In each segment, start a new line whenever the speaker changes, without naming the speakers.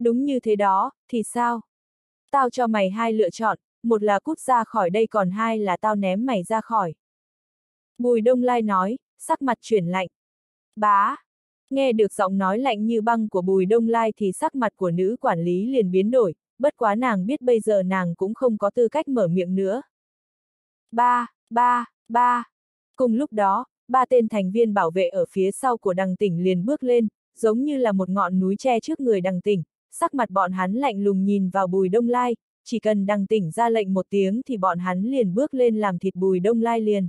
Đúng như thế đó, thì sao? Tao cho mày hai lựa chọn, một là cút ra khỏi đây còn hai là tao ném mày ra khỏi. Bùi Đông Lai nói, sắc mặt chuyển lạnh. Bá! Nghe được giọng nói lạnh như băng của Bùi Đông Lai thì sắc mặt của nữ quản lý liền biến đổi, bất quá nàng biết bây giờ nàng cũng không có tư cách mở miệng nữa. Ba! Cùng lúc đó, ba tên thành viên bảo vệ ở phía sau của Đằng Tỉnh liền bước lên, giống như là một ngọn núi che trước người Đằng Tỉnh, sắc mặt bọn hắn lạnh lùng nhìn vào Bùi Đông Lai, chỉ cần Đằng Tỉnh ra lệnh một tiếng thì bọn hắn liền bước lên làm thịt Bùi Đông Lai liền.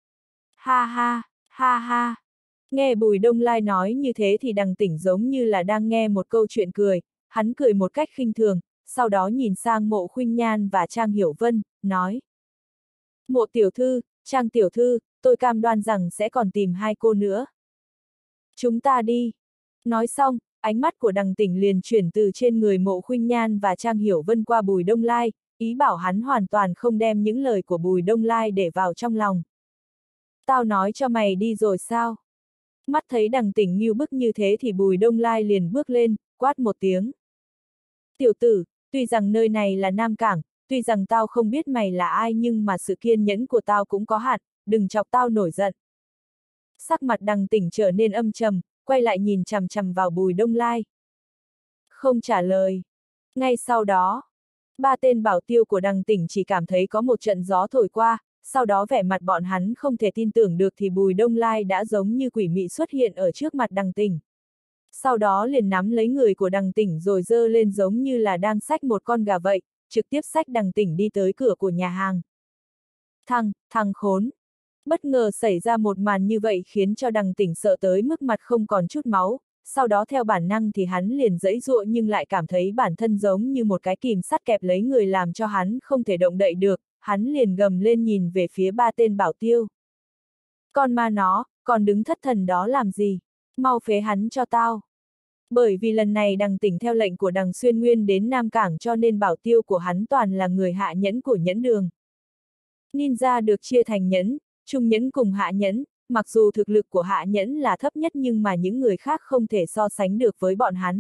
Ha ha, ha ha. Nghe Bùi Đông Lai nói như thế thì Đằng Tỉnh giống như là đang nghe một câu chuyện cười, hắn cười một cách khinh thường, sau đó nhìn sang Mộ Khuynh Nhan và Trang Hiểu Vân, nói. Mộ tiểu thư, Trang tiểu thư, tôi cam đoan rằng sẽ còn tìm hai cô nữa. Chúng ta đi. Nói xong, ánh mắt của Đằng Tỉnh liền chuyển từ trên người Mộ Khuynh Nhan và Trang Hiểu Vân qua Bùi Đông Lai, ý bảo hắn hoàn toàn không đem những lời của Bùi Đông Lai để vào trong lòng. Tao nói cho mày đi rồi sao? Mắt thấy Đằng Tỉnh ngưu bức như thế thì Bùi Đông Lai liền bước lên, quát một tiếng. Tiểu tử, tuy rằng nơi này là Nam Cảng, tuy rằng tao không biết mày là ai nhưng mà sự kiên nhẫn của tao cũng có hạn, đừng chọc tao nổi giận. Sắc mặt Đằng Tỉnh trở nên âm trầm, quay lại nhìn chằm chằm vào Bùi Đông Lai. Không trả lời. Ngay sau đó, ba tên bảo tiêu của Đằng Tỉnh chỉ cảm thấy có một trận gió thổi qua, sau đó vẻ mặt bọn hắn không thể tin tưởng được thì Bùi Đông Lai đã giống như quỷ mị xuất hiện ở trước mặt Đằng Tỉnh. Sau đó liền nắm lấy người của Đằng Tỉnh rồi giơ lên giống như là đang xách một con gà vậy, trực tiếp xách Đằng Tỉnh đi tới cửa của nhà hàng. Thằng khốn! Bất ngờ xảy ra một màn như vậy khiến cho Đằng Tỉnh sợ tới mức mặt không còn chút máu, sau đó theo bản năng thì hắn liền giãy giụa nhưng lại cảm thấy bản thân giống như một cái kìm sắt kẹp lấy người làm cho hắn không thể động đậy được, hắn liền gầm lên nhìn về phía ba tên bảo tiêu. Con ma nó, còn đứng thất thần đó làm gì? Mau phế hắn cho tao! Bởi vì lần này Đằng Tỉnh theo lệnh của Đằng Xuyên Nguyên đến Nam Cảng cho nên bảo tiêu của hắn toàn là người hạ nhẫn của nhẫn đường. Ninja được chia thành nhẫn, trung nhẫn cùng hạ nhẫn, mặc dù thực lực của hạ nhẫn là thấp nhất nhưng mà những người khác không thể so sánh được với bọn hắn.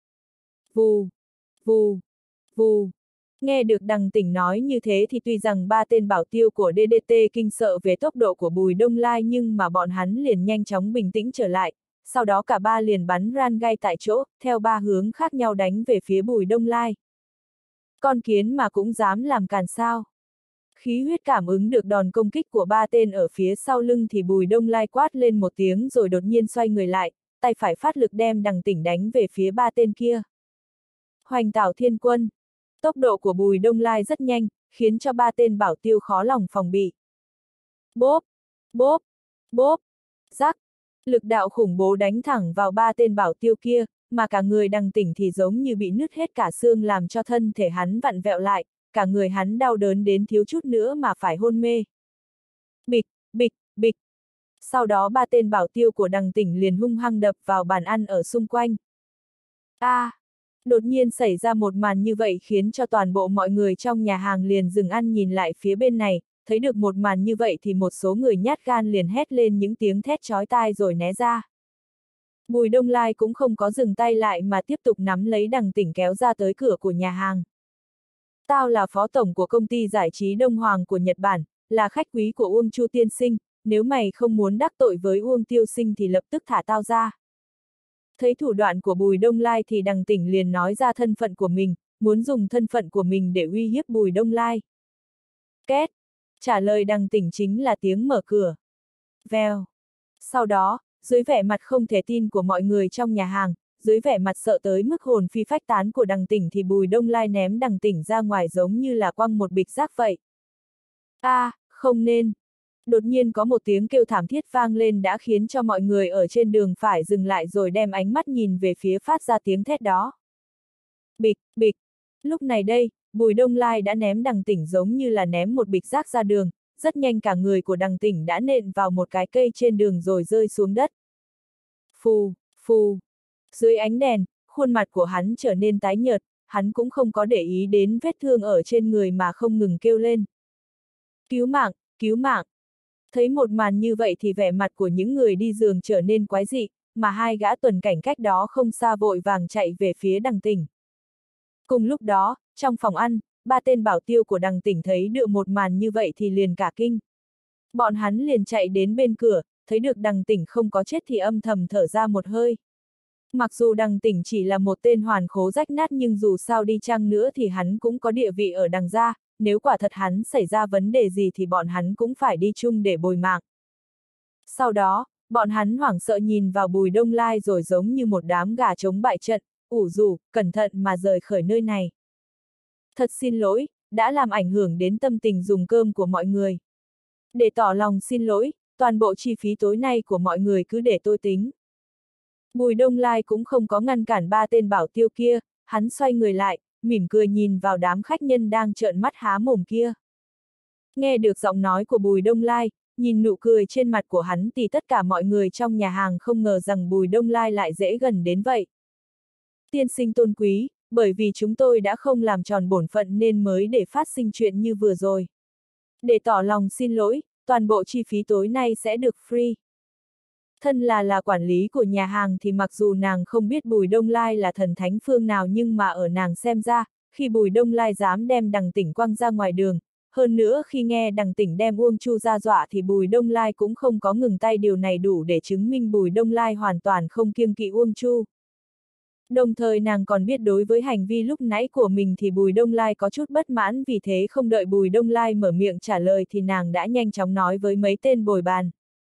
Vù, vù, vù. Nghe được Đằng Tỉnh nói như thế thì tuy rằng ba tên bảo tiêu của DDT kinh sợ về tốc độ của Bùi Đông Lai nhưng mà bọn hắn liền nhanh chóng bình tĩnh trở lại, sau đó cả ba liền bắn ran gai tại chỗ, theo ba hướng khác nhau đánh về phía Bùi Đông Lai. Con kiến mà cũng dám làm càn sao? Khí huyết cảm ứng được đòn công kích của ba tên ở phía sau lưng thì Bùi Đông Lai quát lên một tiếng rồi đột nhiên xoay người lại, tay phải phát lực đem Đằng Tỉnh đánh về phía ba tên kia. Hoành Tảo Thiên Quân. Tốc độ của Bùi Đông Lai rất nhanh, khiến cho ba tên bảo tiêu khó lòng phòng bị. Bốp, bốp, bốp, rắc. Lực đạo khủng bố đánh thẳng vào ba tên bảo tiêu kia, mà cả người Đằng Tỉnh thì giống như bị nứt hết cả xương làm cho thân thể hắn vặn vẹo lại, cả người hắn đau đớn đến thiếu chút nữa mà phải hôn mê. Bịch, bịch, bịch. Sau đó ba tên bảo tiêu của Đằng Tỉnh liền hung hăng đập vào bàn ăn ở xung quanh. Đột nhiên xảy ra một màn như vậy khiến cho toàn bộ mọi người trong nhà hàng liền dừng ăn nhìn lại phía bên này, thấy được một màn như vậy thì một số người nhát gan liền hét lên những tiếng thét chói tai rồi né ra. Bùi Đông Lai cũng không có dừng tay lại mà tiếp tục nắm lấy Đằng Tỉnh kéo ra tới cửa của nhà hàng. Tao là phó tổng của công ty giải trí Đông Hoàng của Nhật Bản, là khách quý của Uông Chu tiên sinh, nếu mày không muốn đắc tội với Uông tiên sinh thì lập tức thả tao ra. Thấy thủ đoạn của Bùi Đông Lai thì Đằng Tỉnh liền nói ra thân phận của mình, muốn dùng thân phận của mình để uy hiếp Bùi Đông Lai. Két! Trả lời Đằng Tỉnh chính là tiếng mở cửa. Vèo! Sau đó, dưới vẻ mặt không thể tin của mọi người trong nhà hàng, dưới vẻ mặt sợ tới mức hồn phi phách tán của Đằng Tỉnh thì Bùi Đông Lai ném Đằng Tỉnh ra ngoài giống như là quăng một bịch rác vậy. Không nên! Đột nhiên có một tiếng kêu thảm thiết vang lên đã khiến cho mọi người ở trên đường phải dừng lại rồi đem ánh mắt nhìn về phía phát ra tiếng thét đó. Bịch, bịch! Lúc này đây, Bùi Đông Lai đã ném Đằng Tỉnh giống như là ném một bịch rác ra đường, rất nhanh cả người của Đằng Tỉnh đã nện vào một cái cây trên đường rồi rơi xuống đất. Phù, phù! Dưới ánh đèn, khuôn mặt của hắn trở nên tái nhợt, hắn cũng không có để ý đến vết thương ở trên người mà không ngừng kêu lên. Cứu mạng, cứu mạng! Thấy một màn như vậy thì vẻ mặt của những người đi giường trở nên quái dị, mà hai gã tuần cảnh cách đó không xa vội vàng chạy về phía Đằng Tỉnh. Cùng lúc đó, trong phòng ăn, ba tên bảo tiêu của Đằng Tỉnh thấy được một màn như vậy thì liền cả kinh. Bọn hắn liền chạy đến bên cửa, thấy được Đằng Tỉnh không có chết thì âm thầm thở ra một hơi. Mặc dù Đằng Tỉnh chỉ là một tên hoàn khố rách nát nhưng dù sao đi chăng nữa thì hắn cũng có địa vị ở Đằng gia, nếu quả thật hắn xảy ra vấn đề gì thì bọn hắn cũng phải đi chung để bồi mạng. Sau đó, bọn hắn hoảng sợ nhìn vào Bùi Đông Lai rồi giống như một đám gà trống bại trận, ủ rũ, cẩn thận mà rời khỏi nơi này. Thật xin lỗi, đã làm ảnh hưởng đến tâm tình dùng cơm của mọi người. Để tỏ lòng xin lỗi, toàn bộ chi phí tối nay của mọi người cứ để tôi tính. Bùi Đông Lai cũng không có ngăn cản ba tên bảo tiêu kia, hắn xoay người lại, mỉm cười nhìn vào đám khách nhân đang trợn mắt há mồm kia. Nghe được giọng nói của Bùi Đông Lai, nhìn nụ cười trên mặt của hắn thì tất cả mọi người trong nhà hàng không ngờ rằng Bùi Đông Lai lại dễ gần đến vậy. Tiên sinh tôn quý, bởi vì chúng tôi đã không làm tròn bổn phận nên mới để phát sinh chuyện như vừa rồi. Để tỏ lòng xin lỗi, toàn bộ chi phí tối nay sẽ được free. Thân là quản lý của nhà hàng thì mặc dù nàng không biết Bùi Đông Lai là thần thánh phương nào nhưng mà ở nàng xem ra, khi Bùi Đông Lai dám đem Đằng Tỉnh quăng ra ngoài đường, hơn nữa khi nghe Đằng Tỉnh đem Uông Chu ra dọa thì Bùi Đông Lai cũng không có ngừng tay, điều này đủ để chứng minh Bùi Đông Lai hoàn toàn không kiêng kỵ Uông Chu. Đồng thời nàng còn biết đối với hành vi lúc nãy của mình thì Bùi Đông Lai có chút bất mãn, vì thế không đợi Bùi Đông Lai mở miệng trả lời thì nàng đã nhanh chóng nói với mấy tên bồi bàn.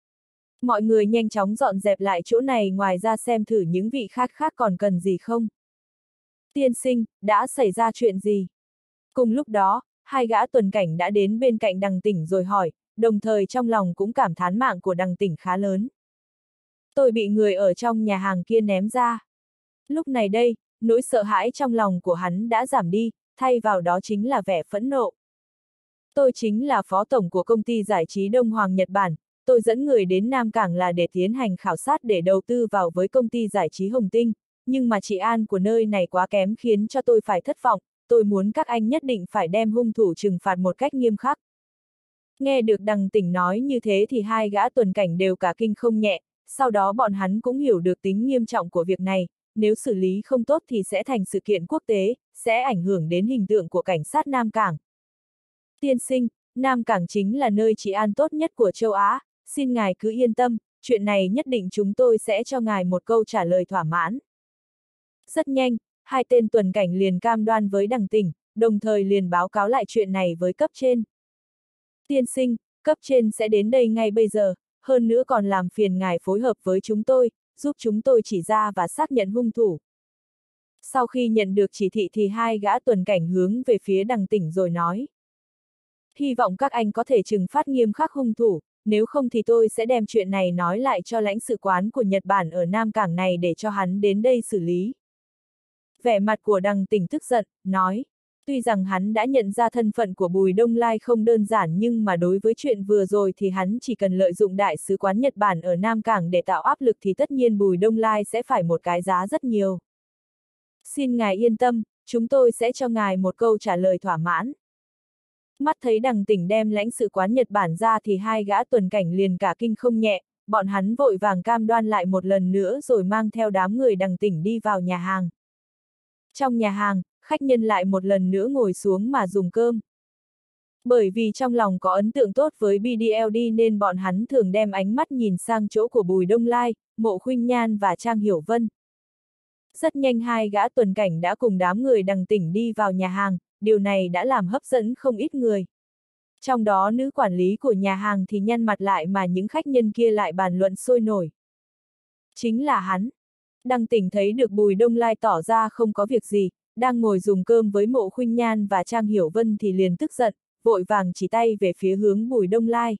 Mọi người nhanh chóng dọn dẹp lại chỗ này, ngoài ra xem thử những vị khác còn cần gì không. Tiên sinh, đã xảy ra chuyện gì? Cùng lúc đó, hai gã tuần cảnh đã đến bên cạnh Đằng Tỉnh rồi hỏi, đồng thời trong lòng cũng cảm thán mạng của Đằng Tỉnh khá lớn. Tôi bị người ở trong nhà hàng kia ném ra. Lúc này đây, nỗi sợ hãi trong lòng của hắn đã giảm đi, thay vào đó chính là vẻ phẫn nộ. Tôi chính là phó tổng của công ty giải trí Đông Hoàng Nhật Bản, tôi dẫn người đến Nam Cảng là để tiến hành khảo sát để đầu tư vào với công ty giải trí Hồng Tinh, nhưng mà trị an của nơi này quá kém khiến cho tôi phải thất vọng, tôi muốn các anh nhất định phải đem hung thủ trừng phạt một cách nghiêm khắc. Nghe được Đằng Tỉnh nói như thế thì hai gã tuần cảnh đều cả kinh không nhẹ, sau đó bọn hắn cũng hiểu được tính nghiêm trọng của việc này, nếu xử lý không tốt thì sẽ thành sự kiện quốc tế, sẽ ảnh hưởng đến hình tượng của cảnh sát Nam Cảng. Tiên sinh, Nam Cảng chính là nơi trị an tốt nhất của châu Á, xin ngài cứ yên tâm, chuyện này nhất định chúng tôi sẽ cho ngài một câu trả lời thỏa mãn. Rất nhanh, hai tên tuần cảnh liền cam đoan với Đằng Tỉnh, đồng thời liền báo cáo lại chuyện này với cấp trên. Tiên sinh, cấp trên sẽ đến đây ngay bây giờ, hơn nữa còn làm phiền ngài phối hợp với chúng tôi, giúp chúng tôi chỉ ra và xác nhận hung thủ. Sau khi nhận được chỉ thị thì hai gã tuần cảnh hướng về phía Đằng Tỉnh rồi nói. Hy vọng các anh có thể trừng phạt nghiêm khắc hung thủ, nếu không thì tôi sẽ đem chuyện này nói lại cho lãnh sự quán của Nhật Bản ở Nam Cảng này để cho hắn đến đây xử lý. Vẻ mặt của Đằng Tỉnh tức giận, nói. Tuy rằng hắn đã nhận ra thân phận của Bùi Đông Lai không đơn giản nhưng mà đối với chuyện vừa rồi thì hắn chỉ cần lợi dụng Đại sứ quán Nhật Bản ở Nam Cảng để tạo áp lực thì tất nhiên Bùi Đông Lai sẽ phải một cái giá rất nhiều. Xin ngài yên tâm, chúng tôi sẽ cho ngài một câu trả lời thỏa mãn. Mắt thấy Đằng Tỉnh đem lãnh sự quán Nhật Bản ra thì hai gã tuần cảnh liền cả kinh không nhẹ, bọn hắn vội vàng cam đoan lại một lần nữa rồi mang theo đám người Đằng Tỉnh đi vào nhà hàng. Trong nhà hàng, khách nhân lại một lần nữa ngồi xuống mà dùng cơm. Bởi vì trong lòng có ấn tượng tốt với BDLD nên bọn hắn thường đem ánh mắt nhìn sang chỗ của Bùi Đông Lai, Mộ Khuynh Nhan và Trang Hiểu Vân. Rất nhanh hai gã tuần cảnh đã cùng đám người Đằng Tỉnh đi vào nhà hàng, điều này đã làm hấp dẫn không ít người. Trong đó nữ quản lý của nhà hàng thì nhăn mặt lại mà những khách nhân kia lại bàn luận sôi nổi. Chính là hắn. Đằng Tỉnh thấy được Bùi Đông Lai tỏ ra không có việc gì, đang ngồi dùng cơm với Mộ Khuynh Nhan và Trang Hiểu Vân thì liền tức giận, vội vàng chỉ tay về phía hướng Bùi Đông Lai.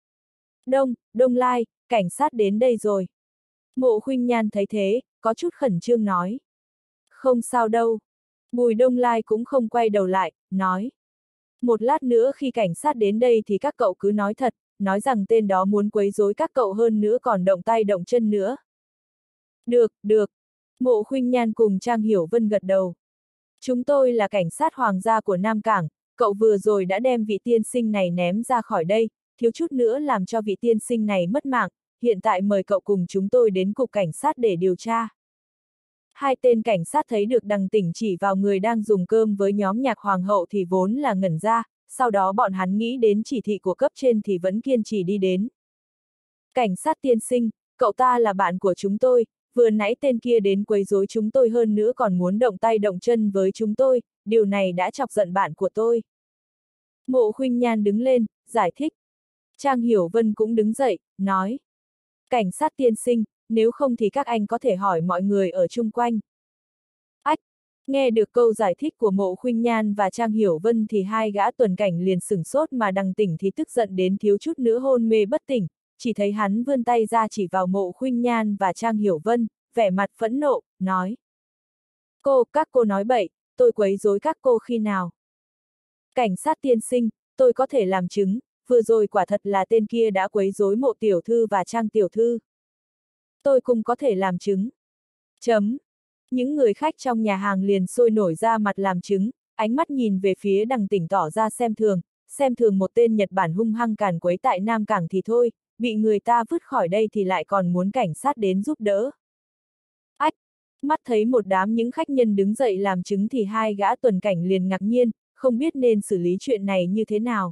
Đông Lai, cảnh sát đến đây rồi. Mộ Khuynh Nhan thấy thế, có chút khẩn trương nói. Không sao đâu. Bùi Đông Lai cũng không quay đầu lại, nói. Một lát nữa khi cảnh sát đến đây thì các cậu cứ nói thật, nói rằng tên đó muốn quấy rối các cậu hơn nữa còn động tay động chân nữa. Được. Mộ Khuynh Nhan cùng Trang Hiểu Vân gật đầu. Chúng tôi là cảnh sát hoàng gia của Nam Cảng, cậu vừa rồi đã đem vị tiên sinh này ném ra khỏi đây, thiếu chút nữa làm cho vị tiên sinh này mất mạng, hiện tại mời cậu cùng chúng tôi đến cục cảnh sát để điều tra. Hai tên cảnh sát thấy được Đằng Tỉnh chỉ vào người đang dùng cơm với nhóm nhạc hoàng hậu thì vốn là ngẩn ra, sau đó bọn hắn nghĩ đến chỉ thị của cấp trên thì vẫn kiên trì đi đến. Cảnh sát tiên sinh, cậu ta là bạn của chúng tôi, vừa nãy tên kia đến quấy rối chúng tôi hơn nữa còn muốn động tay động chân với chúng tôi, điều này đã chọc giận bạn của tôi. Mộ Khuynh Nhan đứng lên, giải thích. Trang Hiểu Vân cũng đứng dậy, nói. Cảnh sát tiên sinh, nếu không thì các anh có thể hỏi mọi người ở chung quanh. Ách! Nghe được câu giải thích của Mộ Khuynh Nhan và Trang Hiểu Vân thì hai gã tuần cảnh liền sửng sốt mà Đằng Tỉnh thì tức giận đến thiếu chút nữa hôn mê bất tỉnh, chỉ thấy hắn vươn tay ra chỉ vào Mộ Khuynh Nhan và Trang Hiểu Vân, vẻ mặt phẫn nộ, nói. Các cô nói bậy, tôi quấy rối các cô khi nào? Cảnh sát tiên sinh, tôi có thể làm chứng, vừa rồi quả thật là tên kia đã quấy rối Mộ tiểu thư và Trang tiểu thư. Tôi cũng có thể làm chứng. Chấm. Những người khách trong nhà hàng liền sôi nổi ra mặt làm chứng, ánh mắt nhìn về phía Đằng Tỉnh tỏ ra xem thường một tên Nhật Bản hung hăng càn quấy tại Nam Cảng thì thôi, bị người ta vứt khỏi đây thì lại còn muốn cảnh sát đến giúp đỡ. Ách! Mắt thấy một đám những khách nhân đứng dậy làm chứng thì hai gã tuần cảnh liền ngạc nhiên, không biết nên xử lý chuyện này như thế nào.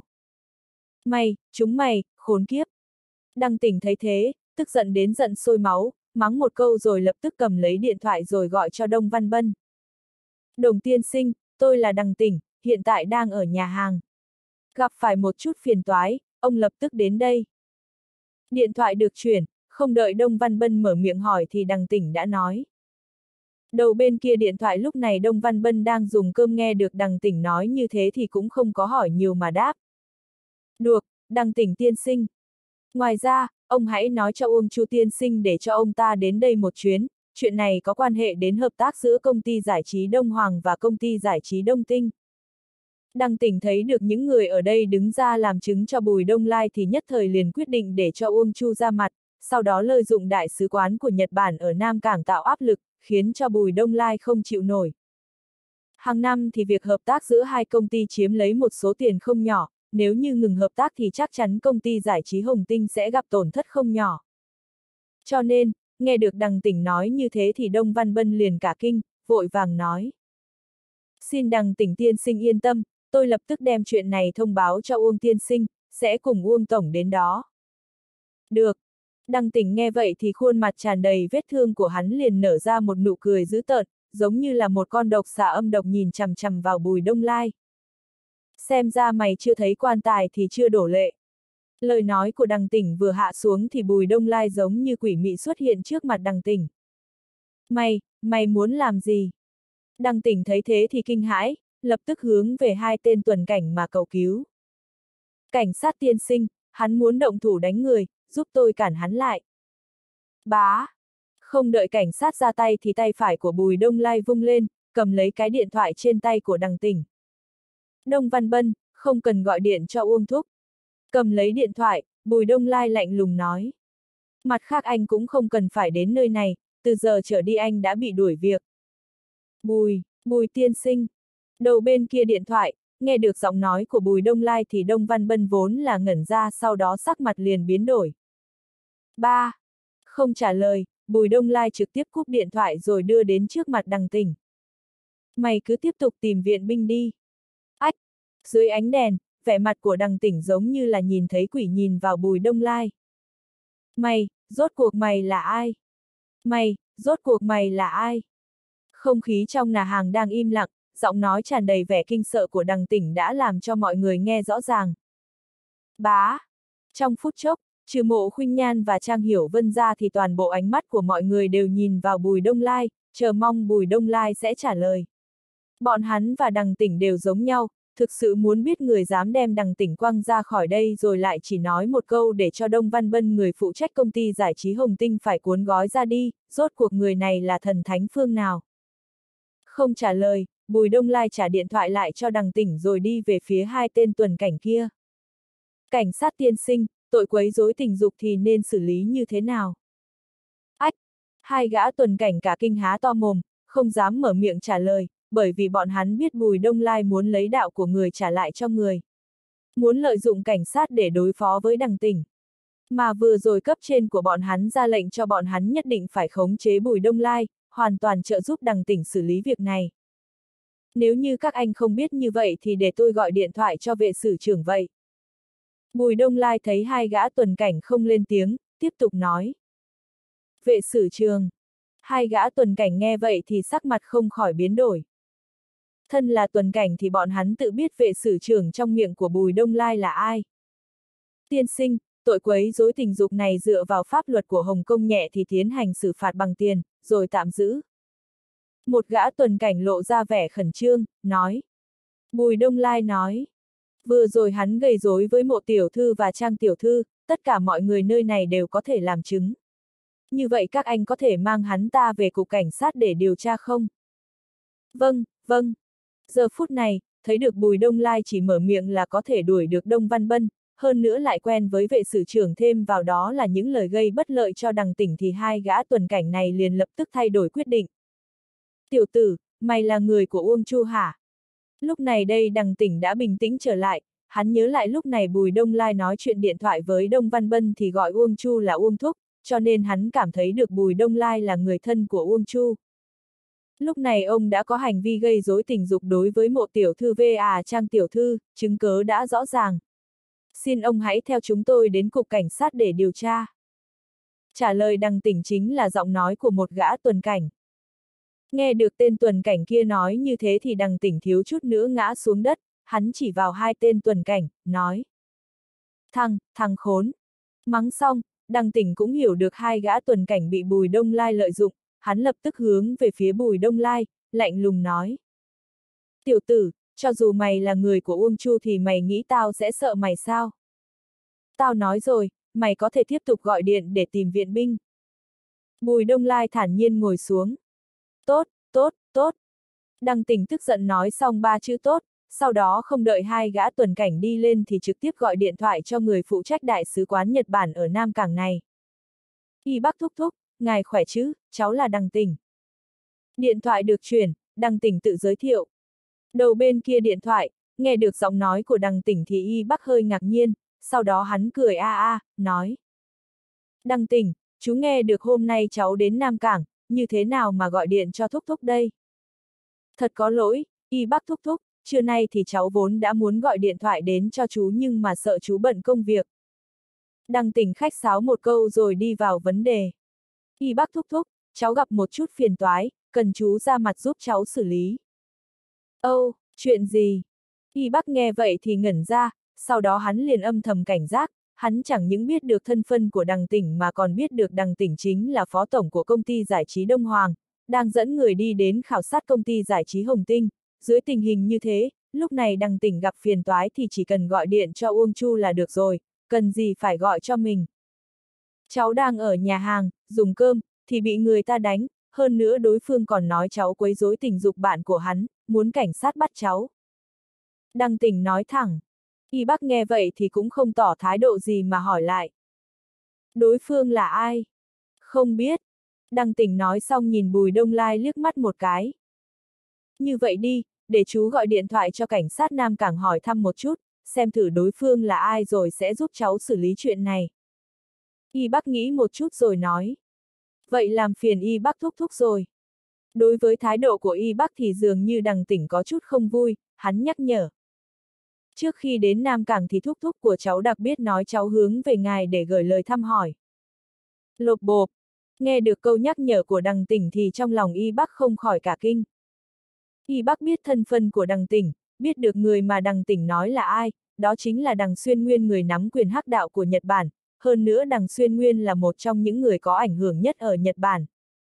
Chúng mày, khốn kiếp! Đằng Tỉnh thấy thế, tức giận đến giận sôi máu, mắng một câu rồi lập tức cầm lấy điện thoại rồi gọi cho Đông Văn Bân. Đồng tiên sinh, tôi là Đằng Tỉnh, hiện tại đang ở nhà hàng. Gặp phải một chút phiền toái, ông lập tức đến đây. Điện thoại được chuyển, không đợi Đông Văn Bân mở miệng hỏi thì Đằng Tỉnh đã nói. Đầu bên kia điện thoại lúc này Đông Văn Bân đang dùng cơm nghe được Đằng Tỉnh nói như thế thì cũng không có hỏi nhiều mà đáp. Được, Đằng Tỉnh tiên sinh. Ngoài ra, ông hãy nói cho Uông Chu tiên sinh để cho ông ta đến đây một chuyến, chuyện này có quan hệ đến hợp tác giữa công ty giải trí Đông Hoàng và công ty giải trí Đông Tinh. Đằng Tỉnh thấy được những người ở đây đứng ra làm chứng cho Bùi Đông Lai thì nhất thời liền quyết định để cho Uông Chu ra mặt, sau đó lợi dụng đại sứ quán của Nhật Bản ở Nam Cảng tạo áp lực, khiến cho Bùi Đông Lai không chịu nổi. Hàng năm thì việc hợp tác giữa hai công ty chiếm lấy một số tiền không nhỏ, nếu như ngừng hợp tác thì chắc chắn công ty giải trí Hồng Tinh sẽ gặp tổn thất không nhỏ. Cho nên, nghe được Đằng Tỉnh nói như thế thì Đông Văn Bân liền cả kinh, vội vàng nói. Xin Đằng Tỉnh tiên sinh yên tâm, tôi lập tức đem chuyện này thông báo cho Uông tiên sinh, sẽ cùng Uông tổng đến đó. Được. Đằng Tỉnh nghe vậy thì khuôn mặt tràn đầy vết thương của hắn liền nở ra một nụ cười dữ tợn, giống như là một con độc xà âm độc nhìn chằm chằm vào Bùi Đông Lai. Xem ra mày chưa thấy quan tài thì chưa đổ lệ. Lời nói của Đằng Tỉnh vừa hạ xuống thì Bùi Đông Lai giống như quỷ mị xuất hiện trước mặt Đằng Tỉnh. Mày muốn làm gì? Đằng Tỉnh thấy thế thì kinh hãi, lập tức hướng về hai tên tuần cảnh mà cầu cứu. Cảnh sát tiên sinh, hắn muốn động thủ đánh người, giúp tôi cản hắn lại. Bá! Không đợi cảnh sát ra tay thì tay phải của Bùi Đông Lai vung lên, cầm lấy cái điện thoại trên tay của Đằng Tỉnh. Đông Văn Bân, không cần gọi điện cho Uông thúc. Cầm lấy điện thoại, Bùi Đông Lai lạnh lùng nói. Mặt khác anh cũng không cần phải đến nơi này, từ giờ trở đi anh đã bị đuổi việc. Bùi tiên sinh. Đầu bên kia điện thoại, nghe được giọng nói của Bùi Đông Lai thì Đông Văn Bân vốn là ngẩn ra sau đó sắc mặt liền biến đổi. Không trả lời, Bùi Đông Lai trực tiếp cúp điện thoại rồi đưa đến trước mặt Đằng Tỉnh. Mày cứ tiếp tục tìm viện binh đi. Ách! Dưới ánh đèn, vẻ mặt của Đằng Tỉnh giống như là nhìn thấy quỷ nhìn vào Bùi Đông Lai. Rốt cuộc mày là ai? Rốt cuộc mày là ai? Không khí trong nhà hàng đang im lặng, giọng nói tràn đầy vẻ kinh sợ của Đằng Tỉnh đã làm cho mọi người nghe rõ ràng. Trong phút chốc, trừ Mộ Khuynh Nhan và Trang Hiểu Vân ra thì toàn bộ ánh mắt của mọi người đều nhìn vào Bùi Đông Lai, chờ mong Bùi Đông Lai sẽ trả lời. Bọn hắn và Đằng Tỉnh đều giống nhau, thực sự muốn biết người dám đem Đằng Tỉnh quăng ra khỏi đây rồi lại chỉ nói một câu để cho Đông Văn Bân người phụ trách công ty giải trí Hồng Tinh phải cuốn gói ra đi, rốt cuộc người này là thần thánh phương nào. Không trả lời, Bùi Đông Lai trả điện thoại lại cho Đằng Tỉnh rồi đi về phía hai tên tuần cảnh kia. Cảnh sát tiên sinh, tội quấy rối tình dục thì nên xử lý như thế nào? Ách! Hai gã tuần cảnh cả kinh há to mồm, không dám mở miệng trả lời, bởi vì bọn hắn biết Bùi Đông Lai muốn lấy đạo của người trả lại cho người. Muốn lợi dụng cảnh sát để đối phó với Đằng Tỉnh. Mà vừa rồi cấp trên của bọn hắn ra lệnh cho bọn hắn nhất định phải khống chế Bùi Đông Lai, hoàn toàn trợ giúp Đằng Tỉnh xử lý việc này. Nếu như các anh không biết như vậy thì để tôi gọi điện thoại cho vệ sử trưởng vậy. Bùi Đông Lai thấy hai gã tuần cảnh không lên tiếng, tiếp tục nói. Vệ sử trường. Hai gã tuần cảnh nghe vậy thì sắc mặt không khỏi biến đổi. Thân là tuần cảnh thì bọn hắn tự biết vệ sử trưởng trong miệng của Bùi Đông Lai là ai. Tiên sinh, tội quấy rối tình dục này dựa vào pháp luật của Hồng Kông nhẹ thì tiến hành xử phạt bằng tiền, rồi tạm giữ. Một gã tuần cảnh lộ ra vẻ khẩn trương, nói. Bùi Đông Lai nói. Vừa rồi hắn gây rối với Mộ tiểu thư và Trang tiểu thư, tất cả mọi người nơi này đều có thể làm chứng. Như vậy các anh có thể mang hắn ta về cục cảnh sát để điều tra không? Vâng, vâng. Giờ phút này, thấy được Bùi Đông Lai chỉ mở miệng là có thể đuổi được Đông Văn Bân, hơn nữa lại quen với vệ sử trưởng thêm vào đó là những lời gây bất lợi cho Đằng Tỉnh thì hai gã tuần cảnh này liền lập tức thay đổi quyết định. Tiểu tử, mày là người của Uông Chu hả? Lúc này đây Đằng Tỉnh đã bình tĩnh trở lại, hắn nhớ lại lúc này Bùi Đông Lai nói chuyện điện thoại với Đông Văn Bân thì gọi Uông Chu là Uông Thúc, cho nên hắn cảm thấy được Bùi Đông Lai là người thân của Uông Chu. Lúc này ông đã có hành vi gây rối tình dục đối với Mộ tiểu thư và Trang tiểu thư, chứng cớ đã rõ ràng. Xin ông hãy theo chúng tôi đến cục cảnh sát để điều tra. Trả lời Đằng Tỉnh chính là giọng nói của một gã tuần cảnh. Nghe được tên tuần cảnh kia nói như thế thì Đằng Tỉnh thiếu chút nữa ngã xuống đất, hắn chỉ vào hai tên tuần cảnh, nói. Thằng khốn. Mắng xong, Đằng Tỉnh cũng hiểu được hai gã tuần cảnh bị Bùi Đông Lai lợi dụng, hắn lập tức hướng về phía Bùi Đông Lai, lạnh lùng nói. Tiểu tử, cho dù mày là người của Uông Chu thì mày nghĩ tao sẽ sợ mày sao? Tao nói rồi, mày có thể tiếp tục gọi điện để tìm viện binh. Bùi Đông Lai thản nhiên ngồi xuống. Tốt. Đằng Tỉnh tức giận nói xong ba chữ tốt, sau đó không đợi hai gã tuần cảnh đi lên thì trực tiếp gọi điện thoại cho người phụ trách đại sứ quán Nhật Bản ở Nam Cảng này. Y bác thúc thúc, ngài khỏe chứ, cháu là Đằng Tỉnh. Điện thoại được chuyển, Đằng Tỉnh tự giới thiệu. Đầu bên kia điện thoại, nghe được giọng nói của Đằng Tỉnh thì Y bác hơi ngạc nhiên, sau đó hắn cười nói. Đằng Tỉnh, chú nghe được hôm nay cháu đến Nam Cảng, như thế nào mà gọi điện cho thúc thúc đây? Thật có lỗi, Y bác thúc thúc, trưa nay thì cháu vốn đã muốn gọi điện thoại đến cho chú nhưng mà sợ chú bận công việc. Đằng Tỉnh khách sáo một câu rồi đi vào vấn đề. Y bác thúc thúc, cháu gặp một chút phiền toái, cần chú ra mặt giúp cháu xử lý. Âu, chuyện gì? Y bác nghe vậy thì ngẩn ra, sau đó hắn liền âm thầm cảnh giác, hắn chẳng những biết được thân phận của Đằng Tỉnh mà còn biết được Đằng Tỉnh chính là phó tổng của công ty giải trí Đông Hoàng, đang dẫn người đi đến khảo sát công ty giải trí Hồng Tinh. Dưới tình hình như thế, lúc này Đằng Tỉnh gặp phiền toái thì chỉ cần gọi điện cho Uông Chu là được rồi, cần gì phải gọi cho mình. Cháu đang ở nhà hàng, dùng cơm, thì bị người ta đánh, hơn nữa đối phương còn nói cháu quấy rối tình dục bạn của hắn, muốn cảnh sát bắt cháu. Đằng Tỉnh nói thẳng. Y bác nghe vậy thì cũng không tỏ thái độ gì mà hỏi lại. Đối phương là ai? Không biết. Đằng Tỉnh nói xong nhìn Bùi Đông Lai liếc mắt một cái. Như vậy đi, để chú gọi điện thoại cho cảnh sát Nam Cảng hỏi thăm một chút, xem thử đối phương là ai rồi sẽ giúp cháu xử lý chuyện này. Y bác nghĩ một chút rồi nói. Vậy làm phiền Y bác thúc thúc rồi. Đối với thái độ của Y bác thì dường như Đằng Tỉnh có chút không vui, hắn nhắc nhở. Trước khi đến Nam Cảng thì thúc thúc của cháu đặc biệt nói cháu hướng về ngài để gửi lời thăm hỏi. Lộp bộp. Nghe được câu nhắc nhở của Đằng Tỉnh thì trong lòng Y bác không khỏi cả kinh. Y bác biết thân phận của Đằng Tỉnh, biết được người mà Đằng Tỉnh nói là ai, đó chính là Đằng Xuyên Nguyên, người nắm quyền hắc đạo của Nhật Bản, hơn nữa Đằng Xuyên Nguyên là một trong những người có ảnh hưởng nhất ở Nhật Bản.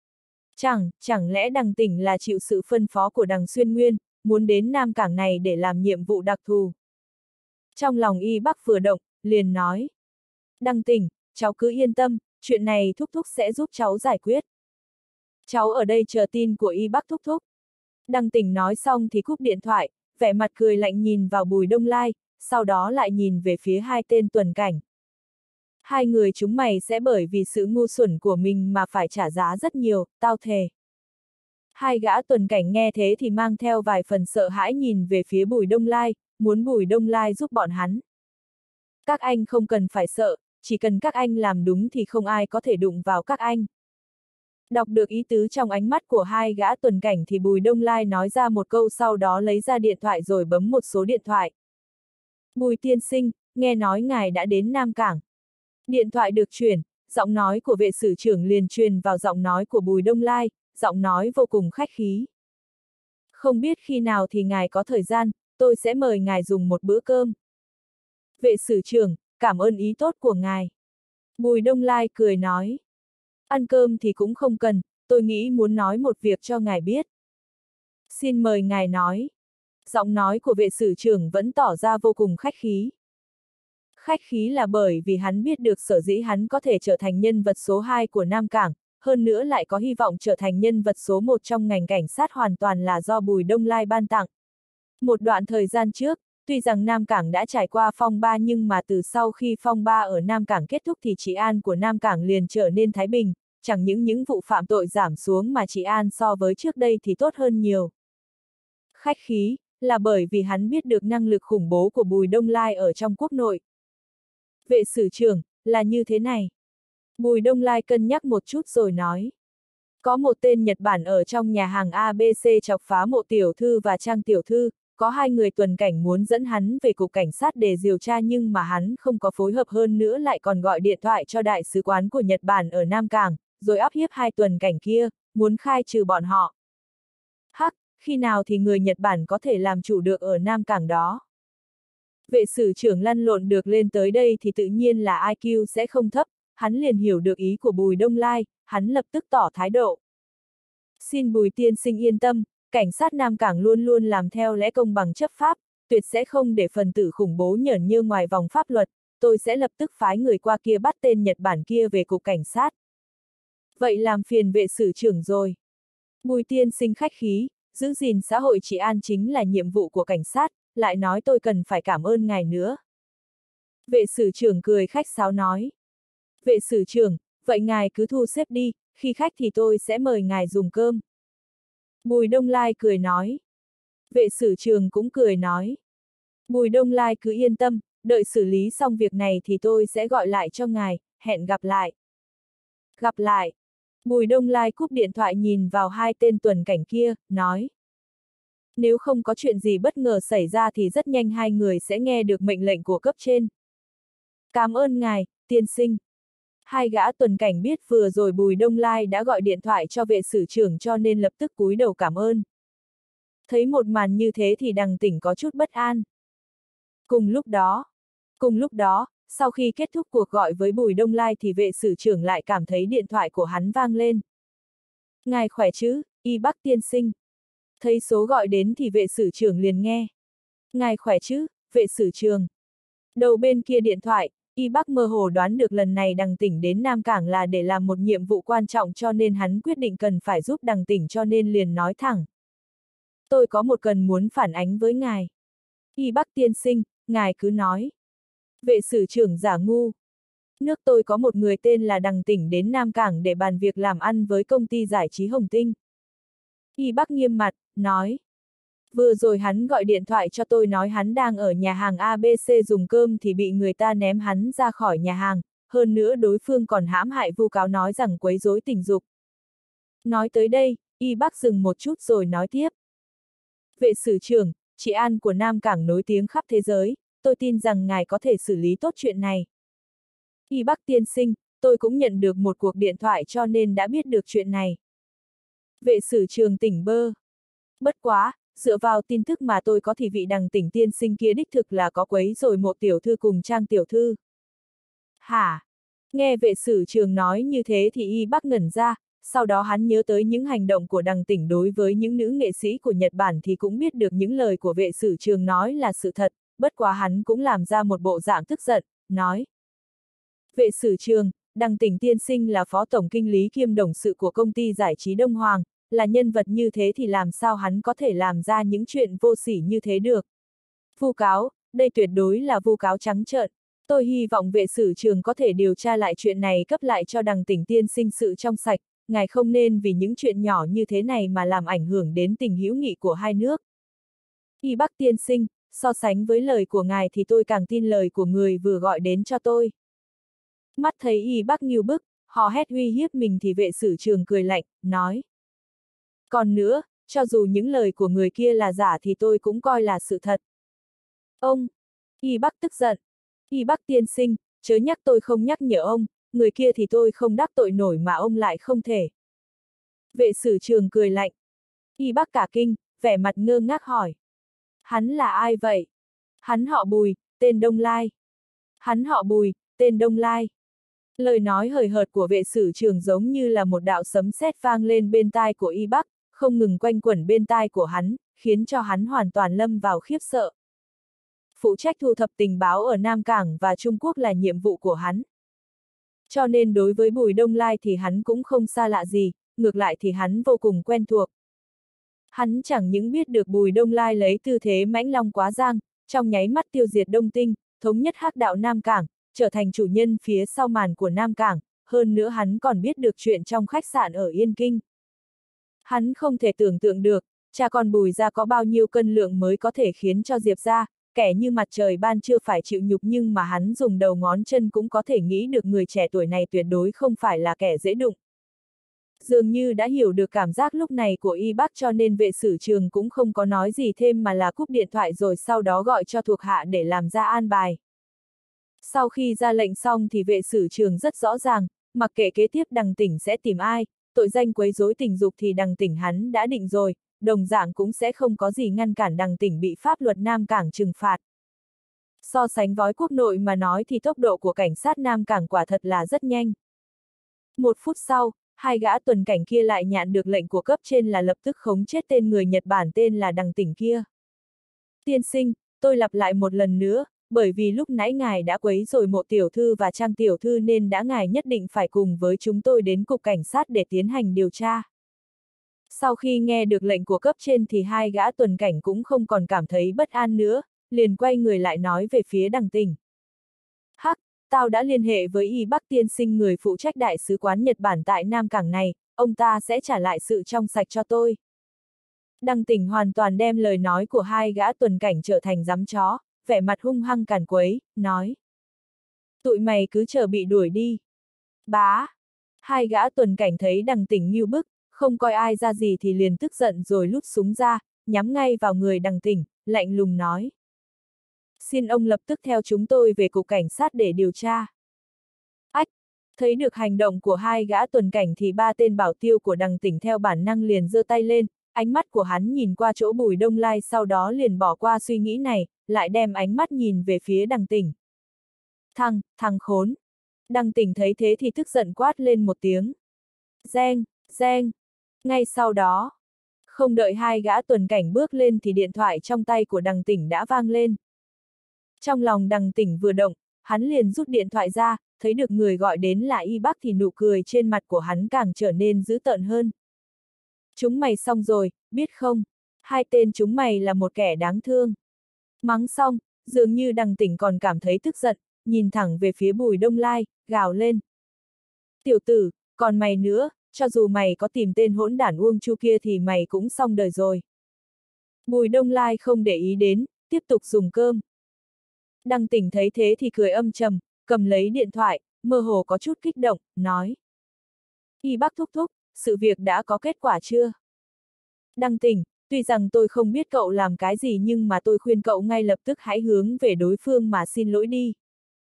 Chẳng lẽ Đằng Tỉnh là chịu sự phân phó của Đằng Xuyên Nguyên, muốn đến Nam Cảng này để làm nhiệm vụ đặc thù? Trong lòng Y bác vừa động, liền nói. Đằng Tỉnh, cháu cứ yên tâm, chuyện này thúc thúc sẽ giúp cháu giải quyết. Cháu ở đây chờ tin của Y bác thúc thúc. Đằng Tỉnh nói xong thì cúp điện thoại, vẻ mặt cười lạnh nhìn vào Bùi Đông Lai, sau đó lại nhìn về phía hai tên tuần cảnh. Hai người chúng mày sẽ bởi vì sự ngu xuẩn của mình mà phải trả giá rất nhiều, tao thề. Hai gã tuần cảnh nghe thế thì mang theo vài phần sợ hãi nhìn về phía Bùi Đông Lai, muốn Bùi Đông Lai giúp bọn hắn. Các anh không cần phải sợ, chỉ cần các anh làm đúng thì không ai có thể đụng vào các anh. Đọc được ý tứ trong ánh mắt của hai gã tuần cảnh thì Bùi Đông Lai nói ra một câu, sau đó lấy ra điện thoại rồi bấm một số điện thoại. Bùi tiên sinh, nghe nói ngài đã đến Nam Cảng. Điện thoại được chuyển, giọng nói của vệ sử trưởng liền truyền vào giọng nói của Bùi Đông Lai, giọng nói vô cùng khách khí. Không biết khi nào thì ngài có thời gian, tôi sẽ mời ngài dùng một bữa cơm. Vệ sử trưởng, cảm ơn ý tốt của ngài. Bùi Đông Lai cười nói. Ăn cơm thì cũng không cần, tôi nghĩ muốn nói một việc cho ngài biết. Xin mời ngài nói. Giọng nói của vệ sử trưởng vẫn tỏ ra vô cùng khách khí. Khách khí là bởi vì hắn biết được sở dĩ hắn có thể trở thành nhân vật số 2 của Nam Cảng, hơn nữa lại có hy vọng trở thành nhân vật số 1 trong ngành cảnh sát hoàn toàn là do Bùi Đông Lai ban tặng. Một đoạn thời gian trước, tuy rằng Nam Cảng đã trải qua phong ba nhưng mà từ sau khi phong ba ở Nam Cảng kết thúc thì trị an của Nam Cảng liền trở nên thái bình, chẳng những vụ phạm tội giảm xuống mà trị an so với trước đây thì tốt hơn nhiều. Khách khí, là bởi vì hắn biết được năng lực khủng bố của Bùi Đông Lai ở trong quốc nội. Vệ sử trưởng, là như thế này. Bùi Đông Lai cân nhắc một chút rồi nói. Có một tên Nhật Bản ở trong nhà hàng ABC chọc phá Mộ tiểu thư và Trang tiểu thư, có hai người tuần cảnh muốn dẫn hắn về cục cảnh sát để điều tra nhưng mà hắn không có phối hợp, hơn nữa lại còn gọi điện thoại cho đại sứ quán của Nhật Bản ở Nam Cảng, rồi áp hiếp hai tuần cảnh kia, muốn khai trừ bọn họ. Hắc, khi nào thì người Nhật Bản có thể làm chủ được ở Nam Cảng đó? Vệ sử trưởng lăn lộn được lên tới đây thì tự nhiên là IQ sẽ không thấp, hắn liền hiểu được ý của Bùi Đông Lai, hắn lập tức tỏ thái độ. Xin Bùi tiên sinh yên tâm, cảnh sát Nam Cảng luôn luôn làm theo lẽ công bằng chấp pháp, tuyệt sẽ không để phần tử khủng bố nhởn nhơ ngoài vòng pháp luật, tôi sẽ lập tức phái người qua kia bắt tên Nhật Bản kia về cục cảnh sát. Vậy làm phiền vệ sử trưởng rồi. Bùi tiên sinh khách khí, giữ gìn xã hội trị an chính là nhiệm vụ của cảnh sát, lại nói tôi cần phải cảm ơn ngài nữa. Vệ sử trưởng cười khách sáo nói. Vệ sử trưởng, vậy ngài cứ thu xếp đi, khi khách thì tôi sẽ mời ngài dùng cơm. Bùi Đông Lai cười nói. Vệ sử trưởng cũng cười nói. Bùi Đông Lai cứ yên tâm, đợi xử lý xong việc này thì tôi sẽ gọi lại cho ngài, hẹn gặp lại. Gặp lại. Bùi Đông Lai cúp điện thoại nhìn vào hai tên tuần cảnh kia, nói. Nếu không có chuyện gì bất ngờ xảy ra thì rất nhanh hai người sẽ nghe được mệnh lệnh của cấp trên. Cảm ơn ngài, tiên sinh. Hai gã tuần cảnh biết vừa rồi Bùi Đông Lai đã gọi điện thoại cho vệ sử trưởng cho nên lập tức cúi đầu cảm ơn. Thấy một màn như thế thì Đằng Tỉnh có chút bất an. Cùng lúc đó, sau khi kết thúc cuộc gọi với Bùi Đông Lai thì vệ sử trưởng lại cảm thấy điện thoại của hắn vang lên. Ngài khỏe chứ, Y Bắc tiên sinh. Thấy số gọi đến thì vệ sử trưởng liền nghe. Ngài khỏe chứ, vệ sử trưởng. Đầu bên kia điện thoại, Y Bắc mơ hồ đoán được lần này Đằng Tỉnh đến Nam Cảng là để làm một nhiệm vụ quan trọng cho nên hắn quyết định cần phải giúp Đằng Tỉnh cho nên liền nói thẳng. Tôi có một cần muốn phản ánh với ngài. Y Bắc tiên sinh, ngài cứ nói. Vệ sử trưởng giả ngu. Nước tôi có một người tên là Đằng Tỉnh đến Nam Cảng để bàn việc làm ăn với công ty giải trí Hồng Tinh. Y Bắc nghiêm mặt, nói. Vừa rồi hắn gọi điện thoại cho tôi nói hắn đang ở nhà hàng ABC dùng cơm thì bị người ta ném hắn ra khỏi nhà hàng, hơn nữa đối phương còn hãm hại vu cáo nói rằng quấy rối tình dục. Nói tới đây, Y Bắc dừng một chút rồi nói tiếp. Vệ sử trưởng, trị an của Nam Cảng nổi tiếng khắp thế giới, tôi tin rằng ngài có thể xử lý tốt chuyện này. Y Bắc tiên sinh, tôi cũng nhận được một cuộc điện thoại cho nên đã biết được chuyện này. Vệ sử trưởng tỉnh bơ. Bất quá, dựa vào tin tức mà tôi có thì vị Đằng Tỉnh tiên sinh kia đích thực là có quấy rồi Mộ tiểu thư cùng Trang tiểu thư. Hả? Nghe vệ sử trưởng nói như thế thì Y Bắc ngẩn ra, sau đó hắn nhớ tới những hành động của Đằng Tỉnh đối với những nữ nghệ sĩ của Nhật Bản thì cũng biết được những lời của vệ sử trưởng nói là sự thật, bất quá hắn cũng làm ra một bộ dạng tức giận, nói. Vệ sử trưởng, Đằng Tỉnh tiên sinh là phó tổng kinh lý kiêm董sự của công ty giải trí Đông Hoàng, là nhân vật như thế thì làm sao hắn có thể làm ra những chuyện vô sỉ như thế được. Vu cáo, đây tuyệt đối là vu cáo trắng trợn. Tôi hy vọng vệ sử trưởng có thể điều tra lại chuyện này cấp lại cho Đằng Tỉnh tiên sinh sự trong sạch, ngài không nên vì những chuyện nhỏ như thế này mà làm ảnh hưởng đến tình hữu nghị của hai nước. Y Bắc tiên sinh, so sánh với lời của ngài thì tôi càng tin lời của người vừa gọi đến cho tôi. Mắt thấy Y Bắc nghiêu bức, hò hét uy hiếp mình thì vệ sử trường cười lạnh, nói. Còn nữa, cho dù những lời của người kia là giả thì tôi cũng coi là sự thật. Ông! Y Bắc tức giận. Y Bắc tiên sinh, chớ nhắc tôi không nhắc nhở ông, người kia thì tôi không đắc tội nổi mà ông lại không thể. Vệ sử trường cười lạnh. Y Bắc cả kinh, vẻ mặt ngơ ngác hỏi. Hắn là ai vậy? Hắn họ Bùi, tên Đông Lai. Hắn họ Bùi, tên Đông Lai. Lời nói hời hợt của vệ sử trường giống như là một đạo sấm sét vang lên bên tai của Y Bắc, không ngừng quanh quẩn bên tai của hắn, khiến cho hắn hoàn toàn lâm vào khiếp sợ. Phụ trách thu thập tình báo ở Nam Cảng và Trung Quốc là nhiệm vụ của hắn. Cho nên đối với Bùi Đông Lai thì hắn cũng không xa lạ gì, ngược lại thì hắn vô cùng quen thuộc. Hắn chẳng những biết được Bùi Đông Lai lấy tư thế mãnh long quá giang, trong nháy mắt tiêu diệt Đông Tinh, thống nhất Hắc đạo Nam Cảng, trở thành chủ nhân phía sau màn của Nam Cảng, hơn nữa hắn còn biết được chuyện trong khách sạn ở Yên Kinh. Hắn không thể tưởng tượng được, cha con Bùi gia có bao nhiêu cân lượng mới có thể khiến cho Diệp gia, kẻ như mặt trời ban trưa phải chịu nhục, nhưng mà hắn dùng đầu ngón chân cũng có thể nghĩ được người trẻ tuổi này tuyệt đối không phải là kẻ dễ đụng. Dường như đã hiểu được cảm giác lúc này của Y Bắc, cho nên vệ sử trường cũng không có nói gì thêm mà là cúp điện thoại rồi sau đó gọi cho thuộc hạ để làm ra an bài. Sau khi ra lệnh xong thì vệ sử trường rất rõ ràng, mặc kệ kế tiếp Đằng Tỉnh sẽ tìm ai, tội danh quấy rối tình dục thì Đằng Tỉnh hắn đã định rồi, đồng dạng cũng sẽ không có gì ngăn cản Đằng Tỉnh bị pháp luật Nam Cảng trừng phạt. So sánh với quốc nội mà nói thì tốc độ của cảnh sát Nam Cảng quả thật là rất nhanh. 1 phút sau, hai gã tuần cảnh kia lại nhận được lệnh của cấp trên là lập tức khống chết tên người Nhật Bản tên là Đằng Tỉnh kia. Tiên sinh, tôi lặp lại một lần nữa, bởi vì lúc nãy ngài đã quấy rối Mộ tiểu thư và Trang tiểu thư nên ngài nhất định phải cùng với chúng tôi đến cục cảnh sát để tiến hành điều tra. Sau khi nghe được lệnh của cấp trên thì hai gã tuần cảnh cũng không còn cảm thấy bất an nữa, liền quay người lại nói về phía Đằng Tỉnh. Hắc, tao đã liên hệ với Y Bắc tiên sinh, người phụ trách đại sứ quán Nhật Bản tại Nam Cảng này, ông ta sẽ trả lại sự trong sạch cho tôi. Đằng Tỉnh hoàn toàn đem lời nói của hai gã tuần cảnh trở thành giám chó, vẻ mặt hung hăng càn quấy, nói. Tụi mày cứ chờ bị đuổi đi. Bá! Hai gã tuần cảnh thấy Đằng Tỉnh nghêu bức, không coi ai ra gì thì liền tức giận rồi rút súng ra, nhắm ngay vào người Đằng Tỉnh, lạnh lùng nói. Xin ông lập tức theo chúng tôi về cục cảnh sát để điều tra. Ách! Thấy được hành động của hai gã tuần cảnh thì ba tên bảo tiêu của Đằng Tỉnh theo bản năng liền giơ tay lên, ánh mắt của hắn nhìn qua chỗ Bùi Đông Lai, sau đó liền bỏ qua suy nghĩ này, lại đem ánh mắt nhìn về phía Đằng Tỉnh. Thằng khốn! Đằng Tỉnh thấy thế thì tức giận quát lên một tiếng. Reng, reng! Ngay sau đó, không đợi hai gã tuần cảnh bước lên thì điện thoại trong tay của Đằng Tỉnh đã vang lên. Trong lòng Đằng Tỉnh vừa động, hắn liền rút điện thoại ra, thấy được người gọi đến là Y Bắc thì nụ cười trên mặt của hắn càng trở nên dữ tợn hơn. Chúng mày xong rồi, biết không? Hai tên chúng mày là một kẻ đáng thương. Mắng xong, dường như Đằng Tỉnh còn cảm thấy tức giận, nhìn thẳng về phía Bùi Đông Lai, gào lên. Tiểu tử, còn mày nữa, cho dù mày có tìm tên hỗn đản Uông Chu kia thì mày cũng xong đời rồi. Bùi Đông Lai không để ý đến, tiếp tục dùng cơm. Đằng Tỉnh thấy thế thì cười âm trầm, cầm lấy điện thoại, mơ hồ có chút kích động, nói. Y Bắc thúc thúc, sự việc đã có kết quả chưa? Đằng Tỉnh, tuy rằng tôi không biết cậu làm cái gì nhưng mà tôi khuyên cậu ngay lập tức hãy hướng về đối phương mà xin lỗi đi.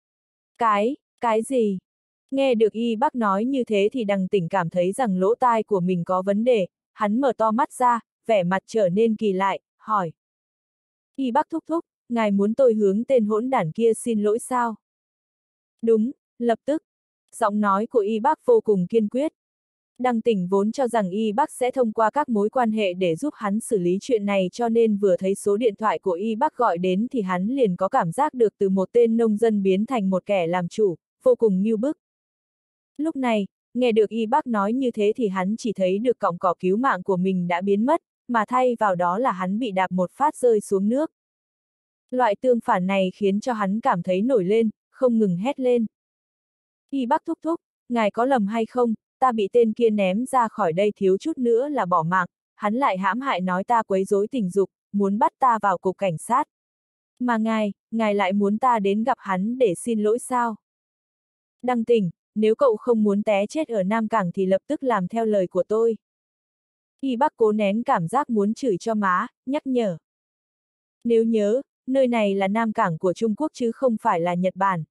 Cái gì? Nghe được Y Bắc nói như thế thì Đằng Tỉnh cảm thấy rằng lỗ tai của mình có vấn đề, hắn mở to mắt ra, vẻ mặt trở nên kỳ lạ, hỏi. Y Bắc thúc thúc, ngài muốn tôi hướng tên hỗn đản kia xin lỗi sao? Đúng, lập tức. Giọng nói của Y Bắc vô cùng kiên quyết. Đằng Tỉnh vốn cho rằng Y Bắc sẽ thông qua các mối quan hệ để giúp hắn xử lý chuyện này, cho nên vừa thấy số điện thoại của Y Bắc gọi đến thì hắn liền có cảm giác được từ một tên nông dân biến thành một kẻ làm chủ, vô cùng nghêu bức. Lúc này, nghe được Y Bắc nói như thế thì hắn chỉ thấy được cọng cỏ cứu mạng của mình đã biến mất, mà thay vào đó là hắn bị đạp một phát rơi xuống nước. Loại tương phản này khiến cho hắn cảm thấy nổi lên, không ngừng hét lên. Y Bắc thúc thúc, ngài có lầm hay không, ta bị tên kia ném ra khỏi đây thiếu chút nữa là bỏ mạng, hắn lại hãm hại nói ta quấy rối tình dục, muốn bắt ta vào cục cảnh sát. Mà ngài lại muốn ta đến gặp hắn để xin lỗi sao? Đằng Tỉnh, nếu cậu không muốn té chết ở Nam Cảng thì lập tức làm theo lời của tôi. Y Bắc cố nén cảm giác muốn chửi cho má, nhắc nhở. Nếu nhớ, nơi này là Nam Cảng của Trung Quốc chứ không phải là Nhật Bản.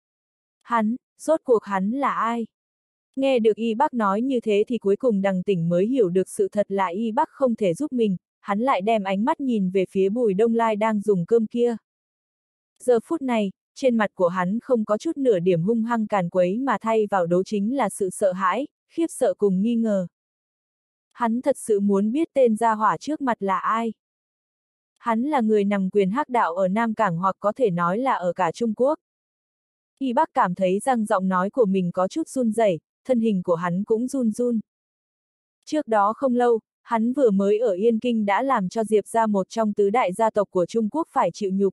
Rốt cuộc hắn là ai? Nghe được Y Bắc nói như thế thì cuối cùng Đằng Tỉnh mới hiểu được sự thật là Y Bắc không thể giúp mình, hắn lại đem ánh mắt nhìn về phía Bùi Đông Lai đang dùng cơm kia. Giờ phút này, trên mặt của hắn không có chút nửa điểm hung hăng càn quấy mà thay vào đó chính là sự sợ hãi, khiếp sợ cùng nghi ngờ. Hắn thật sự muốn biết tên gia hỏa trước mặt là ai. Hắn là người nắm quyền hắc đạo ở Nam Cảng hoặc có thể nói là ở cả Trung Quốc. Y Bắc cảm thấy rằng giọng nói của mình có chút run rẩy, thân hình của hắn cũng run run. Trước đó không lâu, hắn vừa mới ở Yên Kinh đã làm cho Diệp gia một trong tứ đại gia tộc của Trung Quốc phải chịu nhục.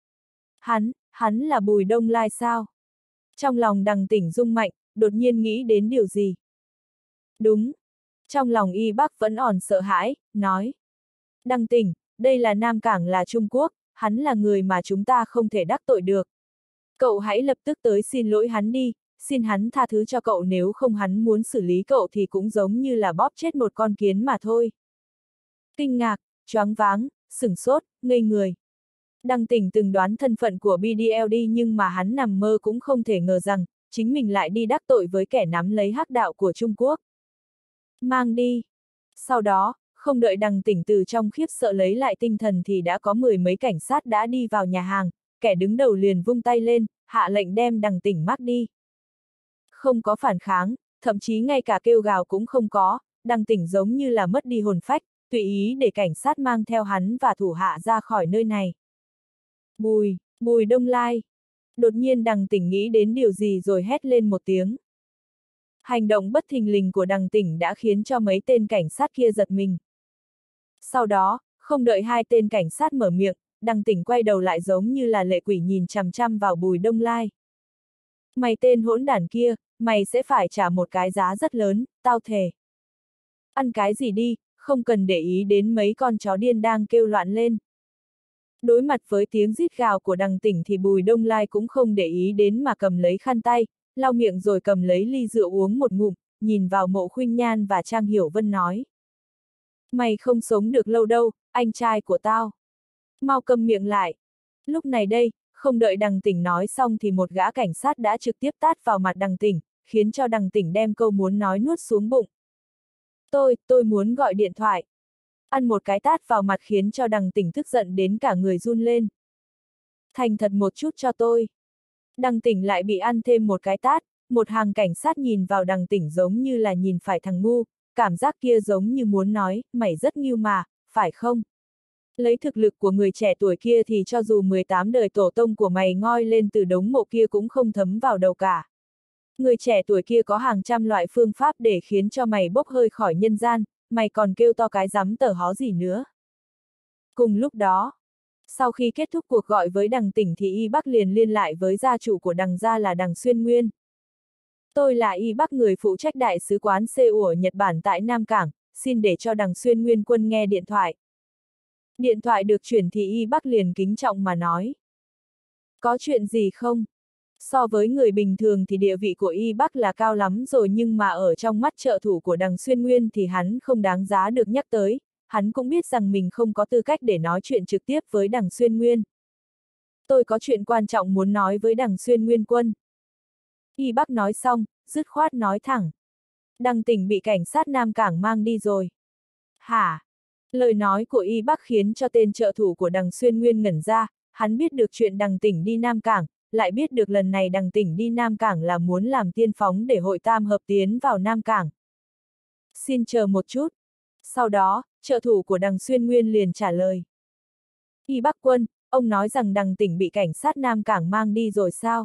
Hắn là Bùi Đông Lai sao? Trong lòng Đằng Tỉnh rung mạnh, đột nhiên nghĩ đến điều gì? Đúng. Trong lòng Y Bắc vẫn còn sợ hãi, nói. Đằng Tỉnh, đây là Nam Cảng là Trung Quốc, hắn là người mà chúng ta không thể đắc tội được. Cậu hãy lập tức tới xin lỗi hắn đi, xin hắn tha thứ cho cậu, nếu không hắn muốn xử lý cậu thì cũng giống như là bóp chết một con kiến mà thôi. Kinh ngạc, choáng váng, sửng sốt, ngây người. Đằng Tỉnh từng đoán thân phận của BDLD nhưng mà hắn nằm mơ cũng không thể ngờ rằng, chính mình lại đi đắc tội với kẻ nắm lấy hắc đạo của Trung Quốc. Mang đi. Sau đó, không đợi Đằng Tỉnh từ trong khiếp sợ lấy lại tinh thần thì đã có 10 mấy cảnh sát đã đi vào nhà hàng, kẻ đứng đầu liền vung tay lên, hạ lệnh đem Đằng Tỉnh mắc đi. Không có phản kháng, thậm chí ngay cả kêu gào cũng không có, Đằng Tỉnh giống như là mất đi hồn phách, tùy ý để cảnh sát mang theo hắn và thủ hạ ra khỏi nơi này. Bùi Đông Lai. Đột nhiên Đằng Tỉnh nghĩ đến điều gì rồi hét lên một tiếng. Hành động bất thình lình của Đằng Tỉnh đã khiến cho mấy tên cảnh sát kia giật mình. Sau đó, không đợi hai tên cảnh sát mở miệng, Đằng Tỉnh quay đầu lại giống như là lệ quỷ nhìn chằm chằm vào Bùi Đông Lai. Mày tên hỗn đản kia, mày sẽ phải trả một cái giá rất lớn, tao thề. Ăn cái gì đi, không cần để ý đến mấy con chó điên đang kêu loạn lên. Đối mặt với tiếng rít gào của Đằng Tỉnh thì Bùi Đông Lai cũng không để ý đến mà cầm lấy khăn tay, lau miệng rồi cầm lấy ly rượu uống một ngụm, nhìn vào Mộ Khuynh Nhan và Trang Hiểu Vân nói. Mày không sống được lâu đâu, anh trai của tao. Mau câm miệng lại. Lúc này đây, không đợi Đằng Tỉnh nói xong thì một gã cảnh sát đã trực tiếp tát vào mặt Đằng Tỉnh, khiến cho Đằng Tỉnh đem câu muốn nói nuốt xuống bụng. Tôi muốn gọi điện thoại. Ăn một cái tát vào mặt khiến cho Đằng Tỉnh tức giận đến cả người run lên. Thành thật một chút cho tôi. Đằng Tỉnh lại bị ăn thêm một cái tát, một hàng cảnh sát nhìn vào Đằng Tỉnh giống như là nhìn phải thằng ngu, cảm giác kia giống như muốn nói, mày rất nghiêu mà, phải không? Lấy thực lực của người trẻ tuổi kia thì cho dù 18 đời tổ tông của mày ngoi lên từ đống mộ kia cũng không thấm vào đầu cả. Người trẻ tuổi kia có hàng trăm loại phương pháp để khiến cho mày bốc hơi khỏi nhân gian, mày còn kêu to cái rắm tở hó gì nữa. Cùng lúc đó, sau khi kết thúc cuộc gọi với Đằng Tỉnh thì Y Bắc liền liên lại với gia chủ của Đằng gia là Đằng Xuyên Nguyên. Tôi là Y Bắc, người phụ trách đại sứ quán Seoul ở Nhật Bản tại Nam Cảng, xin để cho Đằng Xuyên Nguyên quân nghe điện thoại. Điện thoại được chuyển thì Y Bắc liền kính trọng mà nói. Có chuyện gì không? So với người bình thường thì địa vị của Y Bắc là cao lắm rồi, nhưng mà ở trong mắt trợ thủ của Đằng Xuyên Nguyên thì hắn không đáng giá được nhắc tới, hắn cũng biết rằng mình không có tư cách để nói chuyện trực tiếp với Đằng Xuyên Nguyên. Tôi có chuyện quan trọng muốn nói với Đằng Xuyên Nguyên quân. Y Bắc nói xong, dứt khoát nói thẳng. Đằng Tỉnh bị cảnh sát Nam Cảng mang đi rồi. Hả? Lời nói của Y Bắc khiến cho tên trợ thủ của Đằng Xuyên Nguyên ngẩn ra, hắn biết được chuyện Đằng Tỉnh đi Nam Cảng, lại biết được lần này Đằng Tỉnh đi Nam Cảng là muốn làm tiên phong để hội tam hợp tiến vào Nam Cảng. Xin chờ một chút. Sau đó, trợ thủ của Đằng Xuyên Nguyên liền trả lời. Y Bắc quân, ông nói rằng Đằng Tỉnh bị cảnh sát Nam Cảng mang đi rồi sao?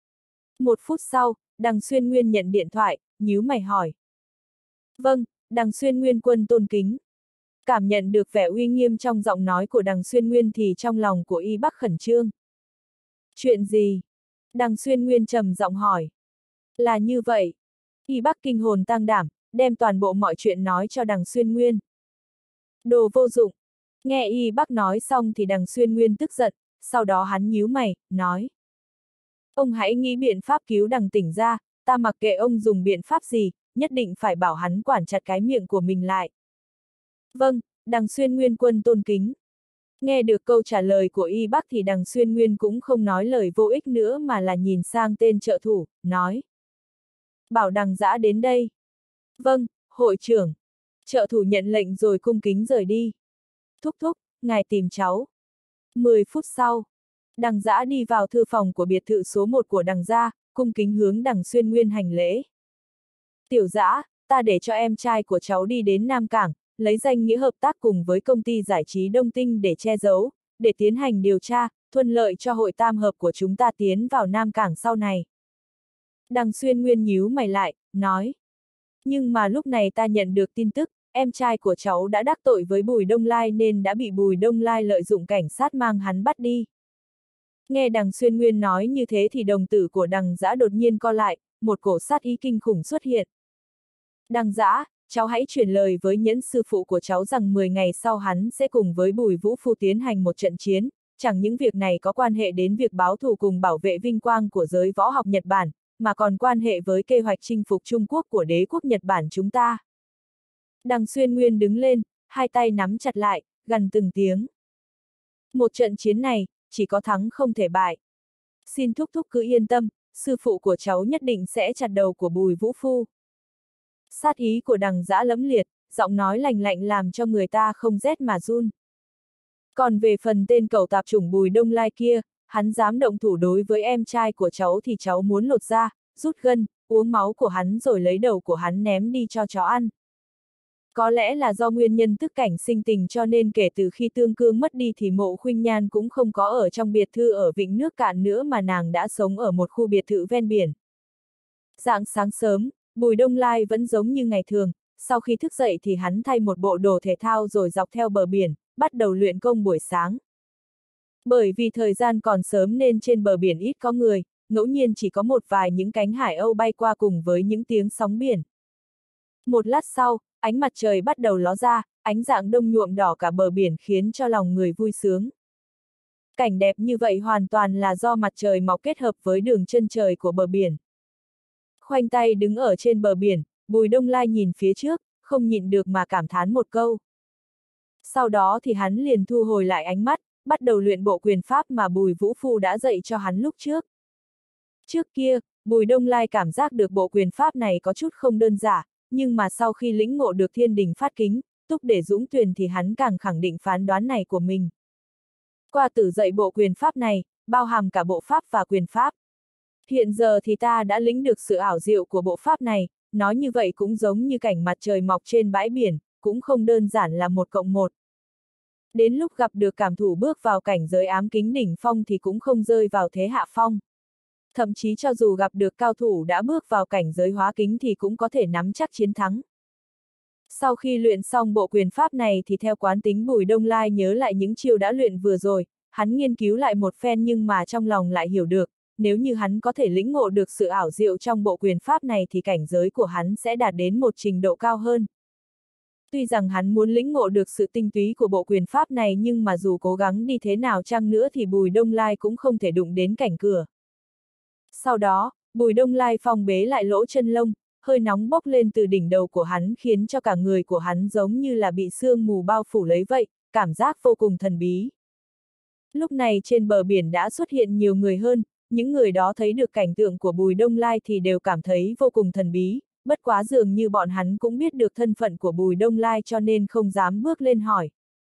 Một phút sau, Đằng Xuyên Nguyên nhận điện thoại, nhíu mày hỏi. Vâng, Đằng Xuyên Nguyên quân tôn kính. Cảm nhận được vẻ uy nghiêm trong giọng nói của Đằng Xuyên Nguyên thì trong lòng của Y Bắc khẩn trương. Chuyện gì? Đằng Xuyên Nguyên trầm giọng hỏi. Là như vậy. Y Bắc kinh hồn tang đảm, đem toàn bộ mọi chuyện nói cho Đằng Xuyên Nguyên. Đồ vô dụng. Nghe Y Bắc nói xong thì Đằng Xuyên Nguyên tức giận, sau đó hắn nhíu mày, nói. Ông hãy nghĩ biện pháp cứu Đằng Tỉnh ra, ta mặc kệ ông dùng biện pháp gì, nhất định phải bảo hắn quản chặt cái miệng của mình lại. Vâng, Đằng Xuyên Nguyên quân tôn kính. Nghe được câu trả lời của Y Bắc thì Đằng Xuyên Nguyên cũng không nói lời vô ích nữa mà là nhìn sang tên trợ thủ, nói. Bảo Đằng Giã đến đây. Vâng, hội trưởng. Trợ thủ nhận lệnh rồi cung kính rời đi. Thúc thúc, ngài tìm cháu. 10 phút sau, Đằng Giã đi vào thư phòng của biệt thự số 1 của Đằng gia, cung kính hướng Đằng Xuyên Nguyên hành lễ. Tiểu Giã, ta để cho em trai của cháu đi đến Nam Cảng, lấy danh nghĩa hợp tác cùng với công ty giải trí Đông Tinh để che giấu, để tiến hành điều tra, thuận lợi cho hội tam hợp của chúng ta tiến vào Nam Cảng sau này. Đằng Xuyên Nguyên nhíu mày lại, nói. Nhưng mà lúc này ta nhận được tin tức, em trai của cháu đã đắc tội với Bùi Đông Lai nên đã bị Bùi Đông Lai lợi dụng cảnh sát mang hắn bắt đi. Nghe Đằng Xuyên Nguyên nói như thế thì đồng tử của Đằng Giã đột nhiên co lại, một cổ sát ý kinh khủng xuất hiện. Đằng Giã, cháu hãy truyền lời với Nhẫn sư phụ của cháu rằng 10 ngày sau hắn sẽ cùng với Bùi Vũ Phu tiến hành một trận chiến, chẳng những việc này có quan hệ đến việc báo thù cùng bảo vệ vinh quang của giới võ học Nhật Bản, mà còn quan hệ với kế hoạch chinh phục Trung Quốc của đế quốc Nhật Bản chúng ta. Đằng Xuyên Nguyên đứng lên, hai tay nắm chặt lại, gằn từng tiếng. Một trận chiến này, chỉ có thắng không thể bại. Xin thúc thúc cứ yên tâm, sư phụ của cháu nhất định sẽ chặt đầu của Bùi Vũ Phu. Sát ý của Đằng Giã lẫm liệt, giọng nói lạnh lạnh làm cho người ta không rét mà run. Còn về phần tên cẩu tạp chủng Bùi Đông Lai kia, hắn dám động thủ đối với em trai của cháu thì cháu muốn lột da, rút gân, uống máu của hắn rồi lấy đầu của hắn ném đi cho chó ăn. Có lẽ là do nguyên nhân tức cảnh sinh tình cho nên kể từ khi Tương Cương mất đi thì Mộ Khuynh Nhan cũng không có ở trong biệt thự ở Vịnh Nước Cạn nữa mà nàng đã sống ở một khu biệt thự ven biển. Rạng sáng sớm, Bùi Đông Lai vẫn giống như ngày thường, sau khi thức dậy thì hắn thay một bộ đồ thể thao rồi dọc theo bờ biển, bắt đầu luyện công buổi sáng. Bởi vì thời gian còn sớm nên trên bờ biển ít có người, ngẫu nhiên chỉ có một vài những cánh hải âu bay qua cùng với những tiếng sóng biển. Một lát sau, ánh mặt trời bắt đầu ló ra, ánh rạng đông nhuộm đỏ cả bờ biển khiến cho lòng người vui sướng. Cảnh đẹp như vậy hoàn toàn là do mặt trời mọc kết hợp với đường chân trời của bờ biển. Khoanh tay đứng ở trên bờ biển, Bùi Đông Lai nhìn phía trước, không nhịn được mà cảm thán một câu. Sau đó thì hắn liền thu hồi lại ánh mắt, bắt đầu luyện bộ quyền pháp mà Bùi Vũ Phu đã dạy cho hắn lúc trước. Trước kia, Bùi Đông Lai cảm giác được bộ quyền pháp này có chút không đơn giản, nhưng mà sau khi lĩnh ngộ được Thiên Đình Phát Kính, Túc Để Dũng Tuyền thì hắn càng khẳng định phán đoán này của mình. Qua tử dạy bộ quyền pháp này, bao hàm cả bộ pháp và quyền pháp. Hiện giờ thì ta đã lĩnh được sự ảo diệu của bộ pháp này, nói như vậy cũng giống như cảnh mặt trời mọc trên bãi biển, cũng không đơn giản là 1+1. Đến lúc gặp được cảm thủ bước vào cảnh giới ám kính đỉnh phong thì cũng không rơi vào thế hạ phong. Thậm chí cho dù gặp được cao thủ đã bước vào cảnh giới hóa kính thì cũng có thể nắm chắc chiến thắng. Sau khi luyện xong bộ quyền pháp này thì theo quán tính Bùi Đông Lai nhớ lại những chiêu đã luyện vừa rồi, hắn nghiên cứu lại một phen nhưng mà trong lòng lại hiểu được, nếu như hắn có thể lĩnh ngộ được sự ảo diệu trong bộ quyền pháp này thì cảnh giới của hắn sẽ đạt đến một trình độ cao hơn. Tuy rằng hắn muốn lĩnh ngộ được sự tinh túy của bộ quyền pháp này nhưng mà dù cố gắng đi thế nào chăng nữa thì Bùi Đông Lai cũng không thể đụng đến cảnh cửa. Sau đó, Bùi Đông Lai phong bế lại lỗ chân lông, hơi nóng bốc lên từ đỉnh đầu của hắn khiến cho cả người của hắn giống như là bị sương mù bao phủ lấy vậy, cảm giác vô cùng thần bí. Lúc này trên bờ biển đã xuất hiện nhiều người hơn, những người đó thấy được cảnh tượng của Bùi Đông Lai thì đều cảm thấy vô cùng thần bí, bất quá dường như bọn hắn cũng biết được thân phận của Bùi Đông Lai cho nên không dám bước lên hỏi.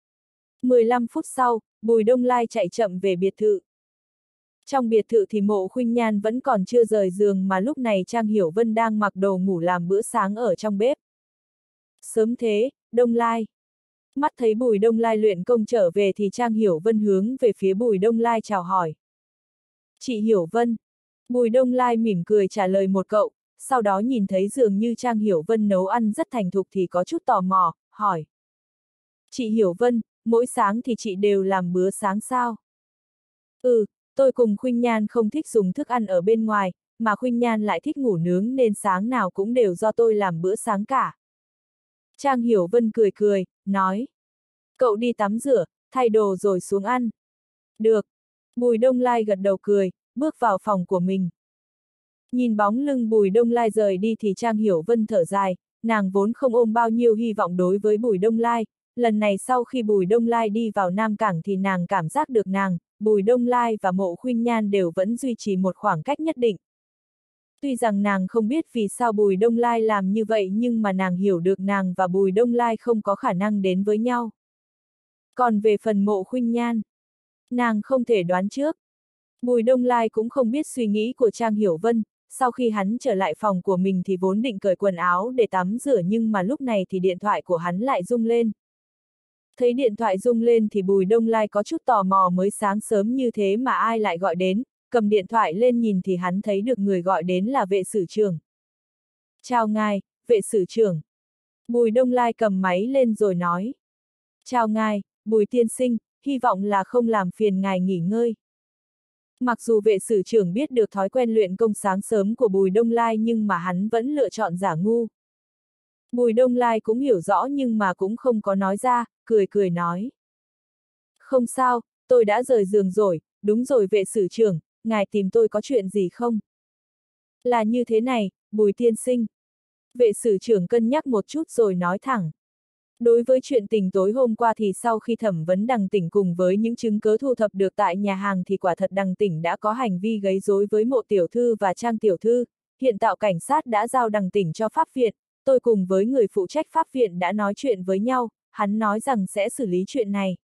15 phút sau, Bùi Đông Lai chạy chậm về biệt thự. Trong biệt thự thì Mộ Khuynh Nhan vẫn còn chưa rời giường mà lúc này Trang Hiểu Vân đang mặc đồ ngủ làm bữa sáng ở trong bếp. Sớm thế, Đông Lai. Mắt thấy Bùi Đông Lai luyện công trở về thì Trang Hiểu Vân hướng về phía Bùi Đông Lai chào hỏi. Chị Hiểu Vân. Bùi Đông Lai mỉm cười trả lời một cậu, sau đó nhìn thấy dường như Trang Hiểu Vân nấu ăn rất thành thục thì có chút tò mò, hỏi. Chị Hiểu Vân, mỗi sáng thì chị đều làm bữa sáng sao? Ừ, tôi cùng Khuynh Nhan không thích dùng thức ăn ở bên ngoài, mà Khuynh Nhan lại thích ngủ nướng nên sáng nào cũng đều do tôi làm bữa sáng cả. Trang Hiểu Vân cười cười, nói. Cậu đi tắm rửa, thay đồ rồi xuống ăn. Được. Bùi Đông Lai gật đầu cười, bước vào phòng của mình. Nhìn bóng lưng Bùi Đông Lai rời đi thì Trang Hiểu Vân thở dài, nàng vốn không ôm bao nhiêu hy vọng đối với Bùi Đông Lai, lần này sau khi Bùi Đông Lai đi vào Nam Cảng thì nàng cảm giác được nàng, Bùi Đông Lai và Mộ Khuynh Nhan đều vẫn duy trì một khoảng cách nhất định. Tuy rằng nàng không biết vì sao Bùi Đông Lai làm như vậy nhưng mà nàng hiểu được nàng và Bùi Đông Lai không có khả năng đến với nhau. Còn về phần Mộ Khuynh Nhan, nàng không thể đoán trước. Bùi Đông Lai cũng không biết suy nghĩ của Trang Hiểu Vân, sau khi hắn trở lại phòng của mình thì vốn định cởi quần áo để tắm rửa nhưng mà lúc này thì điện thoại của hắn lại rung lên. Thấy điện thoại rung lên thì Bùi Đông Lai có chút tò mò, mới sáng sớm như thế mà ai lại gọi đến, cầm điện thoại lên nhìn thì hắn thấy được người gọi đến là vệ sử trưởng. Chào ngài, vệ sử trưởng. Bùi Đông Lai cầm máy lên rồi nói. Chào ngài, Bùi tiên sinh, hy vọng là không làm phiền ngài nghỉ ngơi. Mặc dù vệ sử trưởng biết được thói quen luyện công sáng sớm của Bùi Đông Lai nhưng mà hắn vẫn lựa chọn giả ngu. Bùi Đông Lai cũng hiểu rõ nhưng mà cũng không có nói ra, cười cười nói. Không sao, tôi đã rời giường rồi, đúng rồi vệ sử trưởng, ngài tìm tôi có chuyện gì không? Là như thế này, Bùi tiên sinh. Vệ sử trưởng cân nhắc một chút rồi nói thẳng. Đối với chuyện tình tối hôm qua thì sau khi thẩm vấn Đằng Tỉnh cùng với những chứng cứ thu thập được tại nhà hàng thì quả thật Đằng Tỉnh đã có hành vi gây rối với Mộ tiểu thư và Trang tiểu thư, hiện tại cảnh sát đã giao Đằng Tỉnh cho pháp viện, tôi cùng với người phụ trách pháp viện đã nói chuyện với nhau, hắn nói rằng sẽ xử lý chuyện này.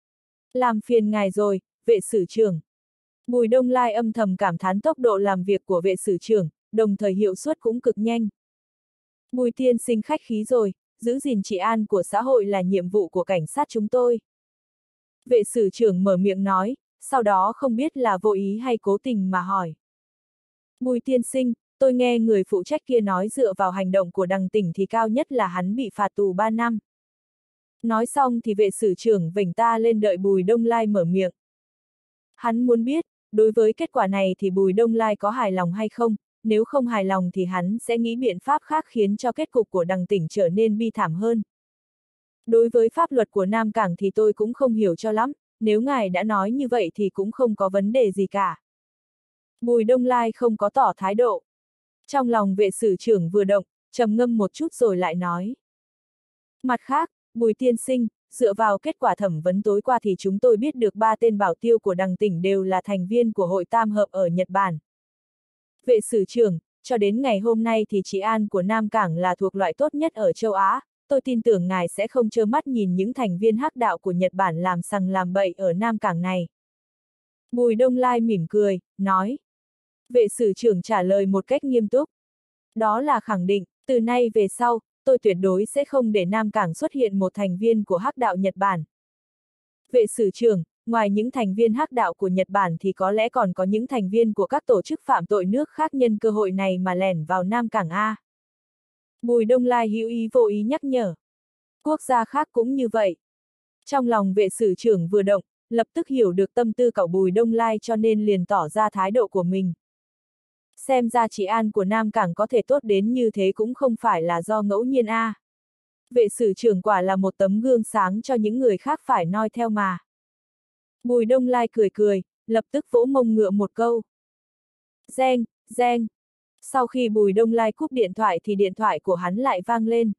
Làm phiền ngài rồi, vệ sử trưởng. Bùi Đông Lai âm thầm cảm thán tốc độ làm việc của vệ sử trưởng, đồng thời hiệu suất cũng cực nhanh. Bùi tiên sinh khách khí rồi, giữ gìn trị an của xã hội là nhiệm vụ của cảnh sát chúng tôi. Vệ sử trưởng mở miệng nói, sau đó không biết là vô ý hay cố tình mà hỏi. Bùi tiên sinh, tôi nghe người phụ trách kia nói dựa vào hành động của Đằng Tỉnh thì cao nhất là hắn bị phạt tù 3 năm. Nói xong thì vệ sử trưởng vểnh ta lên đợi Bùi Đông Lai mở miệng. Hắn muốn biết, đối với kết quả này thì Bùi Đông Lai có hài lòng hay không, nếu không hài lòng thì hắn sẽ nghĩ biện pháp khác khiến cho kết cục của Đằng Tỉnh trở nên bi thảm hơn. Đối với pháp luật của Nam Cảng thì tôi cũng không hiểu cho lắm, nếu ngài đã nói như vậy thì cũng không có vấn đề gì cả. Bùi Đông Lai không có tỏ thái độ. Trong lòng vệ sử trưởng vừa động, trầm ngâm một chút rồi lại nói. Mặt khác, Bùi tiên sinh, dựa vào kết quả thẩm vấn tối qua thì chúng tôi biết được 3 tên bảo tiêu của Đằng Tỉnh đều là thành viên của hội tam hợp ở Nhật Bản. Vệ sử trưởng, cho đến ngày hôm nay thì trị an của Nam Cảng là thuộc loại tốt nhất ở châu Á, tôi tin tưởng ngài sẽ không trơ mắt nhìn những thành viên hắc đạo của Nhật Bản làm sằng làm bậy ở Nam Cảng này. Bùi Đông Lai mỉm cười, nói. Vệ sử trưởng trả lời một cách nghiêm túc. Đó là khẳng định, từ nay về sau, tôi tuyệt đối sẽ không để Nam Cảng xuất hiện một thành viên của hắc đạo Nhật Bản. Vệ sử trưởng, ngoài những thành viên hắc đạo của Nhật Bản thì có lẽ còn có những thành viên của các tổ chức phạm tội nước khác nhân cơ hội này mà lẻn vào Nam Cảng A. Bùi Đông Lai hữu ý vô ý nhắc nhở. Quốc gia khác cũng như vậy. Trong lòng vệ sử trưởng vừa động, lập tức hiểu được tâm tư cậu Bùi Đông Lai cho nên liền tỏ ra thái độ của mình. Xem ra trị an của Nam Cảng có thể tốt đến như thế cũng không phải là do ngẫu nhiên A. Vệ sử trưởng quả là một tấm gương sáng cho những người khác phải noi theo mà. Bùi Đông Lai cười cười, lập tức vỗ mông ngựa một câu. Reng, reng. Sau khi Bùi Đông Lai cúp điện thoại thì điện thoại của hắn lại vang lên.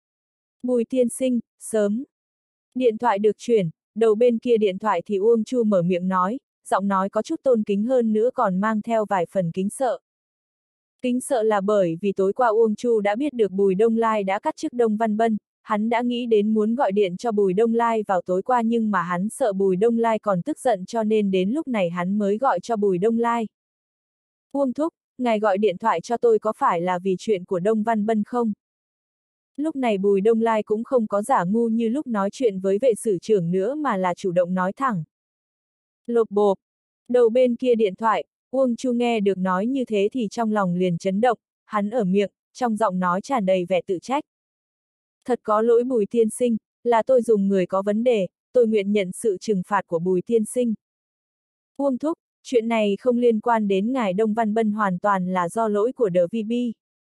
Bùi tiên sinh, sớm. Điện thoại được chuyển, đầu bên kia điện thoại thì Uông Chu mở miệng nói, giọng nói có chút tôn kính hơn nữa còn mang theo vài phần kính sợ. Kính sợ là bởi vì tối qua Uông Chu đã biết được Bùi Đông Lai đã cắt chức Đông Văn Bân, hắn đã nghĩ đến muốn gọi điện cho Bùi Đông Lai vào tối qua nhưng mà hắn sợ Bùi Đông Lai còn tức giận cho nên đến lúc này hắn mới gọi cho Bùi Đông Lai. Uông thúc, ngài gọi điện thoại cho tôi có phải là vì chuyện của Đông Văn Bân không? Lúc này Bùi Đông Lai cũng không có giả ngu như lúc nói chuyện với vệ sử trưởng nữa mà là chủ động nói thẳng. Lộp bộp. Đầu bên kia điện thoại, Uông Chu nghe được nói như thế thì trong lòng liền chấn động, hắn ở miệng, trong giọng nói tràn đầy vẻ tự trách. Thật có lỗi Bùi tiên sinh, là tôi dùng người có vấn đề, tôi nguyện nhận sự trừng phạt của Bùi tiên sinh. Uông thúc, chuyện này không liên quan đến ngài Đông Văn Bân, hoàn toàn là do lỗi của The VB.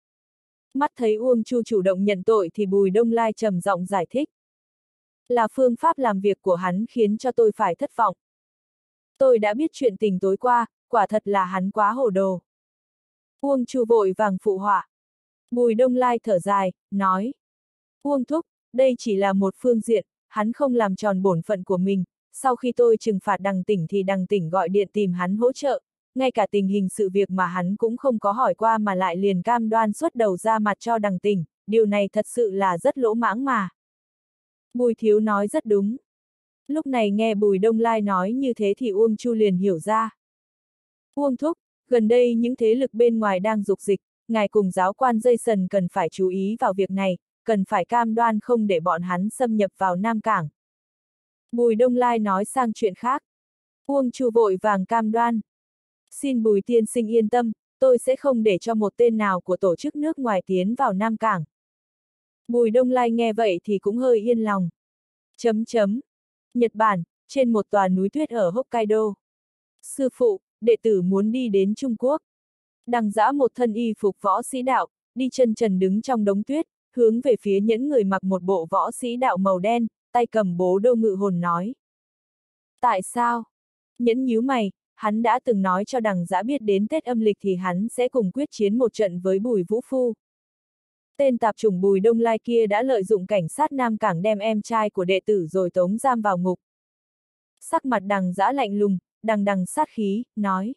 Mắt thấy Uông Chu chủ động nhận tội thì Bùi Đông Lai trầm giọng giải thích. Là phương pháp làm việc của hắn khiến cho tôi phải thất vọng. Tôi đã biết chuyện tình tối qua, quả thật là hắn quá hồ đồ. Uông Chu vội vàng phụ họa. Bùi Đông Lai thở dài, nói. Uông thúc, đây chỉ là một phương diện, hắn không làm tròn bổn phận của mình, sau khi tôi trừng phạt Đằng Tỉnh thì Đằng Tỉnh gọi điện tìm hắn hỗ trợ, ngay cả tình hình sự việc mà hắn cũng không có hỏi qua mà lại liền cam đoan xuất đầu ra mặt cho Đằng Tỉnh, điều này thật sự là rất lỗ mãng mà. Bùi Thiếu nói rất đúng. Lúc này nghe Bùi Đông Lai nói như thế thì Uông Chu liền hiểu ra. Uông thúc, gần đây những thế lực bên ngoài đang dục dịch, ngài cùng giáo quan Jason cần phải chú ý vào việc này, cần phải cam đoan không để bọn hắn xâm nhập vào Nam Cảng. Bùi Đông Lai nói sang chuyện khác. Uông Chu vội vàng cam đoan. Xin Bùi tiên sinh yên tâm, tôi sẽ không để cho một tên nào của tổ chức nước ngoài tiến vào Nam Cảng. Bùi Đông Lai nghe vậy thì cũng hơi yên lòng. Nhật Bản, trên một tòa núi tuyết ở Hokkaido. Sư phụ, đệ tử muốn đi đến Trung Quốc. Đằng Dã một thân y phục võ sĩ đạo, đi chân trần đứng trong đống tuyết, hướng về phía những người mặc một bộ võ sĩ đạo màu đen, tay cầm bố đô ngự hồn nói. Tại sao? Nhẫn nhíu mày, hắn đã từng nói cho Đằng Dã biết đến Tết âm lịch thì hắn sẽ cùng quyết chiến một trận với Bùi Vũ Phu. Tên tạp chủng Bùi Đông Lai kia đã lợi dụng cảnh sát Nam Cảng đem em trai của đệ tử rồi tống giam vào ngục. Sắc mặt Đằng Dã lạnh lùng, đằng đằng sát khí, nói.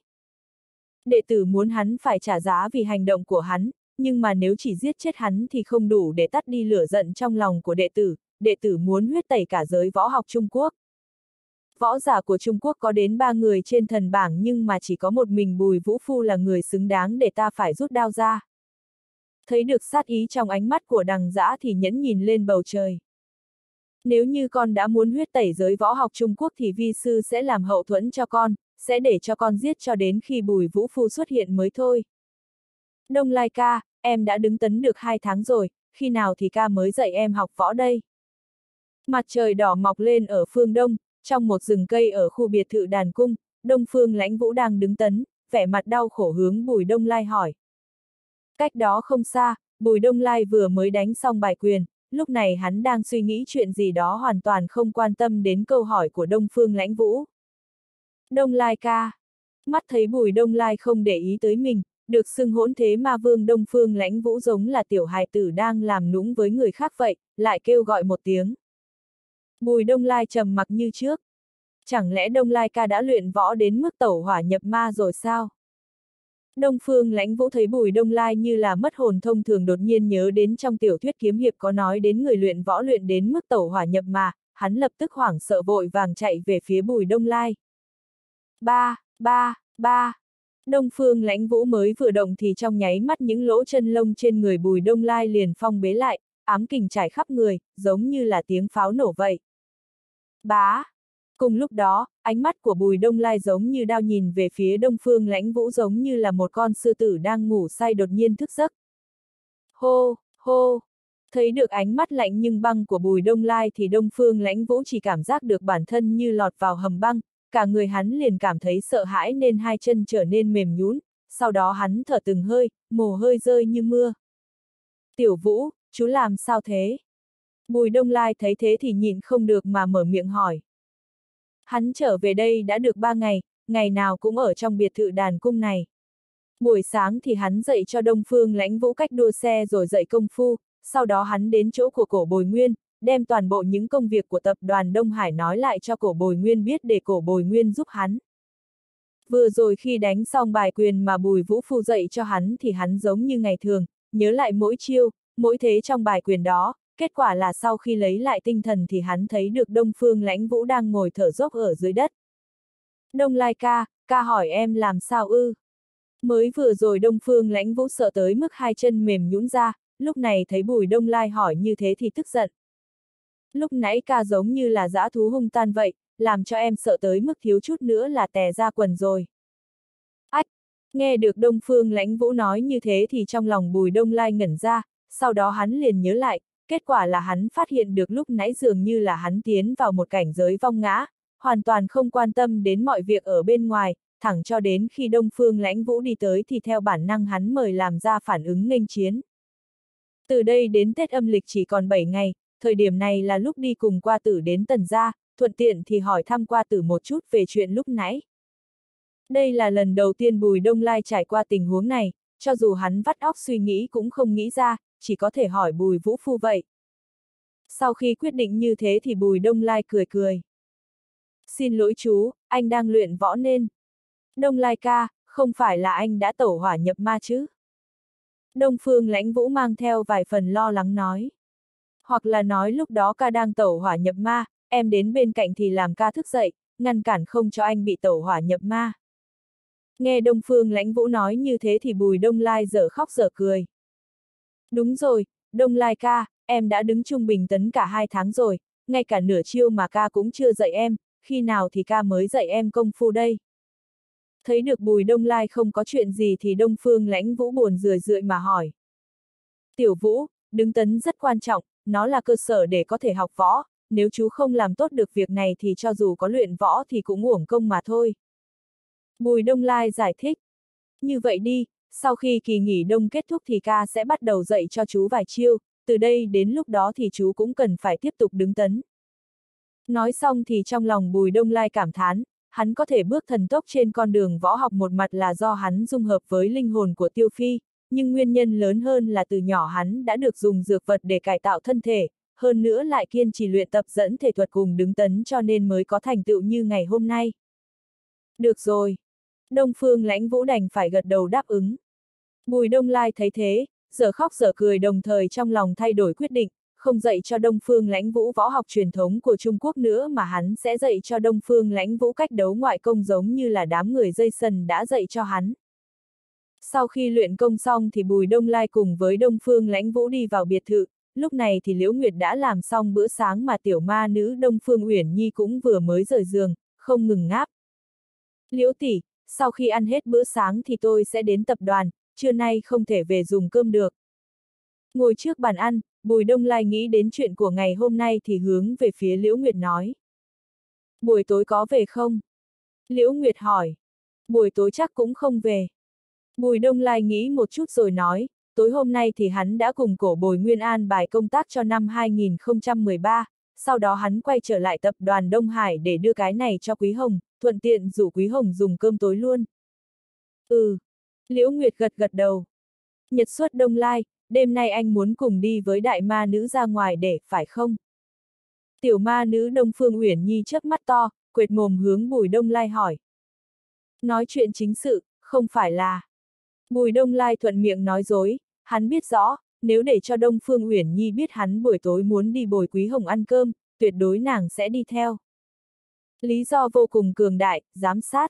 Đệ tử muốn hắn phải trả giá vì hành động của hắn, nhưng mà nếu chỉ giết chết hắn thì không đủ để tắt đi lửa giận trong lòng của đệ tử muốn huyết tẩy cả giới võ học Trung Quốc. Võ giả của Trung Quốc có đến 3 người trên thần bảng nhưng mà chỉ có một mình Bùi Vũ Phu là người xứng đáng để ta phải rút đao ra. Thấy được sát ý trong ánh mắt của Đằng Dã thì Nhẫn nhìn lên bầu trời. Nếu như con đã muốn huyết tẩy giới võ học Trung Quốc thì vi sư sẽ làm hậu thuẫn cho con, sẽ để cho con giết cho đến khi Bùi Vũ Phu xuất hiện mới thôi. Đông Lai ca, em đã đứng tấn được 2 tháng rồi, khi nào thì ca mới dạy em học võ đây? Mặt trời đỏ mọc lên ở phương đông, trong một rừng cây ở khu biệt thự Đàn Cung, Đông Phương Lãnh Vũ đang đứng tấn, vẻ mặt đau khổ hướng Bùi Đông Lai hỏi. Cách đó không xa, Bùi Đông Lai vừa mới đánh xong bài quyền, lúc này hắn đang suy nghĩ chuyện gì đó hoàn toàn không quan tâm đến câu hỏi của Đông Phương Lãnh Vũ. Đông Lai ca. Mắt thấy Bùi Đông Lai không để ý tới mình, được xưng hỗn thế ma vương Đông Phương Lãnh Vũ giống là tiểu hài tử đang làm nũng với người khác vậy, lại kêu gọi một tiếng. Bùi Đông Lai trầm mặc như trước. Chẳng lẽ Đông Lai ca đã luyện võ đến mức tẩu hỏa nhập ma rồi sao? Đông Phương Lãnh Vũ thấy Bùi Đông Lai như là mất hồn thông thường, đột nhiên nhớ đến trong tiểu thuyết kiếm hiệp có nói đến người luyện võ luyện đến mức tẩu hỏa nhập ma, hắn lập tức hoảng sợ vội vàng chạy về phía Bùi Đông Lai. Ba. Đông Phương Lãnh Vũ mới vừa động thì trong nháy mắt những lỗ chân lông trên người Bùi Đông Lai liền phong bế lại, ám kình trải khắp người, giống như là tiếng pháo nổ vậy. Bá. Cùng lúc đó, ánh mắt của Bùi Đông Lai giống như đao nhìn về phía Đông Phương Lãnh Vũ, giống như là một con sư tử đang ngủ say đột nhiên thức giấc. Hô. Thấy được ánh mắt lạnh nhưng băng của Bùi Đông Lai thì Đông Phương Lãnh Vũ chỉ cảm giác được bản thân như lọt vào hầm băng, cả người hắn liền cảm thấy sợ hãi nên hai chân trở nên mềm nhũn, sau đó hắn thở từng hơi, mồ hôi rơi như mưa. Tiểu Vũ, chú làm sao thế? Bùi Đông Lai thấy thế thì nhịn không được mà mở miệng hỏi. Hắn trở về đây đã được 3 ngày, ngày nào cũng ở trong biệt thự Đàn Cung này. Buổi sáng thì hắn dạy cho Đông Phương Lãnh Vũ cách đua xe rồi dạy công phu, sau đó hắn đến chỗ của Cổ Bồi Nguyên, đem toàn bộ những công việc của tập đoàn Đông Hải nói lại cho Cổ Bồi Nguyên biết để Cổ Bồi Nguyên giúp hắn. Vừa rồi khi đánh xong bài quyền mà Bùi Vũ Phu dạy cho hắn thì hắn giống như ngày thường, nhớ lại mỗi chiêu, mỗi thế trong bài quyền đó, kết quả là sau khi lấy lại tinh thần thì hắn thấy được Đông Phương Lãnh Vũ đang ngồi thở dốc ở dưới đất. Đông Lai ca hỏi em làm sao ư? Mới vừa rồi Đông Phương Lãnh Vũ sợ tới mức hai chân mềm nhũn ra, lúc này thấy Bùi Đông Lai hỏi như thế thì tức giận. Lúc nãy ca giống như là dã thú hung tàn vậy, làm cho em sợ tới mức thiếu chút nữa là tè ra quần rồi. Ách! Nghe được Đông Phương Lãnh Vũ nói như thế thì trong lòng Bùi Đông Lai ngẩn ra, sau đó hắn liền nhớ lại, kết quả là hắn phát hiện được lúc nãy dường như là hắn tiến vào một cảnh giới vong ngã, hoàn toàn không quan tâm đến mọi việc ở bên ngoài, thẳng cho đến khi Đông Phương Lãnh Vũ đi tới thì theo bản năng hắn mời làm ra phản ứng nghênh chiến. Từ đây đến Tết âm lịch chỉ còn 7 ngày, thời điểm này là lúc đi cùng Qua Tử đến Tần gia, thuận tiện thì hỏi thăm Qua Tử một chút về chuyện lúc nãy. Đây là lần đầu tiên Bùi Đông Lai trải qua tình huống này, cho dù hắn vắt óc suy nghĩ cũng không nghĩ ra, chỉ có thể hỏi Bùi Vũ Phu vậy. Sau khi quyết định như thế thì Bùi Đông Lai cười cười. Xin lỗi chú, anh đang luyện võ nên. Đông Lai ca, không phải là anh đã tẩu hỏa nhập ma chứ? Đông Phương Lãnh Vũ mang theo vài phần lo lắng nói. Hoặc là nói lúc đó ca đang tẩu hỏa nhập ma, em đến bên cạnh thì làm ca thức dậy, ngăn cản không cho anh bị tẩu hỏa nhập ma. Nghe Đông Phương Lãnh Vũ nói như thế thì Bùi Đông Lai dở khóc dở cười. Đúng rồi, Đông Lai ca, em đã đứng trung bình tấn cả 2 tháng rồi, ngay cả nửa chiêu mà ca cũng chưa dạy em, khi nào thì ca mới dạy em công phu đây? Thấy được Bùi Đông Lai không có chuyện gì thì Đông Phương Lãnh Vũ buồn rười rượi mà hỏi. Tiểu Vũ, đứng tấn rất quan trọng, nó là cơ sở để có thể học võ, nếu chú không làm tốt được việc này thì cho dù có luyện võ thì cũng uổng công mà thôi. Bùi Đông Lai giải thích. Như vậy đi, sau khi kỳ nghỉ đông kết thúc thì ca sẽ bắt đầu dạy cho chú vài chiêu, từ đây đến lúc đó thì chú cũng cần phải tiếp tục đứng tấn. Nói xong thì trong lòng Bùi Đông Lai cảm thán, hắn có thể bước thần tốc trên con đường võ học một mặt là do hắn dung hợp với linh hồn của Tiêu Phi, nhưng nguyên nhân lớn hơn là từ nhỏ hắn đã được dùng dược vật để cải tạo thân thể, hơn nữa lại kiên trì luyện tập dẫn thể thuật cùng đứng tấn cho nên mới có thành tựu như ngày hôm nay. Được rồi. Đông Phương Lãnh Vũ đành phải gật đầu đáp ứng. Bùi Đông Lai thấy thế, giờ khóc giờ cười đồng thời trong lòng thay đổi quyết định, không dạy cho Đông Phương Lãnh Vũ võ học truyền thống của Trung Quốc nữa mà hắn sẽ dạy cho Đông Phương Lãnh Vũ cách đấu ngoại công giống như là đám người dây sần đã dạy cho hắn. Sau khi luyện công xong thì Bùi Đông Lai cùng với Đông Phương Lãnh Vũ đi vào biệt thự, lúc này thì Liễu Nguyệt đã làm xong bữa sáng mà tiểu ma nữ Đông Phương Uyển Nhi cũng vừa mới rời giường, không ngừng ngáp. Liễu tỷ, sau khi ăn hết bữa sáng thì tôi sẽ đến tập đoàn, trưa nay không thể về dùng cơm được. Ngồi trước bàn ăn, Bùi Đông Lai nghĩ đến chuyện của ngày hôm nay thì hướng về phía Liễu Nguyệt nói. Buổi tối có về không? Liễu Nguyệt hỏi. Buổi tối chắc cũng không về. Bùi Đông Lai nghĩ một chút rồi nói, tối hôm nay thì hắn đã cùng Cổ Bồi Nguyên an bài công tác cho năm 2013, sau đó hắn quay trở lại tập đoàn Đông Hải để đưa cái này cho Quý Hồng, thuận tiện rủ Quý Hồng dùng cơm tối luôn. Ừ. Liễu Nguyệt gật gật đầu. Nhật xuất Đông Lai, đêm nay anh muốn cùng đi với đại ma nữ ra ngoài để, phải không? Tiểu ma nữ Đông Phương Uyển Nhi chớp mắt to, quệt mồm hướng Bùi Đông Lai hỏi. Nói chuyện chính sự, không phải là... Bùi Đông Lai thuận miệng nói dối, hắn biết rõ, nếu để cho Đông Phương Uyển Nhi biết hắn buổi tối muốn đi bồi Quý Hồng ăn cơm, tuyệt đối nàng sẽ đi theo. Lý do vô cùng cường đại, giám sát.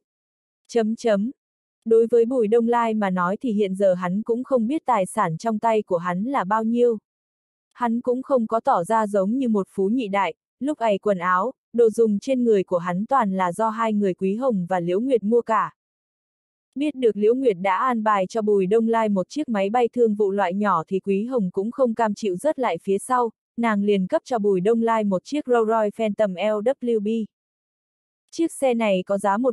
Đối với Bùi Đông Lai mà nói thì hiện giờ hắn cũng không biết tài sản trong tay của hắn là bao nhiêu. Hắn cũng không có tỏ ra giống như một phú nhị đại, lúc ấy quần áo, đồ dùng trên người của hắn toàn là do hai người Quý Hồng và Liễu Nguyệt mua cả. Biết được Liễu Nguyệt đã an bài cho Bùi Đông Lai một chiếc máy bay thương vụ loại nhỏ thì Quý Hồng cũng không cam chịu rớt lại phía sau, nàng liền cấp cho Bùi Đông Lai một chiếc Rolls-Royce Phantom LWB. Chiếc xe này có giá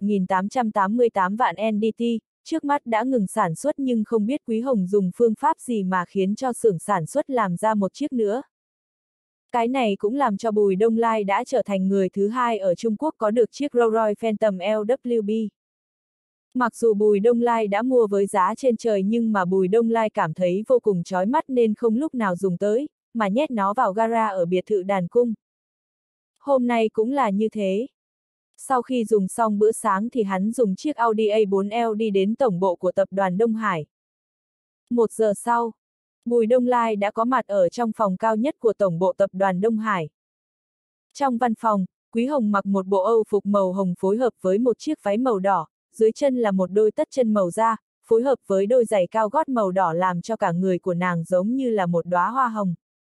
1.888 vạn NDT, trước mắt đã ngừng sản xuất nhưng không biết Quý Hồng dùng phương pháp gì mà khiến cho xưởng sản xuất làm ra một chiếc nữa. Cái này cũng làm cho Bùi Đông Lai đã trở thành người thứ hai ở Trung Quốc có được chiếc Rolls-Royce Phantom LWB. Mặc dù Bùi Đông Lai đã mua với giá trên trời nhưng mà Bùi Đông Lai cảm thấy vô cùng chói mắt nên không lúc nào dùng tới, mà nhét nó vào gara ở biệt thự Đàn Cung. Hôm nay cũng là như thế. Sau khi dùng xong bữa sáng thì hắn dùng chiếc Audi A4L đi đến tổng bộ của tập đoàn Đông Hải. 1 giờ sau, Bùi Đông Lai đã có mặt ở trong phòng cao nhất của tổng bộ tập đoàn Đông Hải. Trong văn phòng, Quý Hồng mặc một bộ Âu phục màu hồng phối hợp với một chiếc váy màu đỏ, dưới chân là một đôi tất chân màu da, phối hợp với đôi giày cao gót màu đỏ làm cho cả người của nàng giống như là một đóa hoa hồng.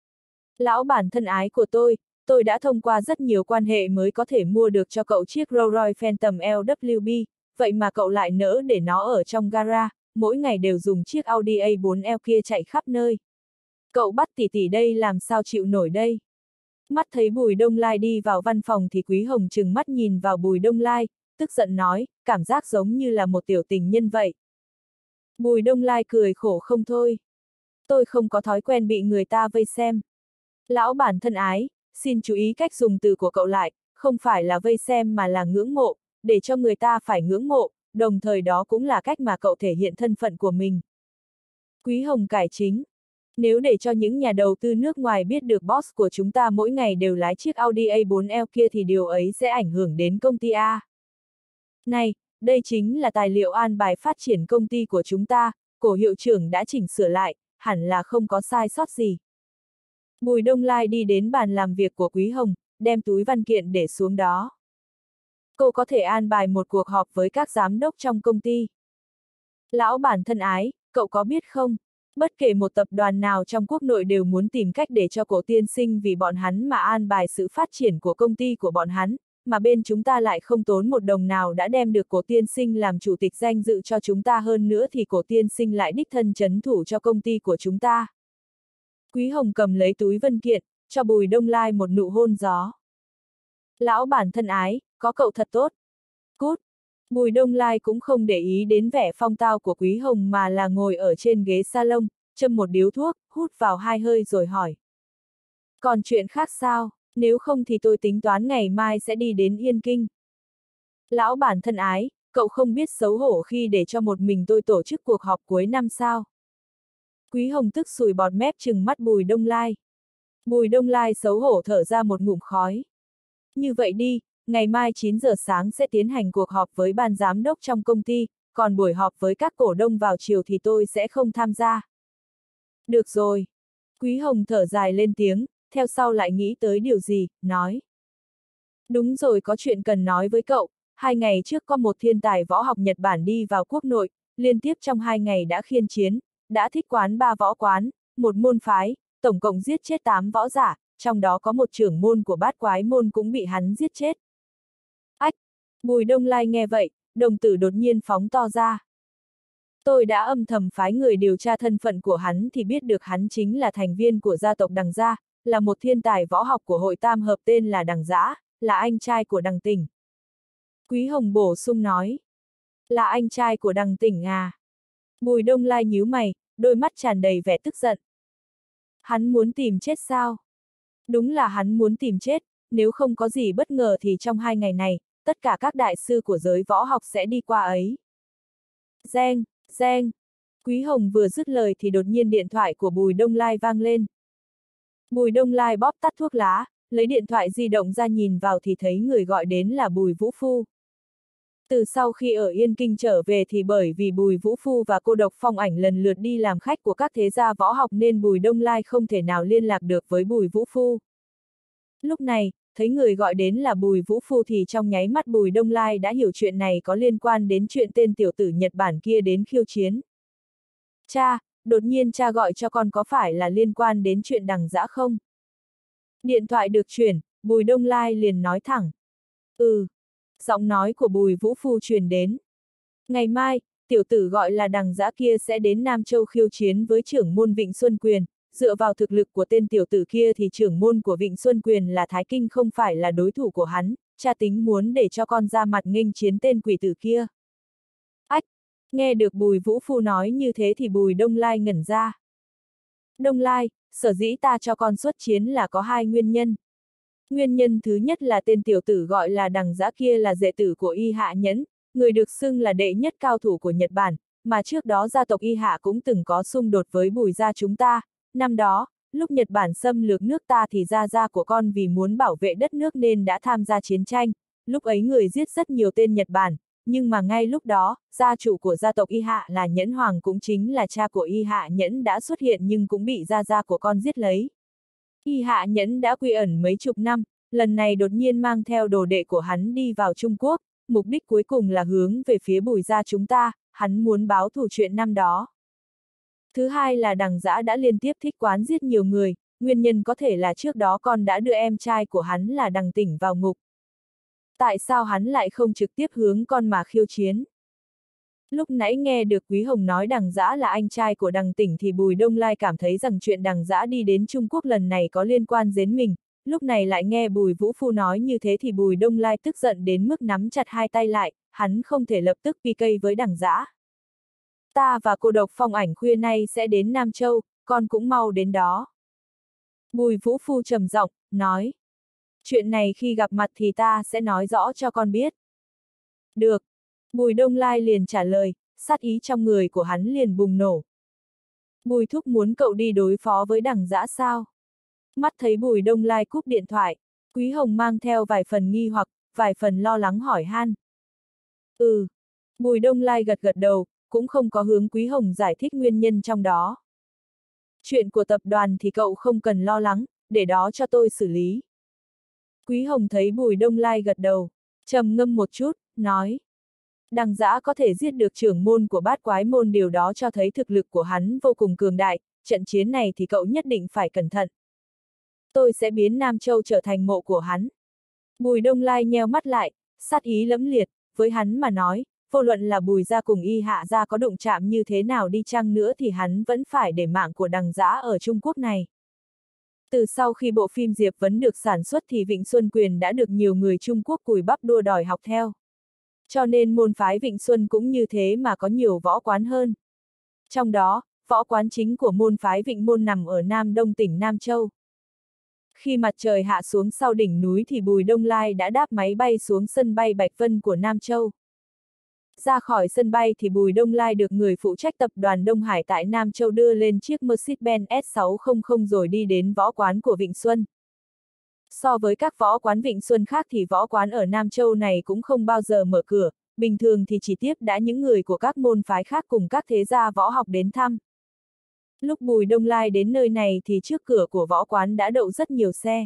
Lão bản thân ái của tôi đã thông qua rất nhiều quan hệ mới có thể mua được cho cậu chiếc Rolls-Royce Phantom LWB, vậy mà cậu lại nỡ để nó ở trong gara, mỗi ngày đều dùng chiếc Audi A4L kia chạy khắp nơi. Cậu bắt tỷ tỷ đây làm sao chịu nổi đây? Mắt thấy Bùi Đông Lai đi vào văn phòng thì Quý Hồng trừng mắt nhìn vào Bùi Đông Lai, tức giận nói, cảm giác giống như là một tiểu tình nhân vậy. Bùi Đông Lai cười khổ không thôi. Tôi không có thói quen bị người ta vây xem. Lão bản thân ái, xin chú ý cách dùng từ của cậu lại, không phải là vây xem mà là ngưỡng mộ, để cho người ta phải ngưỡng mộ, đồng thời đó cũng là cách mà cậu thể hiện thân phận của mình. Quý Hồng cải chính. Nếu để cho những nhà đầu tư nước ngoài biết được boss của chúng ta mỗi ngày đều lái chiếc Audi A4L kia thì điều ấy sẽ ảnh hưởng đến công ty A. Này, đây chính là tài liệu an bài phát triển công ty của chúng ta, cổ hiệu trưởng đã chỉnh sửa lại, hẳn là không có sai sót gì. Bùi Đông Lai đi đến bàn làm việc của Quý Hồng, đem túi văn kiện để xuống đó. Cô có thể an bài một cuộc họp với các giám đốc trong công ty. Lão bản thân ái, cậu có biết không? Bất kể một tập đoàn nào trong quốc nội đều muốn tìm cách để cho cổ tiên sinh vì bọn hắn mà an bài sự phát triển của công ty của bọn hắn, mà bên chúng ta lại không tốn một đồng nào đã đem được cổ tiên sinh làm chủ tịch danh dự cho chúng ta, hơn nữa thì cổ tiên sinh lại đích thân trấn thủ cho công ty của chúng ta. Quý Hồng cầm lấy túi văn kiện, cho Bùi Đông Lai một nụ hôn gió. Lão bản thân ái, có cậu thật tốt. Cút. Bùi Đông Lai cũng không để ý đến vẻ phong tao của Quý Hồng mà là ngồi ở trên ghế salon, châm một điếu thuốc, hút vào 2 hơi rồi hỏi. Còn chuyện khác sao, nếu không thì tôi tính toán ngày mai sẽ đi đến Yên Kinh. Lão bản thân ái, cậu không biết xấu hổ khi để cho một mình tôi tổ chức cuộc họp cuối năm sao? Quý Hồng tức sùi bọt mép trừng mắt Bùi Đông Lai. Bùi Đông Lai xấu hổ thở ra một ngụm khói. Như vậy đi, ngày mai 9 giờ sáng sẽ tiến hành cuộc họp với ban giám đốc trong công ty, còn buổi họp với các cổ đông vào chiều thì tôi sẽ không tham gia. Được rồi. Quý Hồng thở dài lên tiếng, theo sau lại nghĩ tới điều gì, nói. Đúng rồi, có chuyện cần nói với cậu. 2 ngày trước có một thiên tài võ học Nhật Bản đi vào quốc nội, liên tiếp trong 2 ngày đã khiên chiến, đã thích quán 3 võ quán, một môn phái, tổng cộng giết chết 8 võ giả, trong đó có một trưởng môn của Bát Quái môn cũng bị hắn giết chết. Ách! Bùi Đông Lai nghe vậy, đồng tử đột nhiên phóng to ra. Tôi đã âm thầm phái người điều tra thân phận của hắn thì biết được hắn chính là thành viên của gia tộc Đằng Gia, là một thiên tài võ học của hội tam hợp tên là Đằng Giã, là anh trai của Đằng Tỉnh. Quý Hồng bổ sung nói. Là anh trai của Đằng Tỉnh à? Bùi Đông Lai nhíu mày, đôi mắt tràn đầy vẻ tức giận. Hắn muốn tìm chết sao? Đúng là hắn muốn tìm chết, nếu không có gì bất ngờ thì trong 2 ngày này, tất cả các đại sư của giới võ học sẽ đi qua ấy. Reng, reng. Quý Hồng vừa dứt lời thì đột nhiên điện thoại của Bùi Đông Lai vang lên. Bùi Đông Lai bóp tắt thuốc lá, lấy điện thoại di động ra nhìn vào thì thấy người gọi đến là Bùi Vũ Phu. Từ sau khi ở Yên Kinh trở về thì bởi vì Bùi Vũ Phu và cô độc Phong Ảnh lần lượt đi làm khách của các thế gia võ học nên Bùi Đông Lai không thể nào liên lạc được với Bùi Vũ Phu. Lúc này, thấy người gọi đến là Bùi Vũ Phu thì trong nháy mắt Bùi Đông Lai đã hiểu chuyện này có liên quan đến chuyện tên tiểu tử Nhật Bản kia đến khiêu chiến. Cha, đột nhiên cha gọi cho con có phải là liên quan đến chuyện Đằng Giã không? Điện thoại được chuyển, Bùi Đông Lai liền nói thẳng. Ừ. Giọng nói của Bùi Vũ Phu truyền đến. Ngày mai, tiểu tử gọi là Đằng Giã kia sẽ đến Nam Châu khiêu chiến với trưởng môn Vịnh Xuân Quyền. Dựa vào thực lực của tên tiểu tử kia thì trưởng môn của Vịnh Xuân Quyền là Thái Kinh không phải là đối thủ của hắn, cha tính muốn để cho con ra mặt nghênh chiến tên quỷ tử kia. Ách! Nghe được Bùi Vũ Phu nói như thế thì Bùi Đông Lai ngẩn ra. Đông Lai, sở dĩ ta cho con xuất chiến là có 2 nguyên nhân. Nguyên nhân thứ nhất là tên tiểu tử gọi là Đằng Giã kia là đệ tử của Y Hạ Nhẫn, người được xưng là đệ nhất cao thủ của Nhật Bản, mà trước đó gia tộc Y Hạ cũng từng có xung đột với Bùi gia chúng ta. Năm đó, lúc Nhật Bản xâm lược nước ta thì gia của con vì muốn bảo vệ đất nước nên đã tham gia chiến tranh, lúc ấy người giết rất nhiều tên Nhật Bản, nhưng mà ngay lúc đó, gia chủ của gia tộc Y Hạ là Nhẫn Hoàng cũng chính là cha của Y Hạ Nhẫn đã xuất hiện nhưng cũng bị gia của con giết lấy. Y Hạ Nhẫn đã quy ẩn mấy chục năm, lần này đột nhiên mang theo đồ đệ của hắn đi vào Trung Quốc, mục đích cuối cùng là hướng về phía Bùi gia chúng ta, hắn muốn báo thù chuyện năm đó. Thứ hai là Đằng Giã đã liên tiếp thích quán giết nhiều người, nguyên nhân có thể là trước đó con đã đưa em trai của hắn là Đằng Tỉnh vào ngục. Tại sao hắn lại không trực tiếp hướng con mà khiêu chiến? Lúc nãy nghe được Quý Hồng nói Đằng Giã là anh trai của Đằng Tỉnh thì Bùi Đông Lai cảm thấy rằng chuyện Đằng Giã đi đến Trung Quốc lần này có liên quan đến mình, lúc này lại nghe Bùi Vũ Phu nói như thế thì Bùi Đông Lai tức giận đến mức nắm chặt 2 tay lại, hắn không thể lập tức PK với Đằng Giã. Ta và cô độc Phong Ảnh khuya nay sẽ đến Nam Châu, con cũng mau đến đó. Bùi Vũ Phu trầm giọng, nói. Chuyện này khi gặp mặt thì ta sẽ nói rõ cho con biết. Được. Bùi Đông Lai liền trả lời, sát ý trong người của hắn liền bùng nổ. Bùi thúc muốn cậu đi đối phó với Đằng Dã sao? Mắt thấy Bùi Đông Lai cúp điện thoại, Quý Hồng mang theo vài phần nghi hoặc, vài phần lo lắng hỏi han. Ừ. Bùi Đông Lai gật gật đầu, cũng không có hướng Quý Hồng giải thích nguyên nhân trong đó. Chuyện của tập đoàn thì cậu không cần lo lắng, để đó cho tôi xử lý. Quý Hồng thấy Bùi Đông Lai gật đầu, trầm ngâm một chút, nói. Đằng Dã có thể giết được trưởng môn của Bát Quái môn, điều đó cho thấy thực lực của hắn vô cùng cường đại, trận chiến này thì cậu nhất định phải cẩn thận. Tôi sẽ biến Nam Châu trở thành mộ của hắn. Bùi Đông Lai nheo mắt lại, sát ý lẫm liệt, với hắn mà nói, vô luận là Bùi gia cùng Y Hạ gia có đụng chạm như thế nào đi chăng nữa thì hắn vẫn phải để mạng của Đằng Dã ở Trung Quốc này. Từ sau khi bộ phim Diệp Vấn được sản xuất thì Vịnh Xuân Quyền đã được nhiều người Trung Quốc cùi bắp đua đòi học theo. Cho nên môn phái Vịnh Xuân cũng như thế mà có nhiều võ quán hơn. Trong đó, võ quán chính của môn phái Vịnh Môn nằm ở Nam Đông tỉnh Nam Châu. Khi mặt trời hạ xuống sau đỉnh núi thì Bùi Đông Lai đã đáp máy bay xuống sân bay Bạch Vân của Nam Châu. Ra khỏi sân bay thì Bùi Đông Lai được người phụ trách tập đoàn Đông Hải tại Nam Châu đưa lên chiếc Mercedes-Benz S600 rồi đi đến võ quán của Vịnh Xuân. So với các võ quán Vịnh Xuân khác thì võ quán ở Nam Châu này cũng không bao giờ mở cửa, bình thường thì chỉ tiếp đãi những người của các môn phái khác cùng các thế gia võ học đến thăm. Lúc Bùi Đông Lai đến nơi này thì trước cửa của võ quán đã đậu rất nhiều xe.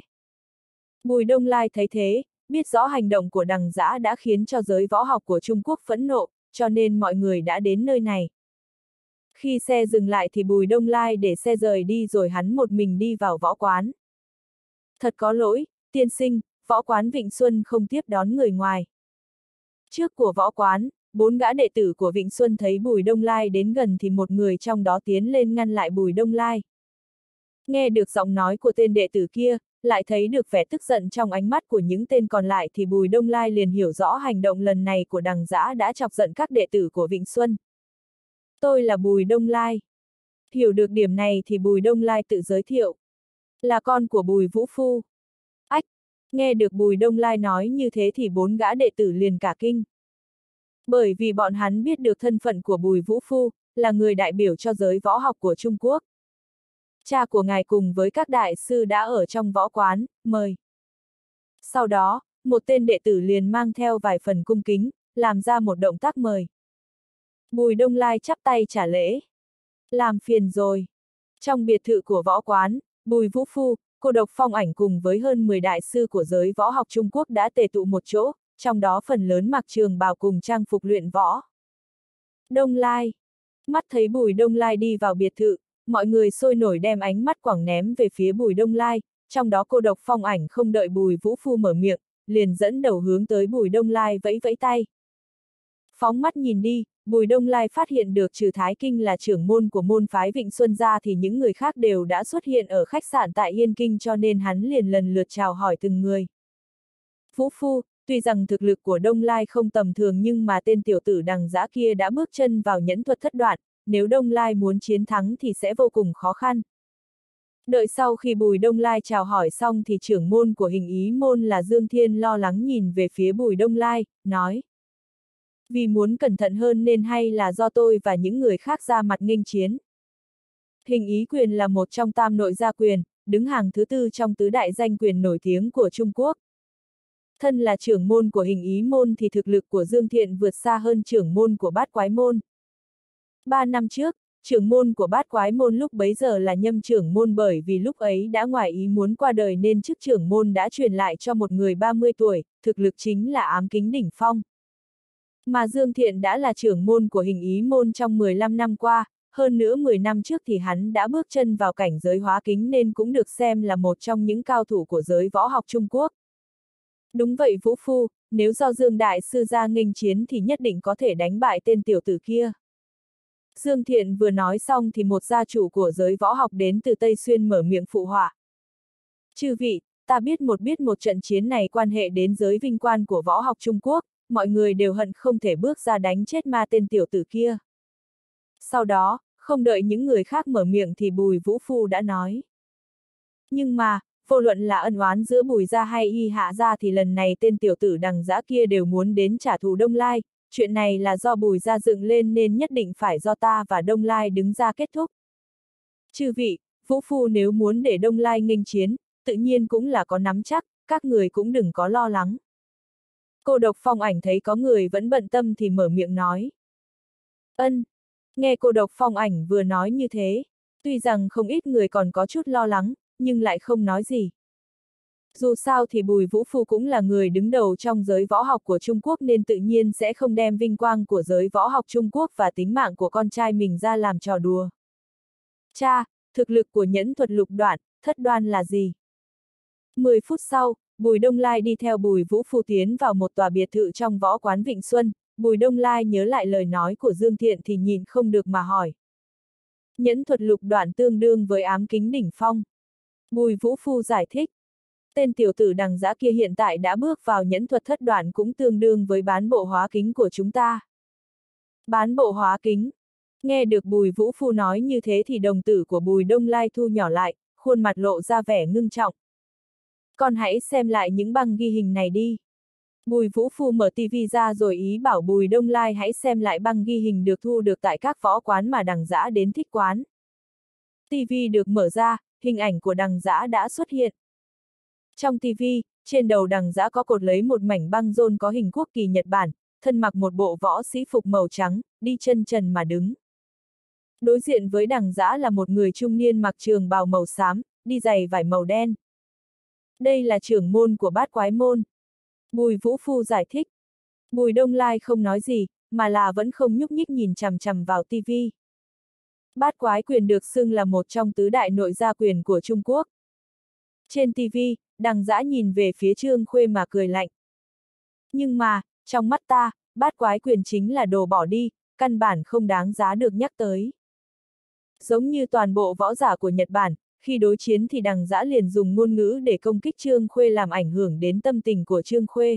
Bùi Đông Lai thấy thế, biết rõ hành động của Đằng Dã đã khiến cho giới võ học của Trung Quốc phẫn nộ, cho nên mọi người đã đến nơi này. Khi xe dừng lại thì Bùi Đông Lai để xe rời đi rồi hắn một mình đi vào võ quán. Thật có lỗi, tiên sinh, võ quán Vịnh Xuân không tiếp đón người ngoài. Trước của võ quán, 4 gã đệ tử của Vịnh Xuân thấy Bùi Đông Lai đến gần thì một người trong đó tiến lên ngăn lại Bùi Đông Lai. Nghe được giọng nói của tên đệ tử kia, lại thấy được vẻ tức giận trong ánh mắt của những tên còn lại thì Bùi Đông Lai liền hiểu rõ hành động lần này của Đằng Dã đã chọc giận các đệ tử của Vịnh Xuân. Tôi là Bùi Đông Lai. Hiểu được điểm này thì Bùi Đông Lai tự giới thiệu. Là con của Bùi Vũ Phu. Ách! Nghe được Bùi Đông Lai nói như thế thì 4 gã đệ tử liền cả kinh. Bởi vì bọn hắn biết được thân phận của Bùi Vũ Phu, là người đại biểu cho giới võ học của Trung Quốc. Cha của ngài cùng với các đại sư đã ở trong võ quán, mời. Sau đó, một tên đệ tử liền mang theo vài phần cung kính, làm ra một động tác mời. Bùi Đông Lai chắp tay trả lễ. Làm phiền rồi. Trong biệt thự của võ quán, Bùi Vũ Phu, Cô Độc Phong Ảnh cùng với hơn 10 đại sư của giới võ học Trung Quốc đã tề tụ một chỗ, trong đó phần lớn mặc trường bào cùng trang phục luyện võ. Đông Lai. Mắt thấy Bùi Đông Lai đi vào biệt thự, mọi người sôi nổi đem ánh mắt quẳng ném về phía Bùi Đông Lai, trong đó Cô Độc Phong Ảnh không đợi Bùi Vũ Phu mở miệng, liền dẫn đầu hướng tới Bùi Đông Lai vẫy vẫy tay. Phóng mắt nhìn đi, Bùi Đông Lai phát hiện được trừ Thái Kinh là trưởng môn của môn phái Vịnh Xuân ra thì những người khác đều đã xuất hiện ở khách sạn tại Yên Kinh, cho nên hắn liền lần lượt chào hỏi từng người. Vũ Phu, tuy rằng thực lực của Đông Lai không tầm thường nhưng mà tên tiểu tử Đằng Dã kia đã bước chân vào nhẫn thuật thất đoạn, nếu Đông Lai muốn chiến thắng thì sẽ vô cùng khó khăn. Đợi sau khi Bùi Đông Lai chào hỏi xong thì trưởng môn của Hình Ý môn là Dương Thiên lo lắng nhìn về phía Bùi Đông Lai, nói. Vì muốn cẩn thận hơn nên hay là do tôi và những người khác ra mặt nghênh chiến. Hình Ý quyền là một trong tam nội gia quyền, đứng hàng thứ 4 trong tứ đại danh quyền nổi tiếng của Trung Quốc. Thân là trưởng môn của Hình Ý môn thì thực lực của Dương Thiện vượt xa hơn trưởng môn của Bát Quái môn. 3 năm trước, trưởng môn của Bát Quái môn lúc bấy giờ là Nhâm trưởng môn, bởi vì lúc ấy đã ngoài ý muốn qua đời nên chức trưởng môn đã truyền lại cho một người 30 tuổi, thực lực chính là ám kính đỉnh phong. Mà Dương Thiện đã là trưởng môn của Hình Ý môn trong 15 năm qua, hơn nữa 10 năm trước thì hắn đã bước chân vào cảnh giới hóa kính nên cũng được xem là một trong những cao thủ của giới võ học Trung Quốc. Đúng vậy Vũ Phu, nếu do Dương Đại Sư ra nghênh chiến thì nhất định có thể đánh bại tên tiểu tử kia. Dương Thiện vừa nói xong thì một gia chủ của giới võ học đến từ Tây Xuyên mở miệng phụ họa. Chư vị, ta biết một trận chiến này quan hệ đến giới vinh quang của võ học Trung Quốc, mọi người đều hận không thể bước ra đánh chết ma tên tiểu tử kia. Sau đó, không đợi những người khác mở miệng thì Bùi Vũ Phu đã nói. Nhưng mà, vô luận là ân oán giữa Bùi gia hay Y Hạ gia thì lần này tên tiểu tử Đằng Dã kia đều muốn đến trả thù Đông Lai, chuyện này là do Bùi gia dựng lên nên nhất định phải do ta và Đông Lai đứng ra kết thúc. Chư vị, Vũ Phu nếu muốn để Đông Lai nghênh chiến, tự nhiên cũng là có nắm chắc, các người cũng đừng có lo lắng. Cô Độc Phong Ảnh thấy có người vẫn bận tâm thì mở miệng nói. Ân. Nghe Cô Độc Phong Ảnh vừa nói như thế, tuy rằng không ít người còn có chút lo lắng, nhưng lại không nói gì. Dù sao thì Bùi Vũ Phu cũng là người đứng đầu trong giới võ học của Trung Quốc nên tự nhiên sẽ không đem vinh quang của giới võ học Trung Quốc và tính mạng của con trai mình ra làm trò đùa. Cha, thực lực của nhẫn thuật lục đoạn, thất đoan là gì? 10 phút sau, Bùi Đông Lai đi theo Bùi Vũ Phu tiến vào một tòa biệt thự trong võ quán Vịnh Xuân. Bùi Đông Lai nhớ lại lời nói của Dương Thiện thì nhìn không được mà hỏi. Nhẫn thuật lục đoạn tương đương với ám kính đỉnh phong. Bùi Vũ Phu giải thích. Tên tiểu tử Đằng Dã kia hiện tại đã bước vào nhẫn thuật thất đoạn cũng tương đương với bán bộ hóa kính của chúng ta. Bán bộ hóa kính. Nghe được Bùi Vũ Phu nói như thế thì đồng tử của Bùi Đông Lai thu nhỏ lại, khuôn mặt lộ ra vẻ ngưng trọng. Con hãy xem lại những băng ghi hình này đi. Bùi Vũ Phu mở tivi ra rồi ý bảo Bùi Đông Lai hãy xem lại băng ghi hình được thu được tại các võ quán mà Đằng Dã đến thích quán. Tivi được mở ra, hình ảnh của Đằng Dã đã xuất hiện. Trong tivi, trên đầu Đằng Dã có cột lấy một mảnh băng rôn có hình quốc kỳ Nhật Bản, thân mặc một bộ võ sĩ phục màu trắng, đi chân trần mà đứng. Đối diện với Đằng Dã là một người trung niên mặc trường bào màu xám, đi giày vải màu đen. Đây là trưởng môn của Bát Quái môn. Bùi Vũ Phu giải thích. Bùi Đông Lai không nói gì, mà là vẫn không nhúc nhích nhìn chằm chằm vào tivi. Bát Quái quyền được xưng là một trong tứ đại nội gia quyền của Trung Quốc. Trên tivi, Đằng Dã nhìn về phía Trương Khuê mà cười lạnh. Nhưng mà, trong mắt ta, Bát Quái quyền chính là đồ bỏ đi, căn bản không đáng giá được nhắc tới. Giống như toàn bộ võ giả của Nhật Bản, khi đối chiến thì Đằng Dã liền dùng ngôn ngữ để công kích Trương Khuê làm ảnh hưởng đến tâm tình của Trương Khuê.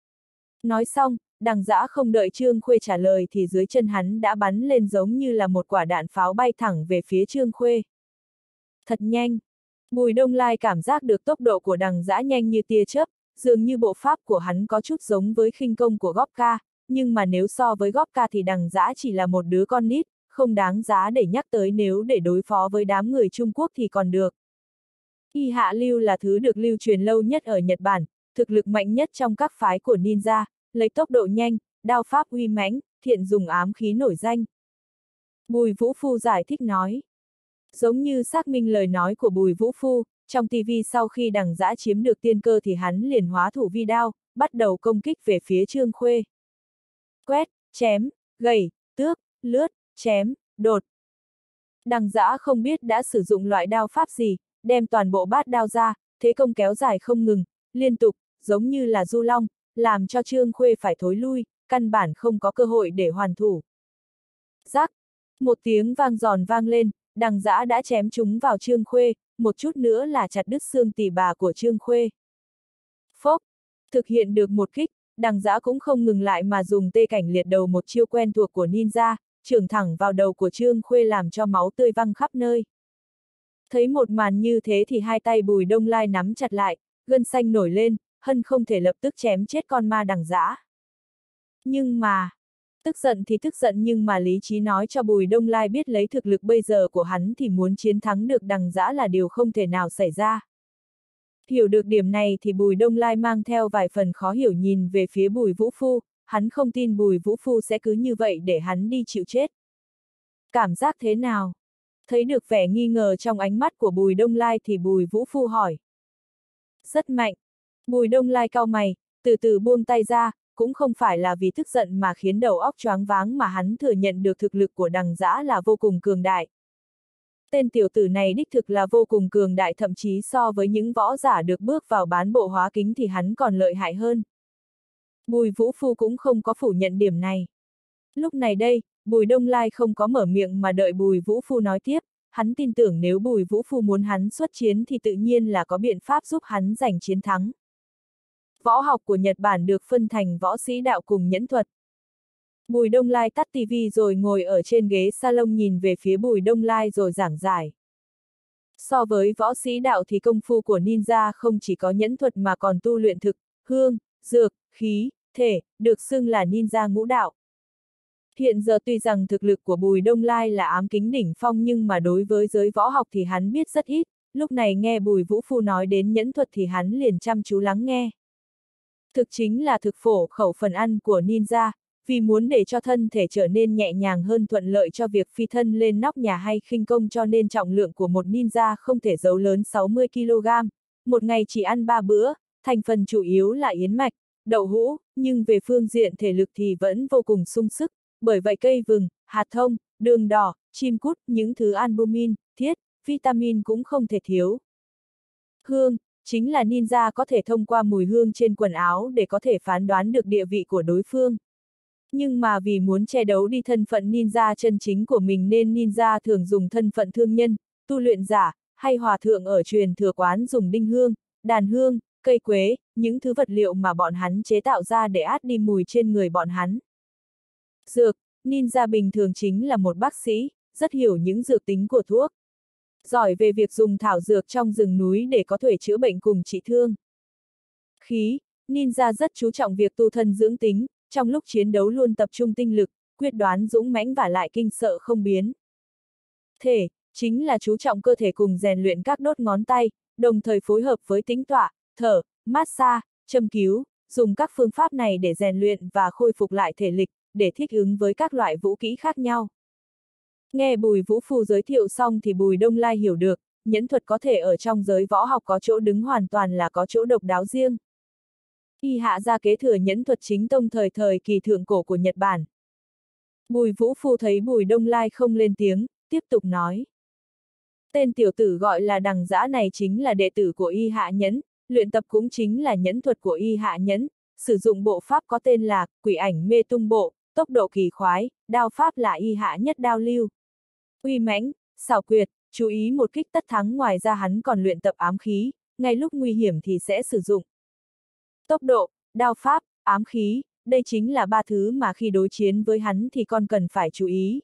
Nói xong, Đằng Dã không đợi Trương Khuê trả lời thì dưới chân hắn đã bắn lên giống như là một quả đạn pháo bay thẳng về phía Trương Khuê. Thật nhanh. Bùi Đông Lai cảm giác được tốc độ của Đằng Dã nhanh như tia chớp, dường như bộ pháp của hắn có chút giống với khinh công của Góp Ca, nhưng mà nếu so với Góp Ca thì Đằng Dã chỉ là một đứa con nít, không đáng giá để nhắc tới, nếu để đối phó với đám người Trung Quốc thì còn được. Y Hạ Lưu là thứ được lưu truyền lâu nhất ở Nhật Bản, thực lực mạnh nhất trong các phái của ninja, lấy tốc độ nhanh, đao pháp uy mãnh, thiện dùng ám khí nổi danh. Bùi Vũ Phu giải thích nói. Giống như xác minh lời nói của Bùi Vũ Phu, trong TV sau khi Đằng Dã chiếm được tiên cơ thì hắn liền hóa thủ vi đao, bắt đầu công kích về phía Trương Khuê. Quét, chém, gẩy, tước, lướt, chém, đột. Đằng Dã không biết đã sử dụng loại đao pháp gì, đem toàn bộ bát đao ra, thế công kéo dài không ngừng, liên tục, giống như là du long, làm cho Trương Khuê phải thối lui, căn bản không có cơ hội để hoàn thủ. Rắc, một tiếng vang giòn vang lên, Đằng Dã đã chém chúng vào Trương Khuê, một chút nữa là chặt đứt xương tỉ bà của Trương Khuê. Phốc, thực hiện được một kích, Đằng Dã cũng không ngừng lại mà dùng tê cảnh liệt đầu, một chiêu quen thuộc của ninja, chưởng thẳng vào đầu của Trương Khuê làm cho máu tươi văng khắp nơi. Thấy một màn như thế thì hai tay Bùi Đông Lai nắm chặt lại, gân xanh nổi lên, hân không thể lập tức chém chết con ma Đằng Dã. Nhưng mà, tức giận thì tức giận, nhưng mà lý trí nói cho Bùi Đông Lai biết lấy thực lực bây giờ của hắn thì muốn chiến thắng được Đằng Dã là điều không thể nào xảy ra. Hiểu được điểm này thì Bùi Đông Lai mang theo vài phần khó hiểu nhìn về phía Bùi Vũ Phu, hắn không tin Bùi Vũ Phu sẽ cứ như vậy để hắn đi chịu chết. Cảm giác thế nào? Thấy được vẻ nghi ngờ trong ánh mắt của Bùi Đông Lai thì Bùi Vũ Phu hỏi. Rất mạnh. Bùi Đông Lai cau mày, từ từ buông tay ra, cũng không phải là vì tức giận mà khiến đầu óc choáng váng, mà hắn thừa nhận được thực lực của Đằng Dã là vô cùng cường đại. Tên tiểu tử này đích thực là vô cùng cường đại, thậm chí so với những võ giả được bước vào bán bộ hóa kính thì hắn còn lợi hại hơn. Bùi Vũ Phu cũng không có phủ nhận điểm này. Lúc này đây, Bùi Đông Lai không có mở miệng mà đợi Bùi Vũ Phu nói tiếp, hắn tin tưởng nếu Bùi Vũ Phu muốn hắn xuất chiến thì tự nhiên là có biện pháp giúp hắn giành chiến thắng. Võ học của Nhật Bản được phân thành võ sĩ đạo cùng nhẫn thuật. Bùi Đông Lai tắt tivi rồi ngồi ở trên ghế salon nhìn về phía Bùi Đông Lai rồi giảng giải. So với võ sĩ đạo thì công phu của ninja không chỉ có nhẫn thuật mà còn tu luyện thực, hương, dược, khí, thể, được xưng là ninja ngũ đạo. Hiện giờ tuy rằng thực lực của Bùi Đông Lai là ám kính đỉnh phong nhưng mà đối với giới võ học thì hắn biết rất ít, lúc này nghe Bùi Vũ Phu nói đến nhẫn thuật thì hắn liền chăm chú lắng nghe. Thực chính là thực phổ khẩu phần ăn của ninja, vì muốn để cho thân thể trở nên nhẹ nhàng hơn thuận lợi cho việc phi thân lên nóc nhà hay khinh công cho nên trọng lượng của một ninja không thể giấu lớn 60 kg, một ngày chỉ ăn 3 bữa, thành phần chủ yếu là yến mạch, đậu hũ, nhưng về phương diện thể lực thì vẫn vô cùng sung sức, bởi vậy cây vừng, hạt thông, đường đỏ, chim cút, những thứ albumin, thiết, vitamin cũng không thể thiếu. Hương, chính là ninja có thể thông qua mùi hương trên quần áo để có thể phán đoán được địa vị của đối phương. Nhưng mà vì muốn che giấu đi thân phận ninja chân chính của mình nên ninja thường dùng thân phận thương nhân, tu luyện giả, hay hòa thượng ở truyền thừa quán dùng đinh hương, đàn hương, cây quế, những thứ vật liệu mà bọn hắn chế tạo ra để át đi mùi trên người bọn hắn. Dược, ninja bình thường chính là một bác sĩ, rất hiểu những dược tính của thuốc. Giỏi về việc dùng thảo dược trong rừng núi để có thể chữa bệnh cùng trị thương. Khí, ninja rất chú trọng việc tu thân dưỡng tính, trong lúc chiến đấu luôn tập trung tinh lực, quyết đoán dũng mãnh và lại kinh sợ không biến. Thể, chính là chú trọng cơ thể cùng rèn luyện các đốt ngón tay, đồng thời phối hợp với tĩnh tọa, thở, massage, châm cứu, dùng các phương pháp này để rèn luyện và khôi phục lại thể lực, để thích ứng với các loại vũ kỹ khác nhau. Nghe Bùi Vũ Phu giới thiệu xong thì Bùi Đông Lai hiểu được, nhẫn thuật có thể ở trong giới võ học có chỗ đứng hoàn toàn là có chỗ độc đáo riêng. Y hạ ra kế thừa nhẫn thuật chính tông thời kỳ thượng cổ của Nhật Bản. Bùi Vũ Phu thấy Bùi Đông Lai không lên tiếng, tiếp tục nói. Tên tiểu tử gọi là Đằng Giã này chính là đệ tử của Y hạ nhẫn, luyện tập cũng chính là nhẫn thuật của Y hạ nhẫn, sử dụng bộ pháp có tên là Quỷ ảnh mê tung bộ, tốc độ kỳ khoái, đao pháp là Y hạ nhất đao lưu. Uy mãnh, xảo quyệt, chú ý một kích tất thắng, ngoài ra hắn còn luyện tập ám khí, ngay lúc nguy hiểm thì sẽ sử dụng. Tốc độ, đao pháp, ám khí, đây chính là ba thứ mà khi đối chiến với hắn thì con cần phải chú ý.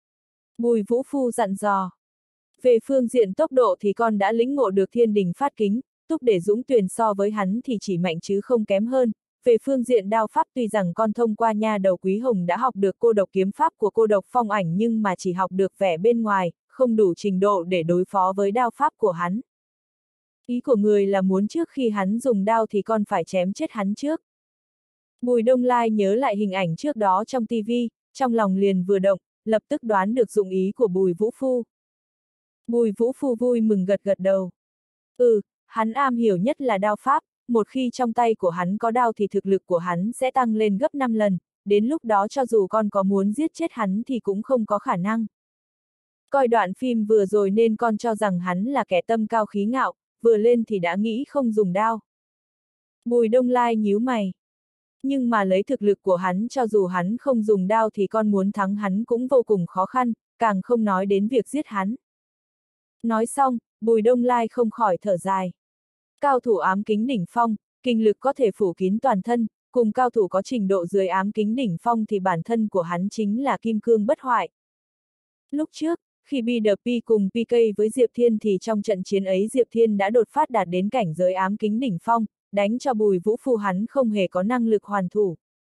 Bùi Vũ Phu dặn dò. Về phương diện tốc độ thì con đã lĩnh ngộ được thiên đình phát kính, Túc Để Dũng Tuyền so với hắn thì chỉ mạnh chứ không kém hơn. Về phương diện đao pháp tuy rằng con thông qua nha đầu Quý Hồng đã học được cô độc kiếm pháp của cô độc phong ảnh nhưng mà chỉ học được vẻ bên ngoài, không đủ trình độ để đối phó với đao pháp của hắn. Ý của người là muốn trước khi hắn dùng đao thì con phải chém chết hắn trước. Bùi Đông Lai nhớ lại hình ảnh trước đó trong tivi, trong lòng liền vừa động, lập tức đoán được dụng ý của Bùi Vũ Phu. Bùi Vũ Phu vui mừng gật gật đầu. Hắn am hiểu nhất là đao pháp, một khi trong tay của hắn có đao thì thực lực của hắn sẽ tăng lên gấp 5 lần, đến lúc đó cho dù con có muốn giết chết hắn thì cũng không có khả năng. Coi đoạn phim vừa rồi nên con cho rằng hắn là kẻ tâm cao khí ngạo, vừa lên thì đã nghĩ không dùng đao. Bùi Đông Lai nhíu mày. Nhưng mà lấy thực lực của hắn cho dù hắn không dùng đao thì con muốn thắng hắn cũng vô cùng khó khăn, càng không nói đến việc giết hắn. Nói xong, Bùi Đông Lai không khỏi thở dài. Cao thủ ám kính đỉnh phong, kinh lực có thể phủ kín toàn thân, cùng cao thủ có trình độ dưới ám kính đỉnh phong thì bản thân của hắn chính là kim cương bất hoại. Lúc trước, khi BDP cùng PK với Diệp Thiên thì trong trận chiến ấy Diệp Thiên đã đột phát đạt đến cảnh giới ám kính đỉnh phong, đánh cho Bùi Vũ Phu hắn không hề có năng lực hoàn thủ.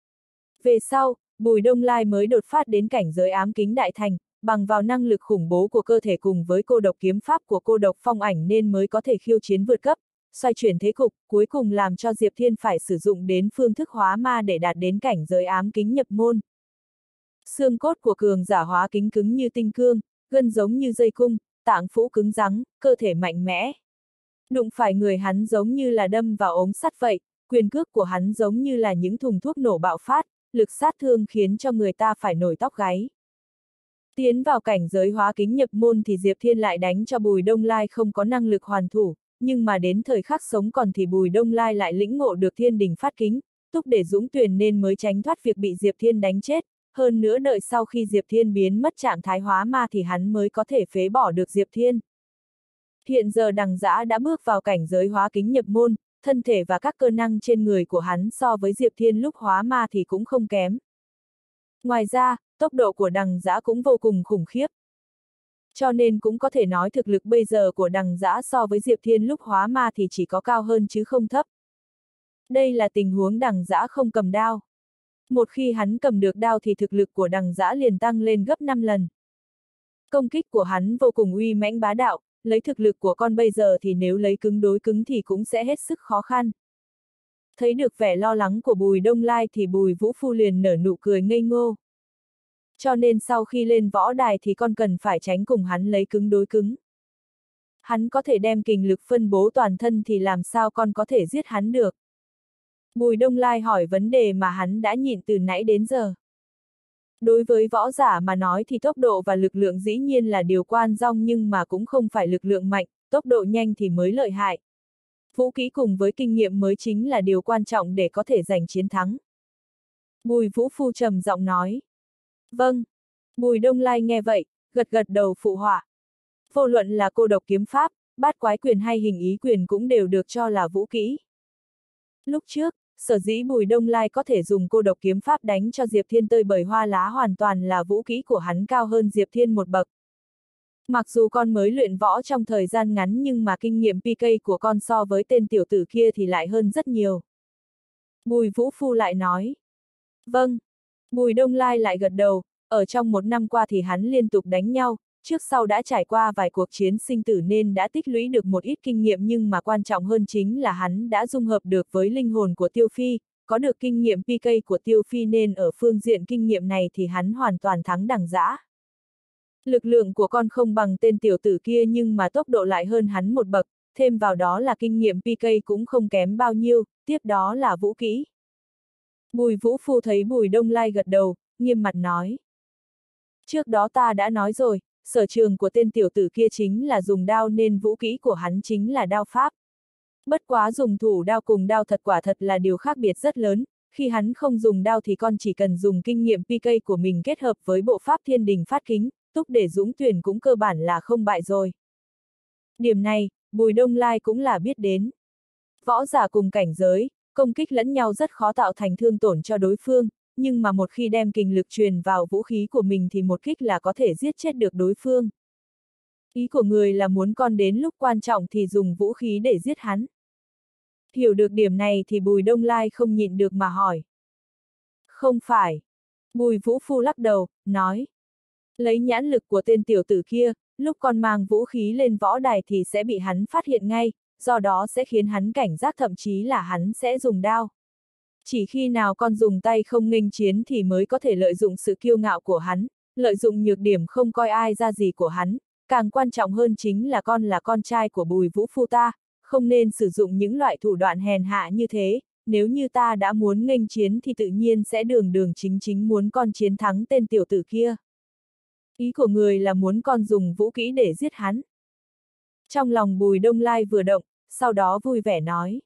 Về sau, Bùi Đông Lai mới đột phát đến cảnh giới ám kính đại thành, bằng vào năng lực khủng bố của cơ thể cùng với cô độc kiếm pháp của cô độc phong ảnh nên mới có thể khiêu chiến vượt cấp, xoay chuyển thế cục, cuối cùng làm cho Diệp Thiên phải sử dụng đến phương thức hóa ma để đạt đến cảnh giới ám kính nhập môn. Xương cốt của cường giả hóa kính cứng như tinh cương, gân giống như dây cung, tạng phủ cứng rắn, cơ thể mạnh mẽ. Đụng phải người hắn giống như là đâm vào ống sắt vậy, quyền cước của hắn giống như là những thùng thuốc nổ bạo phát, lực sát thương khiến cho người ta phải nổi tóc gáy. Tiến vào cảnh giới hóa kính nhập môn thì Diệp Thiên lại đánh cho Bùi Đông Lai không có năng lực hoàn thủ, nhưng mà đến thời khắc sống còn thì Bùi Đông Lai lại lĩnh ngộ được thiên đình phát kính, Túc Để Dũng Tuyền nên mới tránh thoát việc bị Diệp Thiên đánh chết, hơn nữa đợi sau khi Diệp Thiên biến mất trạng thái hóa ma thì hắn mới có thể phế bỏ được Diệp Thiên. Hiện giờ Đằng Giã đã bước vào cảnh giới hóa kính nhập môn, thân thể và các cơ năng trên người của hắn so với Diệp Thiên lúc hóa ma thì cũng không kém. Ngoài ra, tốc độ của Đằng Giã cũng vô cùng khủng khiếp. Cho nên cũng có thể nói thực lực bây giờ của Đằng Giã so với Diệp Thiên lúc hóa ma thì chỉ có cao hơn chứ không thấp. Đây là tình huống Đằng Giã không cầm đao. Một khi hắn cầm được đao thì thực lực của Đằng Giã liền tăng lên gấp 5 lần. Công kích của hắn vô cùng uy mãnh bá đạo, lấy thực lực của con bây giờ thì nếu lấy cứng đối cứng thì cũng sẽ hết sức khó khăn. Thấy được vẻ lo lắng của Bùi Đông Lai thì Bùi Vũ Phu liền nở nụ cười ngây ngô. Cho nên sau khi lên võ đài thì con cần phải tránh cùng hắn lấy cứng đối cứng. Hắn có thể đem kình lực phân bố toàn thân thì làm sao con có thể giết hắn được. Bùi Đông Lai hỏi vấn đề mà hắn đã nhịn từ nãy đến giờ. Đối với võ giả mà nói thì tốc độ và lực lượng dĩ nhiên là điều quan trọng nhưng mà cũng không phải lực lượng mạnh, tốc độ nhanh thì mới lợi hại. Vũ khí cùng với kinh nghiệm mới chính là điều quan trọng để có thể giành chiến thắng. Bùi Vũ Phu trầm giọng nói. Vâng. Bùi Đông Lai nghe vậy, gật gật đầu phụ họa. Vô luận là cô độc kiếm pháp, bát quái quyền hay hình ý quyền cũng đều được cho là vũ kỹ. Lúc trước, sở dĩ Bùi Đông Lai có thể dùng cô độc kiếm pháp đánh cho Diệp Thiên tơi bời hoa lá hoàn toàn là vũ kỹ của hắn cao hơn Diệp Thiên một bậc. Mặc dù con mới luyện võ trong thời gian ngắn nhưng mà kinh nghiệm PK của con so với tên tiểu tử kia thì lại hơn rất nhiều. Bùi Vũ Phu lại nói. Vâng. Bùi Đông Lai lại gật đầu, ở trong 1 năm qua thì hắn liên tục đánh nhau, trước sau đã trải qua vài cuộc chiến sinh tử nên đã tích lũy được một ít kinh nghiệm nhưng mà quan trọng hơn chính là hắn đã dung hợp được với linh hồn của Tiêu Phi, có được kinh nghiệm PK của Tiêu Phi nên ở phương diện kinh nghiệm này thì hắn hoàn toàn thắng Đằng Giã. Lực lượng của con không bằng tên tiểu tử kia nhưng mà tốc độ lại hơn hắn một bậc, thêm vào đó là kinh nghiệm PK cũng không kém bao nhiêu, tiếp đó là vũ kỹ. Bùi Vũ Phu thấy Bùi Đông Lai gật đầu, nghiêm mặt nói. Trước đó ta đã nói rồi, sở trường của tên tiểu tử kia chính là dùng đao nên vũ kỹ của hắn chính là đao pháp. Bất quá dùng thủ đao cùng đao thật quả thật là điều khác biệt rất lớn, khi hắn không dùng đao thì con chỉ cần dùng kinh nghiệm PK của mình kết hợp với bộ pháp thiên đình phát kính, túc để dũng tuyển cũng cơ bản là không bại rồi. Điểm này, Bùi Đông Lai cũng là biết đến. Võ giả cùng cảnh giới, công kích lẫn nhau rất khó tạo thành thương tổn cho đối phương, nhưng mà một khi đem kình lực truyền vào vũ khí của mình thì một kích là có thể giết chết được đối phương. Ý của người là muốn con đến lúc quan trọng thì dùng vũ khí để giết hắn. Hiểu được điểm này thì Bùi Đông Lai không nhịn được mà hỏi. Không phải. Bùi Vũ Phu lắc đầu, nói. Lấy nhãn lực của tên tiểu tử kia, lúc con mang vũ khí lên võ đài thì sẽ bị hắn phát hiện ngay, do đó sẽ khiến hắn cảnh giác thậm chí là hắn sẽ dùng đao. Chỉ khi nào con dùng tay không nghênh chiến thì mới có thể lợi dụng sự kiêu ngạo của hắn, lợi dụng nhược điểm không coi ai ra gì của hắn, càng quan trọng hơn chính là con trai của Bùi Vũ Phu ta, không nên sử dụng những loại thủ đoạn hèn hạ như thế, nếu như ta đã muốn nghênh chiến thì tự nhiên sẽ đường đường chính chính muốn con chiến thắng tên tiểu tử kia. Ý của người là muốn con dùng vũ kỹ để giết hắn. Trong lòng Bùi Đông Lai vừa động, sau đó vui vẻ nói.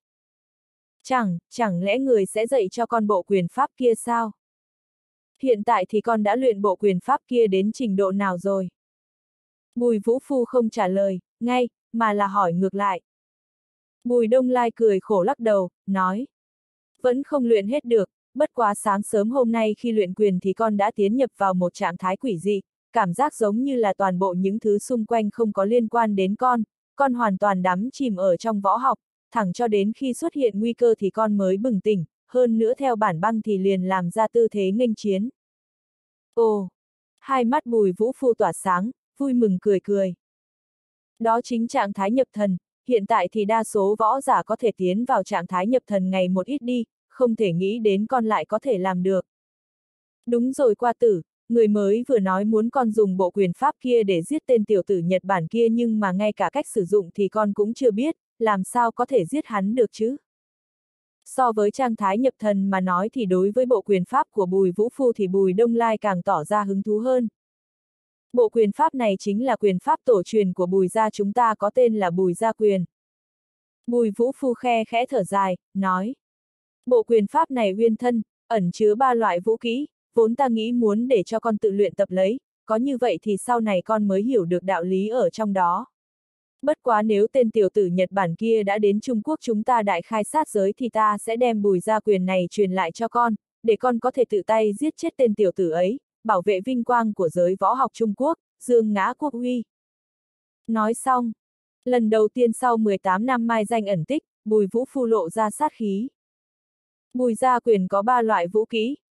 Chẳng lẽ người sẽ dạy cho con bộ quyền pháp kia sao? Hiện tại thì con đã luyện bộ quyền pháp kia đến trình độ nào rồi? Bùi Vũ Phu không trả lời, ngay, mà là hỏi ngược lại. Bùi Đông Lai cười khổ lắc đầu, nói. Vẫn không luyện hết được, bất quá sáng sớm hôm nay khi luyện quyền thì con đã tiến nhập vào một trạng thái quỷ dị, cảm giác giống như là toàn bộ những thứ xung quanh không có liên quan đến con hoàn toàn đắm chìm ở trong võ học, thẳng cho đến khi xuất hiện nguy cơ thì con mới bừng tỉnh, hơn nữa theo bản băng thì liền làm ra tư thế nghênh chiến. Ồ! Hai mắt Bùi Vũ Phu tỏa sáng, vui mừng cười cười. Đó chính trạng thái nhập thần, hiện tại thì đa số võ giả có thể tiến vào trạng thái nhập thần ngày một ít đi, không thể nghĩ đến con lại có thể làm được. Đúng rồi qua tử, người mới vừa nói muốn con dùng bộ quyền pháp kia để giết tên tiểu tử Nhật Bản kia nhưng mà ngay cả cách sử dụng thì con cũng chưa biết, làm sao có thể giết hắn được chứ? So với trạng thái nhập thần mà nói thì đối với bộ quyền pháp của Bùi Vũ Phu thì Bùi Đông Lai càng tỏ ra hứng thú hơn. Bộ quyền pháp này chính là quyền pháp tổ truyền của Bùi gia chúng ta có tên là Bùi gia quyền. Bùi Vũ Phu khe khẽ thở dài, nói. Bộ quyền pháp này uyên thân, ẩn chứa 3 loại vũ kỹ, vốn ta nghĩ muốn để cho con tự luyện tập lấy, có như vậy thì sau này con mới hiểu được đạo lý ở trong đó. Bất quá nếu tên tiểu tử Nhật Bản kia đã đến Trung Quốc chúng ta đại khai sát giới thì ta sẽ đem Bùi gia quyền này truyền lại cho con, để con có thể tự tay giết chết tên tiểu tử ấy, bảo vệ vinh quang của giới võ học Trung Quốc, dương ngã quốc uy. Nói xong, lần đầu tiên sau 18 năm mai danh ẩn tích, Bùi Vũ Phu lộ ra sát khí. Bùi gia quyền có 3 loại vũ kỹ,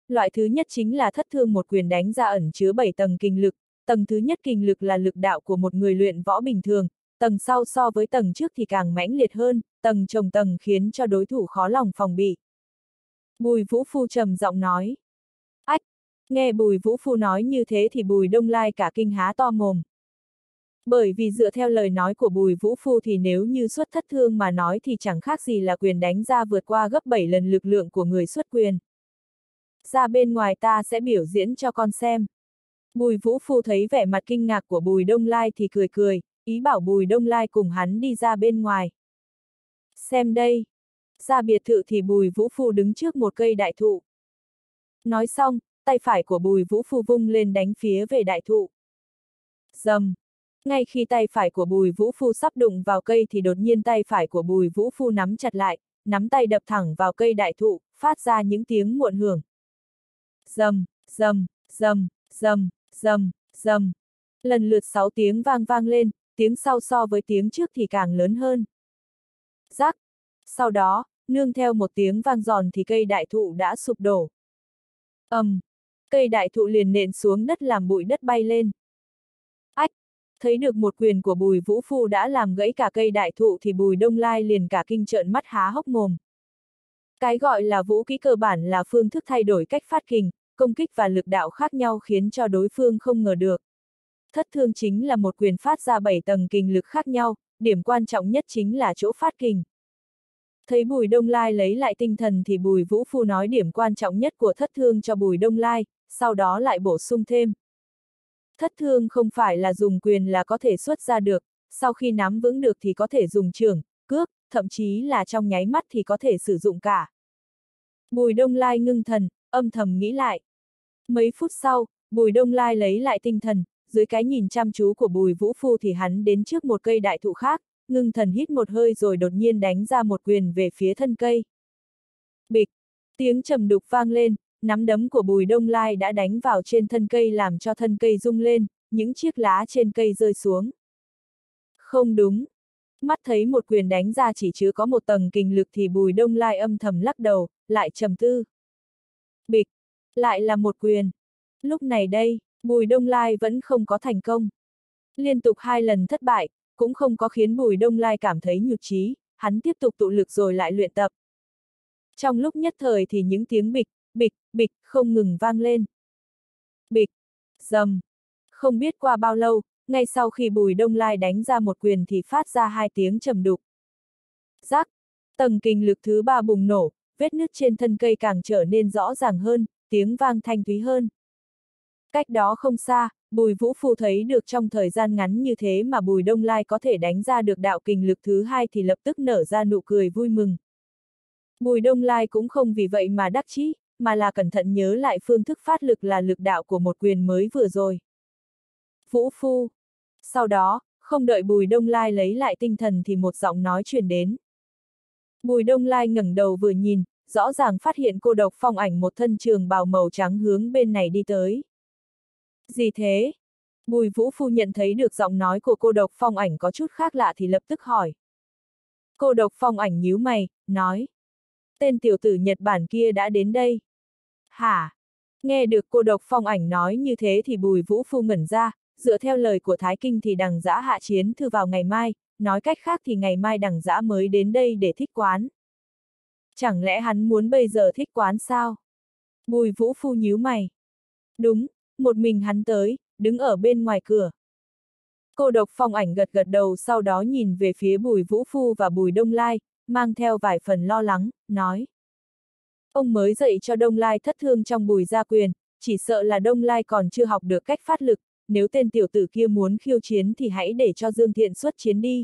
Loại thứ nhất chính là thất thương một quyền đánh ra ẩn chứa 7 tầng kình lực, tầng thứ nhất kình lực là lực đạo của một người luyện võ bình thường, tầng sau so với tầng trước thì càng mãnh liệt hơn, tầng chồng tầng khiến cho đối thủ khó lòng phòng bị. Bùi Vũ Phu trầm giọng nói. Ách! Nghe Bùi Vũ Phu nói như thế thì Bùi Đông Lai cả kinh há to mồm. Bởi vì dựa theo lời nói của Bùi Vũ Phu thì nếu như xuất thất thương mà nói thì chẳng khác gì là quyền đánh ra vượt qua gấp 7 lần lực lượng của người xuất quyền. Ra bên ngoài ta sẽ biểu diễn cho con xem. Bùi Vũ Phu thấy vẻ mặt kinh ngạc của Bùi Đông Lai thì cười cười, ý bảo Bùi Đông Lai cùng hắn đi ra bên ngoài. Xem đây. Ra biệt thự thì Bùi Vũ Phu đứng trước một cây đại thụ. Nói xong, tay phải của Bùi Vũ Phu vung lên đánh phía về đại thụ. Rầm. Ngay khi tay phải của Bùi Vũ Phu sắp đụng vào cây thì đột nhiên tay phải của Bùi Vũ Phu nắm chặt lại, nắm tay đập thẳng vào cây đại thụ, phát ra những tiếng muộn hưởng. Rầm, rầm, rầm, rầm, rầm, rầm. Lần lượt 6 tiếng vang vang lên, tiếng sau so với tiếng trước thì càng lớn hơn. Rắc. Sau đó, nương theo một tiếng vang giòn thì cây đại thụ đã sụp đổ. Cây đại thụ liền nện xuống đất làm bụi đất bay lên. Ách! Thấy được một quyền của Bùi Vũ Phu đã làm gãy cả cây đại thụ thì Bùi Đông Lai liền cả kinh trợn mắt há hốc mồm. Cái gọi là vũ kỹ cơ bản là phương thức thay đổi cách phát kình, công kích và lực đạo khác nhau khiến cho đối phương không ngờ được. Thất thương chính là một quyền phát ra 7 tầng kình lực khác nhau, điểm quan trọng nhất chính là chỗ phát kình. Thấy Bùi Đông Lai lấy lại tinh thần thì Bùi Vũ Phu nói điểm quan trọng nhất của thất thương cho Bùi Đông Lai, sau đó lại bổ sung thêm. Thất thương không phải là dùng quyền là có thể xuất ra được, sau khi nắm vững được thì có thể dùng chưởng, cước, thậm chí là trong nháy mắt thì có thể sử dụng cả. Bùi Đông Lai ngưng thần, âm thầm nghĩ lại. Mấy phút sau, Bùi Đông Lai lấy lại tinh thần, dưới cái nhìn chăm chú của Bùi Vũ Phu thì hắn đến trước một cây đại thụ khác, ngưng thần hít một hơi rồi đột nhiên đánh ra một quyền về phía thân cây. Bịch! Tiếng trầm đục vang lên, nắm đấm của Bùi Đông Lai đã đánh vào trên thân cây làm cho thân cây rung lên, những chiếc lá trên cây rơi xuống. Không đúng! Mắt thấy một quyền đánh ra chỉ chứa có một tầng kình lực thì Bùi Đông Lai âm thầm lắc đầu, lại trầm tư. Bịch! Lại là một quyền. Lúc này đây, Bùi Đông Lai vẫn không có thành công. Liên tục 2 lần thất bại, cũng không có khiến Bùi Đông Lai cảm thấy nhụt chí, hắn tiếp tục tụ lực rồi lại luyện tập. Trong lúc nhất thời thì những tiếng bịch, bịch, bịch không ngừng vang lên. Bịch, rầm. Không biết qua bao lâu, ngay sau khi Bùi Đông Lai đánh ra một quyền thì phát ra 2 tiếng trầm đục. Rắc, tầng kình lực thứ 3 bùng nổ, vết nứt trên thân cây càng trở nên rõ ràng hơn, tiếng vang thanh thúy hơn. Cách đó không xa, Bùi Vũ Phu thấy được trong thời gian ngắn như thế mà Bùi Đông Lai có thể đánh ra được đạo kình lực thứ 2 thì lập tức nở ra nụ cười vui mừng. Bùi Đông Lai cũng không vì vậy mà đắc chí, mà là cẩn thận nhớ lại phương thức phát lực là lực đạo của một quyền mới vừa rồi. Vũ Phu. Sau đó, không đợi Bùi Đông Lai lấy lại tinh thần thì một giọng nói truyền đến. Bùi Đông Lai ngẩng đầu vừa nhìn, rõ ràng phát hiện Cô Độc Phong Ảnh một thân trường bào màu trắng hướng bên này đi tới. Gì thế? Bùi Vũ Phu nhận thấy được giọng nói của Cô Độc Phong Ảnh có chút khác lạ thì lập tức hỏi. Cô Độc Phong Ảnh nhíu mày, nói. Tên tiểu tử Nhật Bản kia đã đến đây. Hả? Nghe được Cô Độc Phong Ảnh nói như thế thì Bùi Vũ Phu ngẩn ra, dựa theo lời của Thái Kinh thì Đằng Dã hạ chiến thư vào ngày mai, nói cách khác thì ngày mai Đằng Dã mới đến đây để thích quán. Chẳng lẽ hắn muốn bây giờ thích quán sao? Bùi Vũ Phu nhíu mày. Đúng, một mình hắn tới, đứng ở bên ngoài cửa. Cô Độc Phong Ảnh gật gật đầu sau đó nhìn về phía Bùi Vũ Phu và Bùi Đông Lai, mang theo vài phần lo lắng, nói. Ông mới dạy cho Đông Lai thất thương trong Bùi gia quyền, chỉ sợ là Đông Lai còn chưa học được cách phát lực, nếu tên tiểu tử kia muốn khiêu chiến thì hãy để cho Dương Thiện xuất chiến đi.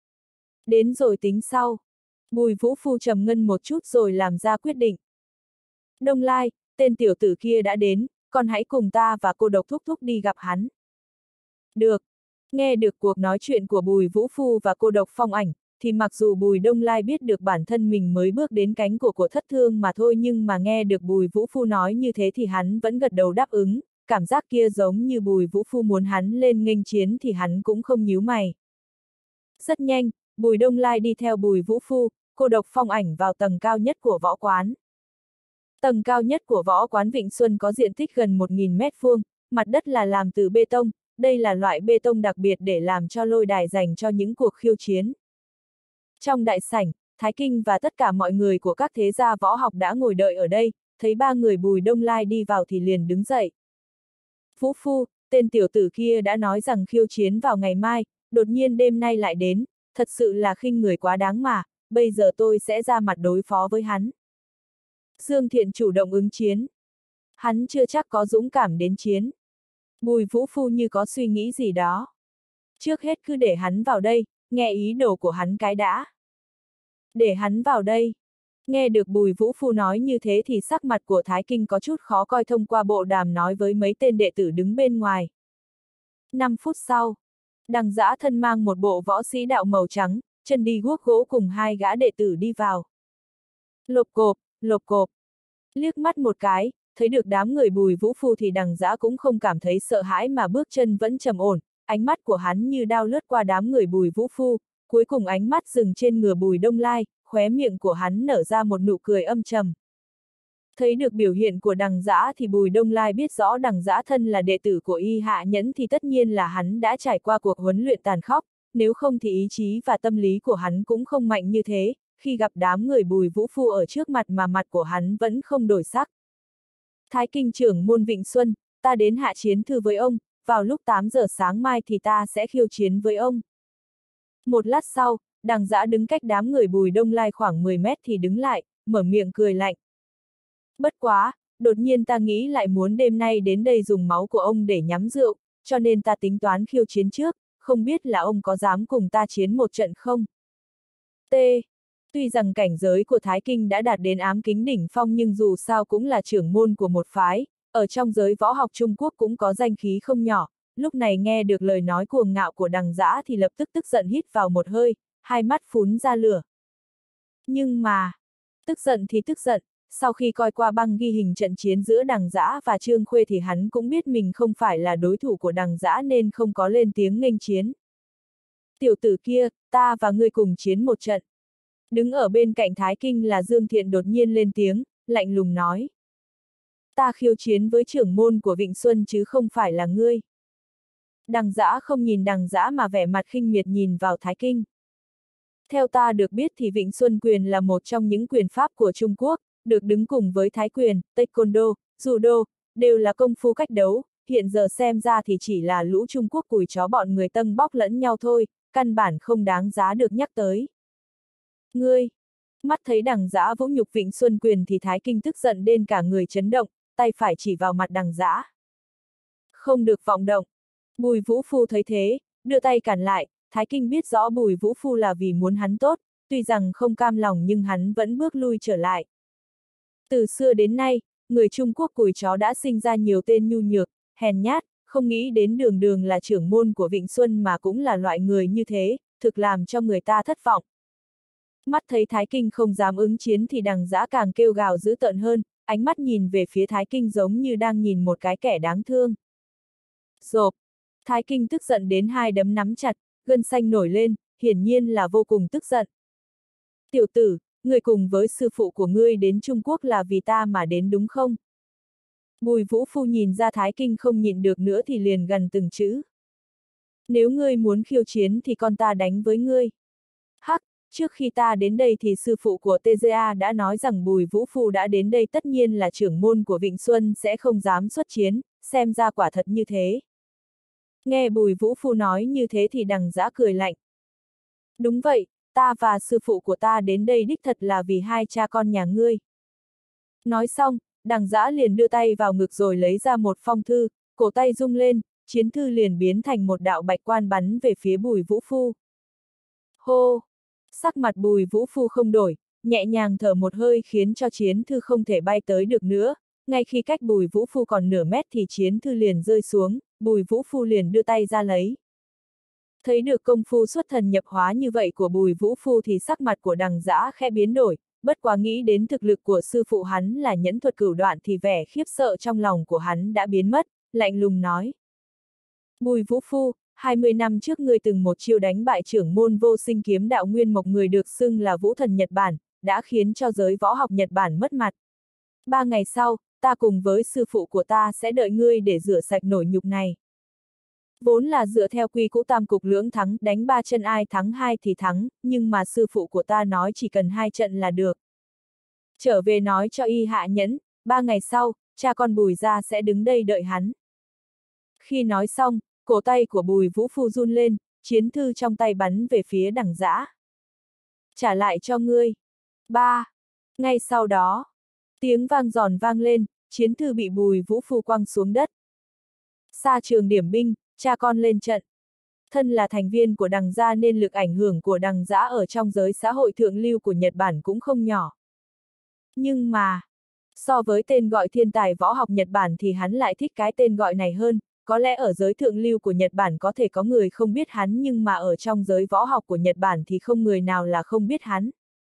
Đến rồi tính sau. Bùi Vũ Phu trầm ngâm một chút rồi làm ra quyết định. Đông Lai, tên tiểu tử kia đã đến, con hãy cùng ta và Cô Độc Thúc Thúc đi gặp hắn. Được. Nghe được cuộc nói chuyện của Bùi Vũ Phu và Cô Độc Phong Ảnh, thì mặc dù Bùi Đông Lai biết được bản thân mình mới bước đến cánh của thất thương mà thôi nhưng mà nghe được Bùi Vũ Phu nói như thế thì hắn vẫn gật đầu đáp ứng, cảm giác kia giống như Bùi Vũ Phu muốn hắn lên nghênh chiến thì hắn cũng không nhíu mày. Rất nhanh, Bùi Đông Lai đi theo Bùi Vũ Phu, Cô Độc Phong Ảnh vào tầng cao nhất của võ quán. Tầng cao nhất của võ quán Vịnh Xuân có diện tích gần 1.000 mét vuông, mặt đất là làm từ bê tông, đây là loại bê tông đặc biệt để làm cho lôi đài dành cho những cuộc khiêu chiến. Trong đại sảnh, Thái Kinh và tất cả mọi người của các thế gia võ học đã ngồi đợi ở đây, thấy ba người Bùi Đông Lai đi vào thì liền đứng dậy. Vũ Phu, tên tiểu tử kia đã nói rằng khiêu chiến vào ngày mai, đột nhiên đêm nay lại đến, thật sự là khinh người quá đáng mà, bây giờ tôi sẽ ra mặt đối phó với hắn. Dương Thiện chủ động ứng chiến. Hắn chưa chắc có dũng cảm đến chiến. Bùi Vũ Phu như có suy nghĩ gì đó. Trước hết cứ để hắn vào đây, nghe ý đồ của hắn cái đã. Để hắn vào đây. Nghe được Bùi Vũ Phu nói như thế thì sắc mặt của Thái Kinh có chút khó coi thông qua bộ đàm nói với mấy tên đệ tử đứng bên ngoài. 5 phút sau, Đằng Dã thân mang một bộ võ sĩ đạo màu trắng, chân đi guốc gỗ cùng hai gã đệ tử đi vào. Lộp cộp, lộp cộp. Liếc mắt một cái, thấy được đám người Bùi Vũ Phu thì Đằng Dã cũng không cảm thấy sợ hãi mà bước chân vẫn trầm ổn, ánh mắt của hắn như đao lướt qua đám người Bùi Vũ Phu, cuối cùng ánh mắt dừng trên ngựa Bùi Đông Lai, khóe miệng của hắn nở ra một nụ cười âm trầm. Thấy được biểu hiện của Đằng Dã thì Bùi Đông Lai biết rõ Đằng Dã thân là đệ tử của Y Hạ Nhẫn thì tất nhiên là hắn đã trải qua cuộc huấn luyện tàn khốc, nếu không thì ý chí và tâm lý của hắn cũng không mạnh như thế, khi gặp đám người Bùi Vũ Phu ở trước mặt mà mặt của hắn vẫn không đổi sắc. Thái Kinh trưởng môn Vịnh Xuân, ta đến hạ chiến thư với ông, vào lúc 8 giờ sáng mai thì ta sẽ khiêu chiến với ông. Một lát sau, Đằng Dã đứng cách đám người Bùi Đông Lai khoảng 10 mét thì đứng lại, mở miệng cười lạnh. Bất quá, đột nhiên ta nghĩ lại muốn đêm nay đến đây dùng máu của ông để nhắm rượu, cho nên ta tính toán khiêu chiến trước, không biết là ông có dám cùng ta chiến một trận không? T. Tuy rằng cảnh giới của Thái Kinh đã đạt đến ám kính đỉnh phong nhưng dù sao cũng là trưởng môn của một phái, ở trong giới võ học Trung Quốc cũng có danh khí không nhỏ, lúc này nghe được lời nói cuồng ngạo của Đằng Dã thì lập tức tức giận hít vào một hơi, hai mắt phún ra lửa. Nhưng mà, tức giận thì tức giận, sau khi coi qua băng ghi hình trận chiến giữa Đằng Dã và Trương Khuê thì hắn cũng biết mình không phải là đối thủ của Đằng Dã nên không có lên tiếng nghênh chiến. Tiểu tử kia, ta và ngươi cùng chiến một trận. Đứng ở bên cạnh Thái Kinh là Dương Thiện đột nhiên lên tiếng, lạnh lùng nói. Ta khiêu chiến với trưởng môn của Vịnh Xuân chứ không phải là ngươi. Đằng Dã không nhìn Đằng Dã mà vẻ mặt khinh miệt nhìn vào Thái Kinh. Theo ta được biết thì Vịnh Xuân quyền là một trong những quyền pháp của Trung Quốc, được đứng cùng với Thái quyền, Taekwondo, Judo, đều là công phu cách đấu, hiện giờ xem ra thì chỉ là lũ Trung Quốc cùi chó bọn người tâng bóc lẫn nhau thôi, căn bản không đáng giá được nhắc tới. Ngươi! Mắt thấy Đằng Dã vũ nhục Vịnh Xuân quyền thì Thái Kinh tức giận đến cả người chấn động, tay phải chỉ vào mặt Đằng Dã. Không được vọng động. Bùi Vũ Phu thấy thế, đưa tay cản lại, Thái Kinh biết rõ Bùi Vũ Phu là vì muốn hắn tốt, tuy rằng không cam lòng nhưng hắn vẫn bước lui trở lại. Từ xưa đến nay, người Trung Quốc cùi chó đã sinh ra nhiều tên nhu nhược, hèn nhát, không nghĩ đến Đường Đường là trưởng môn của Vịnh Xuân mà cũng là loại người như thế, thực làm cho người ta thất vọng. Mắt thấy Thái Kinh không dám ứng chiến thì Đằng Dã càng kêu gào dữ tợn hơn, ánh mắt nhìn về phía Thái Kinh giống như đang nhìn một cái kẻ đáng thương. Rộp! Thái Kinh tức giận đến hai đấm nắm chặt, gân xanh nổi lên, hiển nhiên là vô cùng tức giận. Tiểu tử, ngươi cùng với sư phụ của ngươi đến Trung Quốc là vì ta mà đến đúng không? Bùi Vũ Phu nhìn ra Thái Kinh không nhịn được nữa thì liền gần từng chữ. Nếu ngươi muốn khiêu chiến thì con ta đánh với ngươi. Hắc, trước khi ta đến đây thì sư phụ của TGA đã nói rằng Bùi Vũ Phu đã đến đây tất nhiên là trưởng môn của Vịnh Xuân sẽ không dám xuất chiến, xem ra quả thật như thế. Nghe Bùi Vũ Phu nói như thế thì Đằng Dã cười lạnh. Đúng vậy, ta và sư phụ của ta đến đây đích thật là vì hai cha con nhà ngươi. Nói xong, Đằng Dã liền đưa tay vào ngực rồi lấy ra một phong thư, cổ tay rung lên, chiến thư liền biến thành một đạo bạch quan bắn về phía Bùi Vũ Phu. Hô! Sắc mặt Bùi Vũ Phu không đổi, nhẹ nhàng thở một hơi khiến cho chiến thư không thể bay tới được nữa, ngay khi cách Bùi Vũ Phu còn nửa mét thì chiến thư liền rơi xuống, Bùi Vũ Phu liền đưa tay ra lấy. Thấy được công phu xuất thần nhập hóa như vậy của Bùi Vũ Phu thì sắc mặt của Đằng Dã khẽ biến đổi, bất quá nghĩ đến thực lực của sư phụ hắn là nhẫn thuật cửu đoạn thì vẻ khiếp sợ trong lòng của hắn đã biến mất, lạnh lùng nói. Bùi Vũ Phu, 20 năm trước ngươi từng một chiêu đánh bại trưởng môn Vô Sinh Kiếm Đạo Nguyên Mộc người được xưng là Vũ Thần Nhật Bản, đã khiến cho giới võ học Nhật Bản mất mặt. 3 ngày sau, ta cùng với sư phụ của ta sẽ đợi ngươi để rửa sạch nổi nhục này. Vốn là dựa theo quy cũ tam cục lưỡng thắng, đánh 3 trận ai thắng 2 thì thắng, nhưng mà sư phụ của ta nói chỉ cần 2 trận là được. Trở về nói cho Y Hạ Nhẫn, 3 ngày sau, cha con Bùi gia sẽ đứng đây đợi hắn. Khi nói xong, cổ tay của Bùi Vũ Phu run lên, chiến thư trong tay bắn về phía Đằng Dã. Trả lại cho ngươi. 3. Ngay sau đó, tiếng vang giòn vang lên, chiến thư bị Bùi Vũ Phu quăng xuống đất. Xa trường điểm binh, cha con lên trận. Thân là thành viên của Đằng gia nên lực ảnh hưởng của Đằng Dã ở trong giới xã hội thượng lưu của Nhật Bản cũng không nhỏ. Nhưng mà, so với tên gọi thiên tài võ học Nhật Bản thì hắn lại thích cái tên gọi này hơn. Có lẽ ở giới thượng lưu của Nhật Bản có thể có người không biết hắn, nhưng mà ở trong giới võ học của Nhật Bản thì không người nào là không biết hắn.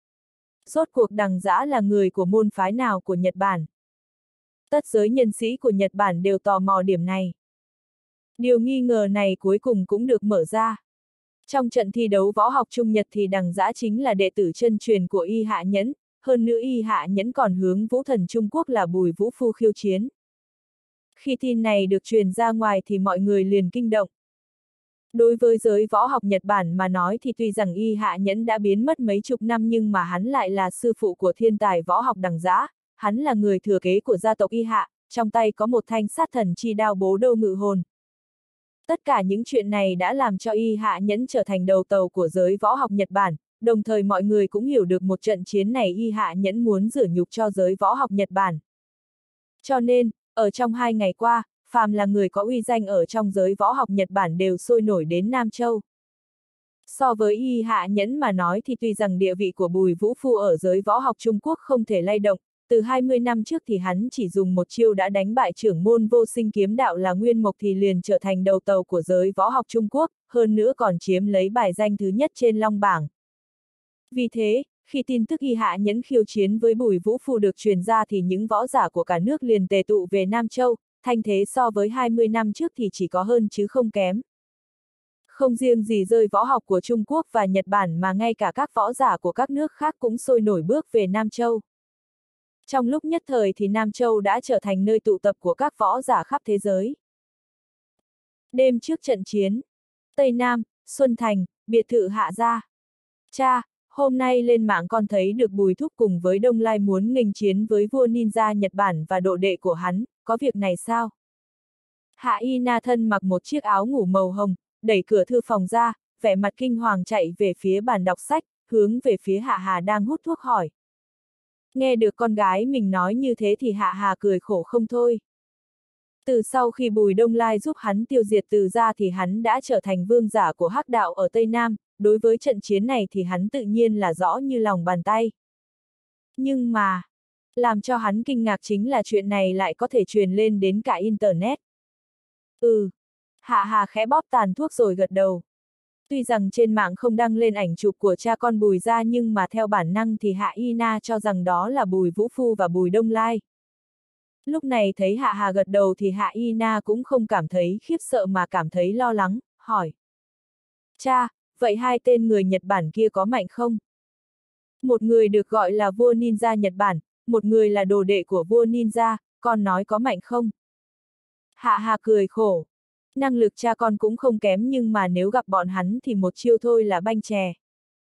Rốt cuộc Đằng Dã là người của môn phái nào của Nhật Bản? Tất giới nhân sĩ của Nhật Bản đều tò mò điểm này. Điều nghi ngờ này cuối cùng cũng được mở ra. Trong trận thi đấu võ học Trung Nhật thì Đằng Dã chính là đệ tử chân truyền của Y Hạ Nhẫn, hơn nữa Y Hạ Nhẫn còn hướng vũ thần Trung Quốc là Bùi Vũ Phu khiêu chiến. Khi tin này được truyền ra ngoài thì mọi người liền kinh động. Đối với giới võ học Nhật Bản mà nói thì tuy rằng Y Hạ Nhẫn đã biến mất mấy chục năm nhưng mà hắn lại là sư phụ của thiên tài võ học Đằng Dã, hắn là người thừa kế của gia tộc Y Hạ, trong tay có một thanh sát thần chi đao bố đô ngự hồn. Tất cả những chuyện này đã làm cho Y Hạ Nhẫn trở thành đầu tàu của giới võ học Nhật Bản, đồng thời mọi người cũng hiểu được một trận chiến này Y Hạ Nhẫn muốn rửa nhục cho giới võ học Nhật Bản. Cho nên, ở trong 2 ngày qua, phàm là người có uy danh ở trong giới võ học Nhật Bản đều sôi nổi đến Nam Châu. So với Y Hạ Nhẫn mà nói thì tuy rằng địa vị của Bùi Vũ Phu ở giới võ học Trung Quốc không thể lay động, từ 20 năm trước thì hắn chỉ dùng một chiêu đã đánh bại trưởng môn vô sinh kiếm đạo là Nguyên Mộc thì liền trở thành đầu tàu của giới võ học Trung Quốc, hơn nữa còn chiếm lấy bài danh thứ nhất trên Long bảng. Vì thế, khi tin tức Y Hạ Nhẫn khiêu chiến với Bùi Vũ Phu được truyền ra thì những võ giả của cả nước liền tề tụ về Nam Châu, thanh thế so với 20 năm trước thì chỉ có hơn chứ không kém. Không riêng gì giới võ học của Trung Quốc và Nhật Bản mà ngay cả các võ giả của các nước khác cũng sôi nổi bước về Nam Châu. Trong lúc nhất thời thì Nam Châu đã trở thành nơi tụ tập của các võ giả khắp thế giới. Đêm trước trận chiến, Tây Nam, Xuân Thành, biệt thự Hạ gia. Cha, hôm nay lên mạng con thấy được Bùi Thúc cùng với Đông Lai muốn nghênh chiến với vua ninja Nhật Bản và độ đệ của hắn, có việc này sao? Hạ Y Na thân mặc một chiếc áo ngủ màu hồng, đẩy cửa thư phòng ra, vẻ mặt kinh hoàng chạy về phía bàn đọc sách, hướng về phía Hạ Hà đang hút thuốc hỏi. Nghe được con gái mình nói như thế thì Hạ Hà cười khổ không thôi. Từ sau khi Bùi Đông Lai giúp hắn tiêu diệt Từ gia thì hắn đã trở thành vương giả của Hắc đạo ở Tây Nam, đối với trận chiến này thì hắn tự nhiên là rõ như lòng bàn tay. Nhưng mà, làm cho hắn kinh ngạc chính là chuyện này lại có thể truyền lên đến cả Internet. Hạ Hà khẽ bóp tàn thuốc rồi gật đầu. Tuy rằng trên mạng không đăng lên ảnh chụp của cha con Bùi gia nhưng mà theo bản năng thì Hạ Y Na cho rằng đó là Bùi Vũ Phu và Bùi Đông Lai. Lúc này thấy Hạ Hà gật đầu thì Hạ Y Na cũng không cảm thấy khiếp sợ mà cảm thấy lo lắng, hỏi. Cha, vậy 2 tên người Nhật Bản kia có mạnh không? Một người được gọi là vua ninja Nhật Bản, một người là đồ đệ của vua ninja, con nói có mạnh không? Hạ Hà cười khổ. Năng lực cha con cũng không kém nhưng mà nếu gặp bọn hắn thì một chiêu thôi là banh chè.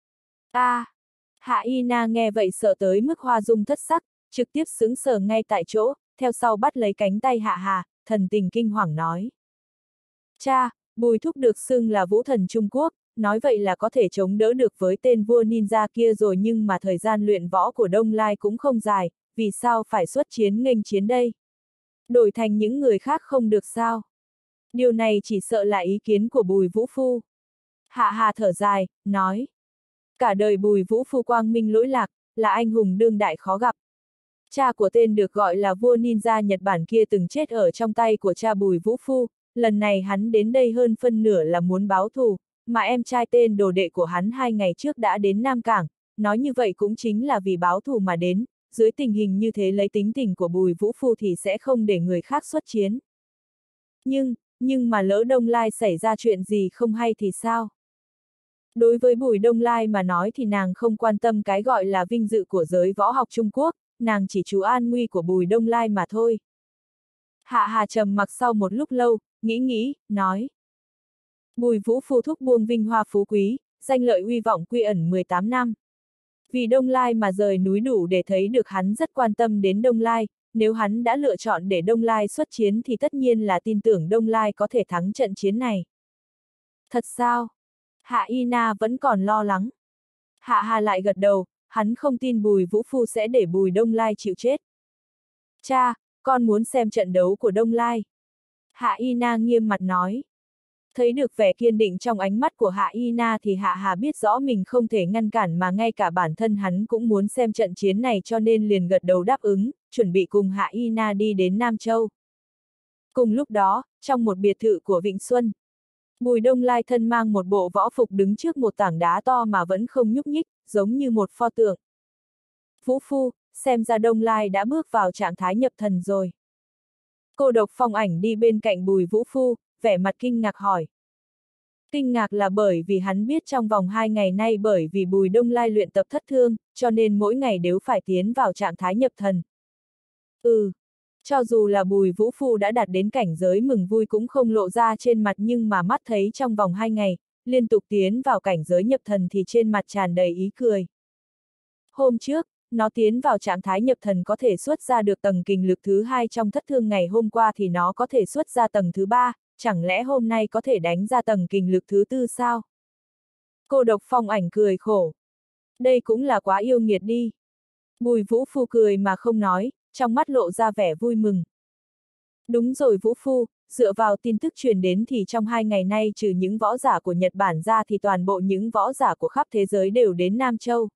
Hạ Y Na nghe vậy sợ tới mức hoa dung thất sắc, trực tiếp sững sờ ngay tại chỗ, theo sau bắt lấy cánh tay Hạ Hà, thần tình kinh hoàng nói. Cha, Bùi Thúc được xưng là vũ thần Trung Quốc, nói vậy là có thể chống đỡ được với tên vua ninja kia rồi nhưng mà thời gian luyện võ của Đông Lai cũng không dài, vì sao phải xuất chiến nghênh chiến đây? Đổi thành những người khác không được sao? Điều này chỉ sợ là ý kiến của Bùi Vũ Phu. Hạ Hà thở dài, nói. Cả đời Bùi Vũ Phu quang minh lỗi lạc, là anh hùng đương đại khó gặp. Cha của tên được gọi là vua ninja Nhật Bản kia từng chết ở trong tay của cha Bùi Vũ Phu, lần này hắn đến đây hơn phân nửa là muốn báo thù, mà em trai tên đồ đệ của hắn 2 ngày trước đã đến Nam Cảng, nói như vậy cũng chính là vì báo thù mà đến, dưới tình hình như thế lấy tính tình của Bùi Vũ Phu thì sẽ không để người khác xuất chiến. Nhưng mà lỡ Đông Lai xảy ra chuyện gì không hay thì sao? Đối với Bùi Đông Lai mà nói thì nàng không quan tâm cái gọi là vinh dự của giới võ học Trung Quốc, nàng chỉ chú an nguy của Bùi Đông Lai mà thôi. Hạ Hà trầm mặc sau một lúc lâu, nghĩ, nói. Bùi Vũ Phu thúc buông vinh hoa phú quý, danh lợi uy vọng quy ẩn 18 năm. Vì Đông Lai mà rời núi đủ để thấy được hắn rất quan tâm đến Đông Lai, nếu hắn đã lựa chọn để Đông Lai xuất chiến thì tất nhiên là tin tưởng Đông Lai có thể thắng trận chiến này. Thật sao? Hạ Y Na vẫn còn lo lắng. Hạ Hà lại gật đầu, hắn không tin Bùi Vũ Phu sẽ để Bùi Đông Lai chịu chết. Cha, con muốn xem trận đấu của Đông Lai. Hạ Y Na nghiêm mặt nói. Thấy được vẻ kiên định trong ánh mắt của Hạ Y Na thì Hạ Hà biết rõ mình không thể ngăn cản mà ngay cả bản thân hắn cũng muốn xem trận chiến này cho nên liền gật đầu đáp ứng, chuẩn bị cùng Hạ Y Na đi đến Nam Châu. Cùng lúc đó, trong một biệt thự của Vịnh Xuân, Bùi Đông Lai thân mang một bộ võ phục đứng trước một tảng đá to mà vẫn không nhúc nhích, giống như một pho tượng. Vũ Phu, xem ra Đông Lai đã bước vào trạng thái nhập thần rồi. Cô Độc Phong Ảnh đi bên cạnh Bùi Vũ Phu, vẻ mặt kinh ngạc hỏi. Kinh ngạc là bởi vì hắn biết trong vòng 2 ngày nay bởi vì Bùi Đông Lai luyện tập thất thương, cho nên mỗi ngày đều phải tiến vào trạng thái nhập thần. Cho dù là Bùi Vũ Phu đã đạt đến cảnh giới mừng vui cũng không lộ ra trên mặt nhưng mà mắt thấy trong vòng 2 ngày, liên tục tiến vào cảnh giới nhập thần thì trên mặt tràn đầy ý cười. Hôm trước, nó tiến vào trạng thái nhập thần có thể xuất ra được tầng kình lực thứ 2 trong thất thương ngày hôm qua thì nó có thể xuất ra tầng thứ 3, chẳng lẽ hôm nay có thể đánh ra tầng kình lực thứ 4 sao? Cô Độc Phong Ảnh cười khổ. Đây cũng là quá yêu nghiệt đi. Bùi Vũ Phu cười mà không nói, trong mắt lộ ra vẻ vui mừng. Đúng rồi Vũ Phu, dựa vào tin tức truyền đến thì trong 2 ngày nay trừ những võ giả của Nhật Bản ra thì toàn bộ những võ giả của khắp thế giới đều đến Nam Châu.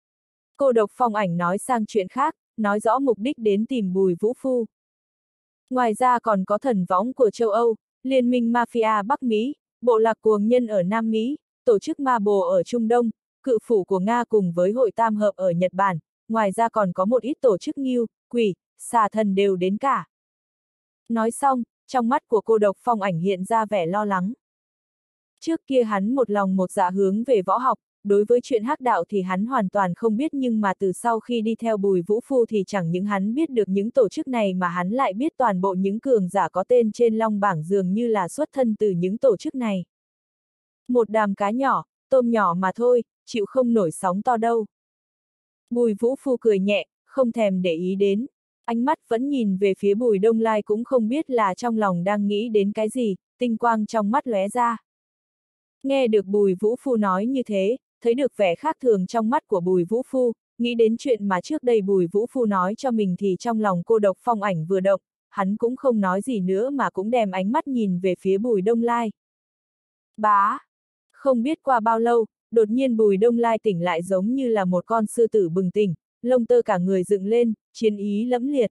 Cô Độc Phong Ảnh nói sang chuyện khác, nói rõ mục đích đến tìm Bùi Vũ Phu. Ngoài ra còn có thần võng của châu Âu, Liên minh Mafia Bắc Mỹ, bộ lạc cuồng nhân ở Nam Mỹ, tổ chức ma bồ ở Trung Đông, cự phủ của Nga cùng với hội tam hợp ở Nhật Bản, ngoài ra còn có một ít tổ chức ngưu, quỷ, xà thần đều đến cả. Nói xong, trong mắt của Cô Độc Phong Ảnh hiện ra vẻ lo lắng. Trước kia hắn một lòng một dạ hướng về võ học, đối với chuyện hắc đạo thì hắn hoàn toàn không biết nhưng mà từ sau khi đi theo Bùi Vũ Phu thì chẳng những hắn biết được những tổ chức này mà hắn lại biết toàn bộ những cường giả có tên trên long bảng dường như là xuất thân từ những tổ chức này. Một đàm cá nhỏ, tôm nhỏ mà thôi, chịu không nổi sóng to đâu. Bùi Vũ Phu cười nhẹ, không thèm để ý đến. Ánh mắt vẫn nhìn về phía Bùi Đông Lai cũng không biết là trong lòng đang nghĩ đến cái gì, tinh quang trong mắt lóe ra. Nghe được Bùi Vũ Phu nói như thế, thấy được vẻ khác thường trong mắt của Bùi Vũ Phu, nghĩ đến chuyện mà trước đây Bùi Vũ Phu nói cho mình thì trong lòng Cô Độc Phong Ảnh vừa động, hắn cũng không nói gì nữa mà cũng đem ánh mắt nhìn về phía Bùi Đông Lai. Bá! Không biết qua bao lâu, đột nhiên Bùi Đông Lai tỉnh lại giống như là một con sư tử bừng tỉnh, lông tơ cả người dựng lên, chiến ý lẫm liệt.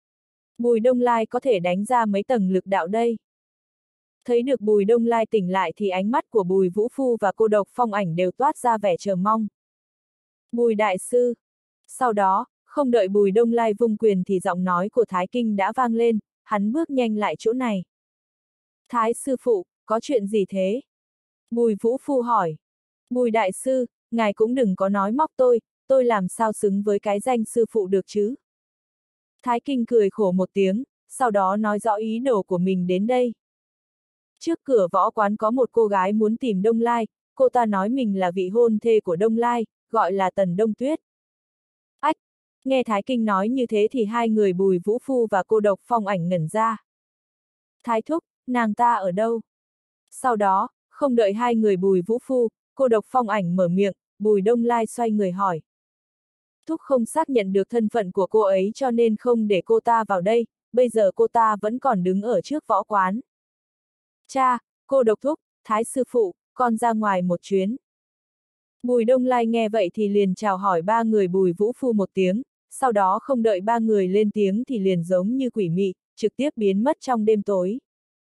Bùi Đông Lai có thể đánh ra mấy tầng lực đạo đây. Thấy được Bùi Đông Lai tỉnh lại thì ánh mắt của Bùi Vũ Phu và Cô Độc Phong Ảnh đều toát ra vẻ chờ mong. Bùi Đại Sư. Sau đó, không đợi Bùi Đông Lai vung quyền thì giọng nói của Thái Kinh đã vang lên, hắn bước nhanh lại chỗ này. Thái Sư Phụ, có chuyện gì thế? Bùi Vũ Phu hỏi. Bùi Đại Sư, ngài cũng đừng có nói móc tôi làm sao xứng với cái danh Sư Phụ được chứ? Thái Kinh cười khổ một tiếng, sau đó nói rõ ý đồ của mình đến đây. Trước cửa võ quán có một cô gái muốn tìm Đông Lai, cô ta nói mình là vị hôn thê của Đông Lai, gọi là Tần Đông Tuyết. Ách! Nghe Thái Kinh nói như thế thì hai người Bùi Vũ Phu và Cô Độc Phong Ảnh ngẩn ra. Thái Thúc, nàng ta ở đâu? Sau đó, không đợi hai người Bùi Vũ Phu, Cô Độc Phong Ảnh mở miệng, Bùi Đông Lai xoay người hỏi. Thúc không xác nhận được thân phận của cô ấy cho nên không để cô ta vào đây, bây giờ cô ta vẫn còn đứng ở trước võ quán. Cha, Cô Độc Thúc, Thái Sư Phụ, con ra ngoài một chuyến. Bùi Đông Lai nghe vậy thì liền chào hỏi ba người Bùi Vũ Phu một tiếng, sau đó không đợi ba người lên tiếng thì liền giống như quỷ mị, trực tiếp biến mất trong đêm tối.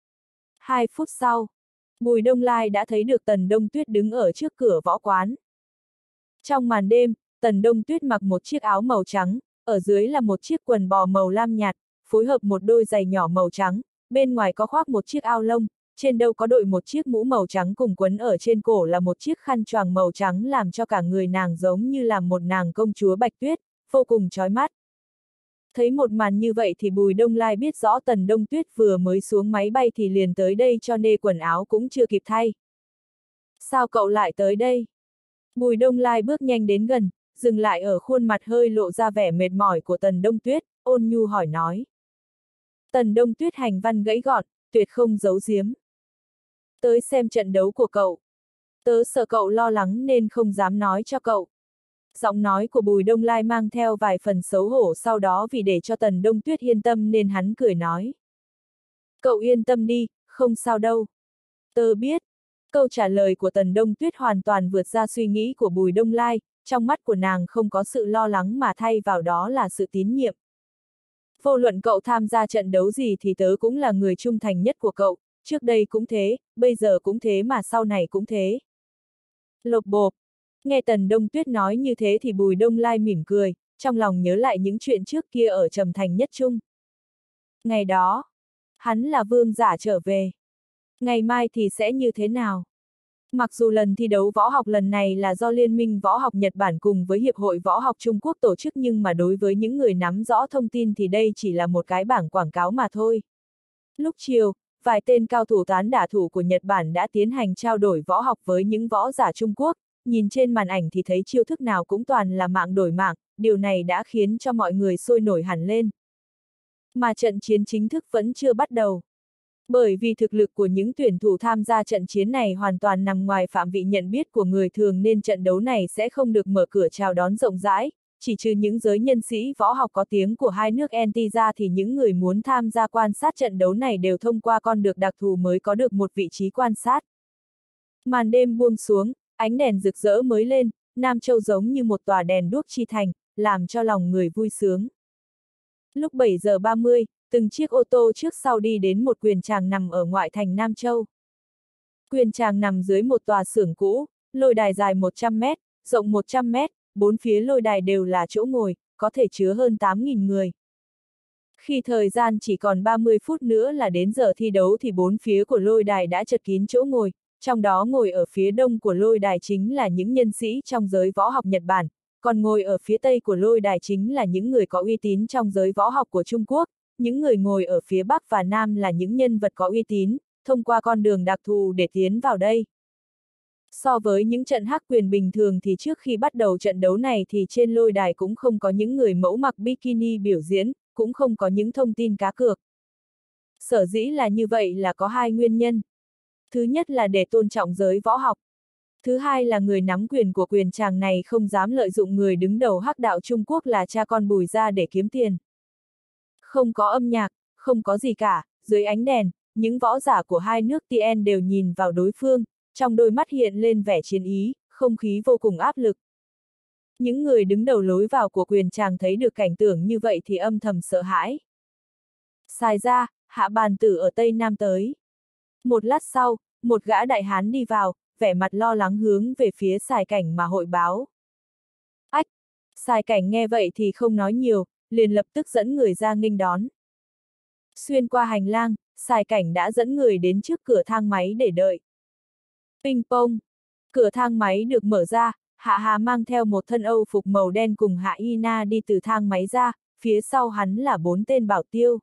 2 phút sau, Bùi Đông Lai đã thấy được Tần Đông Tuyết đứng ở trước cửa võ quán. Trong màn đêm, Tần Đông Tuyết mặc một chiếc áo màu trắng, ở dưới là một chiếc quần bò màu lam nhạt, phối hợp một đôi giày nhỏ màu trắng, bên ngoài có khoác một chiếc ao lông, trên đầu có đội một chiếc mũ màu trắng cùng quấn ở trên cổ là một chiếc khăn choàng màu trắng làm cho cả người nàng giống như là một nàng công chúa bạch tuyết, vô cùng chói mắt. Thấy một màn như vậy thì Bùi Đông Lai biết rõ Tần Đông Tuyết vừa mới xuống máy bay thì liền tới đây cho nên quần áo cũng chưa kịp thay. Sao cậu lại tới đây? Bùi Đông Lai bước nhanh đến gần, dừng lại ở khuôn mặt hơi lộ ra vẻ mệt mỏi của Tần Đông Tuyết, ôn nhu hỏi nói. Tần Đông Tuyết hành văn gãy gọn, tuyệt không giấu giếm. Tới xem trận đấu của cậu. Tớ sợ cậu lo lắng nên không dám nói cho cậu. Giọng nói của Bùi Đông Lai mang theo vài phần xấu hổ, sau đó vì để cho Tần Đông Tuyết yên tâm nên hắn cười nói. Cậu yên tâm đi, không sao đâu. Tớ biết. Câu trả lời của Tần Đông Tuyết hoàn toàn vượt ra suy nghĩ của Bùi Đông Lai, trong mắt của nàng không có sự lo lắng mà thay vào đó là sự tín nhiệm. Vô luận cậu tham gia trận đấu gì thì tớ cũng là người trung thành nhất của cậu, trước đây cũng thế, bây giờ cũng thế mà sau này cũng thế. Lộc bộp. Nghe Tần Đông Tuyết nói như thế thì Bùi Đông Lai mỉm cười, trong lòng nhớ lại những chuyện trước kia ở Trầm Thành Nhất Trung. Ngày đó, hắn là vương giả trở về. Ngày mai thì sẽ như thế nào? Mặc dù lần thi đấu võ học lần này là do Liên minh Võ học Nhật Bản cùng với Hiệp hội Võ học Trung Quốc tổ chức, nhưng mà đối với những người nắm rõ thông tin thì đây chỉ là một cái bảng quảng cáo mà thôi. Lúc chiều, vài tên cao thủ tán đả thủ của Nhật Bản đã tiến hành trao đổi võ học với những võ giả Trung Quốc, nhìn trên màn ảnh thì thấy chiêu thức nào cũng toàn là mạng đổi mạng, điều này đã khiến cho mọi người sôi nổi hẳn lên. Mà trận chiến chính thức vẫn chưa bắt đầu. Bởi vì thực lực của những tuyển thủ tham gia trận chiến này hoàn toàn nằm ngoài phạm vị nhận biết của người thường nên trận đấu này sẽ không được mở cửa chào đón rộng rãi, chỉ trừ những giới nhân sĩ võ học có tiếng của hai nước NT ra thì những người muốn tham gia quan sát trận đấu này đều thông qua con đường đặc thù mới có được một vị trí quan sát. Màn đêm buông xuống, ánh đèn rực rỡ mới lên, Nam Châu giống như một tòa đèn đuốc chi thành, làm cho lòng người vui sướng. Lúc 7 giờ 30, từng chiếc ô tô trước sau đi đến một quyền tràng nằm ở ngoại thành Nam Châu. Quyền tràng nằm dưới một tòa xưởng cũ, lôi đài dài 100 mét, rộng 100 mét, bốn phía lôi đài đều là chỗ ngồi, có thể chứa hơn 8.000 người. Khi thời gian chỉ còn 30 phút nữa là đến giờ thi đấu thì bốn phía của lôi đài đã chật kín chỗ ngồi, trong đó ngồi ở phía đông của lôi đài chính là những nhân sĩ trong giới võ học Nhật Bản, còn ngồi ở phía tây của lôi đài chính là những người có uy tín trong giới võ học của Trung Quốc, những người ngồi ở phía bắc và nam là những nhân vật có uy tín, thông qua con đường đặc thù để tiến vào đây. So với những trận hắc quyền bình thường thì trước khi bắt đầu trận đấu này thì trên lôi đài cũng không có những người mẫu mặc bikini biểu diễn, cũng không có những thông tin cá cược. Sở dĩ là như vậy là có hai nguyên nhân. Thứ nhất là để tôn trọng giới võ học. Thứ hai là người nắm quyền của quyền tràng này không dám lợi dụng người đứng đầu hắc đạo Trung Quốc là cha con Bùi ra để kiếm tiền. Không có âm nhạc, không có gì cả, dưới ánh đèn, những võ giả của hai nước TN đều nhìn vào đối phương, trong đôi mắt hiện lên vẻ chiến ý, không khí vô cùng áp lực. Những người đứng đầu lối vào của quyền tràng thấy được cảnh tượng như vậy thì âm thầm sợ hãi. Xài ra, Hạ Bàn Tử ở Tây Nam tới. Một lát sau, một gã đại hán đi vào, vẻ mặt lo lắng hướng về phía Sài Cảnh mà hội báo. Ách! Sài Cảnh nghe vậy thì không nói nhiều, liền lập tức dẫn người ra nghênh đón. Xuyên qua hành lang, Sài Cảnh đã dẫn người đến trước cửa thang máy để đợi. Ping pong! Cửa thang máy được mở ra, Hạ Hà mang theo một thân Âu phục màu đen cùng Hạ Y Na đi từ thang máy ra, phía sau hắn là 4 tên bảo tiêu.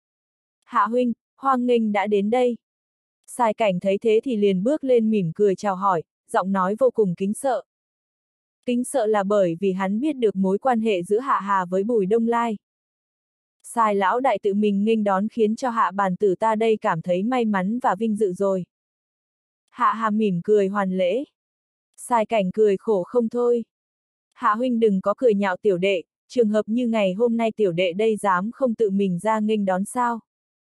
Hạ huynh, hoan nghênh đã đến đây. Sài Cảnh thấy thế thì liền bước lên mỉm cười chào hỏi, giọng nói vô cùng kính sợ. Kính sợ là bởi vì hắn biết được mối quan hệ giữa Hạ Hà với Bùi Đông Lai. Sài lão đại tự mình nghênh đón khiến cho Hạ Bàn Tử ta đây cảm thấy may mắn và vinh dự rồi. Hạ Hà mỉm cười hoàn lễ. Sài Cảnh cười khổ không thôi. Hạ huynh đừng có cười nhạo tiểu đệ, trường hợp như ngày hôm nay tiểu đệ đây dám không tự mình ra nghênh đón sao?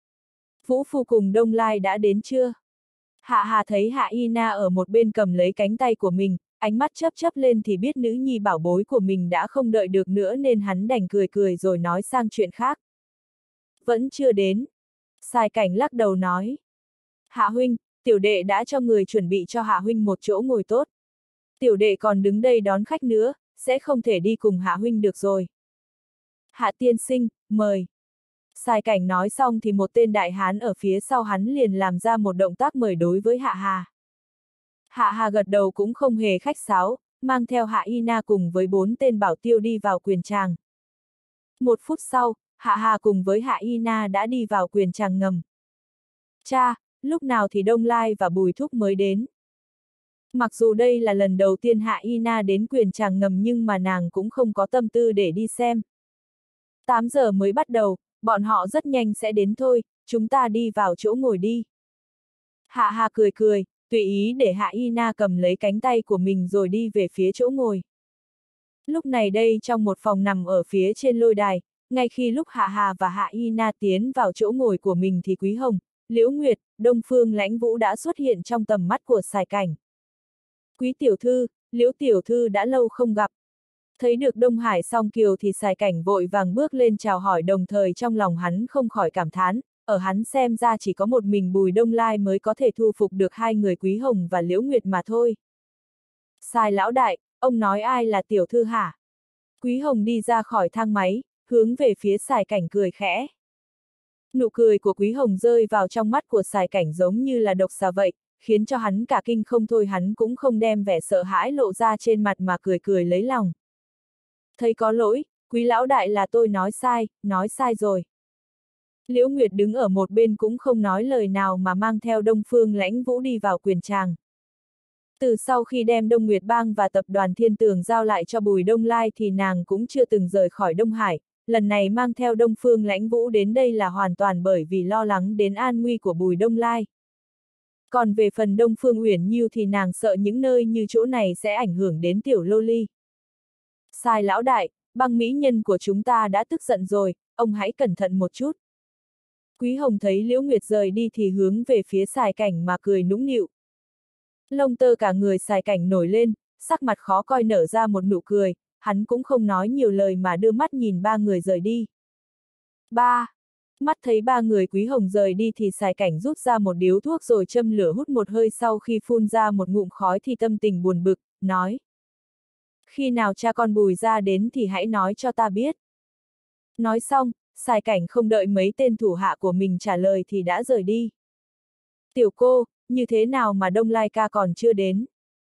Vũ Phu cùng Đông Lai đã đến chưa? Hạ Hà thấy Hạ Y Na ở một bên cầm lấy cánh tay của mình, ánh mắt chớp chớp lên thì biết nữ nhi bảo bối của mình đã không đợi được nữa nên hắn đành cười cười rồi nói sang chuyện khác. Vẫn chưa đến. Sài Cảnh lắc đầu nói. Hạ huynh, tiểu đệ đã cho người chuẩn bị cho Hạ huynh một chỗ ngồi tốt. Tiểu đệ còn đứng đây đón khách nữa, sẽ không thể đi cùng Hạ huynh được rồi. Hạ tiên sinh, mời. Sài Cảnh nói xong thì một tên đại hán ở phía sau hắn liền làm ra một động tác mời đối với Hạ Hà. Hạ Hà gật đầu cũng không hề khách sáo, mang theo Hạ Y Na cùng với 4 tên bảo tiêu đi vào quyền tràng. Một phút sau, Hạ Hà cùng với Hạ Y Na đã đi vào quyền tràng ngầm. Cha, lúc nào thì Đông Lai và Bùi Thúc mới đến? Mặc dù đây là lần đầu tiên Hạ Y Na đến quyền tràng ngầm nhưng mà nàng cũng không có tâm tư để đi xem. 8 giờ mới bắt đầu, bọn họ rất nhanh sẽ đến thôi, chúng ta đi vào chỗ ngồi đi. Hạ Hà cười cười, tùy ý để Hạ Y Na cầm lấy cánh tay của mình rồi đi về phía chỗ ngồi. Lúc này đây trong một phòng nằm ở phía trên lôi đài, ngay khi lúc Hạ Hà và Hạ Y Na tiến vào chỗ ngồi của mình thì Quý Hồng, Liễu Nguyệt, Đông Phương Lãnh Vũ đã xuất hiện trong tầm mắt của Sài Cảnh. Quý tiểu thư, Liễu tiểu thư đã lâu không gặp. Thấy được Đông Hải Song Kiều thì Sài Cảnh vội vàng bước lên chào hỏi, đồng thời trong lòng hắn không khỏi cảm thán, ở hắn xem ra chỉ có một mình Bùi Đông Lai mới có thể thu phục được hai người Quý Hồng và Liễu Nguyệt mà thôi. Sài lão đại, ông nói ai là tiểu thư hả? Quý Hồng đi ra khỏi thang máy, hướng về phía Sài Cảnh cười khẽ. Nụ cười của Quý Hồng rơi vào trong mắt của Sài Cảnh giống như là độc xà vậy, khiến cho hắn cả kinh không thôi, hắn cũng không đem vẻ sợ hãi lộ ra trên mặt mà cười cười lấy lòng. Thấy có lỗi, Quý lão đại là tôi nói sai rồi. Liễu Nguyệt đứng ở một bên cũng không nói lời nào mà mang theo Đông Phương Lãnh Vũ đi vào quyền tràng. Từ sau khi đem Đông Nguyệt Bang và tập đoàn Thiên Tường giao lại cho Bùi Đông Lai thì nàng cũng chưa từng rời khỏi Đông Hải, lần này mang theo Đông Phương Lãnh Vũ đến đây là hoàn toàn bởi vì lo lắng đến an nguy của Bùi Đông Lai. Còn về phần Đông Phương Uyển Nhiêu thì nàng sợ những nơi như chỗ này sẽ ảnh hưởng đến tiểu lô ly. Sai lão đại, băng mỹ nhân của chúng ta đã tức giận rồi, ông hãy cẩn thận một chút. Quý Hồng thấy Liễu Nguyệt rời đi thì hướng về phía Sài Cảnh mà cười nũng nịu. Lông tơ cả người Sài Cảnh nổi lên, sắc mặt khó coi nở ra một nụ cười, hắn cũng không nói nhiều lời mà đưa mắt nhìn ba người rời đi. Mắt thấy ba người Quý Hồng rời đi thì Sài Cảnh rút ra một điếu thuốc rồi châm lửa hút một hơi, sau khi phun ra một ngụm khói thì tâm tình buồn bực, nói. Khi nào cha con Bùi ra đến thì hãy nói cho ta biết. Nói xong, Sài Cảnh không đợi mấy tên thủ hạ của mình trả lời thì đã rời đi. Tiểu cô, như thế nào mà Đông Lai ca còn chưa đến?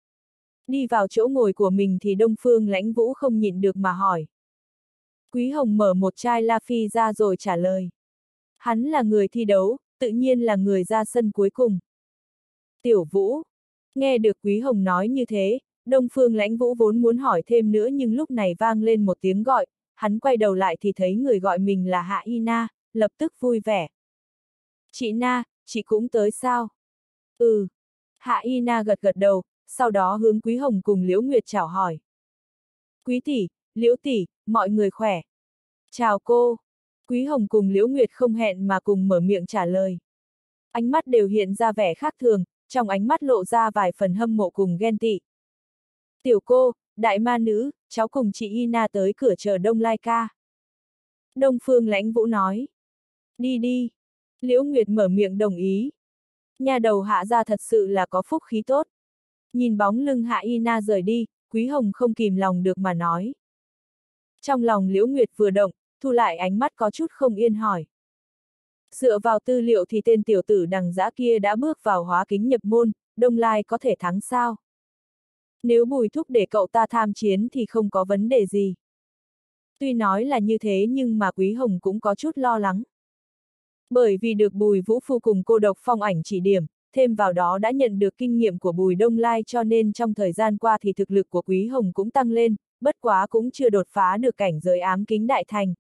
Đi vào chỗ ngồi của mình thì Đông Phương Lãnh Vũ không nhịn được mà hỏi. Quý Hồng mở một chai La Phi ra rồi trả lời. Hắn là người thi đấu, tự nhiên là người ra sân cuối cùng. Tiểu Vũ. Nghe được Quý Hồng nói như thế, Đông Phương Lãnh Vũ vốn muốn hỏi thêm nữa nhưng lúc này vang lên một tiếng gọi, hắn quay đầu lại thì thấy người gọi mình là Hạ Y Na, lập tức vui vẻ. Chị Na, chị cũng tới sao? Ừ. Hạ Y Na gật gật đầu, sau đó hướng Quý Hồng cùng Liễu Nguyệt chào hỏi. Quý tỷ, Liễu tỷ, mọi người khỏe. Chào cô. Quý Hồng cùng Liễu Nguyệt không hẹn mà cùng mở miệng trả lời. Ánh mắt đều hiện ra vẻ khác thường, trong ánh mắt lộ ra vài phần hâm mộ cùng ghen tị. Tiểu cô, đại ma nữ, cháu cùng chị Y Na tới cửa chờ Đông Lai ca. Đông Phương Lãnh Vũ nói. Đi đi. Liễu Nguyệt mở miệng đồng ý. Nhà đầu Hạ gia thật sự là có phúc khí tốt. Nhìn bóng lưng Hạ Y Na rời đi, Quý Hồng không kìm lòng được mà nói. Trong lòng Liễu Nguyệt vừa động, thu lại ánh mắt có chút không yên hỏi. Dựa vào tư liệu thì tên tiểu tử đằng dã kia đã bước vào hóa kính nhập môn, Đông Lai có thể thắng sao? Nếu Bùi thúc để cậu ta tham chiến thì không có vấn đề gì. Tuy nói là như thế nhưng mà Quý Hồng cũng có chút lo lắng. Bởi vì được Bùi Vũ Phu cùng cô độc phong ảnh chỉ điểm, thêm vào đó đã nhận được kinh nghiệm của Bùi Đông Lai cho nên trong thời gian qua thì thực lực của Quý Hồng cũng tăng lên, bất quá cũng chưa đột phá được cảnh giới ám kính đại thành.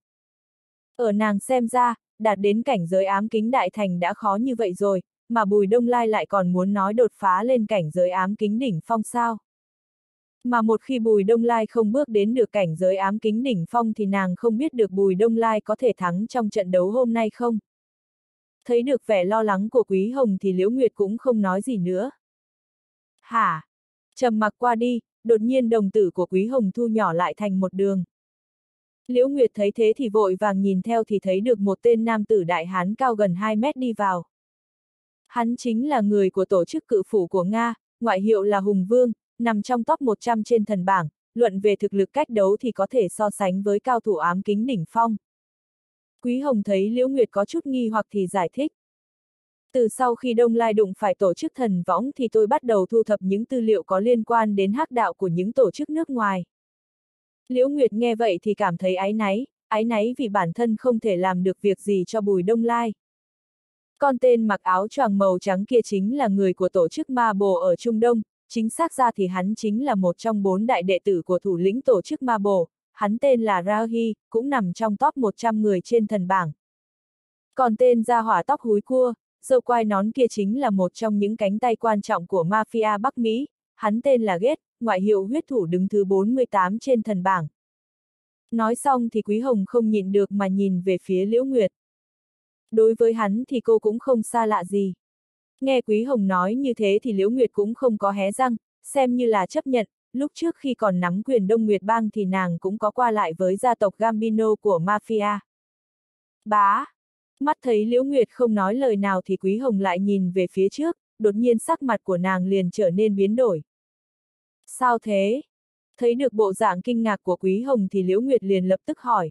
Ở nàng xem ra, đạt đến cảnh giới ám kính đại thành đã khó như vậy rồi, mà Bùi Đông Lai lại còn muốn nói đột phá lên cảnh giới ám kính đỉnh phong sao. Mà một khi Bùi Đông Lai không bước đến được cảnh giới ám kính đỉnh phong thì nàng không biết được Bùi Đông Lai có thể thắng trong trận đấu hôm nay không. Thấy được vẻ lo lắng của Quý Hồng thì Liễu Nguyệt cũng không nói gì nữa. Hả? Trầm mặc qua đi, đột nhiên đồng tử của Quý Hồng thu nhỏ lại thành một đường. Liễu Nguyệt thấy thế thì vội vàng nhìn theo thì thấy được một tên nam tử đại hán cao gần 2 mét đi vào. Hắn chính là người của tổ chức cự phủ của Nga, ngoại hiệu là Hùng Vương, nằm trong top 100 trên thần bảng, luận về thực lực cách đấu thì có thể so sánh với cao thủ ám kính đỉnh phong. Quý Hồng thấy Liễu Nguyệt có chút nghi hoặc thì giải thích. Từ sau khi Đông Lai đụng phải tổ chức thần võng thì tôi bắt đầu thu thập những tư liệu có liên quan đến hắc đạo của những tổ chức nước ngoài. Liễu Nguyệt nghe vậy thì cảm thấy áy náy, áy náy vì bản thân không thể làm được việc gì cho Bùi Đông Lai. Con tên mặc áo choàng màu trắng kia chính là người của tổ chức Ma Bồ ở Trung Đông, chính xác ra thì hắn chính là một trong 4 đại đệ tử của thủ lĩnh tổ chức Ma Bồ, hắn tên là Rahi, cũng nằm trong top 100 người trên thần bảng. Còn tên gia hỏa tóc húi cua, râu quai nón kia chính là một trong những cánh tay quan trọng của mafia Bắc Mỹ, hắn tên là Ghét, ngoại hiệu huyết thủ đứng thứ 48 trên thần bảng. Nói xong thì Quý Hồng không nhịn được mà nhìn về phía Liễu Nguyệt. Đối với hắn thì cô cũng không xa lạ gì. Nghe Quý Hồng nói như thế thì Liễu Nguyệt cũng không có hé răng, xem như là chấp nhận, lúc trước khi còn nắm quyền Đông Nguyệt Bang thì nàng cũng có qua lại với gia tộc Gambino của mafia. Bá! Mắt thấy Liễu Nguyệt không nói lời nào thì Quý Hồng lại nhìn về phía trước, đột nhiên sắc mặt của nàng liền trở nên biến đổi. Sao thế? Thấy được bộ dạng kinh ngạc của Quý Hồng thì Liễu Nguyệt liền lập tức hỏi.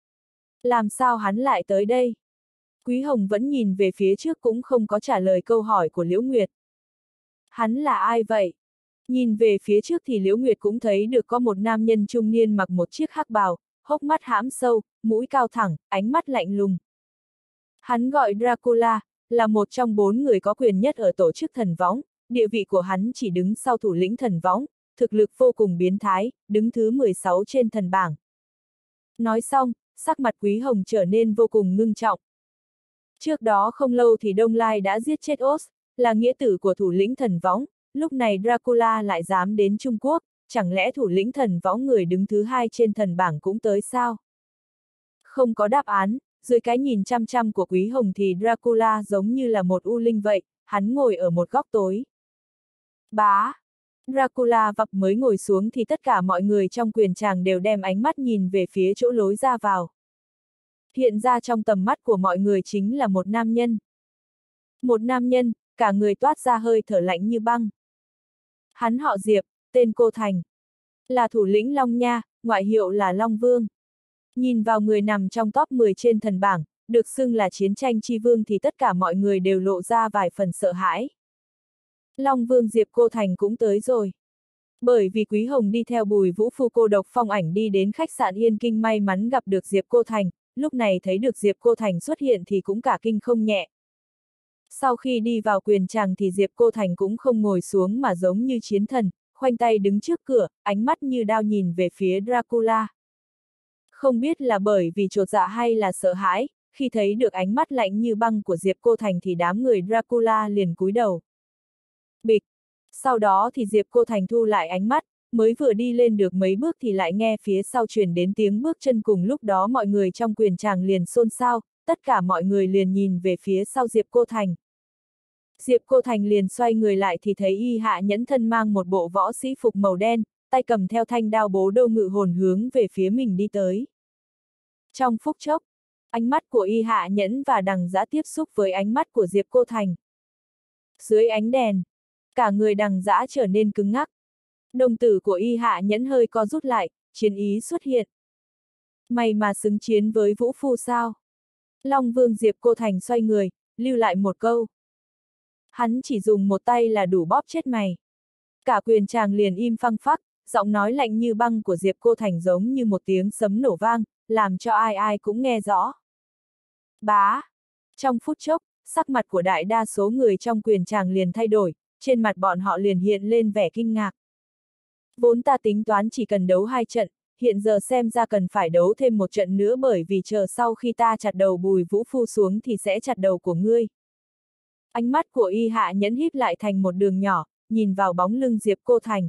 Làm sao hắn lại tới đây? Quý Hồng vẫn nhìn về phía trước cũng không có trả lời câu hỏi của Liễu Nguyệt. Hắn là ai vậy? Nhìn về phía trước thì Liễu Nguyệt cũng thấy được có một nam nhân trung niên mặc một chiếc hắc bào, hốc mắt hãm sâu, mũi cao thẳng, ánh mắt lạnh lùng. Hắn gọi Dracula, là một trong 4 người có quyền nhất ở tổ chức thần võng, địa vị của hắn chỉ đứng sau thủ lĩnh thần võng, thực lực vô cùng biến thái, đứng thứ 16 trên thần bảng. Nói xong, sắc mặt Quý Hồng trở nên vô cùng ngưng trọng. Trước đó không lâu thì Đông Lai đã giết chết Oz, là nghĩa tử của thủ lĩnh thần võng, lúc này Dracula lại dám đến Trung Quốc, chẳng lẽ thủ lĩnh thần võng người đứng thứ 2 trên thần bảng cũng tới sao? Không có đáp án, dưới cái nhìn chăm chăm của Quý Hồng thì Dracula giống như là một u linh vậy, hắn ngồi ở một góc tối. Bá! Dracula vập mới ngồi xuống thì tất cả mọi người trong quyền tràng đều đem ánh mắt nhìn về phía chỗ lối ra vào. Hiện ra trong tầm mắt của mọi người chính là một nam nhân. Một nam nhân, cả người toát ra hơi thở lạnh như băng. Hắn họ Diệp, tên Cô Thành. Là thủ lĩnh Long Nha, ngoại hiệu là Long Vương. Nhìn vào người nằm trong top 10 trên thần bảng, được xưng là chiến tranh chi vương thì tất cả mọi người đều lộ ra vài phần sợ hãi. Long Vương Diệp Cô Thành cũng tới rồi. Bởi vì Quý Hồng đi theo Bùi Vũ Phu cô độc phong ảnh đi đến khách sạn Yên Kinh may mắn gặp được Diệp Cô Thành, lúc này thấy được Diệp Cô Thành xuất hiện thì cũng cả kinh không nhẹ. Sau khi đi vào quyền tràng thì Diệp Cô Thành cũng không ngồi xuống mà giống như chiến thần, khoanh tay đứng trước cửa, ánh mắt như đao nhìn về phía Dracula. Không biết là bởi vì chột dạ hay là sợ hãi, khi thấy được ánh mắt lạnh như băng của Diệp Cô Thành thì đám người Dracula liền cúi đầu. Bịch! Sau đó thì Diệp Cô Thành thu lại ánh mắt, mới vừa đi lên được mấy bước thì lại nghe phía sau truyền đến tiếng bước chân, cùng lúc đó mọi người trong quyền tràng liền xôn xao, tất cả mọi người liền nhìn về phía sau Diệp Cô Thành. Diệp Cô Thành liền xoay người lại thì thấy Y Hạ Nhẫn thân mang một bộ võ sĩ phục màu đen, tay cầm theo thanh đao bố đô ngự hồn hướng về phía mình đi tới. Trong phút chốc, ánh mắt của Y Hạ Nhẫn và Đằng Dã tiếp xúc với ánh mắt của Diệp Cô Thành. Dưới ánh đèn, cả người Đằng Dã trở nên cứng ngắc. Đồng tử của Y Hạ Nhẫn hơi co rút lại, chiến ý xuất hiện. Mày mà xứng chiến với Vũ Phu sao? Long Vương Diệp Cô Thành xoay người, lưu lại một câu. Hắn chỉ dùng một tay là đủ bóp chết mày. Cả quyền tràng liền im phăng phắc, giọng nói lạnh như băng của Diệp Cô Thành giống như một tiếng sấm nổ vang, làm cho ai ai cũng nghe rõ. Bá! Trong phút chốc, sắc mặt của đại đa số người trong quyền tràng liền thay đổi, trên mặt bọn họ liền hiện lên vẻ kinh ngạc. Vốn ta tính toán chỉ cần đấu 2 trận, hiện giờ xem ra cần phải đấu thêm một trận nữa, bởi vì chờ sau khi ta chặt đầu Bùi Vũ Phu xuống thì sẽ chặt đầu của ngươi. Ánh mắt của Y Hạ Nhẫn híp lại thành một đường nhỏ, nhìn vào bóng lưng Diệp Cô Thành.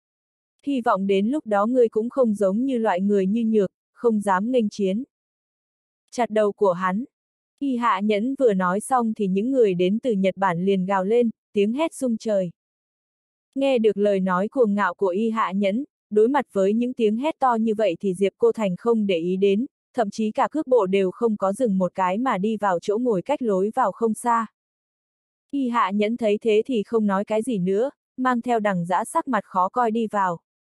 Hy vọng đến lúc đó ngươi cũng không giống như loại người như nhược, không dám nghênh chiến. Chặt đầu của hắn. Y Hạ Nhẫn vừa nói xong thì những người đến từ Nhật Bản liền gào lên, tiếng hét rung trời. Nghe được lời nói cuồng ngạo của Y Hạ Nhẫn, đối mặt với những tiếng hét to như vậy thì Diệp Cô Thành không để ý đến, thậm chí cả cước bộ đều không có dừng một cái mà đi vào chỗ ngồi cách lối vào không xa. Y Hạ Nhẫn thấy thế thì không nói cái gì nữa, mang theo Đằng Dã sắc mặt khó coi đi vào.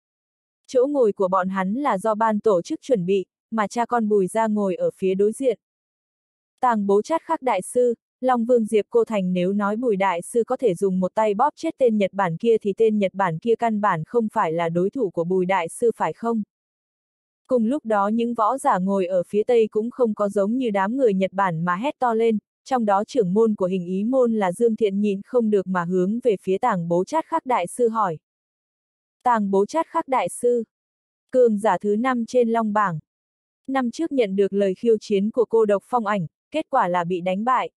Chỗ ngồi của bọn hắn là do ban tổ chức chuẩn bị, mà cha con Bùi ra ngồi ở phía đối diện. Tàng Bố Chát Khắc đại sư, Long Vương Diệp Cô Thành nếu nói Bùi đại sư có thể dùng một tay bóp chết tên Nhật Bản kia thì tên Nhật Bản kia căn bản không phải là đối thủ của Bùi đại sư phải không? Cùng lúc đó những võ giả ngồi ở phía tây cũng không có giống như đám người Nhật Bản mà hét to lên, trong đó trưởng môn của hình ý môn là Dương Thiện nhịn không được mà hướng về phía Tàng Bố Chát Khắc đại sư hỏi. Tàng Bố Chát Khắc đại sư, cường giả thứ 5 trên long bảng. Năm trước nhận được lời khiêu chiến của cô độc phong ảnh, kết quả là bị đánh bại.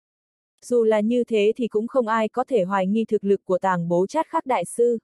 Dù là như thế thì cũng không ai có thể hoài nghi thực lực của Tàng Bố Chát Khắc đại sư.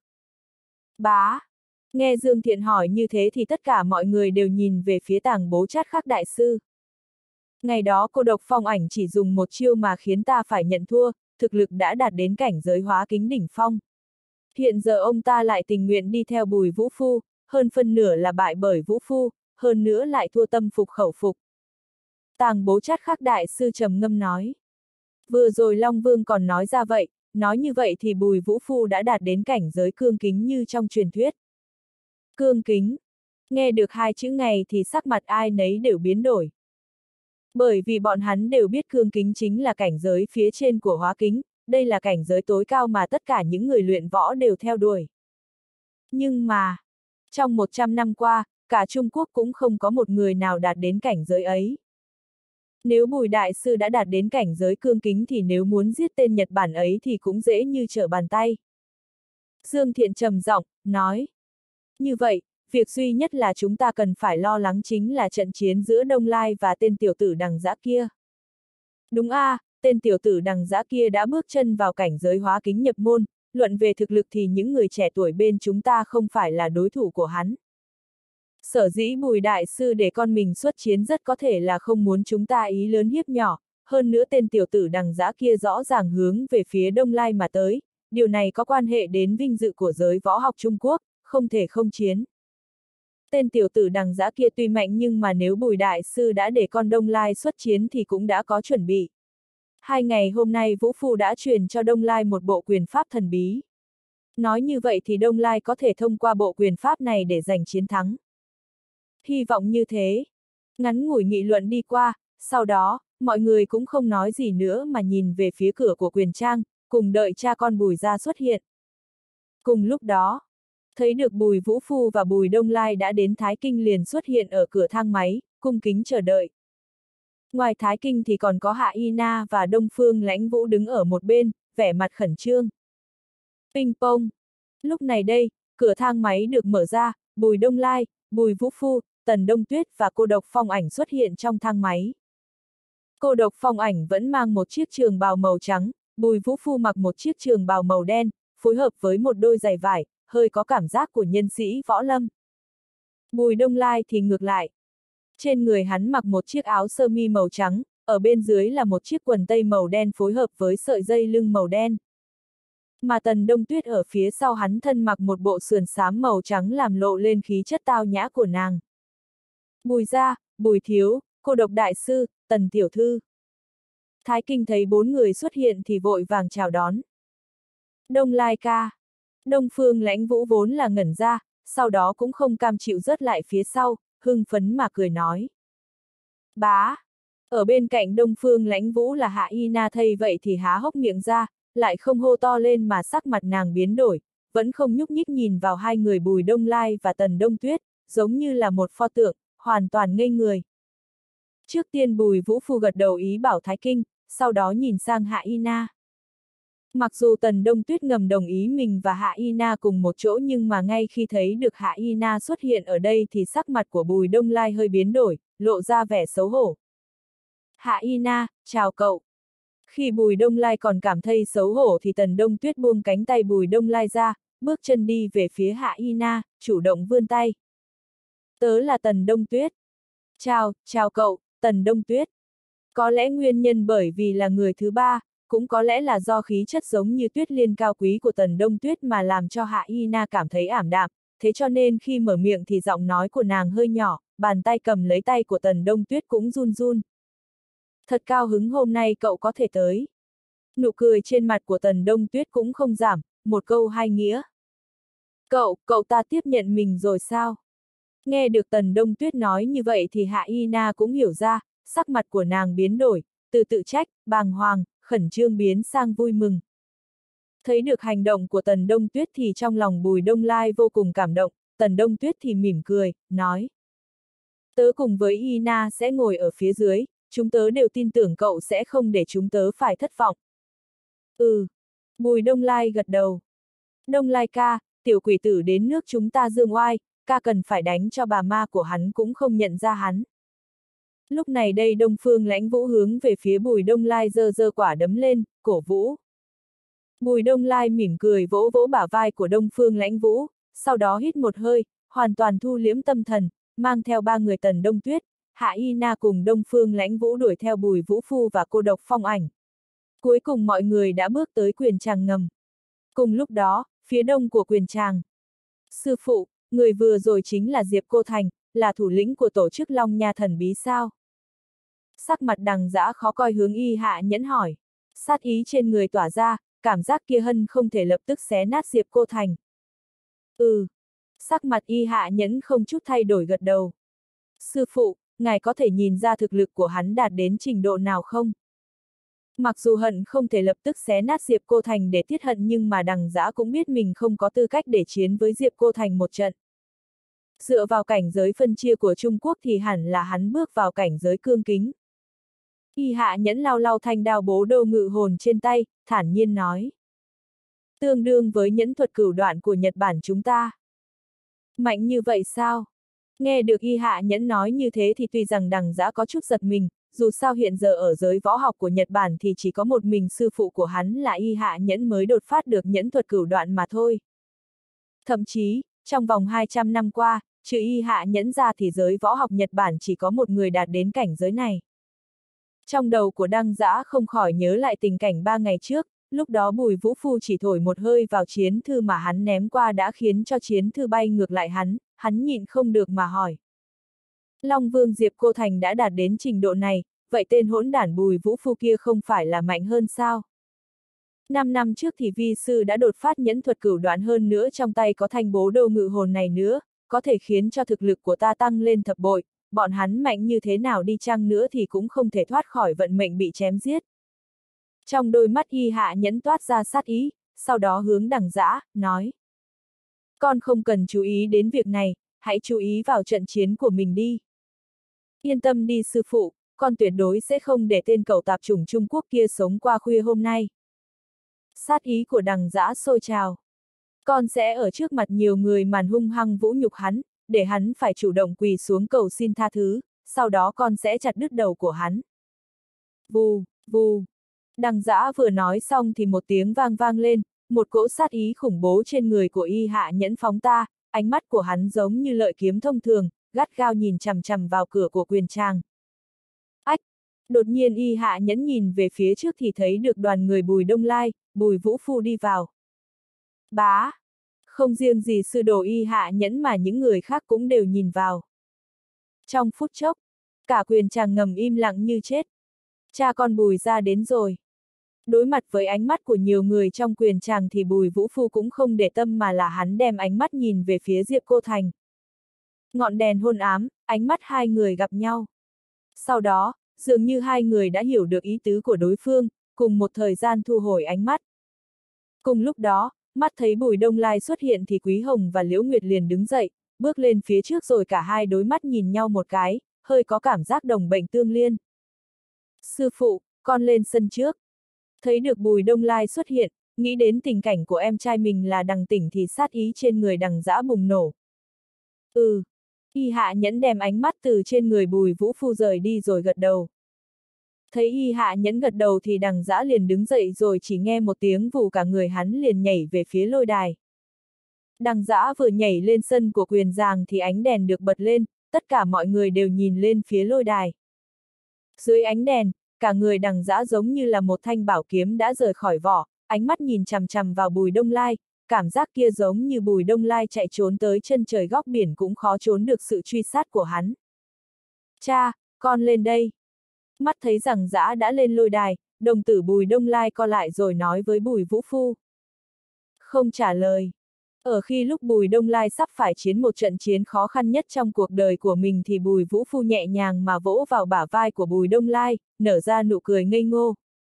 Bá! Nghe Dương Thiện hỏi như thế thì tất cả mọi người đều nhìn về phía Tàng Bố Chát Khắc đại sư. Ngày đó cô độc phong ảnh chỉ dùng một chiêu mà khiến ta phải nhận thua, thực lực đã đạt đến cảnh giới hóa kính đỉnh phong. Hiện giờ ông ta lại tình nguyện đi theo Bùi Vũ Phu, hơn phân nửa là bại bởi Vũ Phu, hơn nữa lại thua tâm phục khẩu phục. Tàng Bố Chát Khắc đại sư trầm ngâm nói. Vừa rồi Long Vương còn nói ra vậy, nói như vậy thì Bùi Vũ Phu đã đạt đến cảnh giới cương kính như trong truyền thuyết. Cương kính. Nghe được hai chữ này thì sắc mặt ai nấy đều biến đổi. Bởi vì bọn hắn đều biết cương kính chính là cảnh giới phía trên của hóa kính, đây là cảnh giới tối cao mà tất cả những người luyện võ đều theo đuổi. Nhưng mà, trong 100 năm qua, cả Trung Quốc cũng không có một người nào đạt đến cảnh giới ấy. Nếu Bùi Đại Sư đã đạt đến cảnh giới cương kính thì nếu muốn giết tên Nhật Bản ấy thì cũng dễ như trở bàn tay. Dương Thiện trầm giọng, nói. Như vậy, việc duy nhất là chúng ta cần phải lo lắng chính là trận chiến giữa Đông Lai và tên tiểu tử Đằng Dã kia. Đúng tên tiểu tử Đằng Dã kia đã bước chân vào cảnh giới hóa kính nhập môn, luận về thực lực thì những người trẻ tuổi bên chúng ta không phải là đối thủ của hắn. Sở dĩ Bùi Đại Sư để con mình xuất chiến rất có thể là không muốn chúng ta ý lớn hiếp nhỏ, hơn nữa tên tiểu tử Đằng Dã kia rõ ràng hướng về phía Đông Lai mà tới, điều này có quan hệ đến vinh dự của giới võ học Trung Quốc, không thể không chiến. Tên tiểu tử Đằng Dã kia tuy mạnh nhưng mà nếu Bùi Đại Sư đã để con Đông Lai xuất chiến thì cũng đã có chuẩn bị. 2 ngày hôm nay Vũ Phu đã truyền cho Đông Lai một bộ quyền pháp thần bí. Nói như vậy thì Đông Lai có thể thông qua bộ quyền pháp này để giành chiến thắng. Hy vọng như thế. Ngắn ngủi nghị luận đi qua, sau đó, mọi người cũng không nói gì nữa mà nhìn về phía cửa của quyền trang, cùng đợi cha con Bùi ra xuất hiện. Cùng lúc đó, thấy được Bùi Vũ Phu và Bùi Đông Lai đã đến Thái Kinh liền xuất hiện ở cửa thang máy, cung kính chờ đợi. Ngoài Thái Kinh thì còn có Hạ Y Na và Đông Phương Lãnh Vũ đứng ở một bên, vẻ mặt khẩn trương. Ping pong. Lúc này đây, cửa thang máy được mở ra, Bùi Đông Lai, Bùi Vũ Phu, Tần Đông Tuyết và cô độc phong ảnh xuất hiện trong thang máy. Cô độc phong ảnh vẫn mang một chiếc trường bào màu trắng, Bùi Vũ Phu mặc một chiếc trường bào màu đen, phối hợp với một đôi giày vải, hơi có cảm giác của nhân sĩ võ lâm. Bùi Đông Lai thì ngược lại. Trên người hắn mặc một chiếc áo sơ mi màu trắng, ở bên dưới là một chiếc quần tây màu đen phối hợp với sợi dây lưng màu đen. Mà Tần Đông Tuyết ở phía sau hắn thân mặc một bộ sườn xám màu trắng làm lộ lên khí chất tao nhã của nàng. Bùi gia, Bùi thiếu, cô độc đại sư, Tần tiểu thư. Thái Kinh thấy 4 người xuất hiện thì vội vàng chào đón. Đông Lai ca. Đông Phương Lãnh Vũ vốn là ngẩn ra, sau đó cũng không cam chịu rớt lại phía sau, hưng phấn mà cười nói. Bá! Ở bên cạnh Đông Phương Lãnh Vũ là Hạ Y Na thấy vậy thì há hốc miệng ra, lại không hô to lên mà sắc mặt nàng biến đổi, vẫn không nhúc nhích nhìn vào hai người Bùi Đông Lai và Tần Đông Tuyết, giống như là một pho tượng, hoàn toàn ngây người. Trước tiên Bùi Vũ Phu gật đầu ý bảo Thái Kinh, sau đó nhìn sang Hạ Y Na. Mặc dù Tần Đông Tuyết ngầm đồng ý mình và Hạ Y Na cùng một chỗ nhưng mà ngay khi thấy được Hạ Y Na xuất hiện ở đây thì sắc mặt của Bùi Đông Lai hơi biến đổi, lộ ra vẻ xấu hổ. Hạ Y Na, chào cậu. Khi Bùi Đông Lai còn cảm thấy xấu hổ thì Tần Đông Tuyết buông cánh tay Bùi Đông Lai ra, bước chân đi về phía Hạ Y Na, chủ động vươn tay. Tớ là Tần Đông Tuyết. Chào cậu, Tần Đông Tuyết. Có lẽ nguyên nhân bởi vì là người thứ ba, cũng có lẽ là do khí chất giống như tuyết liên cao quý của Tần Đông Tuyết mà làm cho Hạ Y Na cảm thấy ảm đạm, thế cho nên khi mở miệng thì giọng nói của nàng hơi nhỏ, bàn tay cầm lấy tay của Tần Đông Tuyết cũng run run. Thật cao hứng hôm nay cậu có thể tới. Nụ cười trên mặt của Tần Đông Tuyết cũng không giảm, một câu hai nghĩa. Cậu ta tiếp nhận mình rồi sao? Nghe được Tần Đông Tuyết nói như vậy thì Hạ Y Na cũng hiểu ra, sắc mặt của nàng biến đổi, từ tự trách, bàng hoàng, khẩn trương biến sang vui mừng. Thấy được hành động của Tần Đông Tuyết thì trong lòng Bùi Đông Lai vô cùng cảm động, Tần Đông Tuyết thì mỉm cười, nói. Tớ cùng với Ina sẽ ngồi ở phía dưới, chúng tớ đều tin tưởng cậu sẽ không để chúng tớ phải thất vọng. Ừ. Bùi Đông Lai gật đầu. Đông Lai ca, tiểu quỷ tử đến nước chúng ta dương oai, ca cần phải đánh cho bà ma của hắn cũng không nhận ra hắn. Lúc này đây Đông Phương Lãnh Vũ hướng về phía Bùi Đông Lai giơ giơ quả đấm lên, cổ vũ. Bùi Đông Lai mỉm cười vỗ vỗ bả vai của Đông Phương Lãnh Vũ, sau đó hít một hơi, hoàn toàn thu liễm tâm thần, mang theo 3 người Tần Đông Tuyết, Hạ Y Na cùng Đông Phương Lãnh Vũ đuổi theo Bùi Vũ Phu và cô độc Phong Ảnh. Cuối cùng mọi người đã bước tới quyền tràng ngầm. Cùng lúc đó, phía đông của quyền tràng. Sư phụ, người vừa rồi chính là Diệp Cô Thành, là thủ lĩnh của tổ chức Long Nha thần bí sao? Sắc mặt Đằng Dã khó coi hướng Y Hạ Nhẫn hỏi. Sát ý trên người tỏa ra, cảm giác kia hân không thể lập tức xé nát Diệp Cô Thành. Ừ. Sắc mặt Y Hạ Nhẫn không chút thay đổi gật đầu. Sư phụ, ngài có thể nhìn ra thực lực của hắn đạt đến trình độ nào không? Mặc dù hận không thể lập tức xé nát Diệp Cô Thành để tiết hận nhưng mà Đằng Dã cũng biết mình không có tư cách để chiến với Diệp Cô Thành một trận. Dựa vào cảnh giới phân chia của Trung Quốc thì hẳn là hắn bước vào cảnh giới cương kính. Y Hạ Nhẫn lau lau thanh đao bố đô ngự hồn trên tay, thản nhiên nói. Tương đương với nhẫn thuật cửu đoạn của Nhật Bản chúng ta. Mạnh như vậy sao? Nghe được Y Hạ Nhẫn nói như thế thì tuy rằng Đằng Dã có chút giật mình, dù sao hiện giờ ở giới võ học của Nhật Bản thì chỉ có một mình sư phụ của hắn là Y Hạ Nhẫn mới đột phát được nhẫn thuật cửu đoạn mà thôi. Thậm chí, trong vòng 200 năm qua, trừ Y Hạ Nhẫn ra thì giới võ học Nhật Bản chỉ có một người đạt đến cảnh giới này. Trong đầu của Đăng Dã không khỏi nhớ lại tình cảnh 3 ngày trước, lúc đó Bùi Vũ Phu chỉ thổi một hơi vào chiến thư mà hắn ném qua đã khiến cho chiến thư bay ngược lại hắn nhịn không được mà hỏi. Long Vương Diệp Cô Thành đã đạt đến trình độ này, vậy tên hỗn đản Bùi Vũ Phu kia không phải là mạnh hơn sao? 5 năm trước thì vi sư đã đột phát nhẫn thuật cửu đoạn hơn nữa trong tay có thanh bố đô ngự hồn này nữa, có thể khiến cho thực lực của ta tăng lên thập bội, bọn hắn mạnh như thế nào đi chăng nữa thì cũng không thể thoát khỏi vận mệnh bị chém giết. Trong đôi mắt Y Hạ Nhẫn toát ra sát ý, sau đó hướng Đằng Dã, nói. Con không cần chú ý đến việc này, hãy chú ý vào trận chiến của mình đi. Yên tâm đi sư phụ, con tuyệt đối sẽ không để tên cẩu tạp chủng Trung Quốc kia sống qua khuya hôm nay. Sát ý của Đằng Dã sôi trào. Con sẽ ở trước mặt nhiều người màn hung hăng vũ nhục hắn, để hắn phải chủ động quỳ xuống cầu xin tha thứ, sau đó con sẽ chặt đứt đầu của hắn. Vù, vù. Đằng Dã vừa nói xong thì một tiếng vang vang lên, một cỗ sát ý khủng bố trên người của Y Hạ Nhẫn phóng ta, ánh mắt của hắn giống như lợi kiếm thông thường, gắt gao nhìn chằm chằm vào cửa của quyền tràng. Ách! Đột nhiên Y Hạ Nhẫn nhìn về phía trước thì thấy được đoàn người Bùi Đông Lai, Bùi Vũ Phu đi vào. Bá! Không riêng gì sư đồ Y Hạ Nhẫn mà những người khác cũng đều nhìn vào. Trong phút chốc, cả quyền tràng ngầm im lặng như chết. Cha con Bùi ra đến rồi. Đối mặt với ánh mắt của nhiều người trong quyền tràng thì Bùi Vũ Phu cũng không để tâm mà là hắn đem ánh mắt nhìn về phía Diệp Cô Thành. Ngọn đèn hôn ám, ánh mắt hai người gặp nhau. Sau đó, dường như hai người đã hiểu được ý tứ của đối phương, cùng một thời gian thu hồi ánh mắt. Cùng lúc đó, mắt thấy Bùi Đông Lai xuất hiện thì Quý Hồng và Liễu Nguyệt liền đứng dậy, bước lên phía trước rồi cả hai đối mắt nhìn nhau một cái, hơi có cảm giác đồng bệnh tương liên. Sư phụ, con lên sân trước. Thấy được Bùi Đông Lai xuất hiện, nghĩ đến tình cảnh của em trai mình là Đằng Tỉnh thì sát ý trên người Đằng Dã bùng nổ. Ừ. Y Hạ Nhẫn đem ánh mắt từ trên người Bùi Vũ Phu rời đi rồi gật đầu. Thấy Y Hạ Nhẫn gật đầu thì Đằng Dã liền đứng dậy rồi chỉ nghe một tiếng vù cả người hắn liền nhảy về phía lôi đài. Đằng Dã vừa nhảy lên sân của quyền giàng thì ánh đèn được bật lên, tất cả mọi người đều nhìn lên phía lôi đài. Dưới ánh đèn, cả người Đằng Dã giống như là một thanh bảo kiếm đã rời khỏi vỏ, ánh mắt nhìn chằm chằm vào Bùi Đông Lai, cảm giác kia giống như Bùi Đông Lai chạy trốn tới chân trời góc biển cũng khó trốn được sự truy sát của hắn. Cha, con lên đây. Mắt thấy rằng Dã đã lên lôi đài, đồng tử Bùi Đông Lai co lại rồi nói với Bùi Vũ Phu. Không trả lời. Ở khi lúc Bùi Đông Lai sắp phải chiến một trận chiến khó khăn nhất trong cuộc đời của mình thì Bùi Vũ Phu nhẹ nhàng mà vỗ vào bả vai của Bùi Đông Lai, nở ra nụ cười ngây ngô.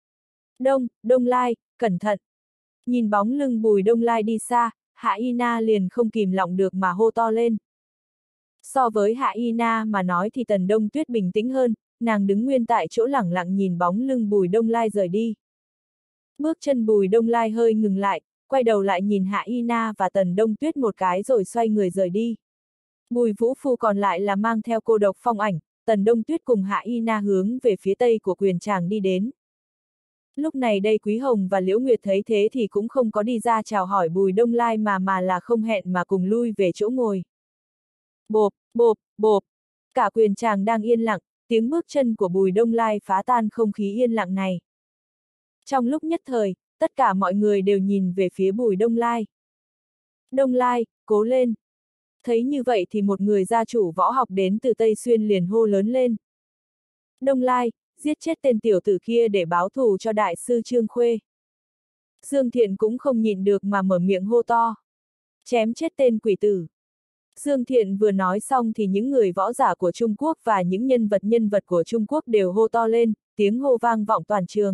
Đông Lai, cẩn thận. Nhìn bóng lưng Bùi Đông Lai đi xa, Hạ Y Na liền không kìm lòng được mà hô to lên. So với Hạ Y Na mà nói thì Tần Đông Tuyết bình tĩnh hơn, nàng đứng nguyên tại chỗ lẳng lặng nhìn bóng lưng Bùi Đông Lai rời đi. Bước chân Bùi Đông Lai hơi ngừng lại, quay đầu lại nhìn Hạ Y Na và Tần Đông Tuyết một cái rồi xoay người rời đi. Bùi Vũ Phu còn lại là mang theo cô độc phong ảnh, Tần Đông Tuyết cùng Hạ Y Na hướng về phía tây của Quyền Tràng đi đến. Lúc này đây Quý Hồng và Liễu Nguyệt thấy thế thì cũng không có đi ra chào hỏi Bùi Đông Lai mà là không hẹn mà cùng lui về chỗ ngồi. Bộp, bộp, bộp. Cả Quyền Tràng đang yên lặng, tiếng bước chân của Bùi Đông Lai phá tan không khí yên lặng này. Trong lúc nhất thời, tất cả mọi người đều nhìn về phía Bùi Đông Lai. Đông Lai, cố lên. Thấy như vậy thì một người gia chủ võ học đến từ Tây Xuyên liền hô lớn lên. Đông Lai, giết chết tên tiểu tử kia để báo thù cho đại sư Trương Khuê. Dương Thiện cũng không nhịn được mà mở miệng hô to. Chém chết tên quỷ tử. Dương Thiện vừa nói xong thì những người võ giả của Trung Quốc và những nhân vật của Trung Quốc đều hô to lên, tiếng hô vang vọng toàn trường.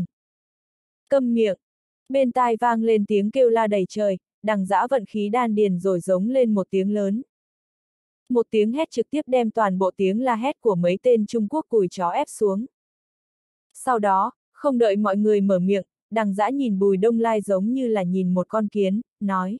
Câm miệng. Bên tai vang lên tiếng kêu la đầy trời, Đằng Dã vận khí đan điền rồi giống lên một tiếng lớn. Một tiếng hét trực tiếp đem toàn bộ tiếng la hét của mấy tên Trung Quốc cùi chó ép xuống. Sau đó, không đợi mọi người mở miệng, Đằng Dã nhìn Bùi Đông Lai giống như là nhìn một con kiến, nói.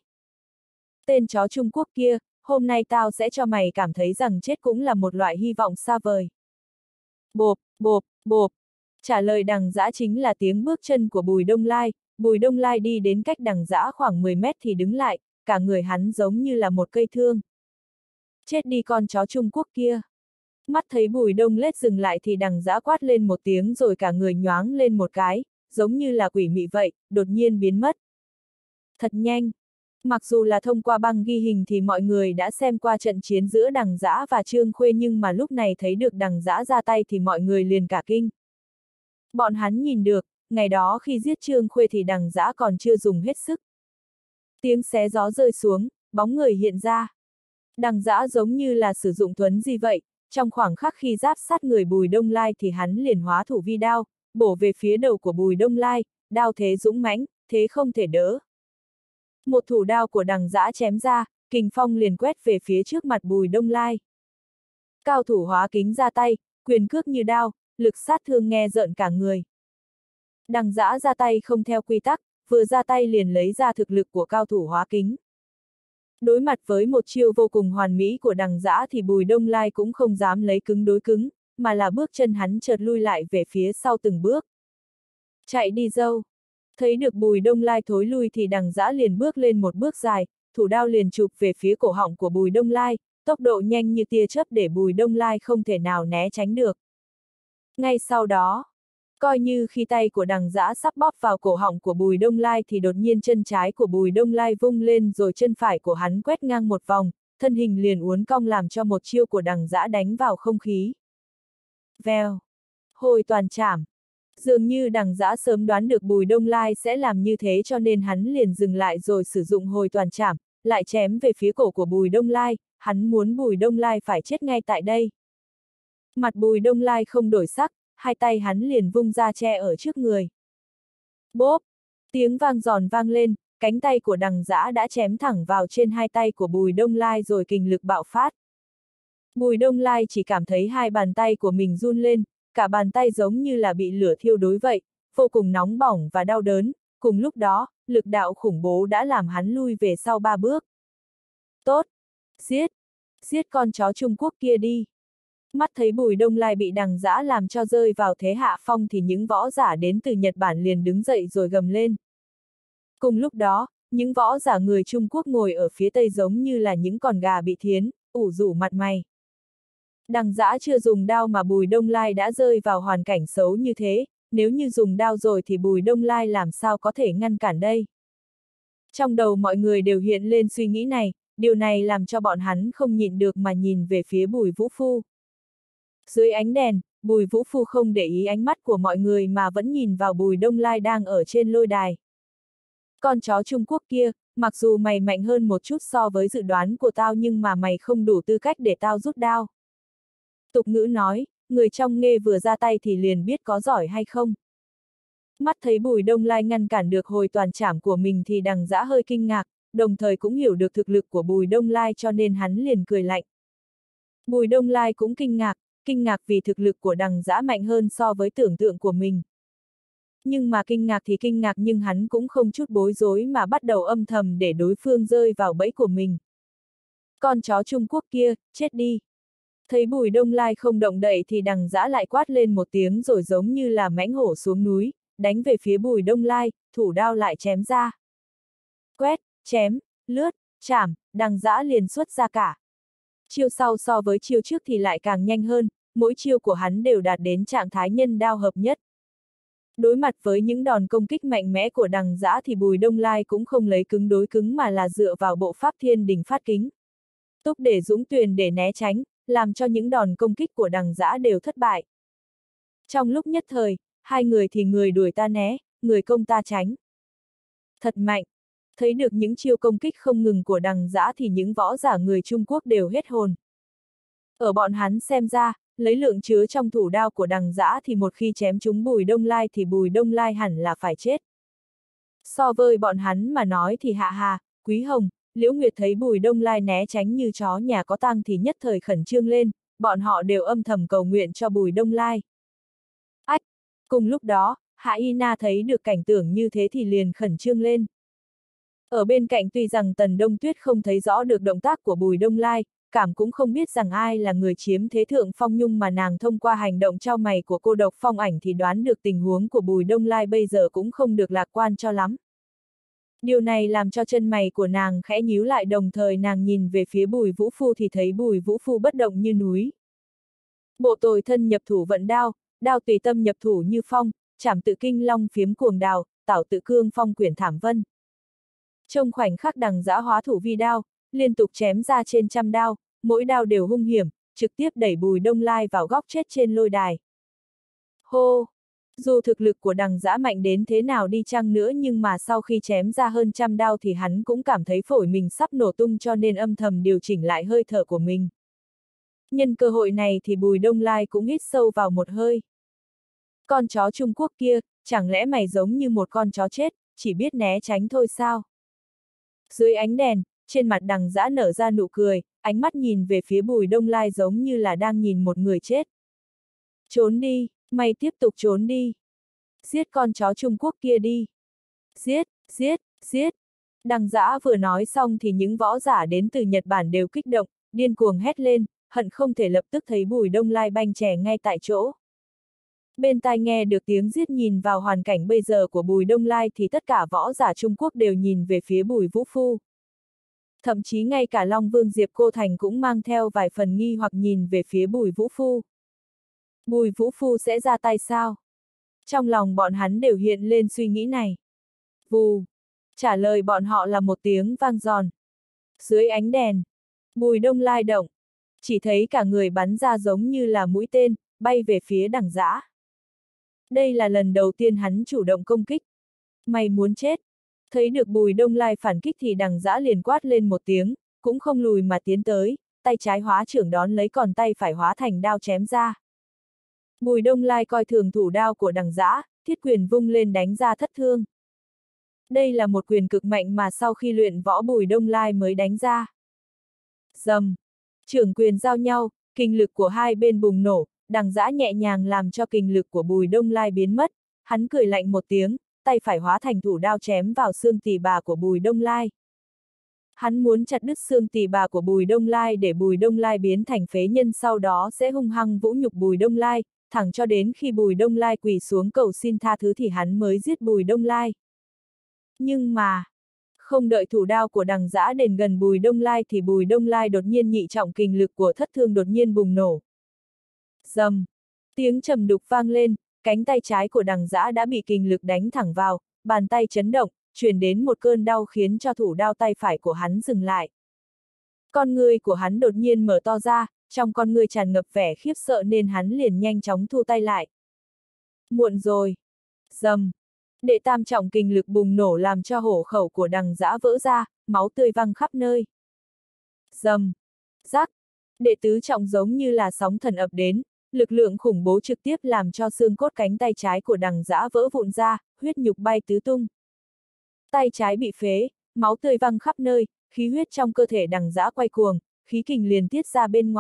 Tên chó Trung Quốc kia, hôm nay tao sẽ cho mày cảm thấy rằng chết cũng là một loại hy vọng xa vời. Bộp, bộp, bộp. Trả lời Đằng Dã chính là tiếng bước chân của Bùi Đông Lai. Bùi Đông Lai đi đến cách Đằng Dã khoảng 10 mét thì đứng lại, cả người hắn giống như là một cây thương. Chết đi con chó Trung Quốc kia. Mắt thấy Bùi Đông Lết dừng lại thì Đằng Dã quát lên một tiếng rồi cả người nhoáng lên một cái, giống như là quỷ mị vậy, đột nhiên biến mất. Thật nhanh. Mặc dù là thông qua băng ghi hình thì mọi người đã xem qua trận chiến giữa Đằng Dã và Trương Khuê nhưng mà lúc này thấy được Đằng Dã ra tay thì mọi người liền cả kinh. Bọn hắn nhìn được, ngày đó khi giết Trương Khuê thì Đằng Dã còn chưa dùng hết sức. Tiếng xé gió rơi xuống, bóng người hiện ra. Đằng Dã giống như là sử dụng thuấn di vậy, trong khoảng khắc khi giáp sát người Bùi Đông Lai thì hắn liền hóa thủ vi đao, bổ về phía đầu của Bùi Đông Lai, đao thế dũng mãnh, thế không thể đỡ. Một thủ đao của Đằng Dã chém ra, kình phong liền quét về phía trước mặt Bùi Đông Lai. Cao thủ hóa kính ra tay, quyền cước như đao, lực sát thương nghe rợn cả người. Đằng Dã ra tay không theo quy tắc, vừa ra tay liền lấy ra thực lực của cao thủ hóa kính. Đối mặt với một chiêu vô cùng hoàn mỹ của Đằng Dã thì Bùi Đông Lai cũng không dám lấy cứng đối cứng, mà là bước chân hắn chợt lui lại về phía sau từng bước. Chạy đi dâu. Thấy được Bùi Đông Lai thối lui thì Đằng Dã liền bước lên một bước dài, thủ đao liền chụp về phía cổ họng của Bùi Đông Lai, tốc độ nhanh như tia chớp để Bùi Đông Lai không thể nào né tránh được. Ngay sau đó, coi như khi tay của Đằng Dã sắp bóp vào cổ họng của Bùi Đông Lai thì đột nhiên chân trái của Bùi Đông Lai vung lên rồi chân phải của hắn quét ngang một vòng, thân hình liền uốn cong làm cho một chiêu của Đằng Dã đánh vào không khí. Vèo. Hồi toàn chảm. Dường như Đằng Dã sớm đoán được Bùi Đông Lai sẽ làm như thế cho nên hắn liền dừng lại rồi sử dụng hồi toàn chảm, lại chém về phía cổ của Bùi Đông Lai, hắn muốn Bùi Đông Lai phải chết ngay tại đây. Mặt Bùi Đông Lai không đổi sắc, hai tay hắn liền vung ra che ở trước người. Bốp! Tiếng vang giòn vang lên, cánh tay của Đằng Dã đã chém thẳng vào trên hai tay của Bùi Đông Lai rồi kình lực bạo phát. Bùi Đông Lai chỉ cảm thấy hai bàn tay của mình run lên, cả bàn tay giống như là bị lửa thiêu đối vậy, vô cùng nóng bỏng và đau đớn, cùng lúc đó, lực đạo khủng bố đã làm hắn lui về sau 3 bước. Tốt! Giết! Giết con chó Trung Quốc kia đi! Mắt thấy Bùi Đông Lai bị Đằng Dã làm cho rơi vào thế hạ phong thì những võ giả đến từ Nhật Bản liền đứng dậy rồi gầm lên. Cùng lúc đó, những võ giả người Trung Quốc ngồi ở phía tây giống như là những con gà bị thiến, ủ rũ mặt mày. Đằng Dã chưa dùng đao mà Bùi Đông Lai đã rơi vào hoàn cảnh xấu như thế, nếu như dùng đao rồi thì Bùi Đông Lai làm sao có thể ngăn cản đây? Trong đầu mọi người đều hiện lên suy nghĩ này, điều này làm cho bọn hắn không nhịn được mà nhìn về phía Bùi Vũ Phu. Dưới ánh đèn, Bùi Vũ Phu không để ý ánh mắt của mọi người mà vẫn nhìn vào Bùi Đông Lai đang ở trên lôi đài. Con chó Trung Quốc kia, mặc dù mày mạnh hơn một chút so với dự đoán của tao nhưng mà mày không đủ tư cách để tao rút đao. Tục ngữ nói, người trong nghề vừa ra tay thì liền biết có giỏi hay không. Mắt thấy Bùi Đông Lai ngăn cản được hồi toàn chảm của mình thì Đằng Dã hơi kinh ngạc, đồng thời cũng hiểu được thực lực của Bùi Đông Lai cho nên hắn liền cười lạnh. Bùi Đông Lai cũng kinh ngạc vì thực lực của đằng dã mạnh hơn so với tưởng tượng của mình. Nhưng mà kinh ngạc thì kinh ngạc, nhưng hắn cũng không chút bối rối mà bắt đầu âm thầm để đối phương rơi vào bẫy của mình. Con chó Trung Quốc kia, chết đi! Thấy Bùi Đông Lai không động đậy thì đằng dã lại quát lên một tiếng rồi giống như là mãnh hổ xuống núi, đánh về phía Bùi Đông Lai, thủ đao lại chém ra. Quét, chém, lướt, chảm, đằng dã liền xuất ra cả. Chiêu sau so với chiêu trước thì lại càng nhanh hơn, mỗi chiêu của hắn đều đạt đến trạng thái nhân đao hợp nhất. Đối mặt với những đòn công kích mạnh mẽ của đằng dã thì Bùi Đông Lai cũng không lấy cứng đối cứng mà là dựa vào bộ pháp thiên đỉnh phát kính. Túc để dũng tuyền để né tránh, làm cho những đòn công kích của đằng dã đều thất bại. Trong lúc nhất thời, hai người thì người đuổi ta né, người công ta tránh. Thật mạnh! Thấy được những chiêu công kích không ngừng của đằng dã thì những võ giả người Trung Quốc đều hết hồn. Ở bọn hắn xem ra, lấy lượng chứa trong thủ đao của đằng dã thì một khi chém trúng Bùi Đông Lai thì Bùi Đông Lai hẳn là phải chết. So với bọn hắn mà nói thì Hạ Hà, Quý Hồng, Liễu Nguyệt thấy Bùi Đông Lai né tránh như chó nhà có tang thì nhất thời khẩn trương lên, bọn họ đều âm thầm cầu nguyện cho Bùi Đông Lai. Ách! Cùng lúc đó, Hạ Y Na thấy được cảnh tượng như thế thì liền khẩn trương lên. Ở bên cạnh tuy rằng Tần Đông Tuyết không thấy rõ được động tác của Bùi Đông Lai, cảm cũng không biết rằng ai là người chiếm thế thượng phong, nhưng mà nàng thông qua hành động chau mày của cô độc phong ảnh thì đoán được tình huống của Bùi Đông Lai bây giờ cũng không được lạc quan cho lắm. Điều này làm cho chân mày của nàng khẽ nhíu lại, đồng thời nàng nhìn về phía Bùi Vũ Phu thì thấy Bùi Vũ Phu bất động như núi. Bộ tồi thân nhập thủ vận đao, đao tùy tâm nhập thủ như phong, trảm tự kinh long phiếm cuồng đào, tảo tự cương phong quyển thảm vân. Trong khoảnh khắc đằng dã hóa thủ vi đao, liên tục chém ra trên trăm đao, mỗi đao đều hung hiểm, trực tiếp đẩy Bùi Đông Lai vào góc chết trên lôi đài. Hô! Dù thực lực của đằng dã mạnh đến thế nào đi chăng nữa nhưng mà sau khi chém ra hơn trăm đao thì hắn cũng cảm thấy phổi mình sắp nổ tung, cho nên âm thầm điều chỉnh lại hơi thở của mình. Nhân cơ hội này thì Bùi Đông Lai cũng hít sâu vào một hơi. Con chó Trung Quốc kia, chẳng lẽ mày giống như một con chó chết, chỉ biết né tránh thôi sao? Dưới ánh đèn, trên mặt đằng dã nở ra nụ cười, ánh mắt nhìn về phía Bùi Đông Lai giống như là đang nhìn một người chết. Trốn đi, mày tiếp tục trốn đi. Giết con chó Trung Quốc kia đi. Giết, giết, giết. Đằng dã vừa nói xong thì những võ giả đến từ Nhật Bản đều kích động, điên cuồng hét lên, hận không thể lập tức thấy Bùi Đông Lai banh chè ngay tại chỗ. Bên tai nghe được tiếng giết, nhìn vào hoàn cảnh bây giờ của Bùi Đông Lai thì tất cả võ giả Trung Quốc đều nhìn về phía Bùi Vũ Phu. Thậm chí ngay cả Long Vương Diệp Cô Thành cũng mang theo vài phần nghi hoặc nhìn về phía Bùi Vũ Phu. Bùi Vũ Phu sẽ ra tay sao? Trong lòng bọn hắn đều hiện lên suy nghĩ này. Vù! Trả lời bọn họ là một tiếng vang giòn. Dưới ánh đèn, Bùi Đông Lai động, chỉ thấy cả người bắn ra giống như là mũi tên, bay về phía đằng dã. Đây là lần đầu tiên hắn chủ động công kích. Mày muốn chết! Thấy được Bùi Đông Lai phản kích thì đằng dã liền quát lên một tiếng, cũng không lùi mà tiến tới, tay trái hóa trưởng đón lấy, còn tay phải hóa thành đao chém ra. Bùi Đông Lai coi thường thủ đao của đằng dã, thiết quyền vung lên đánh ra thất thương. Đây là một quyền cực mạnh mà sau khi luyện võ Bùi Đông Lai mới đánh ra. Dầm! Trưởng quyền giao nhau, kinh lực của hai bên bùng nổ, đằng dã nhẹ nhàng làm cho kinh lực của Bùi Đông Lai biến mất, hắn cười lạnh một tiếng, tay phải hóa thành thủ đao chém vào xương tỳ bà của Bùi Đông Lai. Hắn muốn chặt đứt xương tỳ bà của Bùi Đông Lai để Bùi Đông Lai biến thành phế nhân, sau đó sẽ hung hăng vũ nhục Bùi Đông Lai, thẳng cho đến khi Bùi Đông Lai quỳ xuống cầu xin tha thứ thì hắn mới giết Bùi Đông Lai. Nhưng mà, không đợi thủ đao của đằng dã đến gần Bùi Đông Lai thì Bùi Đông Lai đột nhiên nhị trọng kinh lực của thất thương đột nhiên bùng nổ. Dầm! Tiếng trầm đục vang lên, cánh tay trái của đằng dã đã bị kinh lực đánh thẳng vào, bàn tay chấn động, truyền đến một cơn đau khiến cho thủ đao tay phải của hắn dừng lại. Con ngươi của hắn đột nhiên mở to ra, trong con ngươi tràn ngập vẻ khiếp sợ nên hắn liền nhanh chóng thu tay lại. Muộn rồi! Dầm! Đệ tam trọng kinh lực bùng nổ làm cho hổ khẩu của đằng dã vỡ ra, máu tươi văng khắp nơi. Dầm! Rắc! Đệ tứ trọng giống như là sóng thần ập đến, lực lượng khủng bố trực tiếp làm cho xương cốt cánh tay trái của đằng dã vỡ vụn ra, huyết nhục bay tứ tung. Tay trái bị phế, máu tươi văng khắp nơi, khí huyết trong cơ thể đằng dã quay cuồng, khí kình liền tiết ra bên ngoài,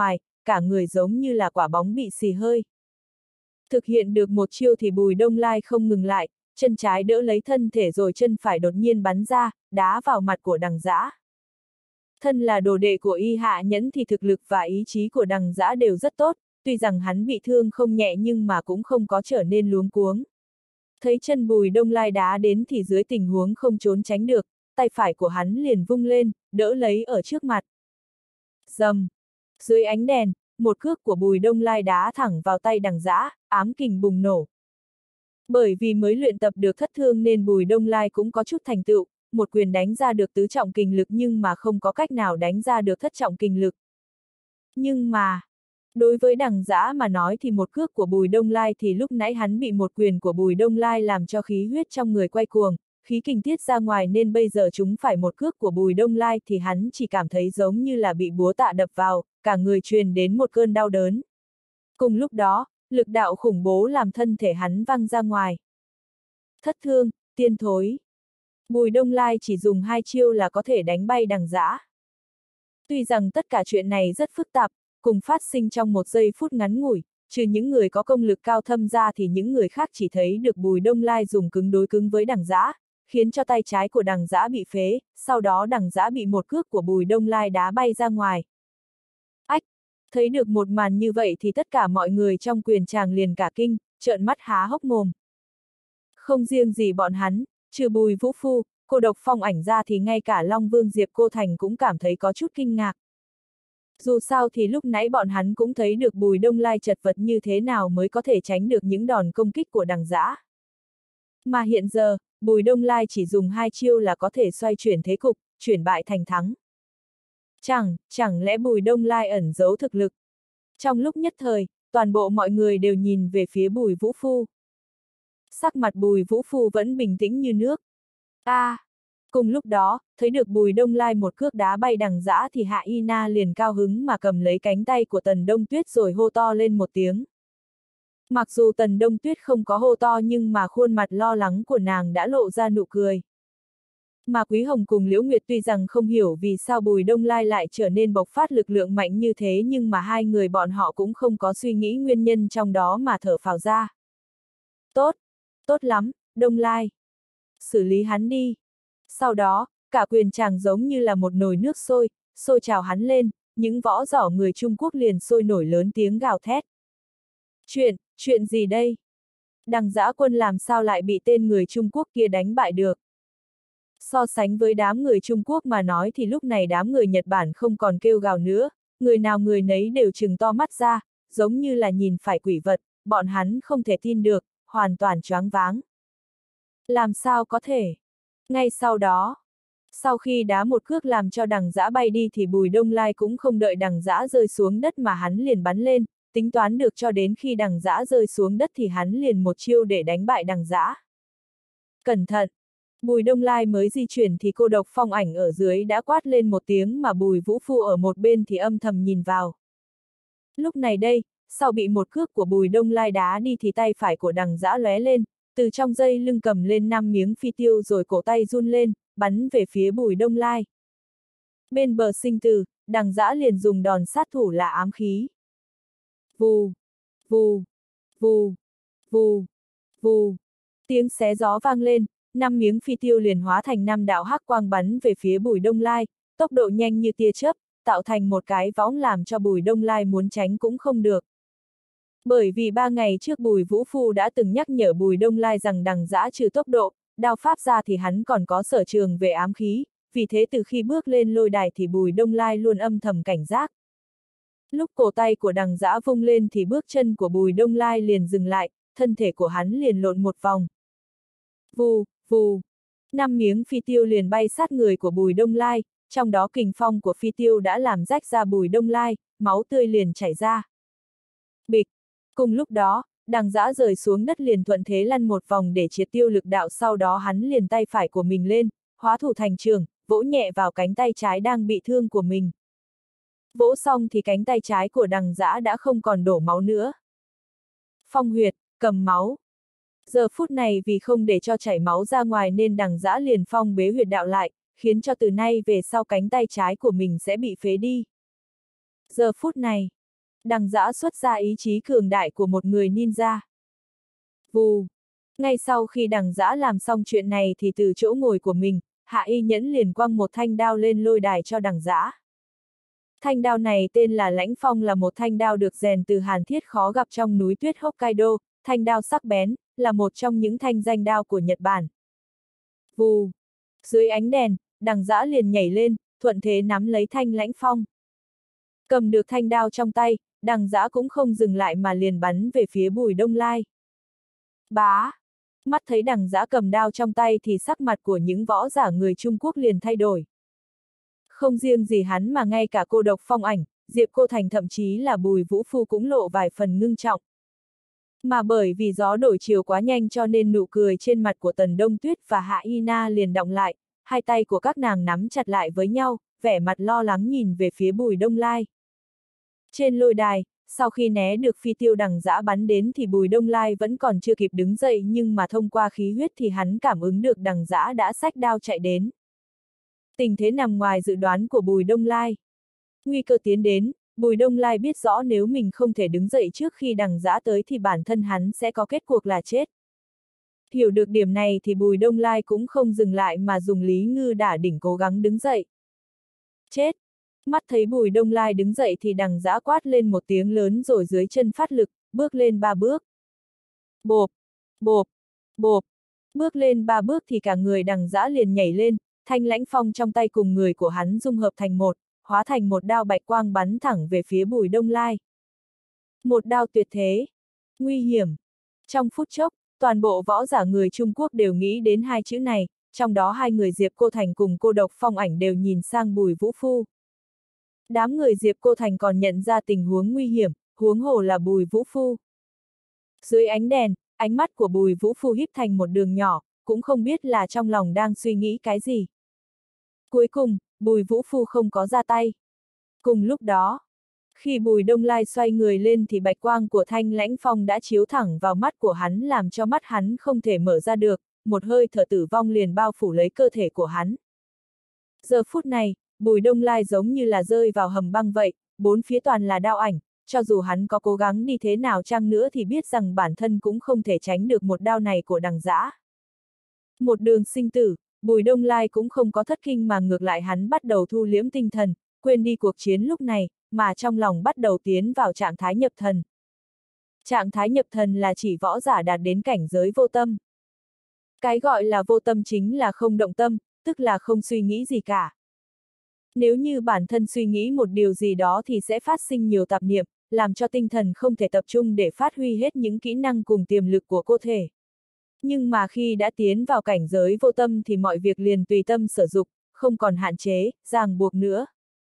cả người giống như là quả bóng bị xì hơi. Thực hiện được một chiêu thì Bùi Đông Lai không ngừng lại, chân trái đỡ lấy thân thể rồi chân phải đột nhiên bắn ra, đá vào mặt của Đằng Giã. Thân là đồ đệ của Y Hạ Nhẫn thì thực lực và ý chí của Đằng Giã đều rất tốt, tuy rằng hắn bị thương không nhẹ nhưng mà cũng không có trở nên luống cuống. Thấy chân Bùi Đông Lai đá đến thì dưới tình huống không trốn tránh được, tay phải của hắn liền vung lên, đỡ lấy ở trước mặt. Rầm! Dưới ánh đèn, một cước của Bùi Đông Lai đá thẳng vào tay Đằng Giã, ám kình bùng nổ. Bởi vì mới luyện tập được thất thương nên Bùi Đông Lai cũng có chút thành tựu, một quyền đánh ra được tứ trọng kình lực nhưng mà không có cách nào đánh ra được thất trọng kình lực. Nhưng mà, đối với Đằng Giã mà nói thì một cước của Bùi Đông Lai thì lúc nãy hắn bị một quyền của Bùi Đông Lai làm cho khí huyết trong người quay cuồng, khí kình tiết ra ngoài nên bây giờ chúng phải một cước của Bùi Đông Lai thì hắn chỉ cảm thấy giống như là bị búa tạ đập vào, cả người truyền đến một cơn đau đớn. Cùng lúc đó, lực đạo khủng bố làm thân thể hắn văng ra ngoài. Thất thương, tiên thối. Bùi Đông Lai chỉ dùng 2 chiêu là có thể đánh bay Đằng Giã. Tuy rằng tất cả chuyện này rất phức tạp, cùng phát sinh trong một giây phút ngắn ngủi, trừ những người có công lực cao thâm ra thì những người khác chỉ thấy được Bùi Đông Lai dùng cứng đối cứng với Đằng Giã, khiến cho tay trái của Đằng Giã bị phế, sau đó Đằng Giã bị một cước của Bùi Đông Lai đá bay ra ngoài. Ách! Thấy được một màn như vậy thì tất cả mọi người trong quyền tràng liền cả kinh, trợn mắt há hốc mồm. Không riêng gì bọn hắn, trừ Bùi Vũ Phu, Cô Độc Phong Ảnh ra thì ngay cả Long Vương Diệp Cô Thành cũng cảm thấy có chút kinh ngạc. Dù sao thì lúc nãy bọn hắn cũng thấy được Bùi Đông Lai chật vật như thế nào mới có thể tránh được những đòn công kích của Đằng Giã. Mà hiện giờ, Bùi Đông Lai chỉ dùng 2 chiêu là có thể xoay chuyển thế cục, chuyển bại thành thắng. Chẳng lẽ Bùi Đông Lai ẩn giấu thực lực? Trong lúc nhất thời, toàn bộ mọi người đều nhìn về phía Bùi Vũ Phu. Sắc mặt Bùi Vũ Phu vẫn bình tĩnh như nước. Cùng lúc đó, thấy được Bùi Đông Lai một cước đá bay Đằng Giã thì Hạ Y Na liền cao hứng mà cầm lấy cánh tay của Tần Đông Tuyết rồi hô to lên một tiếng. Mặc dù Tần Đông Tuyết không có hô to nhưng mà khuôn mặt lo lắng của nàng đã lộ ra nụ cười. Mà Quý Hồng cùng Liễu Nguyệt tuy rằng không hiểu vì sao Bùi Đông Lai lại trở nên bộc phát lực lượng mạnh như thế nhưng mà hai người bọn họ cũng không có suy nghĩ nguyên nhân trong đó mà thở phào ra. Tốt lắm, Đông Lai. Xử lý hắn đi. Sau đó, cả quyền tràng giống như là một nồi nước sôi trào hắn lên, những võ giả người Trung Quốc liền sôi nổi lớn tiếng gào thét. Chuyện gì đây? Đằng Giã Quân làm sao lại bị tên người Trung Quốc kia đánh bại được? So sánh với đám người Trung Quốc mà nói thì lúc này đám người Nhật Bản không còn kêu gào nữa, người nào người nấy đều trừng to mắt ra, giống như là nhìn phải quỷ vật, bọn hắn không thể tin được, hoàn toàn choáng váng. Làm sao có thể? Ngay sau đó, sau khi đá một cước làm cho Đằng Giã bay đi thì Bùi Đông Lai cũng không đợi Đằng Giã rơi xuống đất mà hắn liền bắn lên, tính toán được cho đến khi Đằng Giã rơi xuống đất thì hắn liền một chiêu để đánh bại Đằng Giã. Cẩn thận! Bùi Đông Lai mới di chuyển thì Cô Độc Phong Ảnh ở dưới đã quát lên một tiếng mà Bùi Vũ Phu ở một bên thì âm thầm nhìn vào. Lúc này đây, sau bị một cước của Bùi Đông Lai đá đi thì tay phải của Đằng Giã lóe lên, từ trong dây lưng cầm lên 5 miếng phi tiêu rồi cổ tay run lên, bắn về phía Bùi Đông Lai. Bên bờ sinh tử, Đằng Giã liền dùng đòn sát thủ là ám khí. Vù, vù, vù, vù, vù. Tiếng xé gió vang lên, 5 miếng phi tiêu liền hóa thành 5 đạo hắc quang bắn về phía Bùi Đông Lai, tốc độ nhanh như tia chớp, tạo thành một cái võng làm cho Bùi Đông Lai muốn tránh cũng không được. Bởi vì 3 ngày trước Bùi Vũ Phu đã từng nhắc nhở Bùi Đông Lai rằng Đằng Giã trừ tốc độ, đao pháp ra thì hắn còn có sở trường về ám khí, vì thế từ khi bước lên lôi đài thì Bùi Đông Lai luôn âm thầm cảnh giác. Lúc cổ tay của Đằng Giã vung lên thì bước chân của Bùi Đông Lai liền dừng lại, thân thể của hắn liền lộn một vòng. Vù, vù. 5 miếng phi tiêu liền bay sát người của Bùi Đông Lai, trong đó kình phong của phi tiêu đã làm rách ra Bùi Đông Lai, máu tươi liền chảy ra. Bịch. Cùng lúc đó, Đằng Giã rời xuống đất liền thuận thế lăn một vòng để triệt tiêu lực đạo, sau đó hắn liền tay phải của mình lên, hóa thủ thành trường, vỗ nhẹ vào cánh tay trái đang bị thương của mình. Vỗ xong thì cánh tay trái của Đằng Giã đã không còn đổ máu nữa. Phong huyệt, cầm máu. Giờ phút này vì không để cho chảy máu ra ngoài nên Đằng Giã liền phong bế huyệt đạo lại, khiến cho từ nay về sau cánh tay trái của mình sẽ bị phế đi. Giờ phút này, Đằng Dã xuất ra ý chí cường đại của một người ninja. Vù! Ngay sau khi Đằng Dã làm xong chuyện này thì từ chỗ ngồi của mình, Hạ Y Nhẫn liền quăng một thanh đao lên lôi đài cho Đằng Dã. Thanh đao này tên là Lãnh Phong, là một thanh đao được rèn từ hàn thiết khó gặp trong núi tuyết Hokkaido, thanh đao sắc bén, là một trong những thanh danh đao của Nhật Bản. Vù! Dưới ánh đèn, Đằng Dã liền nhảy lên, thuận thế nắm lấy thanh Lãnh Phong. Cầm được thanh đao trong tay, Đằng Dã cũng không dừng lại mà liền bắn về phía Bùi Đông Lai. Bá! Mắt thấy Đằng Dã cầm đao trong tay thì sắc mặt của những võ giả người Trung Quốc liền thay đổi. Không riêng gì hắn mà ngay cả Cô Độc Phong Ảnh, Diệp Cô Thành thậm chí là Bùi Vũ Phu cũng lộ vài phần ngưng trọng. Mà bởi vì gió đổi chiều quá nhanh cho nên nụ cười trên mặt của Tần Đông Tuyết và Hạ Y Na liền đọng lại, hai tay của các nàng nắm chặt lại với nhau, vẻ mặt lo lắng nhìn về phía Bùi Đông Lai. Trên lôi đài, sau khi né được phi tiêu Đằng Dã bắn đến thì Bùi Đông Lai vẫn còn chưa kịp đứng dậy, nhưng mà thông qua khí huyết thì hắn cảm ứng được Đằng Dã đã xách đao chạy đến. Tình thế nằm ngoài dự đoán của Bùi Đông Lai. Nguy cơ tiến đến, Bùi Đông Lai biết rõ nếu mình không thể đứng dậy trước khi Đằng Dã tới thì bản thân hắn sẽ có kết cuộc là chết. Hiểu được điểm này thì Bùi Đông Lai cũng không dừng lại mà dùng Lý Ngư Đả Đỉnh cố gắng đứng dậy. Chết! Mắt thấy Bùi Đông Lai đứng dậy thì Đằng Dã quát lên một tiếng lớn rồi dưới chân phát lực, bước lên 3 bước. Bộp! Bộp! Bộp! Bước lên 3 bước thì cả người Đằng Dã liền nhảy lên, thanh Lãnh Phong trong tay cùng người của hắn dung hợp thành một, hóa thành một đao bạch quang bắn thẳng về phía Bùi Đông Lai. Một đao tuyệt thế! Nguy hiểm! Trong phút chốc, toàn bộ võ giả người Trung Quốc đều nghĩ đến hai chữ này, trong đó hai người Diệp Cô Thành cùng Cô Độc Phong Ảnh đều nhìn sang Bùi Vũ Phu. Đám người Diệp Cô Thành còn nhận ra tình huống nguy hiểm, huống hồ là Bùi Vũ Phu. Dưới ánh đèn, ánh mắt của Bùi Vũ Phu híp thành một đường nhỏ, cũng không biết là trong lòng đang suy nghĩ cái gì. Cuối cùng, Bùi Vũ Phu không có ra tay. Cùng lúc đó, khi Bùi Đông Lai xoay người lên thì bạch quang của thanh Lãnh Phong đã chiếu thẳng vào mắt của hắn làm cho mắt hắn không thể mở ra được, một hơi thở tử vong liền bao phủ lấy cơ thể của hắn. Giờ phút này, Bùi Đông Lai giống như là rơi vào hầm băng vậy, bốn phía toàn là đao ảnh, cho dù hắn có cố gắng đi thế nào chăng nữa thì biết rằng bản thân cũng không thể tránh được một đao này của Đằng Dã. Một đường sinh tử, Bùi Đông Lai cũng không có thất kinh mà ngược lại hắn bắt đầu thu liễm tinh thần, quên đi cuộc chiến lúc này, mà trong lòng bắt đầu tiến vào trạng thái nhập thần. Trạng thái nhập thần là chỉ võ giả đạt đến cảnh giới vô tâm. Cái gọi là vô tâm chính là không động tâm, tức là không suy nghĩ gì cả. Nếu như bản thân suy nghĩ một điều gì đó thì sẽ phát sinh nhiều tạp niệm, làm cho tinh thần không thể tập trung để phát huy hết những kỹ năng cùng tiềm lực của cơ thể. Nhưng mà khi đã tiến vào cảnh giới vô tâm thì mọi việc liền tùy tâm sở dụng, không còn hạn chế, ràng buộc nữa.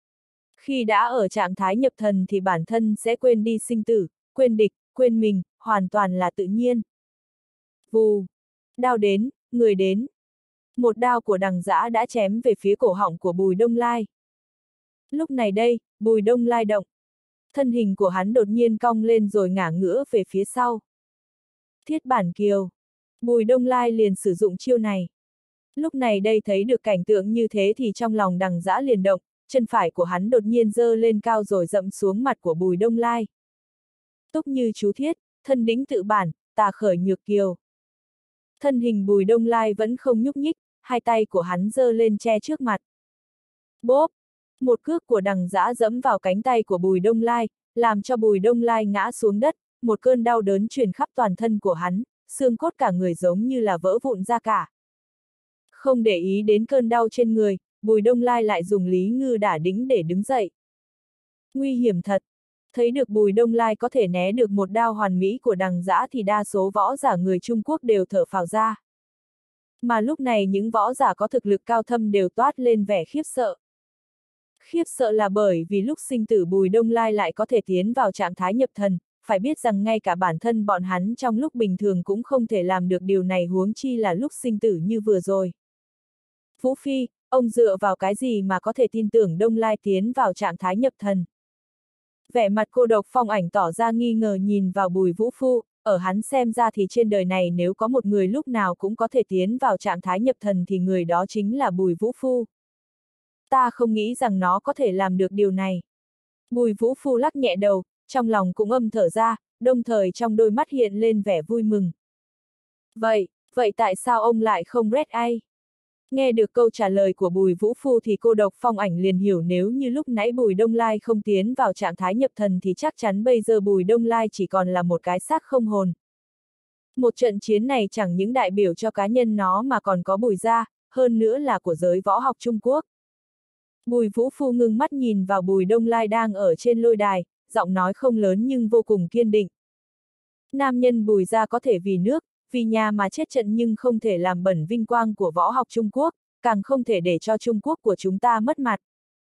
Khi đã ở trạng thái nhập thần thì bản thân sẽ quên đi sinh tử, quên địch, quên mình, hoàn toàn là tự nhiên. Vù! Đao đến, người đến. Một đao của Đằng Dã đã chém về phía cổ họng của Bùi Đông Lai. Lúc này đây, Bùi Đông Lai động. Thân hình của hắn đột nhiên cong lên rồi ngả ngửa về phía sau. Thiết bản kiều. Bùi Đông Lai liền sử dụng chiêu này. Lúc này đây thấy được cảnh tượng như thế thì trong lòng Đằng Dã liền động, chân phải của hắn đột nhiên giơ lên cao rồi dẫm xuống mặt của Bùi Đông Lai. Túc như chú thiết, thân đĩnh tự bản, tà khởi nhược kiều. Thân hình Bùi Đông Lai vẫn không nhúc nhích, hai tay của hắn giơ lên che trước mặt. Bốp! Một cước của Đằng Dã dẫm vào cánh tay của Bùi Đông Lai, làm cho Bùi Đông Lai ngã xuống đất, một cơn đau đớn truyền khắp toàn thân của hắn, xương cốt cả người giống như là vỡ vụn ra cả. Không để ý đến cơn đau trên người, Bùi Đông Lai lại dùng Lý Ngư Đả Đĩnh để đứng dậy. Nguy hiểm thật! Thấy được Bùi Đông Lai có thể né được một đao hoàn mỹ của Đằng Dã thì đa số võ giả người Trung Quốc đều thở phào ra. Mà lúc này những võ giả có thực lực cao thâm đều toát lên vẻ khiếp sợ. Khiếp sợ là bởi vì lúc sinh tử Bùi Đông Lai lại có thể tiến vào trạng thái nhập thần, phải biết rằng ngay cả bản thân bọn hắn trong lúc bình thường cũng không thể làm được điều này huống chi là lúc sinh tử như vừa rồi. Vũ Phi, ông dựa vào cái gì mà có thể tin tưởng Đông Lai tiến vào trạng thái nhập thần? Vẻ mặt Cô Độc Phong Ảnh tỏ ra nghi ngờ nhìn vào Bùi Vũ Phu, ở hắn xem ra thì trên đời này nếu có một người lúc nào cũng có thể tiến vào trạng thái nhập thần thì người đó chính là Bùi Vũ Phu. Ta không nghĩ rằng nó có thể làm được điều này. Bùi Vũ Phu lắc nhẹ đầu, trong lòng cũng âm thở ra, đồng thời trong đôi mắt hiện lên vẻ vui mừng. Vậy tại sao ông lại không red ai? Nghe được câu trả lời của Bùi Vũ Phu thì cô Độc Phong Ảnh liền hiểu nếu như lúc nãy Bùi Đông Lai không tiến vào trạng thái nhập thần thì chắc chắn bây giờ Bùi Đông Lai chỉ còn là một cái xác không hồn. Một trận chiến này chẳng những đại biểu cho cá nhân nó mà còn có Bùi gia, hơn nữa là của giới võ học Trung Quốc. Bùi Vũ Phu ngưng mắt nhìn vào Bùi Đông Lai đang ở trên lôi đài, giọng nói không lớn nhưng vô cùng kiên định. Nam nhân Bùi gia có thể vì nước, vì nhà mà chết trận nhưng không thể làm bẩn vinh quang của võ học Trung Quốc, càng không thể để cho Trung Quốc của chúng ta mất mặt.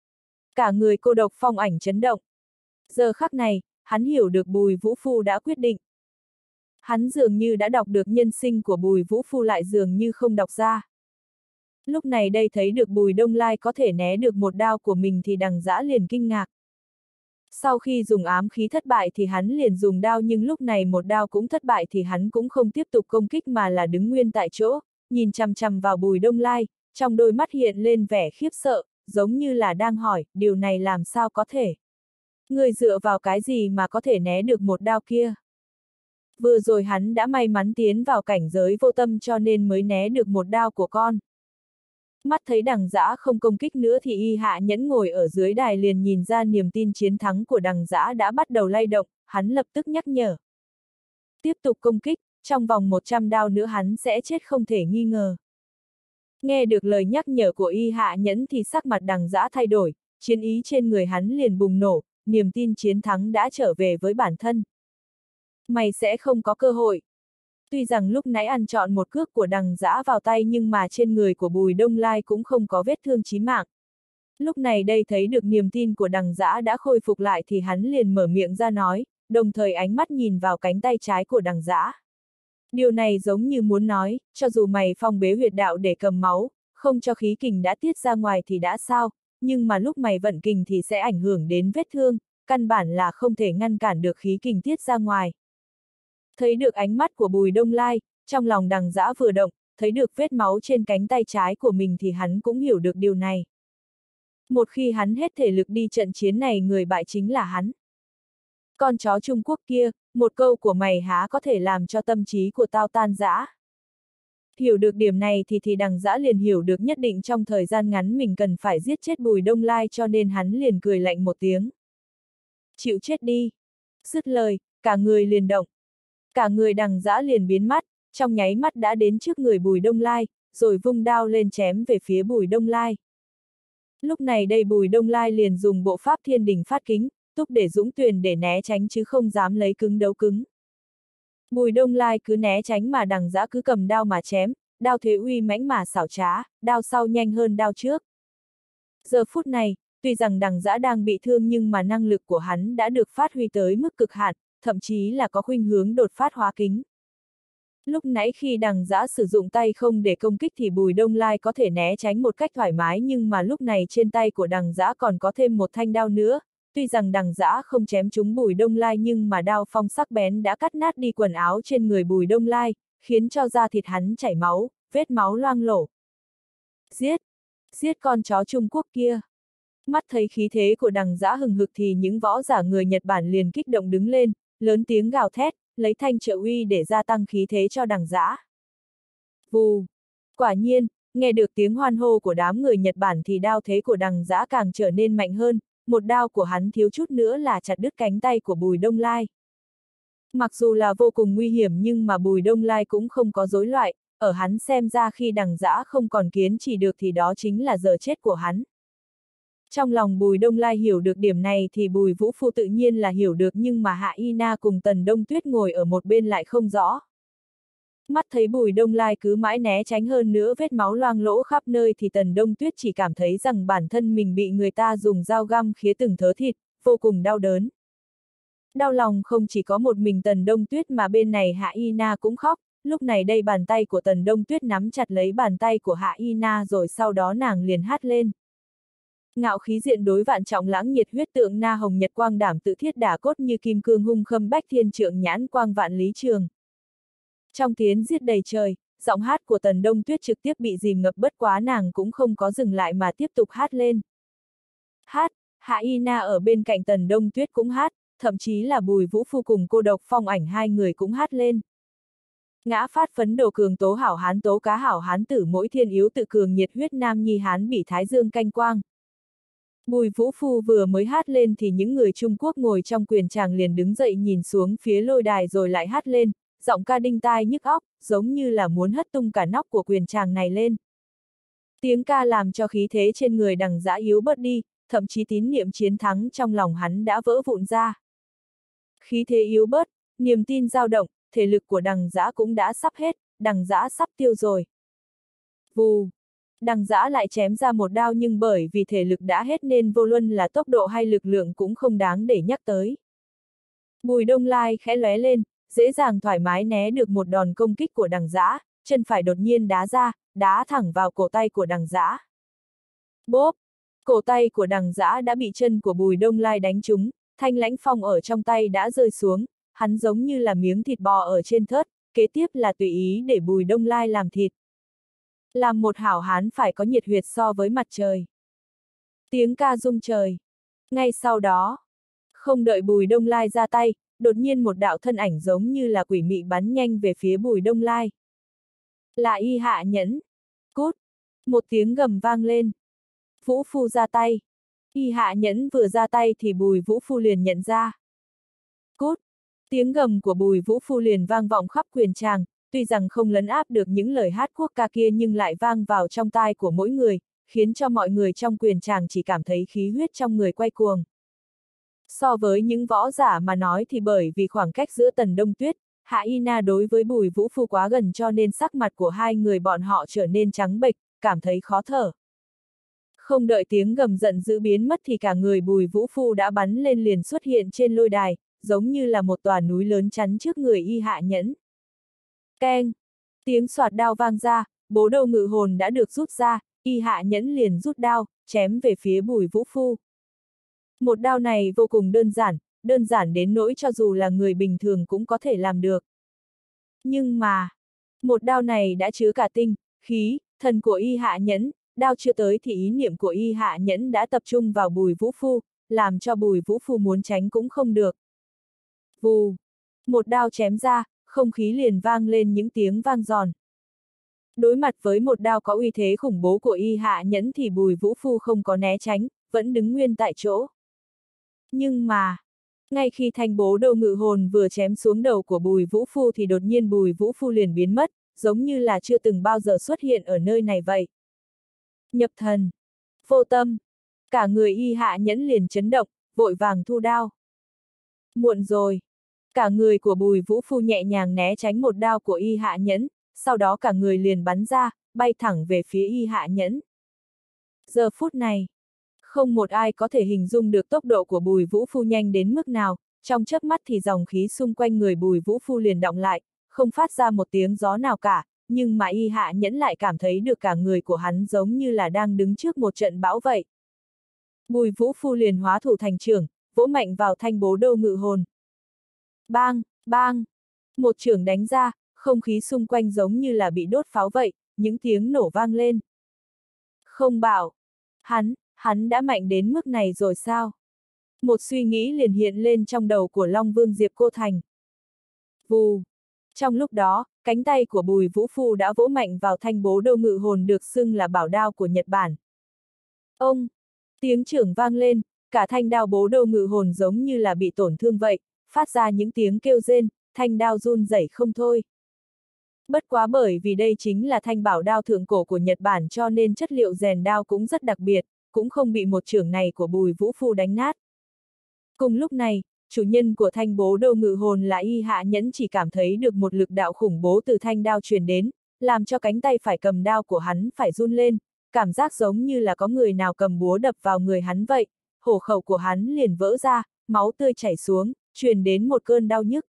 Cả người cô Độc Phong Ảnh chấn động. Giờ khắc này, hắn hiểu được Bùi Vũ Phu đã quyết định. Hắn dường như đã đọc được nhân sinh của Bùi Vũ Phu lại dường như không đọc ra. Lúc này đây thấy được Bùi Đông Lai có thể né được một đao của mình thì Đằng Giã liền kinh ngạc. Sau khi dùng ám khí thất bại thì hắn liền dùng đao nhưng lúc này một đao cũng thất bại thì hắn cũng không tiếp tục công kích mà là đứng nguyên tại chỗ, nhìn chằm chằm vào Bùi Đông Lai, trong đôi mắt hiện lên vẻ khiếp sợ, giống như là đang hỏi, điều này làm sao có thể? Người dựa vào cái gì mà có thể né được một đao kia? Vừa rồi hắn đã may mắn tiến vào cảnh giới vô tâm cho nên mới né được một đao của con. Mắt thấy Đằng Giã không công kích nữa thì Y Hạ Nhẫn ngồi ở dưới đài liền nhìn ra niềm tin chiến thắng của Đằng Giã đã bắt đầu lay động, hắn lập tức nhắc nhở. Tiếp tục công kích, trong vòng 100 đao nữa hắn sẽ chết không thể nghi ngờ. Nghe được lời nhắc nhở của Y Hạ Nhẫn thì sắc mặt Đằng Giã thay đổi, chiến ý trên người hắn liền bùng nổ, niềm tin chiến thắng đã trở về với bản thân. Mày sẽ không có cơ hội. Tuy rằng lúc nãy ăn trọn một cước của Đằng Giã vào tay nhưng mà trên người của Bùi Đông Lai cũng không có vết thương chí mạng. Lúc này đây thấy được niềm tin của Đằng Giã đã khôi phục lại thì hắn liền mở miệng ra nói, đồng thời ánh mắt nhìn vào cánh tay trái của Đằng Giã. Điều này giống như muốn nói, cho dù mày phong bế huyệt đạo để cầm máu, không cho khí kình đã tiết ra ngoài thì đã sao, nhưng mà lúc mày vận kình thì sẽ ảnh hưởng đến vết thương, căn bản là không thể ngăn cản được khí kình tiết ra ngoài. Thấy được ánh mắt của Bùi Đông Lai, trong lòng Đằng Giã vừa động, thấy được vết máu trên cánh tay trái của mình thì hắn cũng hiểu được điều này. Một khi hắn hết thể lực đi trận chiến này người bại chính là hắn. Con chó Trung Quốc kia, một câu của mày há có thể làm cho tâm trí của tao tan rã. Hiểu được điểm này thì Đằng Giã liền hiểu được nhất định trong thời gian ngắn mình cần phải giết chết Bùi Đông Lai cho nên hắn liền cười lạnh một tiếng. Chịu chết đi. Dứt lời, cả người liền động. Cả người Đằng Giã liền biến mất, trong nháy mắt đã đến trước người Bùi Đông Lai, rồi vung đao lên chém về phía Bùi Đông Lai. Lúc này đây Bùi Đông Lai liền dùng bộ pháp thiên đình phát kính, túc để dũng tuyền để né tránh chứ không dám lấy cứng đấu cứng. Bùi Đông Lai cứ né tránh mà Đằng Giã cứ cầm đao mà chém, đao thế uy mãnh mà xảo trá, đao sau nhanh hơn đao trước. Giờ phút này, tuy rằng Đằng Giã đang bị thương nhưng mà năng lực của hắn đã được phát huy tới mức cực hạn, thậm chí là có khuynh hướng đột phát hóa kính. Lúc nãy khi Đằng Giã sử dụng tay không để công kích thì Bùi Đông Lai có thể né tránh một cách thoải mái nhưng mà lúc này trên tay của Đằng Giã còn có thêm một thanh đao nữa, tuy rằng Đằng Giã không chém trúng Bùi Đông Lai nhưng mà đao phong sắc bén đã cắt nát đi quần áo trên người Bùi Đông Lai, khiến cho da thịt hắn chảy máu, vết máu loang lổ. Giết! Giết con chó Trung Quốc kia! Mắt thấy khí thế của Đằng Giã hừng hực thì những võ giả người Nhật Bản liền kích động đứng lên, lớn tiếng gào thét, lấy thanh trợ uy để gia tăng khí thế cho Đằng Giã. Vù! Quả nhiên, nghe được tiếng hoan hô của đám người Nhật Bản thì đao thế của Đằng Giã càng trở nên mạnh hơn, một đao của hắn thiếu chút nữa là chặt đứt cánh tay của Bùi Đông Lai. Mặc dù là vô cùng nguy hiểm nhưng mà Bùi Đông Lai cũng không có rối loạn, ở hắn xem ra khi Đằng Giã không còn kiên trì được thì đó chính là giờ chết của hắn. Trong lòng Bùi Đông Lai hiểu được điểm này thì Bùi Vũ Phu tự nhiên là hiểu được nhưng mà Hạ Y Na cùng Tần Đông Tuyết ngồi ở một bên lại không rõ. Mắt thấy Bùi Đông Lai cứ mãi né tránh hơn nữa vết máu loang lỗ khắp nơi thì Tần Đông Tuyết chỉ cảm thấy rằng bản thân mình bị người ta dùng dao găm khía từng thớ thịt, vô cùng đau đớn. Đau lòng không chỉ có một mình Tần Đông Tuyết mà bên này Hạ Y Na cũng khóc, lúc này đây bàn tay của Tần Đông Tuyết nắm chặt lấy bàn tay của Hạ Y Na rồi sau đó nàng liền hát lên. Ngạo khí diện đối vạn trọng lãng nhiệt huyết tượng na hồng nhật quang đảm tự thiết đả cốt như kim cương hung khâm bách thiên trượng nhãn quang vạn lý trường. Trong tiếng giết đầy trời, giọng hát của Tần Đông Tuyết trực tiếp bị dìm ngập bất quá nàng cũng không có dừng lại mà tiếp tục hát lên. Hát, Hạ Y Na ở bên cạnh Tần Đông Tuyết cũng hát, thậm chí là Bùi Vũ Phu cùng Cô Độc Phong Ảnh hai người cũng hát lên. Ngã phát phấn đồ cường tố hảo hán tố cá hảo hán tử mỗi thiên yếu tự cường nhiệt huyết nam nhi hán bị thái dương canh quang. Bùi Vũ Phu vừa mới hát lên thì những người Trung Quốc ngồi trong quyền tràng liền đứng dậy nhìn xuống phía lôi đài rồi lại hát lên, giọng ca đinh tai nhức óc, giống như là muốn hất tung cả nóc của quyền tràng này lên. Tiếng ca làm cho khí thế trên người Đằng Dã yếu bớt đi, thậm chí tín niệm chiến thắng trong lòng hắn đã vỡ vụn ra. Khí thế yếu bớt, niềm tin dao động, thể lực của Đằng Dã cũng đã sắp hết, Đằng Dã sắp tiêu rồi. Vù! Đằng Dã lại chém ra một đao nhưng bởi vì thể lực đã hết nên vô luận là tốc độ hay lực lượng cũng không đáng để nhắc tới. Bùi Đông Lai khẽ lóe lên, dễ dàng thoải mái né được một đòn công kích của Đằng Dã, chân phải đột nhiên đá ra, đá thẳng vào cổ tay của Đằng Dã. Bốp! Cổ tay của Đằng Dã đã bị chân của Bùi Đông Lai đánh trúng, thanh lãnh phong ở trong tay đã rơi xuống, hắn giống như là miếng thịt bò ở trên thớt, kế tiếp là tùy ý để Bùi Đông Lai làm thịt. Làm một hảo hán phải có nhiệt huyết so với mặt trời. Tiếng ca rung trời. Ngay sau đó, không đợi Bùi Đông Lai ra tay, đột nhiên một đạo thân ảnh giống như là quỷ mị bắn nhanh về phía Bùi Đông Lai. Là Y Hạ Nhẫn. Cút! Một tiếng gầm vang lên. Vũ Phu ra tay. Y Hạ Nhẫn vừa ra tay thì Bùi Vũ Phu liền nhận ra. Cút! Tiếng gầm của Bùi Vũ Phu liền vang vọng khắp quyền tràng, tuy rằng không lấn áp được những lời hát quốc ca kia nhưng lại vang vào trong tai của mỗi người, khiến cho mọi người trong quyền tràng chỉ cảm thấy khí huyết trong người quay cuồng. So với những võ giả mà nói thì bởi vì khoảng cách giữa Tần Đông Tuyết, Hạ Y Na đối với Bùi Vũ Phu quá gần cho nên sắc mặt của hai người bọn họ trở nên trắng bệch, cảm thấy khó thở. Không đợi tiếng gầm giận dữ biến mất thì cả người Bùi Vũ Phu đã bắn lên liền xuất hiện trên lôi đài, giống như là một tòa núi lớn chắn trước người Y Hạ Nhẫn. Keng! Tiếng xoạt đao vang ra, bố đầu ngự hồn đã được rút ra, Y Hạ Nhẫn liền rút đao, chém về phía Bùi Vũ Phu. Một đao này vô cùng đơn giản đến nỗi cho dù là người bình thường cũng có thể làm được. Nhưng mà, một đao này đã chứa cả tinh, khí, thần của Y Hạ Nhẫn, đao chưa tới thì ý niệm của Y Hạ Nhẫn đã tập trung vào Bùi Vũ Phu, làm cho Bùi Vũ Phu muốn tránh cũng không được. Vù! Một đao chém ra, không khí liền vang lên những tiếng vang giòn. Đối mặt với một đao có uy thế khủng bố của Y Hạ Nhẫn thì Bùi Vũ Phu không có né tránh, vẫn đứng nguyên tại chỗ. Nhưng mà, ngay khi thanh bố đầu ngự hồn vừa chém xuống đầu của Bùi Vũ Phu thì đột nhiên Bùi Vũ Phu liền biến mất, giống như là chưa từng bao giờ xuất hiện ở nơi này vậy. Nhập thần! Vô tâm! Cả người Y Hạ Nhẫn liền chấn động, vội vàng thu đao. Muộn rồi! Cả người của Bùi Vũ Phu nhẹ nhàng né tránh một đao của Y Hạ Nhẫn, sau đó cả người liền bắn ra, bay thẳng về phía Y Hạ Nhẫn. Giờ phút này, không một ai có thể hình dung được tốc độ của Bùi Vũ Phu nhanh đến mức nào, trong chớp mắt thì dòng khí xung quanh người Bùi Vũ Phu liền đọng lại, không phát ra một tiếng gió nào cả, nhưng mà Y Hạ Nhẫn lại cảm thấy được cả người của hắn giống như là đang đứng trước một trận bão vậy. Bùi Vũ Phu liền hóa thủ thành chưởng, vỗ mạnh vào thanh bố đô ngự hồn. Bang, bang! Một chưởng đánh ra, không khí xung quanh giống như là bị đốt pháo vậy, những tiếng nổ vang lên. Không bảo, hắn đã mạnh đến mức này rồi sao? Một suy nghĩ liền hiện lên trong đầu của Long Vương Diệp Cô Thành. Vù! Trong lúc đó, cánh tay của Bùi Vũ Phu đã vỗ mạnh vào thanh bố đô ngự hồn được xưng là bảo đao của Nhật Bản. Ông! Tiếng chưởng vang lên, cả thanh đao bố đô ngự hồn giống như là bị tổn thương vậy, phát ra những tiếng kêu rên, thanh đao run rẩy không thôi. Bất quá bởi vì đây chính là thanh bảo đao thượng cổ của Nhật Bản cho nên chất liệu rèn đao cũng rất đặc biệt, cũng không bị một chưởng này của Bùi Vũ Phu đánh nát. Cùng lúc này, chủ nhân của thanh bố đô ngự hồn là Y Hạ Nhẫn chỉ cảm thấy được một lực đạo khủng bố từ thanh đao truyền đến, làm cho cánh tay phải cầm đao của hắn phải run lên, cảm giác giống như là có người nào cầm búa đập vào người hắn vậy, hổ khẩu của hắn liền vỡ ra, máu tươi chảy xuống, truyền đến một cơn đau nhức.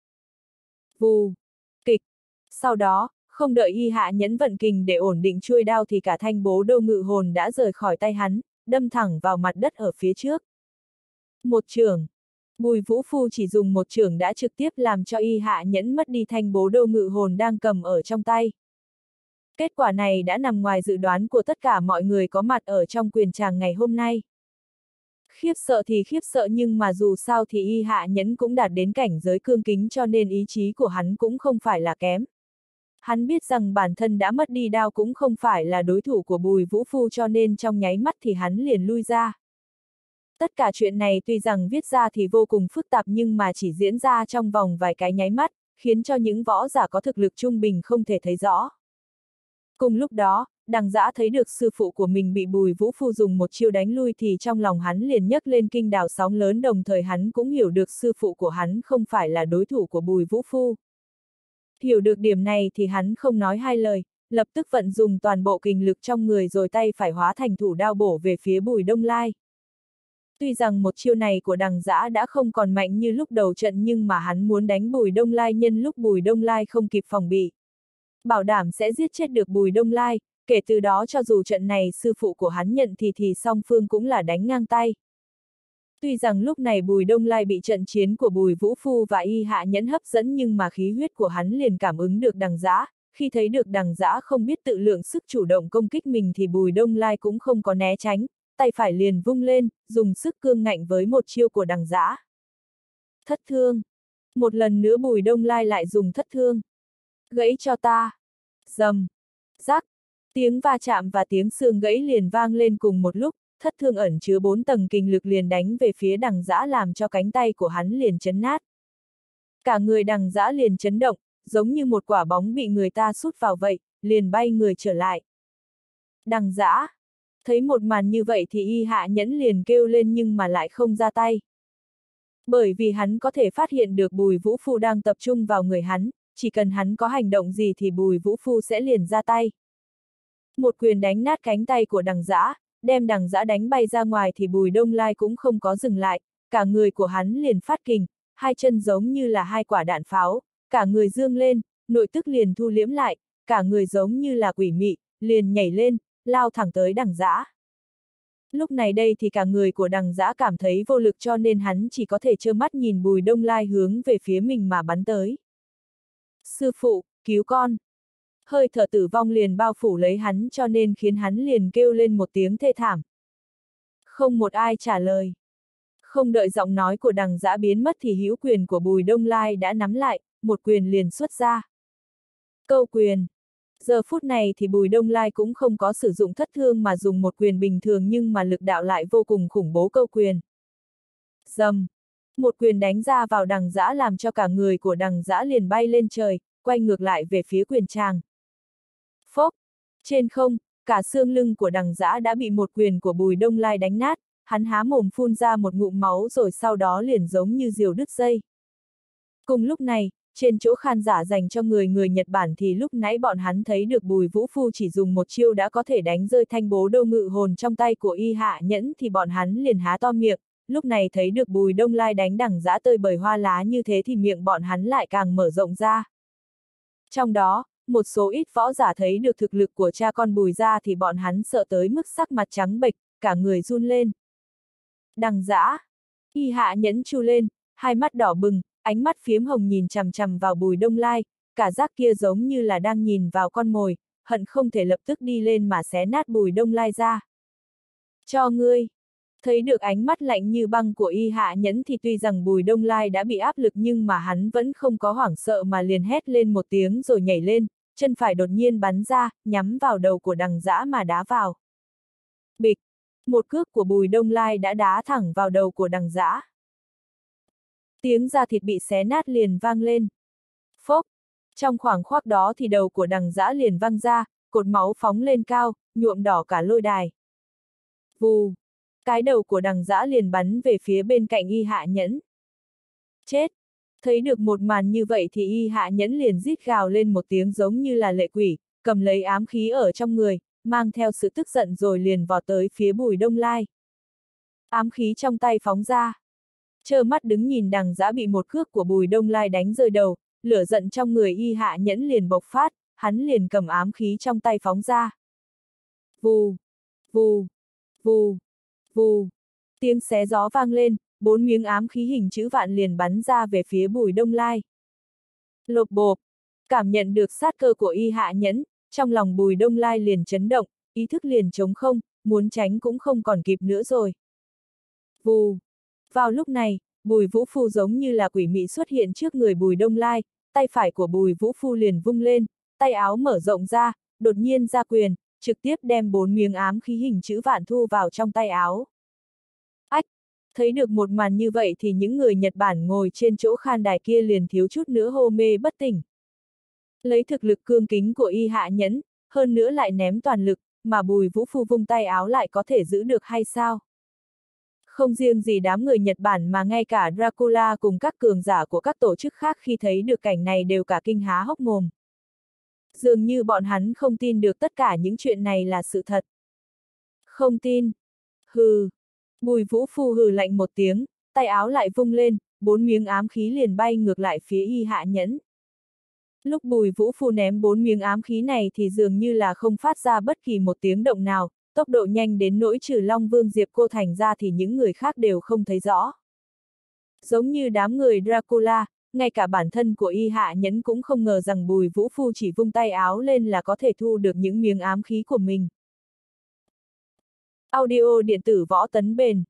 Vù! Kịch! Sau đó, không đợi Y Hạ Nhẫn vận kình để ổn định chuôi đao thì cả thanh bố đô ngự hồn đã rời khỏi tay hắn, đâm thẳng vào mặt đất ở phía trước. Một chưởng! Bùi Vũ Phu chỉ dùng một chưởng đã trực tiếp làm cho Y Hạ Nhẫn mất đi thanh bố đô ngự hồn đang cầm ở trong tay. Kết quả này đã nằm ngoài dự đoán của tất cả mọi người có mặt ở trong quyền tràng ngày hôm nay. Khiếp sợ thì khiếp sợ nhưng mà dù sao thì Y Hạ Nhẫn cũng đạt đến cảnh giới cương kính cho nên ý chí của hắn cũng không phải là kém. Hắn biết rằng bản thân đã mất đi đao cũng không phải là đối thủ của Bùi Vũ Phu cho nên trong nháy mắt thì hắn liền lui ra. Tất cả chuyện này tuy rằng viết ra thì vô cùng phức tạp nhưng mà chỉ diễn ra trong vòng vài cái nháy mắt, khiến cho những võ giả có thực lực trung bình không thể thấy rõ. Cùng lúc đó, Đằng Dã thấy được sư phụ của mình bị Bùi Vũ Phu dùng một chiêu đánh lui thì trong lòng hắn liền nhấc lên kinh đào sóng lớn, đồng thời hắn cũng hiểu được sư phụ của hắn không phải là đối thủ của Bùi Vũ Phu. Hiểu được điểm này thì hắn không nói hai lời, lập tức vận dùng toàn bộ kình lực trong người rồi tay phải hóa thành thủ đao bổ về phía Bùi Đông Lai. Tuy rằng một chiêu này của Đằng Dã đã không còn mạnh như lúc đầu trận nhưng mà hắn muốn đánh Bùi Đông Lai nhân lúc Bùi Đông Lai không kịp phòng bị. Bảo đảm sẽ giết chết được Bùi Đông Lai, kể từ đó cho dù trận này sư phụ của hắn nhận thì song phương cũng là đánh ngang tay. Tuy rằng lúc này Bùi Đông Lai bị trận chiến của Bùi Vũ Phu và Y Hạ Nhẫn hấp dẫn nhưng mà khí huyết của hắn liền cảm ứng được Đằng Dã, khi thấy được Đằng Dã không biết tự lượng sức chủ động công kích mình thì Bùi Đông Lai cũng không có né tránh, tay phải liền vung lên, dùng sức cương ngạnh với một chiêu của Đằng Dã. Thất thương. Một lần nữa Bùi Đông Lai lại dùng thất thương. Gãy cho ta. Rầm. Rắc. Tiếng va chạm và tiếng xương gãy liền vang lên cùng một lúc, thất thương ẩn chứa 4 tầng kình lực liền đánh về phía Đằng Dã làm cho cánh tay của hắn liền chấn nát. Cả người Đằng Dã liền chấn động, giống như một quả bóng bị người ta sút vào vậy, liền bay người trở lại. Đằng Dã. Thấy một màn như vậy thì Y Hạ Nhẫn liền kêu lên nhưng mà lại không ra tay. Bởi vì hắn có thể phát hiện được Bùi Vũ Phu đang tập trung vào người hắn, chỉ cần hắn có hành động gì thì Bùi Vũ Phu sẽ liền ra tay. Một quyền đánh nát cánh tay của Đằng Dã, đem Đằng Dã đánh bay ra ngoài thì Bùi Đông Lai cũng không có dừng lại, cả người của hắn liền phát kình, hai chân giống như là hai quả đạn pháo, cả người dương lên, nội tức liền thu liễm lại, cả người giống như là quỷ mị, liền nhảy lên, lao thẳng tới Đằng Dã. Lúc này đây thì cả người của Đằng Dã cảm thấy vô lực cho nên hắn chỉ có thể trơ mắt nhìn Bùi Đông Lai hướng về phía mình mà bắn tới. Sư phụ, cứu con! Hơi thở tử vong liền bao phủ lấy hắn cho nên khiến hắn liền kêu lên một tiếng thê thảm. Không một ai trả lời. Không đợi giọng nói của Đằng Dã biến mất thì hữu quyền của Bùi Đông Lai đã nắm lại, một quyền liền xuất ra. Câu quyền. Giờ phút này thì Bùi Đông Lai cũng không có sử dụng thất thương mà dùng một quyền bình thường nhưng mà lực đạo lại vô cùng khủng bố câu quyền. Rầm. Một quyền đánh ra vào Đằng Dã làm cho cả người của Đằng Dã liền bay lên trời, quay ngược lại về phía quyền tràng. Phốc. Trên không, cả xương lưng của Đằng Dã đã bị một quyền của Bùi Đông Lai đánh nát, hắn há mồm phun ra một ngụm máu rồi sau đó liền giống như diều đứt dây. Cùng lúc này, trên chỗ khán giả dành cho người Nhật Bản thì lúc nãy bọn hắn thấy được Bùi Vũ Phu chỉ dùng một chiêu đã có thể đánh rơi thanh bố đô ngự hồn trong tay của Y Hạ Nhẫn thì bọn hắn liền há to miệng, lúc này thấy được Bùi Đông Lai đánh Đằng Dã tơi bời hoa lá như thế thì miệng bọn hắn lại càng mở rộng ra. Trong đó, một số ít võ giả thấy được thực lực của cha con Bùi gia thì bọn hắn sợ tới mức sắc mặt trắng bệch, cả người run lên. Đằng Dã. Y Hạ Nhẫn chu lên, hai mắt đỏ bừng, ánh mắt phiếm hồng nhìn chằm chằm vào Bùi Đông Lai, cả giác kia giống như là đang nhìn vào con mồi, hận không thể lập tức đi lên mà xé nát Bùi Đông Lai ra. Cho ngươi! Thấy được ánh mắt lạnh như băng của Y Hạ Nhẫn thì tuy rằng Bùi Đông Lai đã bị áp lực nhưng mà hắn vẫn không có hoảng sợ mà liền hét lên một tiếng rồi nhảy lên, chân phải đột nhiên bắn ra, nhắm vào đầu của Đằng Dã mà đá vào. Bịch! Một cước của Bùi Đông Lai đã đá thẳng vào đầu của Đằng Dã. Tiếng da thịt bị xé nát liền vang lên. Phốc! Trong khoảng khắc đó thì đầu của Đằng Dã liền văng ra, cột máu phóng lên cao, nhuộm đỏ cả lôi đài. Vù! Cái đầu của Đằng Dã liền bắn về phía bên cạnh Y Hạ Nhẫn. Chết! Thấy được một màn như vậy thì Y Hạ Nhẫn liền rít gào lên một tiếng giống như là lệ quỷ, cầm lấy ám khí ở trong người, mang theo sự tức giận rồi liền vọt tới phía Bùi Đông Lai. Ám khí trong tay phóng ra. Trơ mắt đứng nhìn Đằng Dã bị một cước của Bùi Đông Lai đánh rơi đầu, lửa giận trong người Y Hạ Nhẫn liền bộc phát, hắn liền cầm ám khí trong tay phóng ra. Vù! Vù! Vù! Vù! Tiếng xé gió vang lên, 4 miếng ám khí hình chữ vạn liền bắn ra về phía Bùi Đông Lai. Lộp bộp! Cảm nhận được sát cơ của Y Hạ Nhẫn, trong lòng Bùi Đông Lai liền chấn động, ý thức liền trống không, muốn tránh cũng không còn kịp nữa rồi. Vù. Vào lúc này, Bùi Vũ Phu giống như là quỷ mị xuất hiện trước người Bùi Đông Lai, tay phải của Bùi Vũ Phu liền vung lên, tay áo mở rộng ra, đột nhiên ra quyền, trực tiếp đem 4 miếng ám khí hình chữ vạn thu vào trong tay áo. Ách! Thấy được một màn như vậy thì những người Nhật Bản ngồi trên chỗ khan đài kia liền thiếu chút nữa hô mê bất tỉnh. Lấy thực lực cương kính của Y Hạ Nhẫn, hơn nữa lại ném toàn lực, mà Bùi Vũ Phu vung tay áo lại có thể giữ được hay sao? Không riêng gì đám người Nhật Bản mà ngay cả Dracula cùng các cường giả của các tổ chức khác khi thấy được cảnh này đều cả kinh há hốc mồm. Dường như bọn hắn không tin được tất cả những chuyện này là sự thật. Không tin. Hừ. Bùi Vũ Phu hừ lạnh một tiếng, tay áo lại vung lên, 4 miếng ám khí liền bay ngược lại phía Y Hạ Nhẫn. Lúc Bùi Vũ Phu ném 4 miếng ám khí này thì dường như là không phát ra bất kỳ một tiếng động nào, tốc độ nhanh đến nỗi trừ Long Vương Diệp Cô Thành ra thì những người khác đều không thấy rõ. Giống như đám người Dracula, ngay cả bản thân của Y Hạ Nhẫn cũng không ngờ rằng Bùi Vũ Phu chỉ vung tay áo lên là có thể thu được những miếng ám khí của mình. Audio điện tử Võ Tấn Bền.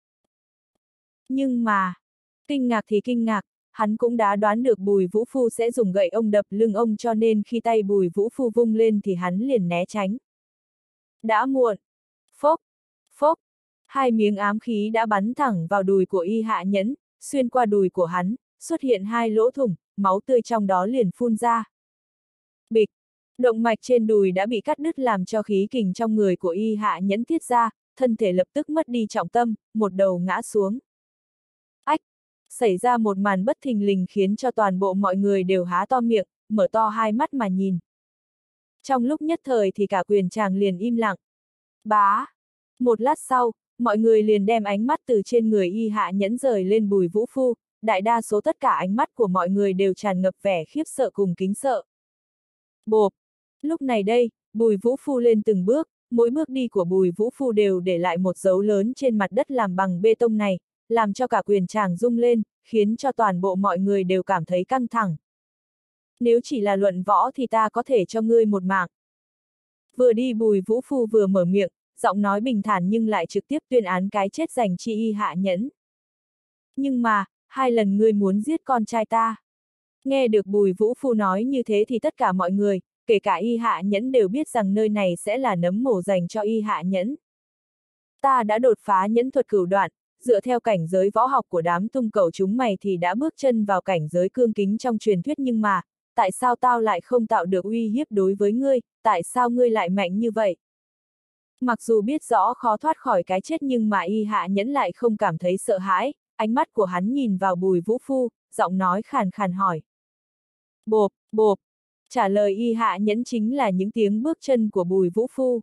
Nhưng mà, kinh ngạc thì kinh ngạc, hắn cũng đã đoán được Bùi Vũ Phu sẽ dùng gậy ông đập lưng ông cho nên khi tay Bùi Vũ Phu vung lên thì hắn liền né tránh. Đã muộn. Phốc, phốc, 2 miếng ám khí đã bắn thẳng vào đùi của Y Hạ Nhẫn, xuyên qua đùi của hắn, xuất hiện 2 lỗ thủng, máu tươi trong đó liền phun ra. Bịch, động mạch trên đùi đã bị cắt đứt làm cho khí kình trong người của Y Hạ Nhẫn tiết ra, thân thể lập tức mất đi trọng tâm, một đầu ngã xuống. Ách! Xảy ra một màn bất thình lình khiến cho toàn bộ mọi người đều há to miệng, mở to hai mắt mà nhìn. Trong lúc nhất thời thì cả quyền tràng liền im lặng. Bá! Một lát sau, mọi người liền đem ánh mắt từ trên người Y Hạ Nhẫn rời lên Bùi Vũ Phu, đại đa số tất cả ánh mắt của mọi người đều tràn ngập vẻ khiếp sợ cùng kính sợ. Bộp! Lúc này đây, Bùi Vũ Phu lên từng bước, mỗi bước đi của Bùi Vũ Phu đều để lại một dấu lớn trên mặt đất làm bằng bê tông này, làm cho cả quyền tràng rung lên, khiến cho toàn bộ mọi người đều cảm thấy căng thẳng. Nếu chỉ là luận võ thì ta có thể cho ngươi một mạng. Vừa đi Bùi Vũ Phu vừa mở miệng, giọng nói bình thản nhưng lại trực tiếp tuyên án cái chết dành chi Y Hạ Nhẫn. Nhưng mà, 2 lần ngươi muốn giết con trai ta. Nghe được Bùi Vũ Phu nói như thế thì tất cả mọi người, kể cả Y Hạ Nhẫn đều biết rằng nơi này sẽ là nấm mồ dành cho Y Hạ Nhẫn. Ta đã đột phá nhẫn thuật cửu đoạn, dựa theo cảnh giới võ học của đám tung cẩu chúng mày thì đã bước chân vào cảnh giới cương kính trong truyền thuyết, nhưng mà, tại sao tao lại không tạo được uy hiếp đối với ngươi, tại sao ngươi lại mạnh như vậy? Mặc dù biết rõ khó thoát khỏi cái chết nhưng mà Y Hạ Nhẫn lại không cảm thấy sợ hãi, ánh mắt của hắn nhìn vào Bùi Vũ Phu, giọng nói khàn khàn hỏi. Bộp, bộp, trả lời Y Hạ Nhẫn chính là những tiếng bước chân của Bùi Vũ Phu.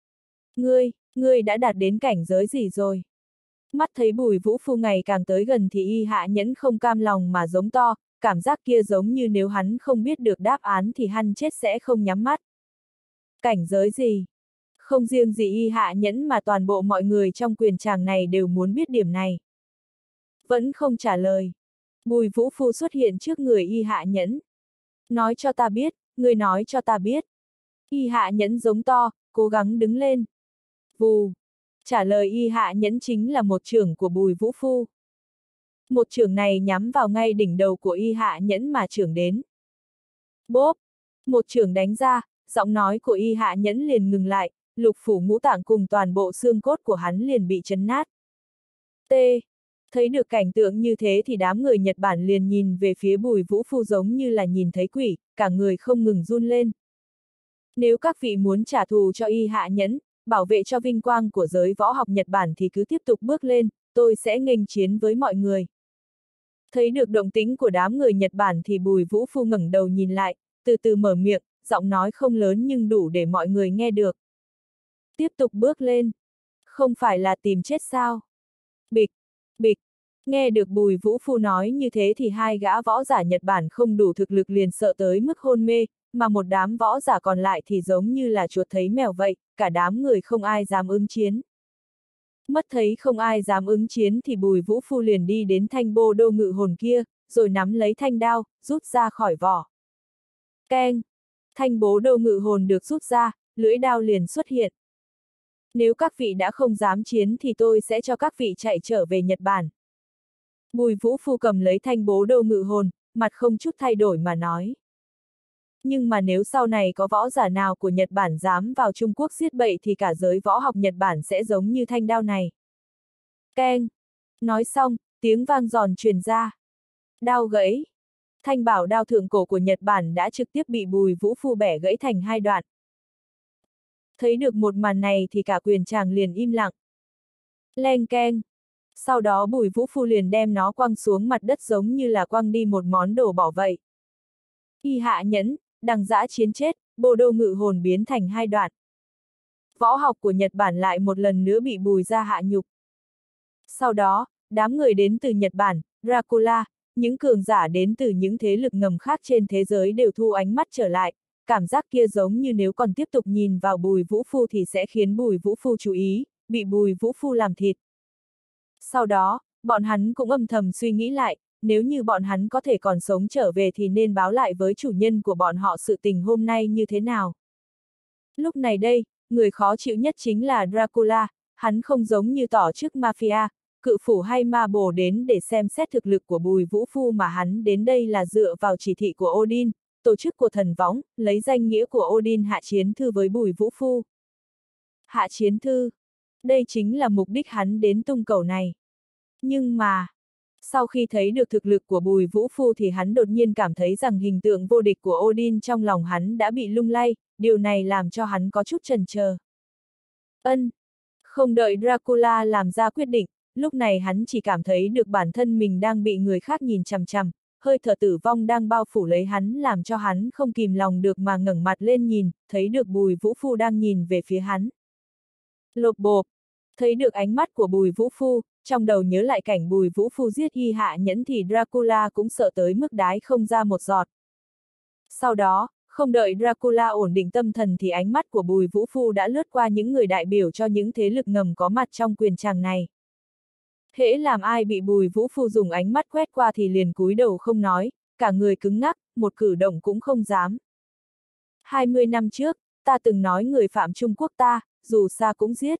Ngươi đã đạt đến cảnh giới gì rồi? Mắt thấy Bùi Vũ Phu ngày càng tới gần thì Y Hạ Nhẫn không cam lòng mà giống to, cảm giác kia giống như nếu hắn không biết được đáp án thì hắn chết sẽ không nhắm mắt. Cảnh giới gì? Không riêng gì Y Hạ Nhẫn mà toàn bộ mọi người trong quyền tràng này đều muốn biết điểm này. Vẫn không trả lời. Bùi Vũ Phu xuất hiện trước người Y Hạ Nhẫn. Nói cho ta biết, ngươi nói cho ta biết. Y Hạ Nhẫn giống to, cố gắng đứng lên. Vù. Trả lời Y Hạ Nhẫn chính là một chưởng của Bùi Vũ Phu. Một chưởng này nhắm vào ngay đỉnh đầu của Y Hạ Nhẫn mà chưởng đến. Bốp! Một chưởng đánh ra, giọng nói của Y Hạ Nhẫn liền ngừng lại, lục phủ ngũ tạng cùng toàn bộ xương cốt của hắn liền bị chấn nát. T. Thấy được cảnh tượng như thế thì đám người Nhật Bản liền nhìn về phía Bùi Vũ Phu giống như là nhìn thấy quỷ, cả người không ngừng run lên. Nếu các vị muốn trả thù cho Y Hạ Nhẫn, bảo vệ cho vinh quang của giới võ học Nhật Bản thì cứ tiếp tục bước lên, tôi sẽ nghênh chiến với mọi người. Thấy được động tĩnh của đám người Nhật Bản thì Bùi Vũ Phu ngẩng đầu nhìn lại, từ từ mở miệng, giọng nói không lớn nhưng đủ để mọi người nghe được. Tiếp tục bước lên. Không phải là tìm chết sao? Bịch, bịch. Nghe được Bùi Vũ Phu nói như thế thì 2 gã võ giả Nhật Bản không đủ thực lực liền sợ tới mức hôn mê, mà một đám võ giả còn lại thì giống như là chuột thấy mèo vậy, cả đám người không ai dám ứng chiến. Mất thấy không ai dám ứng chiến thì Bùi Vũ Phu liền đi đến thanh bô đô ngự hồn kia, rồi nắm lấy thanh đao, rút ra khỏi vỏ. Keng! Thanh bố đô ngự hồn được rút ra, lưỡi đao liền xuất hiện. Nếu các vị đã không dám chiến thì tôi sẽ cho các vị chạy trở về Nhật Bản. Bùi Vũ Phu cầm lấy thanh bố đô ngự hồn, mặt không chút thay đổi mà nói. Nhưng mà nếu sau này có võ giả nào của Nhật Bản dám vào Trung Quốc giết bậy thì cả giới võ học Nhật Bản sẽ giống như thanh đao này. Keng! Nói xong, tiếng vang giòn truyền ra. Đao gãy. Thanh bảo đao thượng cổ của Nhật Bản đã trực tiếp bị Bùi Vũ Phu bẻ gãy thành hai đoạn. Thấy được một màn này thì cả quyền tràng liền im lặng. Leng keng. Sau đó Bùi Vũ Phu liền đem nó quăng xuống mặt đất giống như là quăng đi một món đồ bỏ vậy. Y hạ nhẫn, đằng dã chiến chết, bồ đô ngự hồn biến thành hai đoạn. Võ học của Nhật Bản lại một lần nữa bị Bùi ra hạ nhục. Sau đó, đám người đến từ Nhật Bản, Dracula, những cường giả đến từ những thế lực ngầm khác trên thế giới đều thu ánh mắt trở lại, cảm giác kia giống như nếu còn tiếp tục nhìn vào Bùi Vũ Phu thì sẽ khiến Bùi Vũ Phu chú ý, bị Bùi Vũ Phu làm thịt. Sau đó, bọn hắn cũng âm thầm suy nghĩ lại, nếu như bọn hắn có thể còn sống trở về thì nên báo lại với chủ nhân của bọn họ sự tình hôm nay như thế nào. Lúc này đây, người khó chịu nhất chính là Dracula, hắn không giống như tổ chức mafia, cự phủ hay ma bồ đến để xem xét thực lực của Bùi Vũ Phu mà hắn đến đây là dựa vào chỉ thị của Odin, tổ chức của thần võng, lấy danh nghĩa của Odin hạ chiến thư với Bùi Vũ Phu. Hạ chiến thư. Đây chính là mục đích hắn đến tung cầu này. Nhưng mà, sau khi thấy được thực lực của Bùi Vũ Phu thì hắn đột nhiên cảm thấy rằng hình tượng vô địch của Odin trong lòng hắn đã bị lung lay, điều này làm cho hắn có chút chần chờ. Không đợi Dracula làm ra quyết định, lúc này hắn chỉ cảm thấy được bản thân mình đang bị người khác nhìn chằm chằm, hơi thở tử vong đang bao phủ lấy hắn làm cho hắn không kìm lòng được mà ngẩng mặt lên nhìn, thấy được Bùi Vũ Phu đang nhìn về phía hắn. Lộp bộp, thấy được ánh mắt của Bùi Vũ Phu, trong đầu nhớ lại cảnh Bùi Vũ Phu giết Y Hạ Nhẫn thì Dracula cũng sợ tới mức đái không ra một giọt. Sau đó, không đợi Dracula ổn định tâm thần thì ánh mắt của Bùi Vũ Phu đã lướt qua những người đại biểu cho những thế lực ngầm có mặt trong quyền tràng này. Hễ làm ai bị Bùi Vũ Phu dùng ánh mắt quét qua thì liền cúi đầu không nói, cả người cứng ngắc, một cử động cũng không dám. 20 năm trước, ta từng nói người phạm Trung Quốc ta, dù xa cũng giết.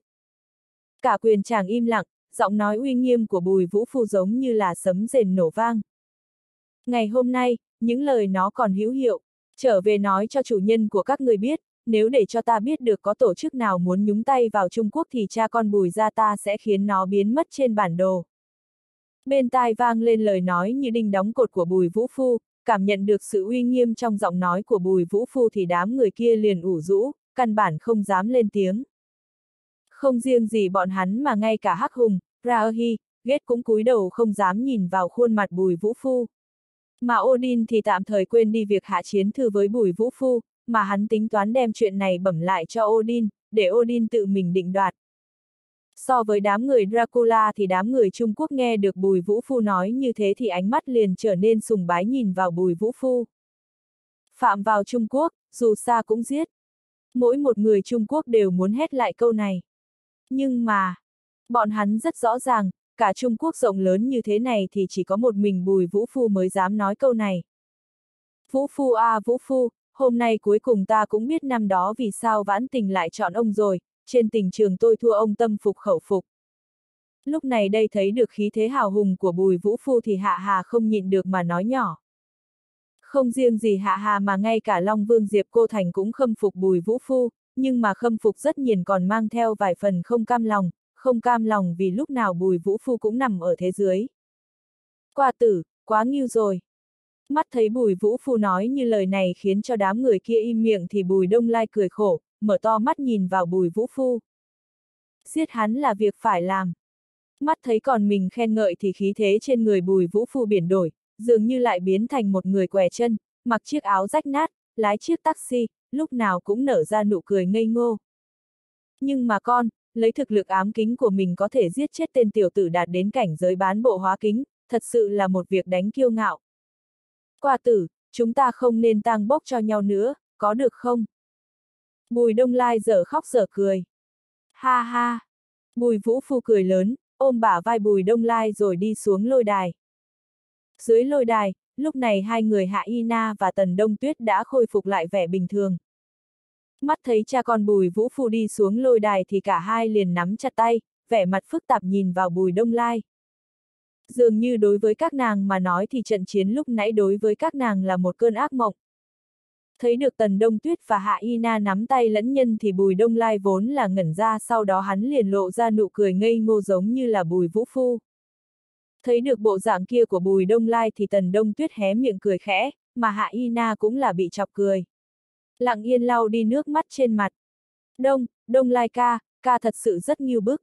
Cả quyền tràng im lặng, giọng nói uy nghiêm của Bùi Vũ Phu giống như là sấm rền nổ vang. Ngày hôm nay, những lời nó còn hữu hiệu, trở về nói cho chủ nhân của các người biết, nếu để cho ta biết được có tổ chức nào muốn nhúng tay vào Trung Quốc thì cha con Bùi gia ta sẽ khiến nó biến mất trên bản đồ. Bên tai vang lên lời nói như đinh đóng cột của Bùi Vũ Phu, cảm nhận được sự uy nghiêm trong giọng nói của Bùi Vũ Phu thì đám người kia liền ủ rũ, căn bản không dám lên tiếng. Không riêng gì bọn hắn mà ngay cả Hắc Hùng, Raohi, Ghét cũng cúi đầu không dám nhìn vào khuôn mặt Bùi Vũ Phu. Mà Odin thì tạm thời quên đi việc hạ chiến thư với Bùi Vũ Phu, mà hắn tính toán đem chuyện này bẩm lại cho Odin, để Odin tự mình định đoạt. So với đám người Dracula thì đám người Trung Quốc nghe được Bùi Vũ Phu nói như thế thì ánh mắt liền trở nên sùng bái nhìn vào Bùi Vũ Phu. Phạm vào Trung Quốc, dù xa cũng giết. Mỗi một người Trung Quốc đều muốn hét lại câu này. Nhưng mà, bọn hắn rất rõ ràng, cả Trung Quốc rộng lớn như thế này thì chỉ có một mình Bùi Vũ Phu mới dám nói câu này. Vũ Phu à Vũ Phu, hôm nay cuối cùng ta cũng biết năm đó vì sao Vãn Tình lại chọn ông rồi, trên tình trường tôi thua ông tâm phục khẩu phục. Lúc này đây thấy được khí thế hào hùng của Bùi Vũ Phu thì Hạ Hà không nhịn được mà nói nhỏ. Không riêng gì Hạ Hà mà ngay cả Long Vương Diệp Cô Thành cũng khâm phục Bùi Vũ Phu, nhưng mà khâm phục rất nhiệt còn mang theo vài phần không cam lòng vì lúc nào Bùi Vũ Phu cũng nằm ở thế dưới. Quả tử, quá nghiêu rồi. Mắt thấy Bùi Vũ Phu nói như lời này khiến cho đám người kia im miệng thì Bùi Đông Lai cười khổ, mở to mắt nhìn vào Bùi Vũ Phu. Giết hắn là việc phải làm. Mắt thấy còn mình khen ngợi thì khí thế trên người Bùi Vũ Phu biến đổi, dường như lại biến thành một người què chân, mặc chiếc áo rách nát, lái chiếc taxi, lúc nào cũng nở ra nụ cười ngây ngô. Nhưng mà con, lấy thực lực ám kính của mình có thể giết chết tên tiểu tử đạt đến cảnh giới bán bộ hóa kính, thật sự là một việc đánh kiêu ngạo. Quả tử, chúng ta không nên tang bốc cho nhau nữa, có được không? Bùi Đông Lai dở khóc dở cười. Ha ha! Bùi Vũ Phu cười lớn, ôm bả vai Bùi Đông Lai rồi đi xuống lôi đài. Dưới lôi đài, lúc này hai người Hạ Y Na và Tần Đông Tuyết đã khôi phục lại vẻ bình thường. Mắt thấy cha con Bùi Vũ Phu đi xuống lôi đài thì cả hai liền nắm chặt tay, vẻ mặt phức tạp nhìn vào Bùi Đông Lai. Dường như đối với các nàng mà nói thì trận chiến lúc nãy đối với các nàng là một cơn ác mộng. Thấy được Tần Đông Tuyết và Hạ Y Na nắm tay lẫn nhân thì Bùi Đông Lai vốn là ngẩn ra, sau đó hắn liền lộ ra nụ cười ngây ngô giống như là Bùi Vũ Phu. Thấy được bộ dạng kia của Bùi Đông Lai thì Tần Đông Tuyết hé miệng cười khẽ, mà Hạ Y Na cũng là bị chọc cười. Lặng yên lau đi nước mắt trên mặt. Đông Lai ca thật sự rất ngưu bức.